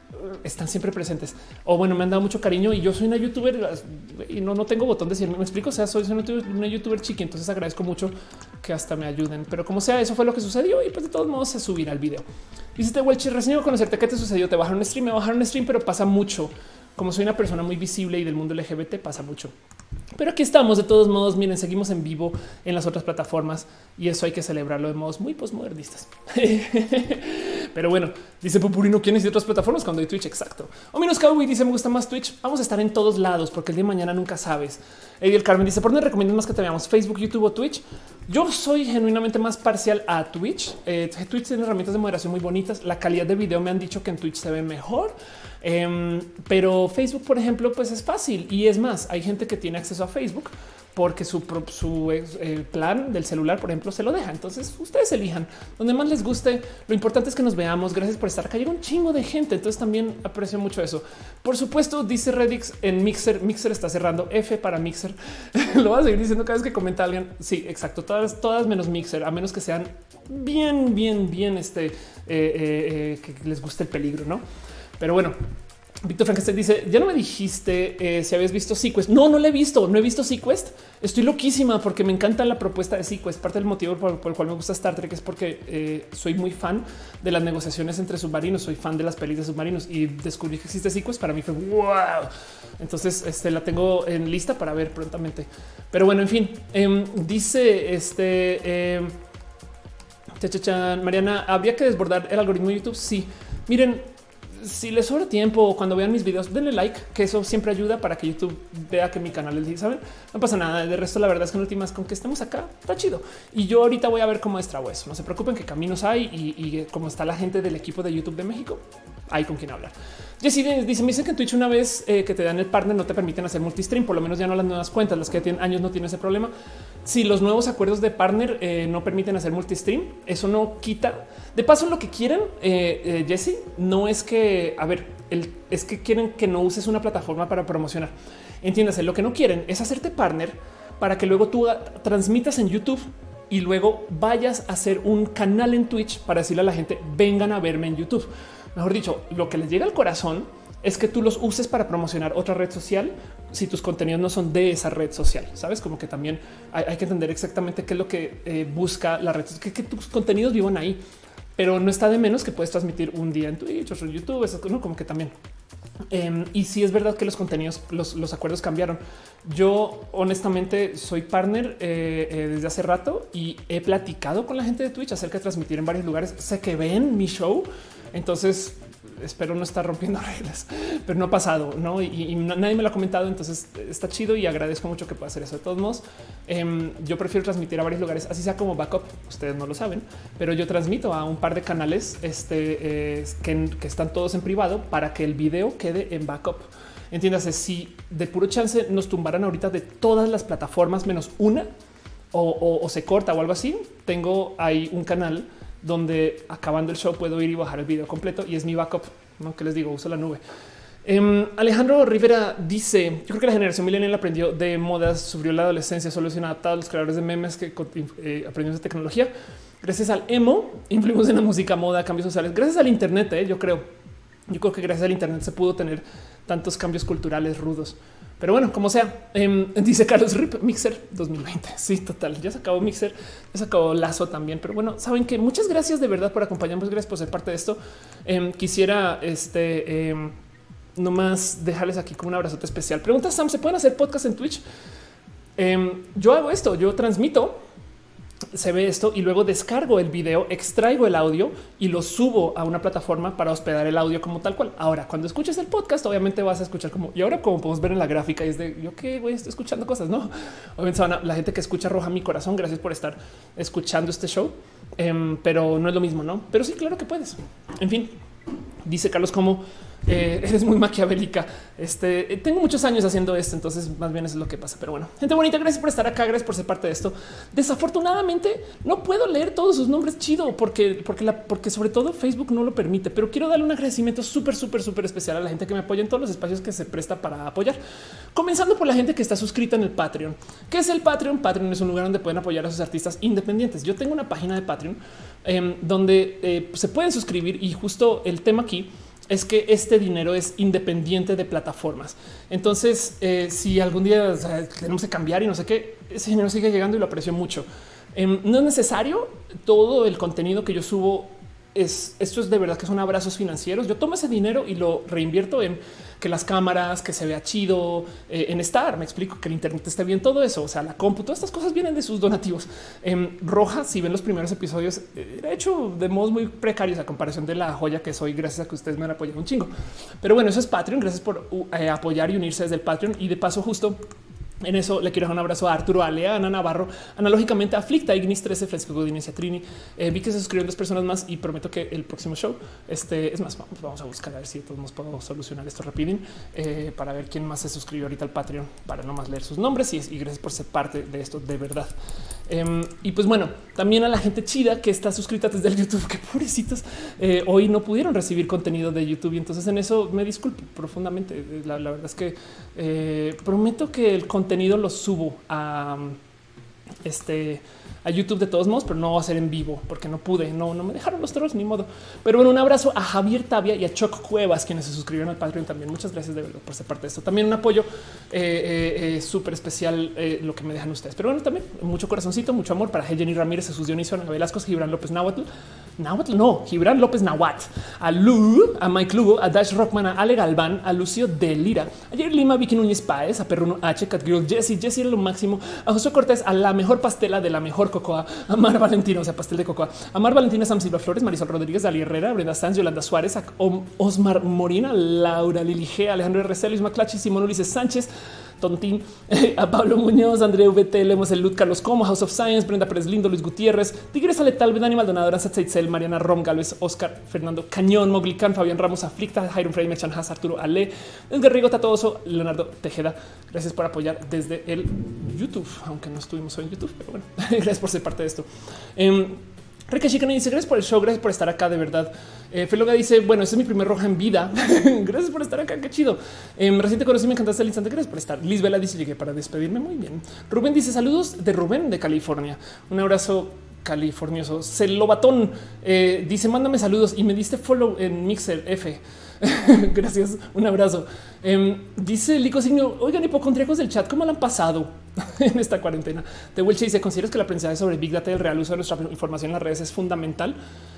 están siempre presentes. O bueno, me han dado mucho cariño y yo soy una youtuber y no, no tengo botón de decir, me explico. O sea, soy una youtuber chiqui, entonces agradezco mucho que hasta me ayuden. Pero como sea, eso fue lo que sucedió y pues de todos modos se subirá el video. Dice Welchi: recién conocerte, ¿qué te sucedió? Te bajaron un stream, me bajaron un stream, pero pasa mucho. Como soy una persona muy visible y del mundo L G B T, pasa mucho. Pero aquí estamos de todos modos. Miren, seguimos en vivo en las otras plataformas y eso hay que celebrarlo de modos muy postmodernistas. Pero bueno, dice Pupurino, ¿quiénes y otras plataformas cuando hay Twitch? Exacto. O menos Cowboy dice, me gusta más Twitch. Vamos a estar en todos lados porque el día de mañana nunca sabes. Ediel Carmen dice, ¿por dónde recomiendas más que te veamos? ¿Facebook, YouTube o Twitch? Yo soy genuinamente más parcial a Twitch. Eh, Twitch tiene herramientas de moderación muy bonitas. La calidad de video me han dicho que en Twitch se ve mejor. Eh, pero Facebook, por ejemplo, pues es fácil. Y es más, hay gente que tiene acceso a Facebook porque su, su eh, plan del celular, por ejemplo, se lo deja. Entonces ustedes elijan donde más les guste. Lo importante es que nos veamos. Gracias por estar acá. Llega un chingo de gente. Entonces también aprecio mucho eso. Por supuesto, dice Redix en Mixer. Mixer está cerrando. F para Mixer. Lo vas a seguir diciendo cada vez que comenta alguien. Sí, exacto. Todas, todas menos Mixer, a menos que sean bien, bien, bien este eh, eh, eh, que les guste el peligro, no? Pero bueno, Víctor Frankenstein dice, ya no me dijiste eh, si habías visto Sequest. No, no le he visto, no he visto Sequest. Estoy loquísima porque me encanta la propuesta de Sequest. Parte del motivo por, por el cual me gusta Star Trek es porque eh, soy muy fan de las negociaciones entre submarinos, soy fan de las pelis de submarinos y descubrí que existe Sequest. Para mí fue wow. Entonces este, la tengo en lista para ver prontamente. Pero bueno, en fin, eh, dice este eh, Mariana, ¿habría que desbordar el algoritmo de YouTube? Sí, miren, si les sobra tiempo cuando vean mis videos, denle like, que eso siempre ayuda para que YouTube vea que mi canal es, saben, no pasa nada. De resto, la verdad es que en últimas con que estemos acá está chido. Y yo ahorita voy a ver cómo destrabo eso. No se preocupen que caminos hay y, y como está la gente del equipo de YouTube de México, hay con quien hablar. Jessy dice, me dice que en Twitch una vez eh, que te dan el partner no te permiten hacer multistream, por lo menos ya no las nuevas cuentas, las que tienen años no tienen ese problema. Si los nuevos acuerdos de partner eh, no permiten hacer multistream, eso no quita. De paso, lo que quieren, eh, eh, Jessy, no es que, a ver, el, es que quieren que no uses una plataforma para promocionar. Entiéndase, lo que no quieren es hacerte partner para que luego tú transmitas en YouTube y luego vayas a hacer un canal en Twitch para decirle a la gente, vengan a verme en YouTube. Mejor dicho, lo que les llega al corazón es que tú los uses para promocionar otra red social si tus contenidos no son de esa red social. Sabes, como que también hay, hay que entender exactamente qué es lo que eh, busca la red, que, que tus contenidos vivan ahí, pero no está de menos que puedes transmitir un día en Twitch o en YouTube, eso, ¿no? Como que también. Um, y sí es verdad que los contenidos, los, los acuerdos cambiaron. Yo honestamente soy partner eh, eh, desde hace rato y he platicado con la gente de Twitch acerca de transmitir en varios lugares. Sé que ven mi show, entonces espero no estar rompiendo reglas, pero no ha pasado, ¿no? Y, y nadie me lo ha comentado, entonces está chido y agradezco mucho que pueda hacer eso. De todos modos, eh, yo prefiero transmitir a varios lugares, así sea como backup, ustedes no lo saben, pero yo transmito a un par de canales este, eh, que, que están todos en privado para que el video quede en backup. Entiéndase, si de puro chance nos tumbaran ahorita de todas las plataformas menos una o, o, o se corta o algo así, tengo ahí un canal donde acabando el show puedo ir y bajar el video completo y es mi backup, ¿no? Que les digo, uso la nube. Um, Alejandro Rivera dice, yo creo que la generación millennial aprendió de modas, sufrió la adolescencia, solo se han adaptado a los creadores de memes que eh, aprendimos de tecnología. Gracias al emo, influimos en la música, moda, cambios sociales. Gracias al internet, eh, yo creo. Yo creo que gracias al internet se pudo tener tantos cambios culturales rudos. Pero bueno, como sea, eh, dice Carlos Rip, Mixer dos mil veinte. Sí, total. Ya se acabó Mixer, ya se acabó Lazo también. Pero bueno, saben que muchas gracias de verdad por acompañarnos. Gracias por ser parte de esto. Eh, quisiera este eh, nomás dejarles aquí con un abrazote especial. Pregunta Sam, ¿se pueden hacer podcasts en Twitch? Eh, yo hago esto, yo transmito, se ve esto y luego descargo el video, extraigo el audio y lo subo a una plataforma para hospedar el audio como tal cual. Ahora, cuando escuches el podcast, obviamente vas a escuchar como y ahora, como podemos ver en la gráfica, es de yo que güey, estoy escuchando cosas, no? Obviamente van a, la gente que escucha roja mi corazón. Gracias por estar escuchando este show, um, pero no es lo mismo, no? Pero sí, claro que puedes. En fin, dice Carlos, como eh, eres muy maquiavélica. Este eh, tengo muchos años haciendo esto, entonces más bien eso es lo que pasa. Pero bueno, gente bonita, gracias por estar acá, gracias por ser parte de esto. Desafortunadamente no puedo leer todos sus nombres chido porque, porque, la, porque sobre todo Facebook no lo permite, pero quiero darle un agradecimiento súper, súper, súper especial a la gente que me apoya en todos los espacios que se presta para apoyar. Comenzando por la gente que está suscrita en el Patreon. ¿Qué es el Patreon? Patreon es un lugar donde pueden apoyar a sus artistas independientes. Yo tengo una página de Patreon eh, donde eh, se pueden suscribir y justo el tema aquí es que este dinero es independiente de plataformas. Entonces, eh, si algún día o sea, tenemos que cambiar y no sé qué, ese dinero sigue llegando y lo aprecio mucho. Eh, no es necesario todo el contenido que yo subo es, esto es de verdad que son abrazos financieros. Yo tomo ese dinero y lo reinvierto en que las cámaras, que se vea chido, eh, en estar, me explico, que el internet esté bien, todo eso, o sea, la compu, todas estas cosas vienen de sus donativos. Eh, Roja, si ven los primeros episodios, eh, era hecho de modos muy precarios a comparación de la joya que soy, gracias a que ustedes me han apoyado un chingo. Pero bueno, eso es Patreon, gracias por uh, eh, apoyar y unirse desde el Patreon. Y de paso, justo en eso le quiero dar un abrazo a Arturo, a Lea, a Ana Navarro, analógicamente a Aflicta, Ignis trece, Francisco Godínez y a Trini. Eh, vi que se suscribieron dos personas más y prometo que el próximo show, este es más, vamos, vamos a buscar a ver si todos nos podemos solucionar esto rapidín eh, para ver quién más se suscribió ahorita al Patreon, para no más leer sus nombres y, y gracias por ser parte de esto de verdad. Um, y pues bueno, también a la gente chida que está suscrita desde el YouTube, que pobrecitos eh, hoy no pudieron recibir contenido de YouTube y entonces en eso me disculpo profundamente. La, la verdad es que eh, prometo que el contenido lo subo a este a YouTube de todos modos, pero no va a ser en vivo porque no pude, no, no me dejaron los trolls, ni modo. Pero bueno, un abrazo a Javier Tavia y a Choc Cuevas, quienes se suscribieron al Patreon también. Muchas gracias de verdad por ser parte de esto. También un apoyo eh, eh, súper especial eh, lo que me dejan ustedes. Pero bueno, también mucho corazoncito, mucho amor para Jenny Ramírez, Jesús Dionisio, Ana Velasco, Gibran López Nahuatl, Nahuatl, no, Gibran López Nahuatl, a Lu, a Mike Lugo, a Dash Rockman, a Ale Galván, a Lucio Delira, a Jerry Lima, Vicky Núñez Páez, a Perruno H, Catgirl, Jesse, Jesse era lo máximo, a José Cortés, a la mejor pastela de la mejor cocoa, a Mar Valentino, o sea, pastel de cocoa, a Mar Valentina, Sam Silva Flores, Marisol Rodríguez, Dali Herrera, Brenda Sanz, Yolanda Suárez, a Osmar Morina, Laura Lili G, Alejandro R C, Luis Maclachi, Simón Ulises Sánchez, Tontín, a Pablo Muñoz, André V T, Lemos el Lud, Carlos Como, House of Science, Brenda Pérez Lindo, Luis Gutiérrez, Tigres Aletal, Dani Maldonado, Aranza Tzeitzel, Mariana Rom, Galvez, Oscar, Fernando Cañón, Moglican, Fabián Ramos, Aflicta, Jairon Frey, Merchan Haas, Arturo Ale, Edgar Rigo, Tatoso, Leonardo Tejeda. Gracias por apoyar desde el YouTube, aunque no estuvimos hoy en YouTube, pero bueno, gracias por ser parte de esto. Um, Rica Chicana dice gracias por el show, gracias por estar acá de verdad. Eh, Feloga dice bueno, ese es mi primer roja en vida. Gracias por estar acá, qué chido. Eh, recién te conocí, me encantaste el instante, gracias por estar. Liz Vela dice llegué para despedirme, muy bien. Rubén dice saludos de Rubén de California. Un abrazo californioso. Celobatón eh, dice mándame saludos y me diste follow en Mixer F. Gracias, un abrazo. Eh, dice Lico Signo, oigan, hipocondríacos del chat, ¿cómo lo han pasado en esta cuarentena? De Welche dice, ¿consideras que el aprendizaje sobre Big Data y el real uso de nuestra información en las redes es fundamental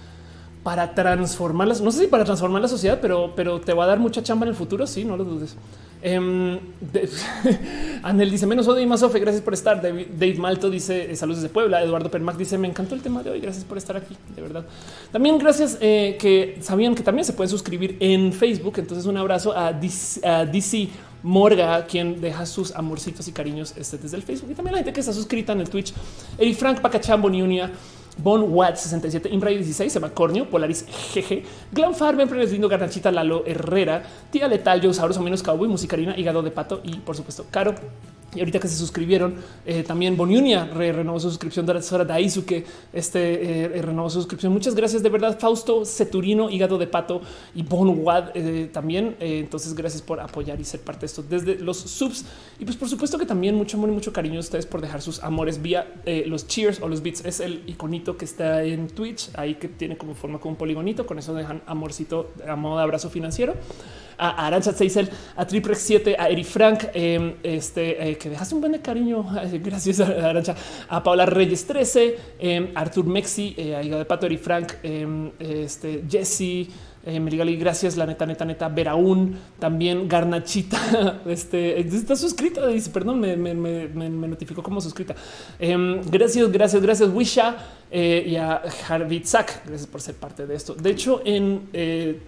para transformarlas? No sé si para transformar la sociedad, pero, pero te va a dar mucha chamba en el futuro. Sí, no lo dudes. Um, de, Anel dice menos odio y más ofe. Gracias por estar. David, Dave Malto dice saludos desde Puebla. Eduardo Permac dice me encantó el tema de hoy. Gracias por estar aquí. De verdad. También gracias eh, que sabían que también se pueden suscribir en Facebook. Entonces un abrazo a D C, a D C Morga, quien deja sus amorcitos y cariños este, desde el Facebook, y también la gente que está suscrita en el Twitch. Eric Frank, Pacacham, Boniunia, Bon Watt sesenta y siete, Imbray dieciséis, Seba Cornio, Polaris G G, Glam Farben, Frenes Lindo, Garnachita, Lalo Herrera, Tía Letal, Joe Sauros, o menos Cowboy, Musicarina, Hígado de Pato y por supuesto Caro. Y ahorita que se suscribieron, eh, también Boniunia re renovó su suscripción de Sora Daisuke, este eh, renovó su suscripción. Muchas gracias de verdad. Fausto Ceturino, Hígado de Pato y Bon Wad eh, también. Eh, entonces, gracias por apoyar y ser parte de esto desde los subs. Y pues, por supuesto, que también mucho amor y mucho cariño a ustedes por dejar sus amores vía eh, los cheers o los bits. Es el iconito que está en Twitch ahí, que tiene como forma como un poligonito. Con eso dejan amorcito a modo de abrazo financiero. A Arancha Tzeitzel, a Triprex siete, a Eri Frank, eh, este, eh, que dejaste un buen de cariño. Gracias a Arancha, a Paula Reyes trece, eh, Artur Mexi, eh, a Hígado de Pato, Eri Frank, eh, este, Jesse, eh, Meligali, gracias, la neta, neta, neta, Veraún, también Garnachita, este, está suscrita, dice, perdón, me, me, me, me notificó como suscrita. Eh, gracias, gracias, gracias, Wisha, eh, y a Harvitzak, gracias por ser parte de esto. De hecho, en... Eh,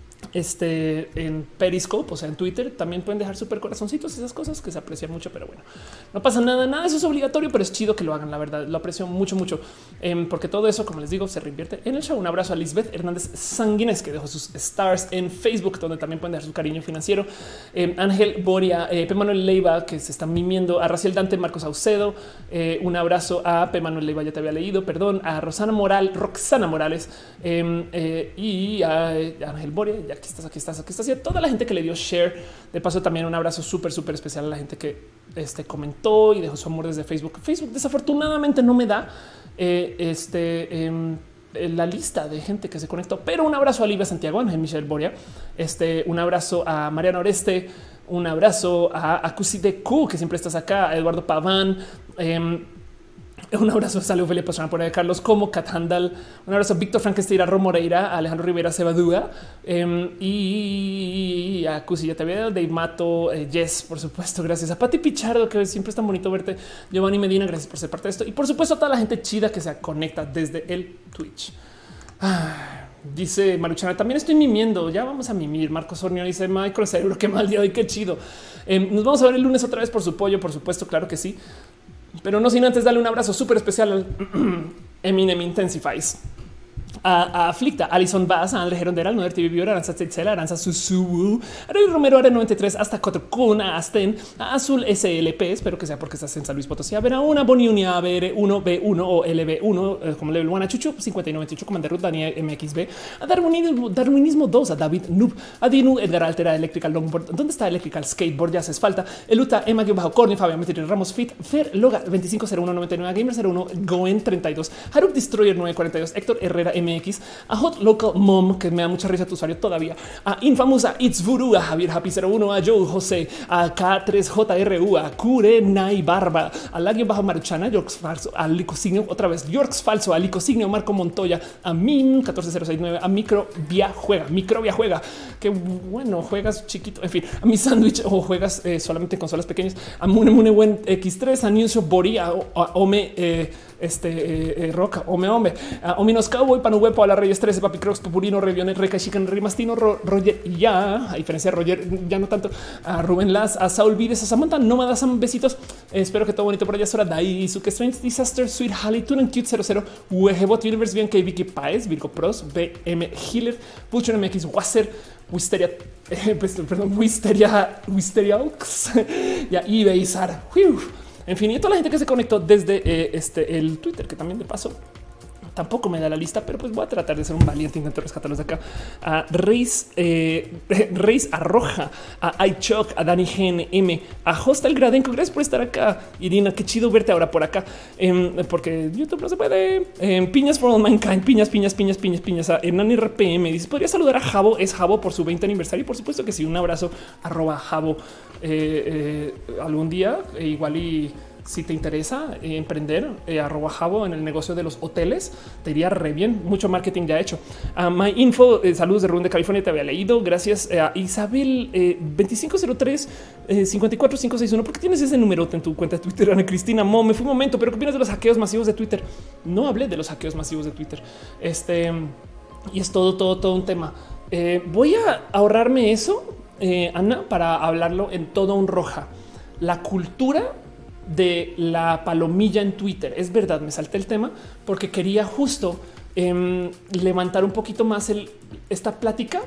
Este en Periscope, o sea, en Twitter, también pueden dejar súper corazoncitos, esas cosas que se aprecian mucho, pero bueno, no pasa nada, nada, eso es obligatorio, pero es chido que lo hagan, la verdad, lo aprecio mucho, mucho, eh, porque todo eso, como les digo, se reinvierte en el show. Un abrazo a Lisbeth Hernández Sanguines, que dejó sus stars en Facebook, donde también pueden dejar su cariño financiero. Eh, Ángel Boria, eh, P. Manuel Leiva, que se están mimiendo, a Raciel Dante, Marcos Saucedo, eh, un abrazo a P. Manuel Leiva, ya te había leído, perdón, a Rosana Moral, Roxana Morales, eh, eh, y a, eh, a Ángel Boria, ya aquí estás, aquí estás, aquí estás, y a toda la gente que le dio share. De paso, también un abrazo súper, súper especial a la gente que este, comentó y dejó su amor desde Facebook. Facebook desafortunadamente no me da eh, este, eh, la lista de gente que se conectó, pero un abrazo a Livia Santiago, a Michelle Boria, este, un abrazo a Mariano Oreste, un abrazo a Acusi de Q, que siempre estás acá, a Eduardo Paván, eh, Un abrazo, sale Ofelia Pastrana por ahí, Carlos Como, Cat Handal, un abrazo a Víctor Frankenstein, a Ro Moreira, a Alejandro Rivera Cebadúa eh, y a Cusilla T V, Dave Mato, eh, Jess, por supuesto, gracias a Pati Pichardo, que siempre es tan bonito verte, Giovanni Medina, gracias por ser parte de esto y por supuesto a toda la gente chida que se conecta desde el Twitch. Ah, dice Maruchana, también estoy mimiendo, ya vamos a mimir. Marcos Ornio dice, Microcerebro, qué mal día hoy, qué chido. Eh, nos vamos a ver el lunes otra vez por su pollo, por supuesto, claro que sí. Pero no sin antes darle un abrazo súper especial al Eminem Intensifies, a, a Aflicta, Alison Bass, a André Gerondera, al Noder T V Viewer, Aranza Tetzela, Aranza Susubu, a Rey Romero, Ara noventa y tres, hasta cuatro Kun, a Asten, a Azul S L P, espero que sea porque estás en San Luis Potosí, a ver a una Boniunia, a ver uno B uno o L B uno, eh, como Level uno, a Chuchu cincuenta y noventa y ocho, Commander Ruth, Daniel M X B, a Darwinismo, Darwinismo dos, a David Noob, a Dinu, Edgar Altera, Electrical Longboard, ¿dónde está Electrical Skateboard? Ya haces falta, Eluta, Emma Bajo Corny, Fabián Metir, Ramos Fit, Fer, Loga veinticinco cero uno noventa y nueve, Gamer cero uno, Goen treinta y dos, Harup Destroyer nueve cuarenta y dos, Héctor Herrera M X, a Hot Local Mom, que me da mucha risa tu usuario todavía, a Infamous, a It's Voodoo, a Javier Happy cero uno, a Joe José, a K tres J R U, a Kurenai Barba, a Lagio Bajo Maruchana, Yorks Falso, a Licosignio, otra vez Yorks Falso, a Licosignio, Marco Montoya, a Min catorce cero seis nueve, a Microvia Juega, Microvia Juega, que bueno, juegas chiquito, en fin, a mi sándwich o juegas eh, solamente consolas pequeñas, a Mune Mune Buen X tres, a Nuncio Boria, a, a Ome eh, este eh, eh, Roca, Ome Ome, a Ominos Cowboy, Panuhuepo, a la Reyes trece, Papi Crocs, Pupurino, Revione, Reca Chican, Rimastino, Ro, Roger, ya, a diferencia de Roger, ya no tanto, a Rubén Las, a Saul Vides, a Samantha Nómada, Sam, besitos, eh, espero que todo bonito por allá, Sora Dai, Suke Strange Disaster, Sweet Halley, Tunan Cute cero cero, Wejebot Universe, bien que Vicky Paez, Virgo Pros, B M Healer, Pucho M X, Wasser, Wisteria, eh, pues, perdón, Wisteria, Wisteria Ox, ya, eBay, Sara, en fin, y toda la gente que se conectó desde eh, este el Twitter, que también de paso tampoco me da la lista, pero pues voy a tratar de ser un valiente, intento rescatarlos de acá. A Reis, eh, Reis Arroja, a iChock, a Dani G N M, a Hostel Gradenco, gracias por estar acá. Irina, qué chido verte ahora por acá, eh, porque YouTube no se puede. Eh, piñas for all mankind, piñas, piñas, piñas, piñas, piñas. A Hernán R P M dice, podría saludar a Javo, es Javo por su veinte aniversario. Y por supuesto que sí, un abrazo, arroba Javo eh, eh, algún día, e igual y si te interesa eh, emprender eh, arroba Javo en el negocio de los hoteles, te iría re bien. Mucho marketing ya hecho. A My Info, eh, saludos de Rubén de California, te había leído. Gracias eh, a Isabel eh, veinticinco cero tres eh, cincuenta y cuatro cinco seis uno. ¿Por qué tienes ese número en tu cuenta de Twitter? Ana Cristina Mo, me fui un momento, pero ¿qué opinas de los hackeos masivos de Twitter? No hablé de los hackeos masivos de Twitter. Este y es todo, todo, todo un tema. Eh, voy a ahorrarme eso, eh, Ana, para hablarlo en todo un roja. La cultura de la palomilla en Twitter. Es verdad, me salté el tema porque quería justo eh, levantar un poquito más el, esta plática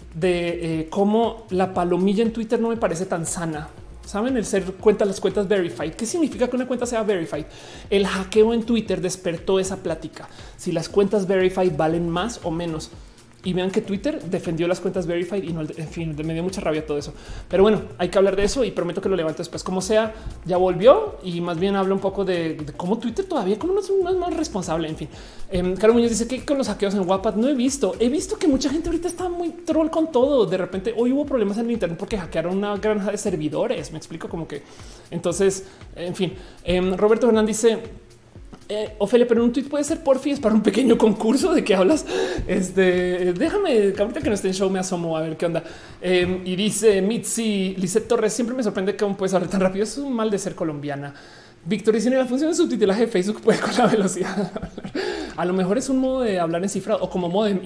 de eh, cómo la palomilla en Twitter no me parece tan sana. Saben, el ser cuenta las cuentas verified. ¿Qué significa que una cuenta sea verified? El hackeo en Twitter despertó esa plática. Si las cuentas verified valen más o menos. Y vean que Twitter defendió las cuentas verified y no, en fin, me dio mucha rabia todo eso. Pero bueno, hay que hablar de eso y prometo que lo levanto después. Como sea, ya volvió y más bien habla un poco de, de cómo Twitter todavía como no es, no es más responsable. En fin, eh, Carlos Muñoz dice que con los hackeos en Wattpad no he visto. He visto que mucha gente ahorita está muy troll con todo. De repente hoy hubo problemas en el internet porque hackearon una granja de servidores. Me explico como que entonces, en fin, eh, Roberto Hernández dice, Eh, Ofelia, pero un tweet puede ser porfis para un pequeño concurso. ¿De qué hablas? Este, déjame, que ahorita que no esté en show me asomo a ver qué onda. Eh, y dice Mitzi Lizette Torres, siempre me sorprende cómo puedes hablar tan rápido. Es un mal de ser colombiana. Víctor dice, la función de subtitulaje de Facebook puede con la velocidad. A lo mejor es un modo de hablar en cifra o como modo de...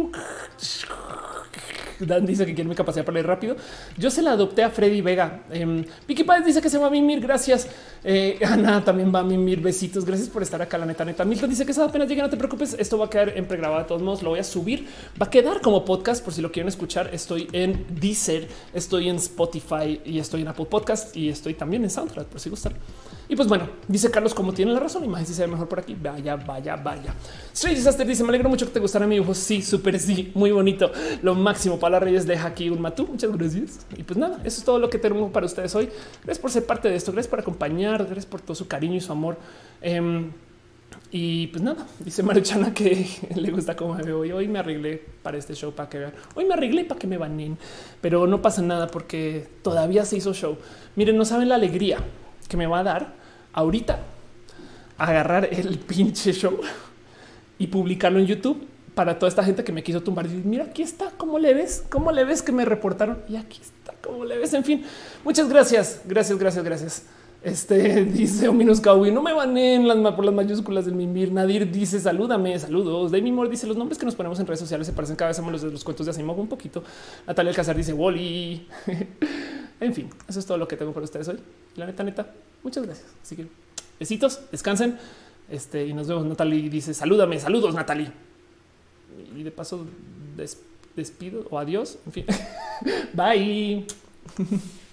Dan dice que quiere mi capacidad para leer rápido. Yo se la adopté a Freddy Vega. Eh, Vicky Páez dice que se va a mimir. Gracias. Eh, Ana también va a mimir. Besitos. Gracias por estar acá. La neta, neta. Milton dice que esa apenas llega. No te preocupes. Esto va a quedar en pregrabado. De todos modos, lo voy a subir. Va a quedar como podcast por si lo quieren escuchar. Estoy en Deezer, estoy en Spotify y estoy en Apple Podcast y estoy también en SoundCloud por si gustan. Y pues bueno, dice Carlos, como tiene la razón, imagen si se ve mejor por aquí. Vaya, vaya, vaya. Strange Disaster dice, me alegro mucho que te gustara mi dibujo. Sí, súper, sí, muy bonito. Lo máximo. Paula Reyes deja aquí un matú. Muchas gracias. Y pues nada, eso es todo lo que tenemos para ustedes hoy. Gracias por ser parte de esto. Gracias por acompañar. Gracias por todo su cariño y su amor. Eh, y pues nada, dice Maruchana que le gusta cómo me veo hoy. Hoy me arreglé para este show para que vean. Hoy me arreglé para que me banen, pero no pasa nada porque todavía se hizo show. Miren, no saben la alegría que me va a dar ahorita agarrar el pinche show y publicarlo en YouTube para toda esta gente que me quiso tumbar. Y mira, aquí está, ¿cómo le ves? ¿Cómo le ves que me reportaron? Y aquí está, ¿cómo le ves? En fin, muchas gracias, gracias, gracias, gracias. Este dice Ominous Cowboy, no me baneen las, por las mayúsculas del Mimir. Nadir dice salúdame, saludos. Demi Moore dice los nombres que nos ponemos en redes sociales se parecen cada vez a los de los cuentos de Asimov un poquito. Natalia Alcázar dice Wally. En fin, eso es todo lo que tengo para ustedes hoy. La neta, neta, muchas gracias. Así que besitos, descansen. Este y nos vemos. Natalie dice salúdame, saludos, Natalie. Y de paso des, despido o adiós. En fin, bye.